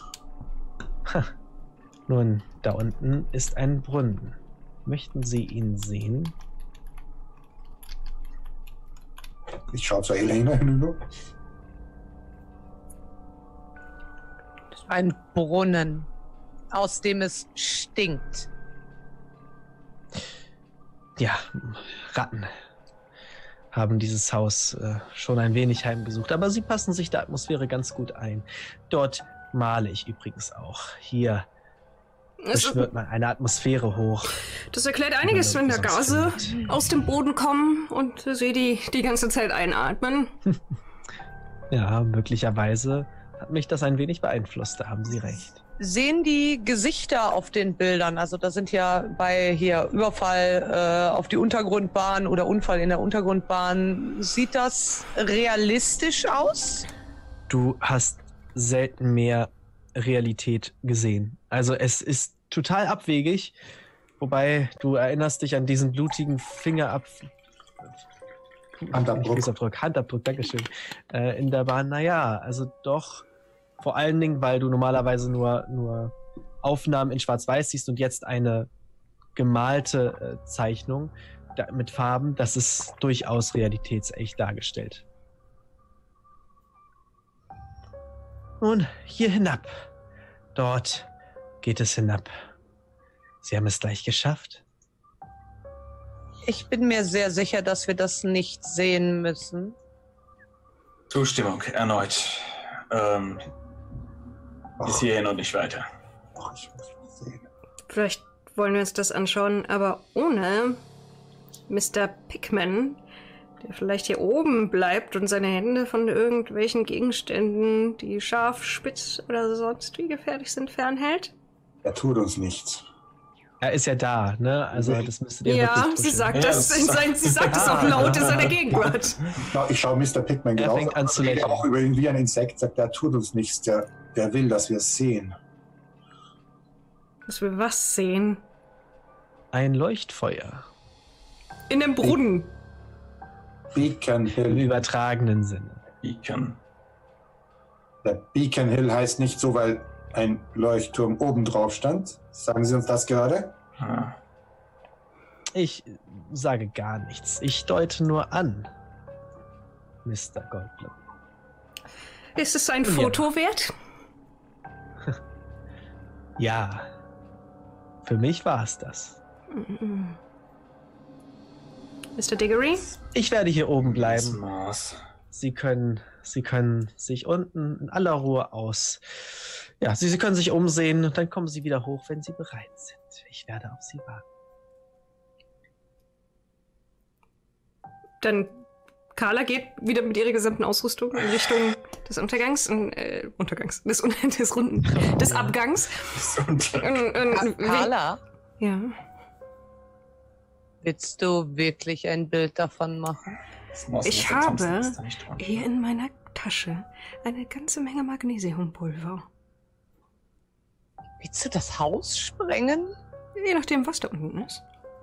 nun, da unten ist ein Brunnen. Möchten Sie ihn sehen? Ich schaue zur Elena hinüber. Ein Brunnen, aus dem es stinkt. Ja, Ratten haben dieses Haus äh, schon ein wenig heimgesucht, aber sie passen sich der Atmosphäre ganz gut ein. Dort male ich übrigens auch. Hier beschwört man eine Atmosphäre hoch. Das erklärt einiges, wenn da Gase aus dem Boden kommen und sie die die ganze Zeit einatmen. Ja, möglicherweise hat mich das ein wenig beeinflusst, da haben Sie recht. Sehen die Gesichter auf den Bildern, also da sind ja bei hier Überfall äh, auf die Untergrundbahn oder Unfall in der Untergrundbahn, sieht das realistisch aus? Du hast selten mehr Realität gesehen. Also es ist total abwegig, wobei du erinnerst dich an diesen blutigen Fingerab... Handabdruck. Fußabdruck, Handabdruck, Dankeschön. Äh, in der Bahn, naja, also doch, vor allen Dingen, weil du normalerweise nur, nur Aufnahmen in Schwarz-Weiß siehst und jetzt eine gemalte äh, Zeichnung da, mit Farben, das ist durchaus realitätsecht dargestellt. Nun, hier hinab. Dort geht es hinab. Sie haben es gleich geschafft. Ich bin mir sehr sicher, dass wir das nicht sehen müssen. Zustimmung, erneut. Ähm, bis hierhin und nicht weiter. Ach, ich muss das sehen. Vielleicht wollen wir uns das anschauen, aber ohne Mister Pickman, der vielleicht hier oben bleibt und seine Hände von irgendwelchen Gegenständen, die scharf, spitz oder sonst wie gefährlich sind, fernhält. Er tut uns nichts. Er ist ja da, ne? Also das müsstet ihr Ja, wirklich sie pushen. sagt, Ja, das in sein, sie sagt es auch laut in seiner Gegenwart. Ja, ich schaue Mister Pickman Er genau. fängt an zu lächeln. Auch über ihn wie ein Insekt, sagt, der tut uns nichts. Der, der will, dass wir es sehen. Dass wir was sehen. Ein Leuchtfeuer. In dem Brunnen. Beacon Im Hill. übertragenen Sinne. Beacon. Der Beacon Hill heißt nicht so, weil ein Leuchtturm oben drauf stand. Sagen Sie uns das gerade? Ah. Ich sage gar nichts. Ich deute nur an, Mister Goldblum. Ist es ein Ja. Foto wert? Ja, für mich war es das. Mister Diggory? Ich werde hier oben Das bleiben. Maß. Sie können, Sie können sich unten in aller Ruhe aus. Ja, Sie, Sie können sich umsehen und dann kommen Sie wieder hoch, wenn Sie bereit sind. Ich werde auf Sie warten. Dann Carla geht wieder mit ihrer gesamten Ausrüstung in Richtung des Untergangs, und, äh, Untergangs, des, des Runden, des Abgangs. Und, und, Carla, ja. willst du wirklich ein Bild davon machen? Das Maß Ich mit der Thompson habe ist da nicht dran. hier in meiner Tasche eine ganze Menge Magnesiumpulver. Willst du das Haus sprengen? Je nachdem, was da unten ist.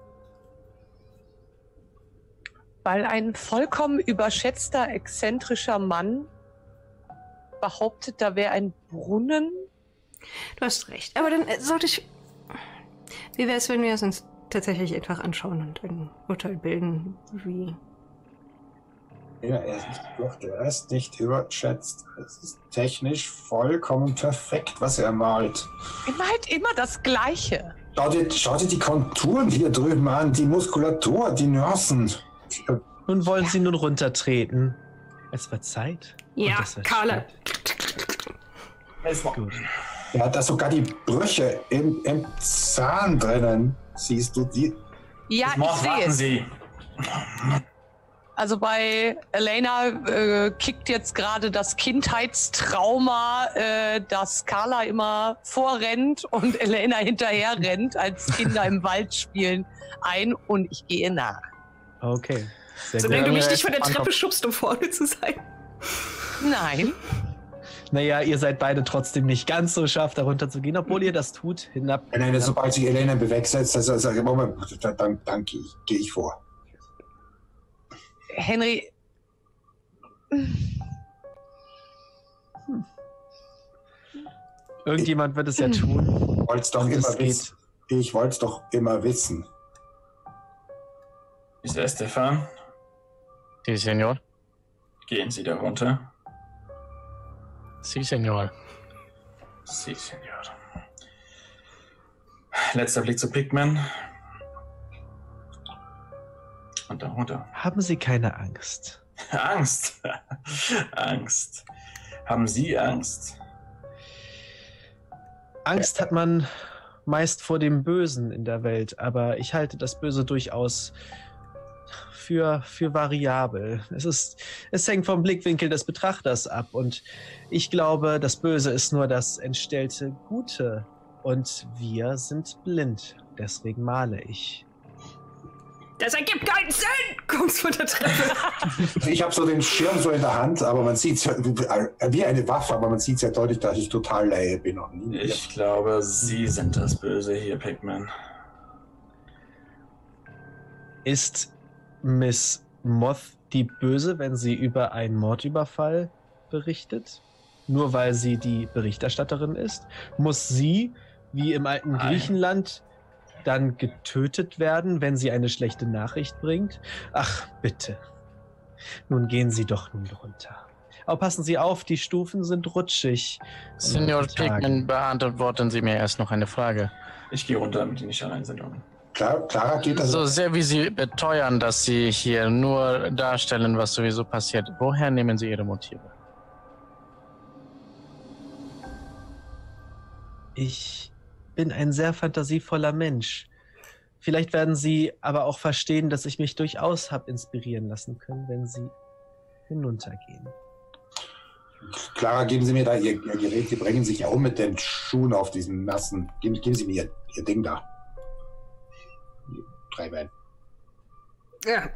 Weil ein vollkommen überschätzter, exzentrischer Mann behauptet, da wäre ein Brunnen. Du hast recht. Aber dann äh, sollte ich... Wie wäre es, wenn wir es uns tatsächlich einfach anschauen und ein Urteil bilden, wie... Ja, er ist nicht, doch, er ist nicht überschätzt. Es ist technisch vollkommen perfekt, was er malt. Er malt immer das Gleiche. Schau dir, schau dir die Konturen hier drüben an, die Muskulatur, die Nuancen. Nun wollen Sie nun runtertreten. Es wird Zeit. Ja, Und es wird Carla. spät. Gut. Er hat da sogar die Brüche im, im Zahn drinnen. Siehst du die? Ja, Das Maß ich sehe warten es. Sie. Also bei Elena äh, kickt jetzt gerade das Kindheitstrauma, äh, dass Carla immer vorrennt und Elena hinterher rennt, als Kinder im Wald spielen, ein, und ich gehe nach. Okay. Sehr Solange gut. du mich Ja, nicht von der Antwort- Treppe schubst, um vorne zu sein. Nein. Naja, ihr seid beide trotzdem nicht ganz so scharf, darunter zu gehen, obwohl ihr das tut, hinab. Nein, nein, sobald sich Elena bewegsetzt, also, sage ich, Moment, dann, dann, dann gehe ich, geh ich vor. Henry, Irgendjemand wird es ja tun. Ich wollte es doch Und immer es geht. wissen. Ich wollte es doch immer wissen. Mister Stefan, Sí, señor. gehen Sie da runter. Sí, señor. Sie, Senor. Letzter Blick zu Pigman. Und dann runter. Haben Sie keine Angst? Angst. Angst. Haben Sie Angst? Angst hat man meist vor dem Bösen in der Welt, aber ich halte das Böse durchaus für, für variabel. Es ist, es hängt vom Blickwinkel des Betrachters ab und ich glaube, das Böse ist nur das entstellte Gute und wir sind blind. Deswegen male ich. Das ergibt keinen Sinn! Kommst von der Treppe. Ich habe so den Schirm so in der Hand, aber man sieht es ja wie eine Waffe, aber man sieht es ja deutlich, dass ich total Laie bin. Noch nie. Ich glaube, Sie sind das Böse hier, Pigman. Ist Miss Moth die Böse, wenn sie über einen Mordüberfall berichtet? Nur weil sie die Berichterstatterin ist? Muss sie, wie im alten Nein. Griechenland, dann getötet werden, wenn sie eine schlechte Nachricht bringt? Ach, bitte. Nun gehen Sie doch nun runter. Aber passen Sie auf, die Stufen sind rutschig. Senor Pigman, beantworten Sie mir erst noch eine Frage. Ich gehe runter, damit die nicht allein sind. Klar, Clara geht also. So sehr wie Sie beteuern, dass Sie hier nur darstellen, was sowieso passiert, woher nehmen Sie Ihre Motive? Ich bin ein sehr fantasievoller Mensch. Vielleicht werden Sie aber auch verstehen, dass ich mich durchaus habe inspirieren lassen können, wenn Sie hinuntergehen. Clara, geben Sie mir da Ihr, Ihr Gerät. Sie bringen sich ja um mit den Schuhen auf diesen nassen. Geben, geben Sie mir Ihr, Ihr Ding da. Drei Beine. Ja.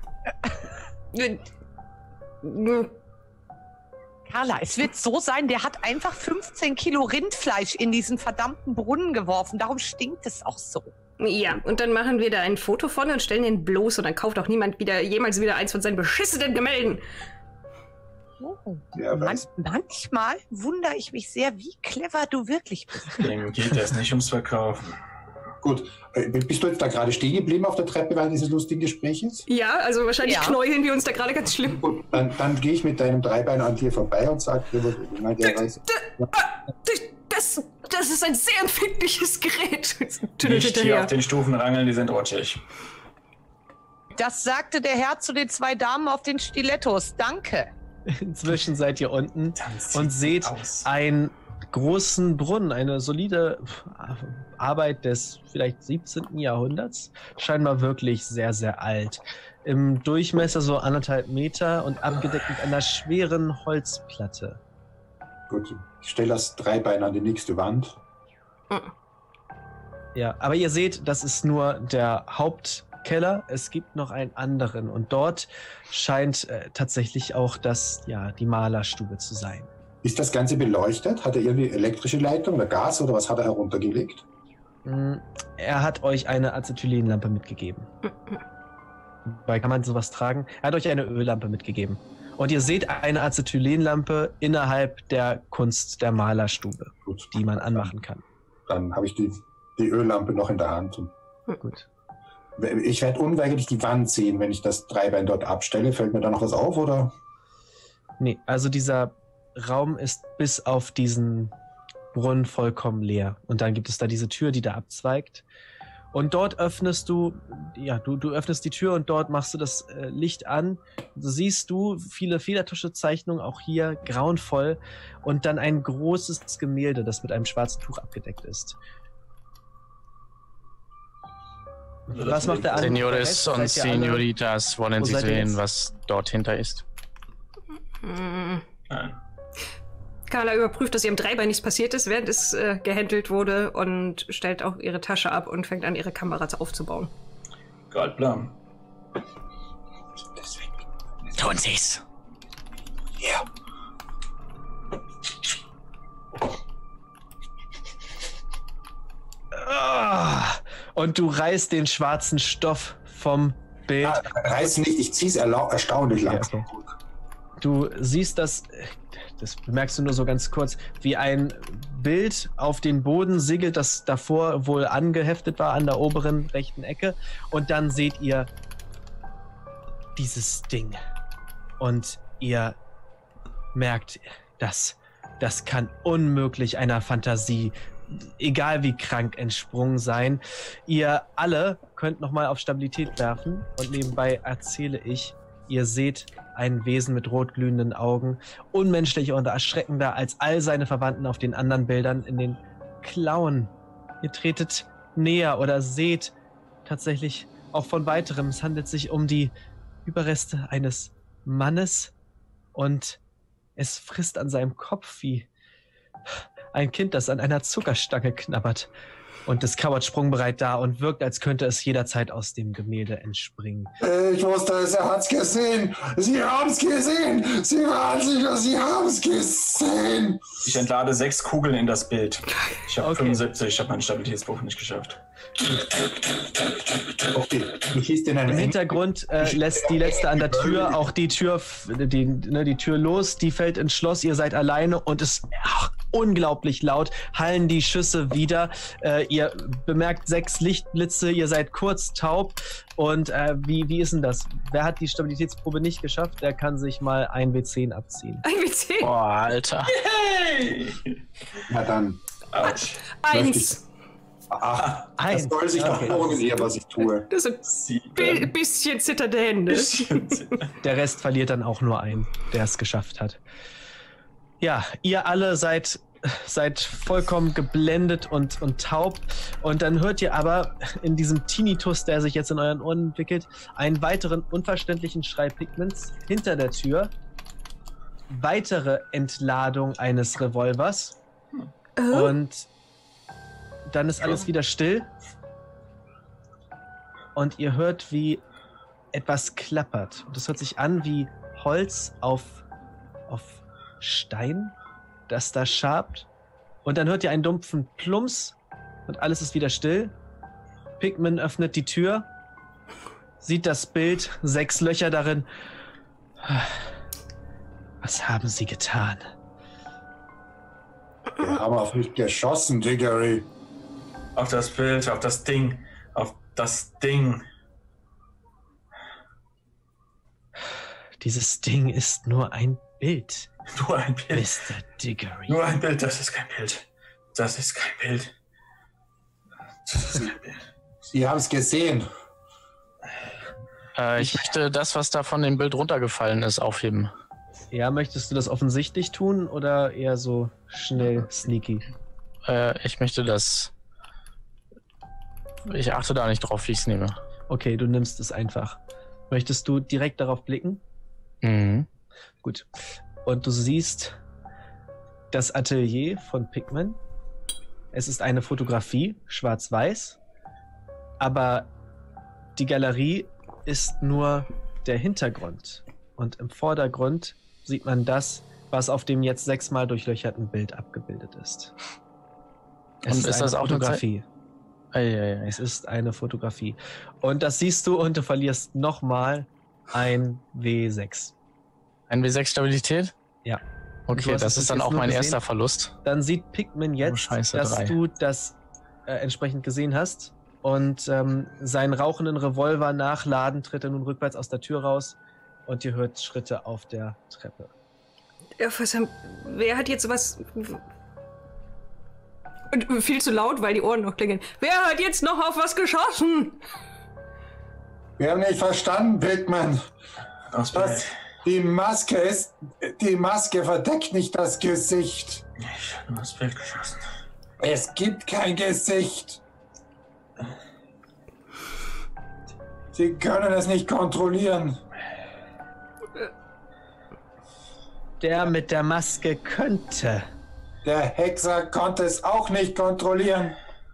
Carla, es wird so sein, der hat einfach fünfzehn Kilo Rindfleisch in diesen verdammten Brunnen geworfen. Darum stinkt es auch so. Ja, und dann machen wir da ein Foto von und stellen ihn bloß und dann kauft auch niemand wieder jemals wieder eins von seinen beschissenen Gemälden. Oh. Ja, Man weiß. manchmal wundere ich mich sehr, wie clever du wirklich bist. Dem geht es nicht ums Verkaufen. Gut. Äh, Bist du jetzt da gerade stehen geblieben auf der Treppe während dieses lustigen Gesprächs? Ja, also wahrscheinlich Ja. knäueln wir uns da gerade ganz schlimm. Gut, dann, dann gehe ich mit deinem Dreibein an dir vorbei und sage, der weiß. Das, das ist ein sehr empfindliches Gerät. Nicht hier auf den Stufen rangeln, die sind rutschig. Das sagte der Herr zu den zwei Damen auf den Stilettos. Danke. Inzwischen seid ihr unten Dann sieht's und seht aus. einen großen Brunnen, eine solide Arbeit des vielleicht siebzehnten Jahrhunderts. Scheinbar wirklich sehr, sehr alt. Im Durchmesser so anderthalb Meter und abgedeckt mit einer schweren Holzplatte. Gut, ich stelle das Dreibein an die nächste Wand. Ja, aber ihr seht, das ist nur der Hauptkeller. Es gibt noch einen anderen und dort scheint äh, tatsächlich auch das, ja, die Malerstube zu sein. Ist das Ganze beleuchtet? Hat er irgendwie elektrische Leitung oder Gas oder was hat er heruntergelegt? Mm, Er hat euch eine Acetylenlampe mitgegeben. Weil kann man sowas tragen? Er hat euch eine Öllampe mitgegeben. Und ihr seht eine Acetylenlampe innerhalb der Kunst der Malerstube, Gut. die man anmachen kann. Dann habe ich die, die Öllampe noch in der Hand. Und Gut. ich werde unweigerlich die Wand sehen, wenn ich das Dreibein dort abstelle. Fällt mir da noch was auf, oder? Nee, also dieser Raum ist bis auf diesen Brunnen vollkommen leer. Und dann gibt es da diese Tür, die da abzweigt. Und dort öffnest du, ja, du, du öffnest die Tür und dort machst du das äh, Licht an. So siehst du viele Federtuschezeichnungen, auch hier grauenvoll. Und dann ein großes Gemälde, das mit einem schwarzen Tuch abgedeckt ist. Was macht der andere? Senores und Seid ihr alle- Senoritas, wollen Wo Sie seid ihr sehen, jetzt? was dort hinter ist? Hm. Nein. Carla überprüft, dass ihrem Dreibein nichts passiert ist, während es äh, gehandelt wurde und stellt auch ihre Tasche ab und fängt an, ihre Kamera aufzubauen. Goldblau. Deswegen. Tun Sie's! Ja. Ah, und du reißt den schwarzen Stoff vom Bild. Ah, reiß nicht, ich ziehe es erstaunlich Ja, langsam. okay. Du siehst das, das bemerkst du nur so ganz kurz, wie ein Bild auf den Boden siegelt, das davor wohl angeheftet war an der oberen rechten Ecke. Und dann seht ihr dieses Ding. Und ihr merkt, dass das kann unmöglich einer Fantasie, egal wie krank, entsprungen sein. Ihr alle könnt nochmal auf Stabilität werfen und nebenbei erzähle ich, ihr seht ein Wesen mit rotglühenden Augen, unmenschlicher und erschreckender als all seine Verwandten auf den anderen Bildern in den Klauen. Ihr tretet näher oder seht tatsächlich auch von weiterem. Es handelt sich um die Überreste eines Mannes und es frisst an seinem Kopf wie ein Kind, das an einer Zuckerstange knabbert. Und es kauert sprungbereit da und wirkt, als könnte es jederzeit aus dem Gemälde entspringen. Ich wusste es, er hat's gesehen. Sie haben's gesehen. Sie waren sicher, Sie haben's gesehen. Ich entlade sechs Kugeln in das Bild. Ich habe Okay. fünfundsiebzig, ich habe meinen Stabilitätswurf nicht geschafft. Okay, du schießt in einen Im Hintergrund äh, lässt die letzte an der Tür auch die Tür, f- die, ne, die Tür los, die fällt ins Schloss, ihr seid alleine und es ach, unglaublich laut, hallen die Schüsse wieder. Äh, ihr bemerkt sechs Lichtblitze, ihr seid kurz taub und äh, wie, wie ist denn das? Wer hat die Stabilitätsprobe nicht geschafft, der kann sich mal ein W zehn abziehen. Ein W zehn. Boah, Alter. Hey! Na dann. Autsch. Eins. Ach, das Eins. soll sich doch Okay. lohnen, hier, was ich tue. Das ist ein bi Sieben. bisschen zitternde Hände. Der Rest verliert dann auch nur einen, der es geschafft hat. Ja, ihr alle seid, seid vollkommen geblendet und, und taub. Und dann hört ihr aber in diesem Tinnitus, der sich jetzt in euren Ohren entwickelt, einen weiteren unverständlichen Schrei Pigments hinter der Tür. Weitere Entladung eines Revolvers. Äh? Und dann ist alles wieder still. Und ihr hört, wie etwas klappert. Und es hört sich an wie Holz auf, auf Stein, das da schabt. Und dann hört ihr einen dumpfen Plumps und alles ist wieder still. Pigman öffnet die Tür, sieht das Bild, sechs Löcher darin. Was haben sie getan? Wir haben auf mich geschossen, Diggory. Auf das Bild, auf das Ding, auf das Ding. Dieses Ding ist nur ein Bild, Nur ein Bild. Mister Diggory. Nur ein Bild, das ist kein Bild. Das ist kein Bild. Das ist kein Bild. Sie haben es gesehen. Äh, ich möchte das, was da von dem Bild runtergefallen ist, aufheben. Ja, möchtest du das offensichtlich tun oder eher so schnell sneaky? Äh, ich möchte das. Ich achte da nicht drauf, wie ich es nehme. Okay, du nimmst es einfach. Möchtest du direkt darauf blicken? Mhm. Gut. Und du siehst das Atelier von Pigman. Es ist eine Fotografie, schwarz-weiß. Aber die Galerie ist nur der Hintergrund. Und im Vordergrund sieht man das, was auf dem jetzt sechsmal durchlöcherten Bild abgebildet ist. Es Und ist eine das auch eine Fotografie? Eieiei. Es ist eine Fotografie. Und das siehst du und du verlierst nochmal ein W sechs. Ein W sechs Stabilität? Ja. Okay, Du hast das es ist dann jetzt auch nur mein gesehen. erster Verlust. Dann sieht Pigman jetzt, Oh, scheiße, dass drei. du das äh, entsprechend gesehen hast. Und ähm, seinen rauchenden Revolver nachladen, tritt er nun rückwärts aus der Tür raus. Und ihr hört Schritte auf der Treppe. Ja, verdammt, wer hat jetzt was... Und viel zu laut, weil die Ohren noch klingeln. Wer hat jetzt noch auf was geschossen? Wir haben nicht verstanden, Pigman. Aus Das, Bild. die Maske ist. Die Maske verdeckt nicht das Gesicht. Ich habe nur das Bild geschossen. Es gibt kein Gesicht. Sie können es nicht kontrollieren. Der mit der Maske könnte. Der Hexer konnte es auch nicht kontrollieren.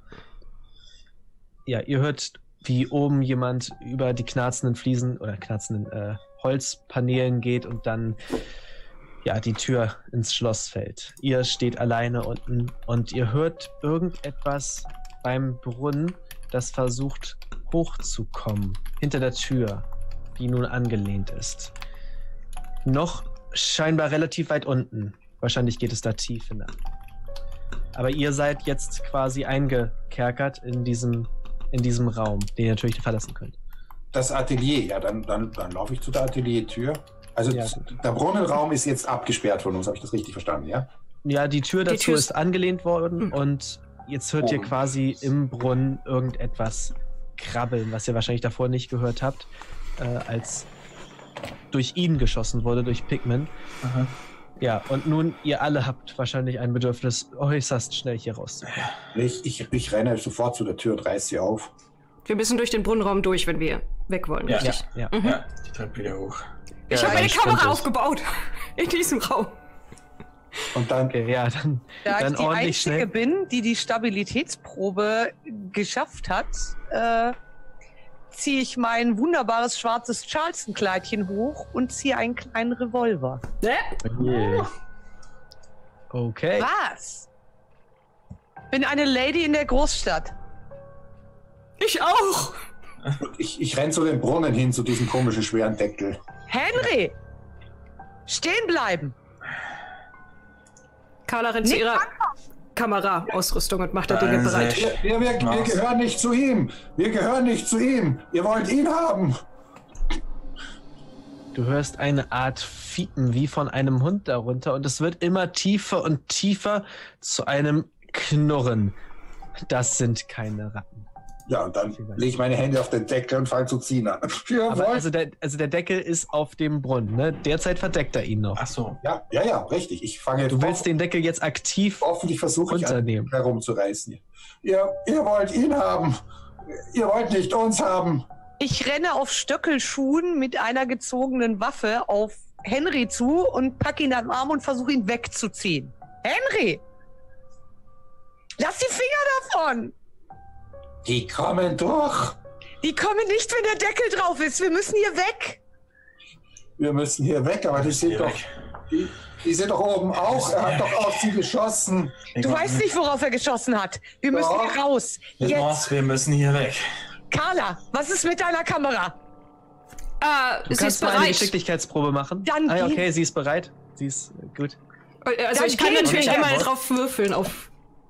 Ja, ihr hört, wie oben jemand über die knarzenden Fliesen oder knarzenden äh, Holzpaneelen geht und dann ja die Tür ins Schloss fällt. Ihr steht alleine unten und ihr hört irgendetwas beim Brunnen, das versucht hochzukommen hinter der Tür, die nun angelehnt ist. Noch scheinbar relativ weit unten. Wahrscheinlich geht es da tief hinein. Aber ihr seid jetzt quasi eingekerkert in diesem, in diesem Raum, den ihr natürlich nicht verlassen könnt. Das Atelier, ja, dann, dann, dann laufe ich zu der Ateliertür. Also Ja, z- gut. der Brunnenraum ist jetzt abgesperrt von uns, habe ich das richtig verstanden, ja? Ja, die Tür dazu Tür ist- ist angelehnt worden Hm. und jetzt hört ihr Oh. quasi im Brunnen irgendetwas krabbeln, was ihr wahrscheinlich davor nicht gehört habt, äh, als durch ihn geschossen wurde, durch Pikmin. Aha. Ja, und nun, ihr alle habt wahrscheinlich ein Bedürfnis, äußerst schnell hier rauszukommen. Ich, ich, ich renne sofort zu der Tür und reiß sie auf. Wir müssen durch den Brunnenraum durch, wenn wir weg wollen, Ja. Ja, richtig? ja. Mhm. Ja, die Treppe wieder hoch. Ich Ja, habe meine dann Kamera sprint es. aufgebaut. In diesem Raum. Und dann, Okay, ja, dann, Da dann ich die ordentlich Einzige schnell. bin, die die Stabilitätsprobe geschafft hat, äh, ziehe ich mein wunderbares schwarzes Charleston-Kleidchen hoch und ziehe einen kleinen Revolver. Äh? Okay. Was? Bin eine Lady in der Großstadt. Ich auch. ich, ich renn zu dem Brunnen hin, zu diesem komischen schweren Deckel. Henry! Stehen bleiben! Carla rennt zu Nicht ihrer Kamera-Ausrüstung und macht da Dinge Also, bereit. Wir, wir, wir, wir Was? gehören nicht zu ihm. Wir gehören nicht zu ihm. Ihr wollt ihn haben. Du hörst eine Art Fiepen wie von einem Hund darunter und es wird immer tiefer und tiefer zu einem Knurren. Das sind keine Ratten. Ja, und dann lege ich meine Hände auf den Deckel und fange zu ziehen an. Ihr Aber wollt- also der, also der Deckel ist auf dem Brunnen, ne? Derzeit verdeckt er ihn noch. Ach so. ja, ja, ja, richtig. Ich fange jetzt Du willst offen- den Deckel jetzt aktiv hoffentlich versuche ich an runternehmen. herumzureißen. Ihr, ihr wollt ihn haben. Ihr wollt nicht uns haben. Ich renne auf Stöckelschuhen mit einer gezogenen Waffe auf Henry zu und packe ihn am Arm und versuche ihn wegzuziehen. Henry! Lass die Finger davon! Die kommen durch. Die kommen nicht, wenn der Deckel drauf ist. Wir müssen hier weg. Wir müssen hier weg, aber die sind Hier doch, weg. die, die sind doch oben auch. Er hat doch auf sie geschossen. Du weißt nicht, worauf er geschossen hat. Wir müssen Doch. hier raus. Jetzt. Jetzt. Wir müssen hier weg. Carla, was ist mit deiner Kamera? Ah, Du sie kannst ist mal eine bereit. Geschicklichkeitsprobe machen. Dann ah, ja, geh- okay, sie ist bereit. Sie ist äh, gut. Also Dann ich kann gehen natürlich wir. immer drauf würfeln auf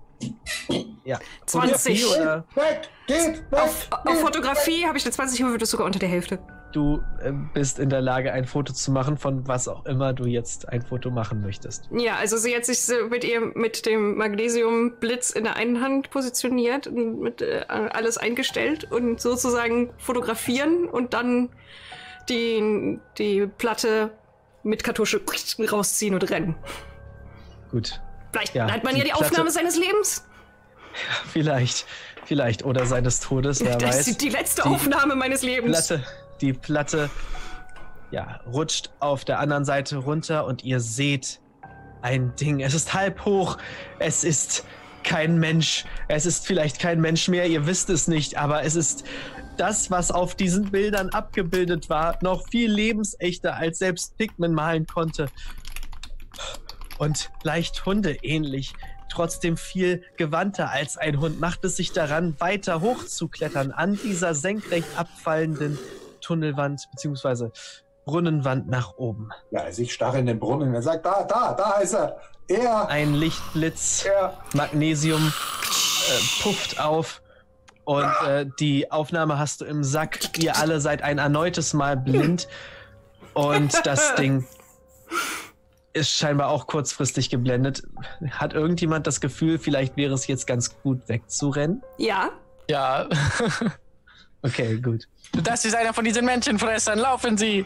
Ja. zwanzig. Fotografie oder Weg, geht, weg. Auf, auf Fotografie habe ich eine zwanzig gewürfelt, das ist sogar unter der Hälfte. du äh, bist in der Lage, ein Foto zu machen, von was auch immer du jetzt ein Foto machen möchtest. Ja, also sie hat sich so mit ihr mit dem Magnesiumblitz in der einen Hand positioniert und mit äh, alles eingestellt und sozusagen fotografieren und dann die, die Platte mit Kartusche rausziehen und rennen. Gut. Vielleicht Ja, hat man die ja die Platte- Aufnahme seines Lebens. Vielleicht. Vielleicht. Oder seines Todes, wer Das weiß. ist die letzte Die Aufnahme meines Lebens. Platte, die Platte, ja, rutscht auf der anderen Seite runter und ihr seht ein Ding. Es ist halb hoch. Es ist kein Mensch. Es ist vielleicht kein Mensch mehr. Ihr wisst es nicht, aber es ist das, was auf diesen Bildern abgebildet war, noch viel lebensechter, als selbst Pikmin malen konnte. Und leicht hundeähnlich. Trotzdem viel gewandter als ein Hund, macht es sich daran, weiter hochzuklettern an dieser senkrecht abfallenden Tunnelwand bzw. Brunnenwand nach oben. Ja, also ich starre in den Brunnen und er sagt, da, da, da ist er. Er, Ein Lichtblitz, er. Magnesium äh, pufft auf und äh, die Aufnahme hast du im Sack. Ihr alle seid ein erneutes Mal blind und das Ding ist scheinbar auch kurzfristig geblendet. Hat irgendjemand das Gefühl, vielleicht wäre es jetzt ganz gut wegzurennen? Ja. Ja, Okay, gut. das ist einer von diesen Menschenfressern. Laufen Sie!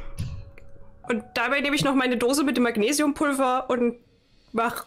Und dabei nehme ich noch meine Dose mit dem Magnesiumpulver und mach.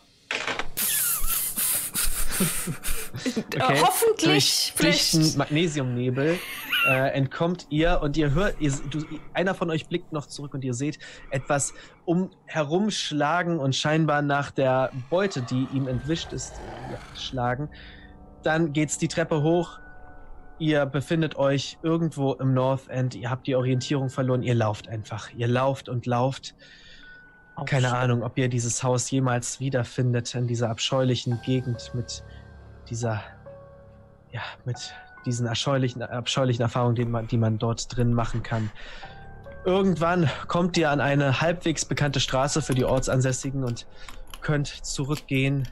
Okay. äh, hoffentlich Durch dichten vielleicht. Magnesiumnebel äh, entkommt ihr und ihr hört, ihr, du, einer von euch blickt noch zurück und ihr seht etwas um herumschlagen und scheinbar nach der Beute, die ihm entwischt ist, ja, schlagen. Dann geht's die Treppe hoch. Ihr befindet euch irgendwo im North End. Ihr habt die Orientierung verloren. Ihr lauft einfach. Ihr lauft und lauft. Keine Ahnung, ob ihr dieses Haus jemals wiederfindet in dieser abscheulichen Gegend mit dieser, ja, mit diesen abscheulichen, abscheulichen Erfahrungen, die man, die man dort drin machen kann. Irgendwann kommt ihr an eine halbwegs bekannte Straße für die Ortsansässigen und könnt zurückgehen.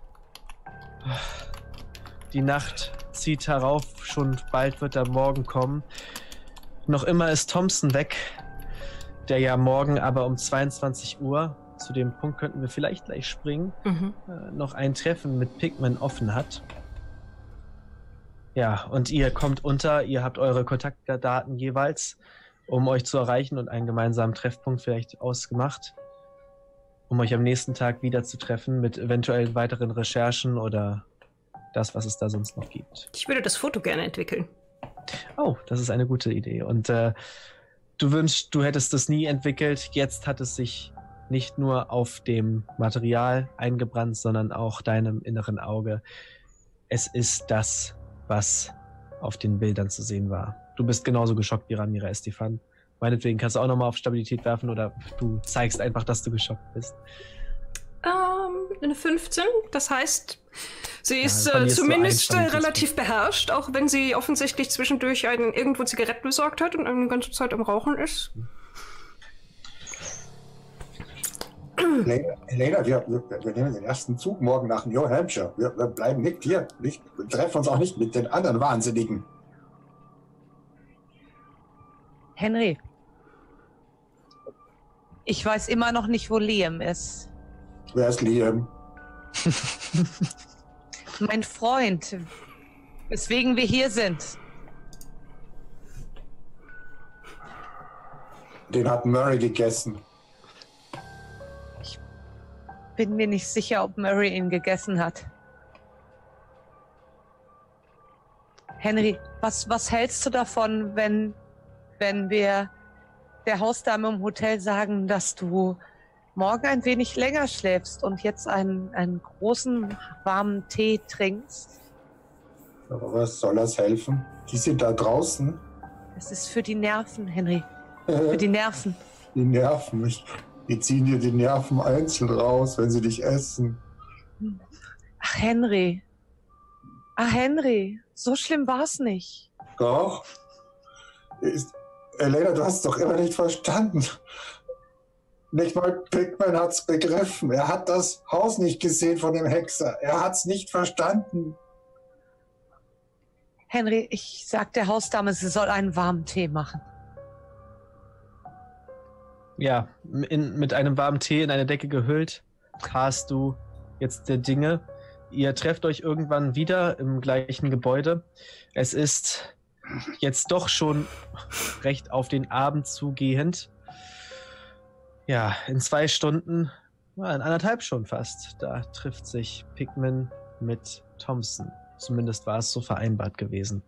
Die Nacht zieht herauf, schon bald wird der Morgen kommen. Noch immer ist Thompson weg, der ja morgen aber um zweiundzwanzig Uhr zu dem Punkt könnten wir vielleicht gleich springen, Mhm. äh, noch ein Treffen mit Pigman offen hat. Ja, und ihr kommt unter, ihr habt eure Kontaktdaten jeweils, um euch zu erreichen und einen gemeinsamen Treffpunkt vielleicht ausgemacht, um euch am nächsten Tag wieder zu treffen mit eventuell weiteren Recherchen oder das, was es da sonst noch gibt. Ich würde das Foto gerne entwickeln. Oh, das ist eine gute Idee. Und äh, du wünschst, du hättest es nie entwickelt. Jetzt hat es sich nicht nur auf dem Material eingebrannt, sondern auch deinem inneren Auge. Es ist das, was auf den Bildern zu sehen war. Du bist genauso geschockt wie Ramira Estefan. Meinetwegen kannst du auch nochmal auf Stabilität werfen oder du zeigst einfach, dass du geschockt bist. Ähm, eine fünfzehn. Das heißt, sie Ja, ist dann äh, verlierst du zumindest äh, einen relativ beherrscht, auch wenn sie offensichtlich zwischendurch einen, irgendwo Zigaretten besorgt hat und eine ganze Zeit am Rauchen ist. Elena, Elena wir, wir, wir nehmen den ersten Zug morgen nach New Hampshire. Wir, wir bleiben nicht hier. Nicht, wir treffen uns auch nicht mit den anderen Wahnsinnigen. Henry. Ich weiß immer noch nicht, wo Liam ist. Wer ist Liam? Mein Freund. Weswegen wir hier sind. Den hat Murray gegessen. Bin mir nicht sicher, ob Murray ihn gegessen hat. Henry, was, was hältst du davon, wenn, wenn wir der Hausdame im Hotel sagen, dass du morgen ein wenig länger schläfst und jetzt einen, einen großen, warmen Tee trinkst? Aber was soll das helfen? Die sind da draußen. Es ist für die Nerven, Henry. Für die Nerven. Die Nerven mich. Die ziehen dir die Nerven einzeln raus, wenn sie dich essen. Ach, Henry. Ach, Henry. So schlimm war's nicht. Doch. Ist, Elena, du hast es doch immer nicht verstanden. Nicht mal Pigman hat's begriffen. Er hat das Haus nicht gesehen von dem Hexer. Er hat's nicht verstanden. Henry, ich sag der Hausdame, sie soll einen warmen Tee machen. Ja, in, mit einem warmen Tee in eine Decke gehüllt, hast du jetzt der Dinge. Ihr trefft euch irgendwann wieder im gleichen Gebäude. Es ist jetzt doch schon recht auf den Abend zugehend. Ja, in zwei Stunden, in anderthalb schon fast, da trifft sich Pigman mit Thompson. Zumindest war es so vereinbart gewesen.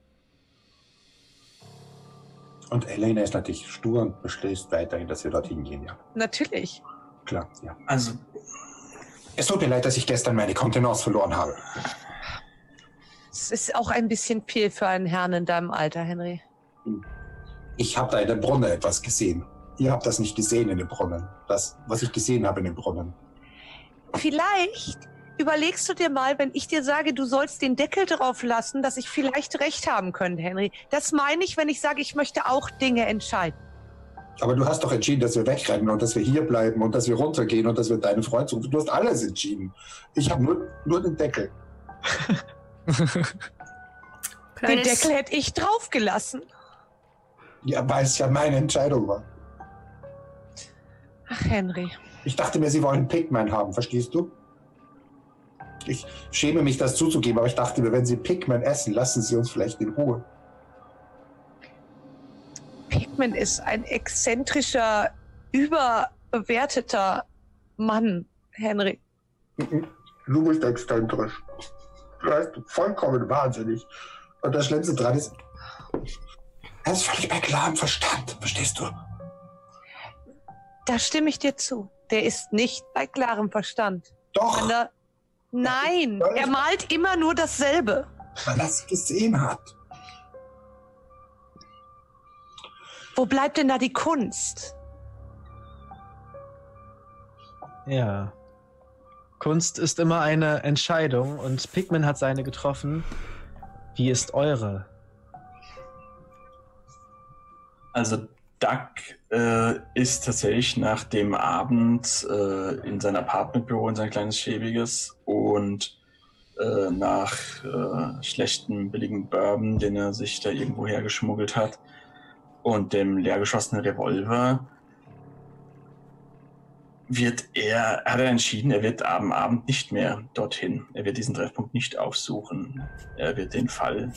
Und Elena ist natürlich stur und beschließt weiterhin, dass wir dorthin gehen, ja. Natürlich. Klar, ja. Also, Es tut mir leid, dass ich gestern meine Kontenance verloren habe. Es ist auch ein bisschen viel für einen Herrn in deinem Alter, Henry. Ich habe da in dem Brunnen etwas gesehen. Ihr habt das nicht gesehen in dem Brunnen. Das, was ich gesehen habe in dem Brunnen. Vielleicht überlegst du dir mal, wenn ich dir sage, du sollst den Deckel drauf lassen, dass ich vielleicht recht haben könnte, Henry. Das meine ich, wenn ich sage, ich möchte auch Dinge entscheiden. Aber du hast doch entschieden, dass wir wegrennen und dass wir hier bleiben und dass wir runtergehen und dass wir deinen Freund suchen. Du hast alles entschieden. Ich habe nur, nur den Deckel. Den Deckel hätte ich draufgelassen. Ja, weil es ja meine Entscheidung war. Ach, Henry. Ich dachte mir, sie wollen Pigman haben, verstehst du? Ich schäme mich, das zuzugeben, aber ich dachte mir, wenn sie Pigman essen, lassen sie uns vielleicht in Ruhe. Pigman ist ein exzentrischer, überbewerteter Mann, Henry. Du bist exzentrisch. Du bist vollkommen wahnsinnig. Und das Schlimmste dran ist, er ist völlig bei klarem Verstand, verstehst du? Da stimme ich dir zu. Der ist nicht bei klarem Verstand. Doch, Wenn er, nein, er malt immer nur dasselbe. weil er es gesehen hat. Wo bleibt denn da die Kunst? Ja. Kunst ist immer eine Entscheidung und Pigman hat seine getroffen. Wie ist eure? Also Doug äh, ist tatsächlich nach dem Abend äh, in sein Apartmentbüro, in sein kleines schäbiges und äh, nach äh, schlechtem, billigen Bourbon, den er sich da irgendwo hergeschmuggelt hat und dem leergeschossenen Revolver wird er, hat er entschieden, er wird am Abend nicht mehr dorthin. Er wird diesen Treffpunkt nicht aufsuchen. Er wird den Fall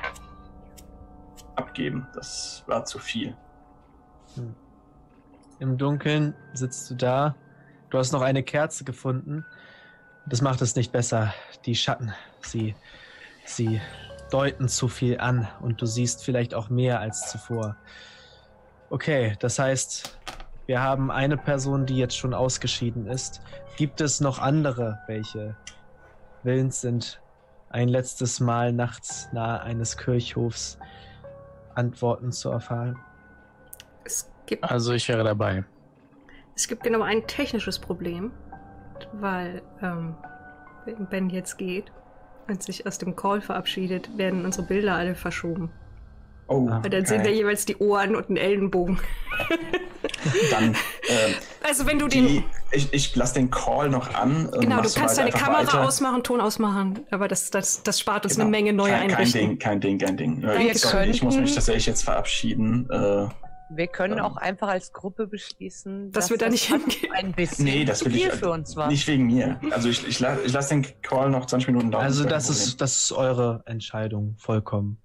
abgeben. Das war zu viel. Hm. Im Dunkeln sitzt du da. Du hast noch eine Kerze gefunden. Das macht es nicht besser. Die Schatten, sie, sie deuten zu viel an und du siehst vielleicht auch mehr als zuvor. Okay, das heißt, wir haben eine Person, die jetzt schon ausgeschieden ist. Gibt es noch andere, welche willens sind, ein letztes Mal nachts nahe eines Kirchhofs Antworten zu erfahren? Es gibt, Also ich wäre dabei. es gibt genau ein technisches Problem, weil ähm, wenn Ben jetzt geht und sich aus dem Call verabschiedet, werden unsere Bilder alle verschoben. Oh, Weil dann sehen wir jeweils die Ohren und den Ellenbogen. Dann, ähm, Also wenn du die, den... ich, ich lasse den Call noch an. und Genau, du machst kannst halt deine einfach Kamera weiter. ausmachen, Ton ausmachen, aber das, das, das spart uns Genau. eine Menge neue kein, kein Einrichtungen. Ding, kein Ding, kein Ding. Danke. Ich, sorry, ich muss mich tatsächlich jetzt verabschieden. Äh, Wir können Ähm. auch einfach als Gruppe beschließen, Dass wir da nicht fast hingehen. ein bisschen nee, das zu will viel ich für uns war. nicht wegen mir. Also ich, ich, la- ich lasse den Call noch zwanzig Minuten dauern. Also kein das Problem. ist, das ist eure Entscheidung, vollkommen.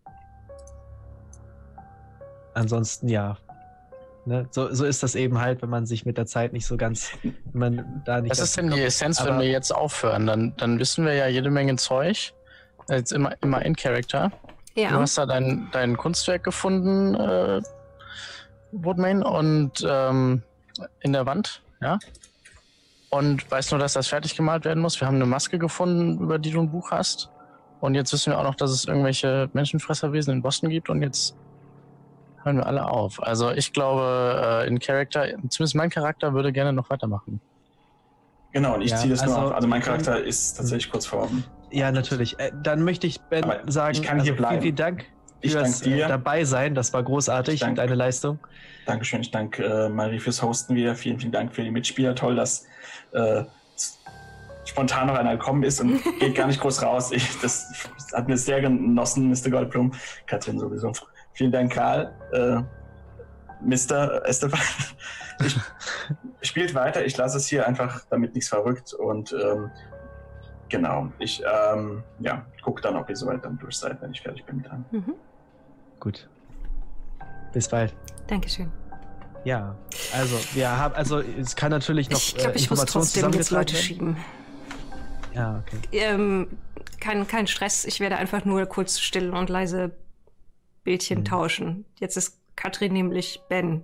Ansonsten ja. Ne? So, so ist das eben halt, wenn man sich mit der Zeit nicht so ganz, wenn man da nicht. Was ganz ist denn die Essenz, wenn Aber- wir jetzt aufhören? Dann, dann wissen wir ja jede Menge Zeug. Jetzt immer, immer in Character. Du Ja, hast da dein, dein Kunstwerk gefunden, äh, Woodmain, und ähm, in der Wand, ja. Und weißt nur, dass das fertig gemalt werden muss. Wir haben eine Maske gefunden, über die du ein Buch hast. Und jetzt wissen wir auch noch, dass es irgendwelche Menschenfresserwesen in Boston gibt. Und jetzt hören wir alle auf. Also ich glaube, äh, in Character, zumindest mein Charakter würde gerne noch weitermachen. Genau, und ich Ja, ziehe das nur also- auf. Also mein Charakter ist tatsächlich kurz vor. Ja, natürlich. Äh, dann möchte ich Ben Aber sagen, ich kann hier bleiben. vielen, vielen Dank Ich fürs danke dir. äh, dabei sein. Das war großartig, Ich danke. deine Leistung. Dankeschön, ich danke äh, Marie fürs Hosten wieder. Vielen, vielen Dank für die Mitspieler. Toll, dass äh, spontan noch einer gekommen ist und geht gar nicht groß raus. Ich, das hat mir sehr genossen, Mister Goldblum. Katrin sowieso. Vielen Dank, Karl. Äh, Mister Estefan. Ich, spielt weiter. Ich lasse es hier einfach, damit nichts verrückt. Und ähm, genau, ich ähm, ja, gucke dann, ob ihr soweit dann durch seid, wenn ich fertig bin mit dran. mhm. Gut. Bis bald. Dankeschön. Ja, also wir haben, also es kann natürlich noch Ich glaube, äh, ich muss Informationen trotzdem jetzt Leute zusammengetragen schieben. werden. Ja, okay. Ähm, kein, kein Stress, ich werde einfach nur kurz still und leise Bildchen Mhm. tauschen. Jetzt ist Katrin nämlich Ben.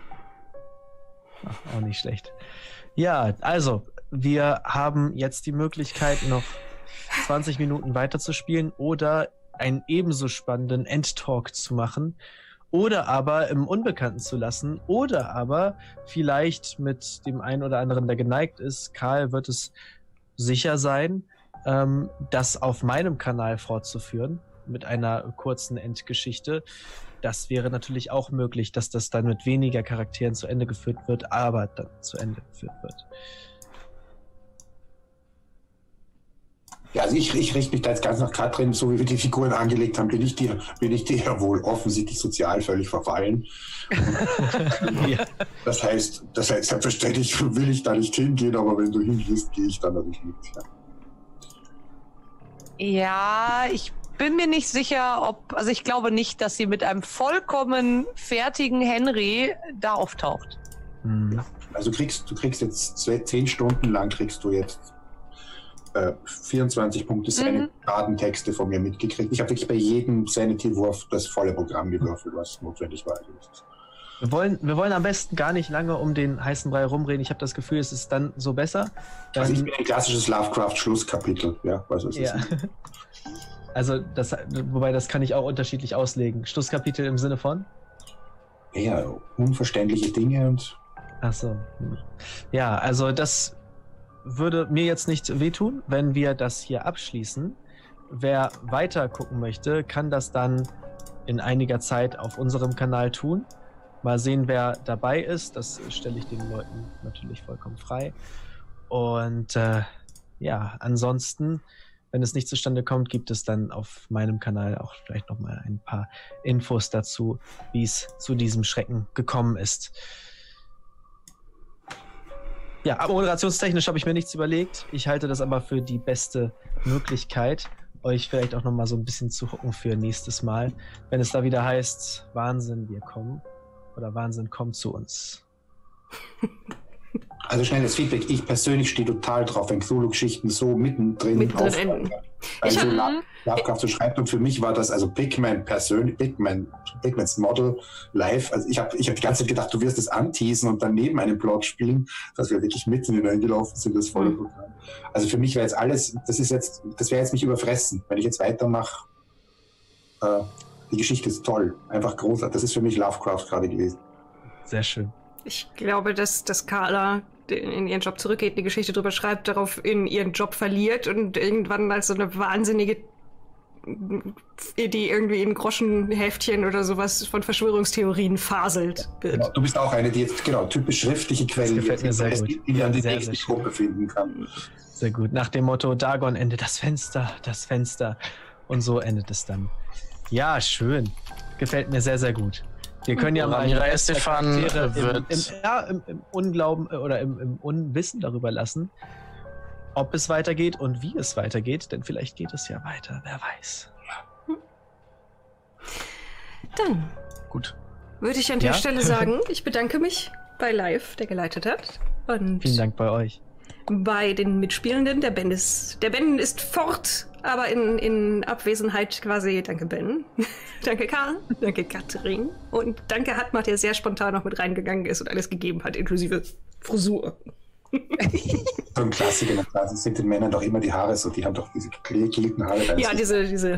Ach, auch nicht schlecht. Ja, also wir haben jetzt die Möglichkeit, noch zwanzig Minuten weiterzuspielen oder einen ebenso spannenden Endtalk zu machen oder aber im Unbekannten zu lassen oder aber vielleicht mit dem einen oder anderen, der geneigt ist, Karl wird es sicher sein, ähm, das auf meinem Kanal fortzuführen mit einer kurzen Endgeschichte. Das wäre natürlich auch möglich, dass das dann mit weniger Charakteren zu Ende geführt wird, aber dann zu Ende geführt wird. Ja, also ich, ich richte mich da jetzt ganz nach Katrin, so wie wir die Figuren angelegt haben, bin ich dir, bin ich dir ja wohl offensichtlich sozial völlig verfallen. Ja. Das heißt, das heißt, selbstverständlich will ich da nicht hingehen, aber wenn du hingehst, gehe ich dann natürlich mit. Ja. Ja, ich bin mir nicht sicher, ob, also ich glaube nicht, dass sie mit einem vollkommen fertigen Henry da auftaucht. Hm. Also kriegst, du kriegst jetzt zwei, zehn Stunden lang kriegst du jetzt äh, vierundzwanzig Punkte Sanity-Kartentexte von mir mitgekriegt. Ich habe wirklich bei jedem Sanity-Wurf das volle Programm gewürfelt, was notwendig war. Wir wollen, wir wollen am besten gar nicht lange um den heißen Brei rumreden. Ich habe das Gefühl, es ist dann so besser. Dann, Also ich bin ein klassisches Lovecraft-Schlusskapitel. Ja, was ist ja. das? Also, das, wobei das kann ich auch unterschiedlich auslegen. Schlusskapitel im Sinne von? Ja, unverständliche Dinge und Ach so. Hm. Ja, also das würde mir jetzt nicht wehtun, wenn wir das hier abschließen. Wer weiter gucken möchte, kann das dann in einiger Zeit auf unserem Kanal tun. Mal sehen, wer dabei ist. Das stelle ich den Leuten natürlich vollkommen frei. Und äh, ja, ansonsten, wenn es nicht zustande kommt, gibt es dann auf meinem Kanal auch vielleicht nochmal ein paar Infos dazu, wie es zu diesem Schrecken gekommen ist. Ja, aber moderationstechnisch habe ich mir nichts überlegt. Ich halte das aber für die beste Möglichkeit, euch vielleicht auch nochmal so ein bisschen zu hucken für nächstes Mal, wenn es da wieder heißt, Wahnsinn, wir kommen. Oder Wahnsinn, kommt zu uns. Also schnelles Feedback. Ich persönlich stehe total drauf, wenn Cthulhu-Geschichten so mittendrin, Mittendrin aufhören. enden. Weil Ich so hab- La- Lovecraft so schreibt. Und für mich war das, also Pigman persönlich, Pigman, Pigmans Model live. Also ich habe ich hab die ganze Zeit gedacht, du wirst es anteasen und dann neben einem Plot spielen, dass wir wirklich mitten hineingelaufen sind, das volle Programm. Also für mich wäre jetzt alles, das ist jetzt, das wäre jetzt mich überfressen. Wenn ich jetzt weitermache, äh, die Geschichte ist toll. Einfach großartig. Das ist für mich Lovecraft gerade gewesen. Sehr schön. Ich glaube, dass, dass Carla in ihren Job zurückgeht, eine Geschichte drüber schreibt, darauf in ihren Job verliert und irgendwann als so eine wahnsinnige Idee irgendwie in Groschenheftchen oder sowas von Verschwörungstheorien faselt wird. Genau, du bist auch eine, die jetzt genau typisch schriftliche Quellen, Das gefällt mir sehr jetzt, gut. die dann die Sehr, nächste sehr schön. Gruppe finden kann. Sehr gut. Nach dem Motto Dagon endet das Fenster, das Fenster. Und so endet es dann. Ja, schön. Gefällt mir sehr, sehr gut. Wir können ja mal Ramira die Estefan Charaktere wird- im, im, ja, im, im Unglauben äh, oder im, im Unwissen darüber lassen, ob es weitergeht und wie es weitergeht, denn vielleicht geht es ja weiter, wer weiß. Dann Gut. würde ich an der Ja? Stelle sagen, ich bedanke mich bei Live, der geleitet hat. Und Vielen Dank bei euch. bei den Mitspielenden. Der Ben ist, der Ben ist fort, aber in, in Abwesenheit quasi. Danke, Ben. Danke, Karl. Danke, Katrin. Und danke, Hatmat, der sehr spontan noch mit reingegangen ist und alles gegeben hat, inklusive Frisur. So ein Klassiker, na klar, sind den Männern doch immer die Haare so, die haben doch diese gegelten Haare. da Ja, ist- diese, diese.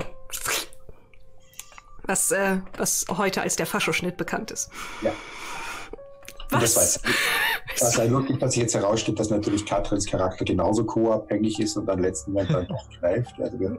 Was, äh, was heute als der Faschoschnitt bekannt ist. Ja. Und das Was? weiß Was sei wirklich, dass sich jetzt herausstellt, dass natürlich Katrins Charakter genauso co-abhängig ist und dann letzten Moment dann doch greift. Also wir,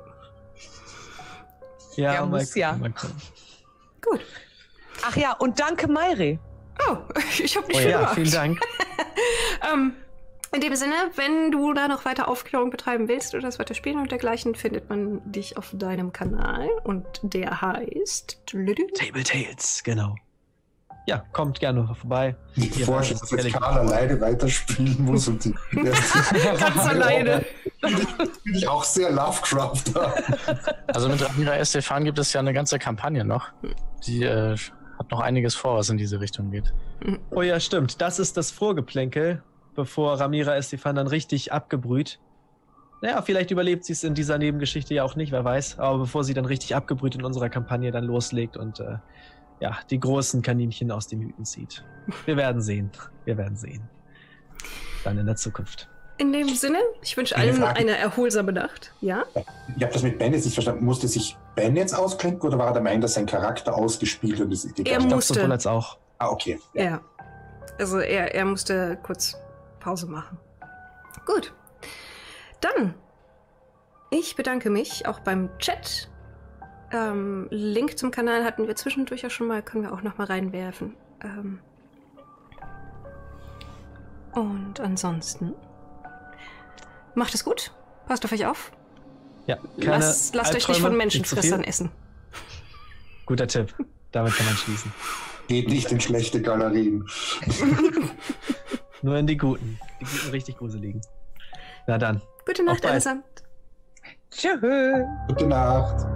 Ja, Ja, mal muss gucken, ja. mal gucken. Gut. Ach ja, und danke, Mayre. Oh, ich habe nicht Oh viel ja, gemacht. vielen Dank. Ähm, in dem Sinne, wenn du da noch weiter Aufklärung betreiben willst oder das weiter spielen und dergleichen, findet man dich auf deinem Kanal und der heißt Table Tales, genau. Ja, kommt gerne vorbei. die Ihr Vorstellung, werdet dass jetzt sicherlich- Karl alleine weiterspielen muss und die ganz alleine. finde ich auch sehr Lovecraft. Also mit Ramira Estefan gibt es ja eine ganze Kampagne noch. Die äh, hat noch einiges vor, was in diese Richtung geht. Oh ja, stimmt. Das ist das Vorgeplänkel, bevor Ramira Estefan dann richtig abgebrüht. Naja, vielleicht überlebt sie es in dieser Nebengeschichte ja auch nicht, wer weiß. Aber bevor sie dann richtig abgebrüht in unserer Kampagne dann loslegt und äh, ja, die großen Kaninchen aus den Hüten zieht. Wir werden sehen. Wir werden sehen. Dann in der Zukunft. In dem Sinne, ich wünsche Eine allen Frage. eine erholsame Nacht. Ja? Ich habe das mit Ben jetzt nicht verstanden. Musste sich Ben jetzt ausklinken oder war er der Meinung, dass sein Charakter ausgespielt und das die Er Ich glaube, musste. sowohl als auch. Ah, okay. Ja. Also er, er musste kurz Pause machen. Gut. Dann, ich bedanke mich auch beim Chat. Ähm, Link zum Kanal hatten wir zwischendurch ja schon mal, können wir auch noch mal reinwerfen. Ähm Und ansonsten, macht es gut. Passt auf euch auf. Ja, keine Lasst, lasst euch nicht Albträume, von nicht zu Menschenfressern viel. essen. Guter Tipp. Damit kann man schließen. Geht nicht in schlechte Galerien. Nur in die guten. Die guten, richtig gruseligen. Na dann. Gute Nacht bald. allesamt. Tschüss. Gute Nacht.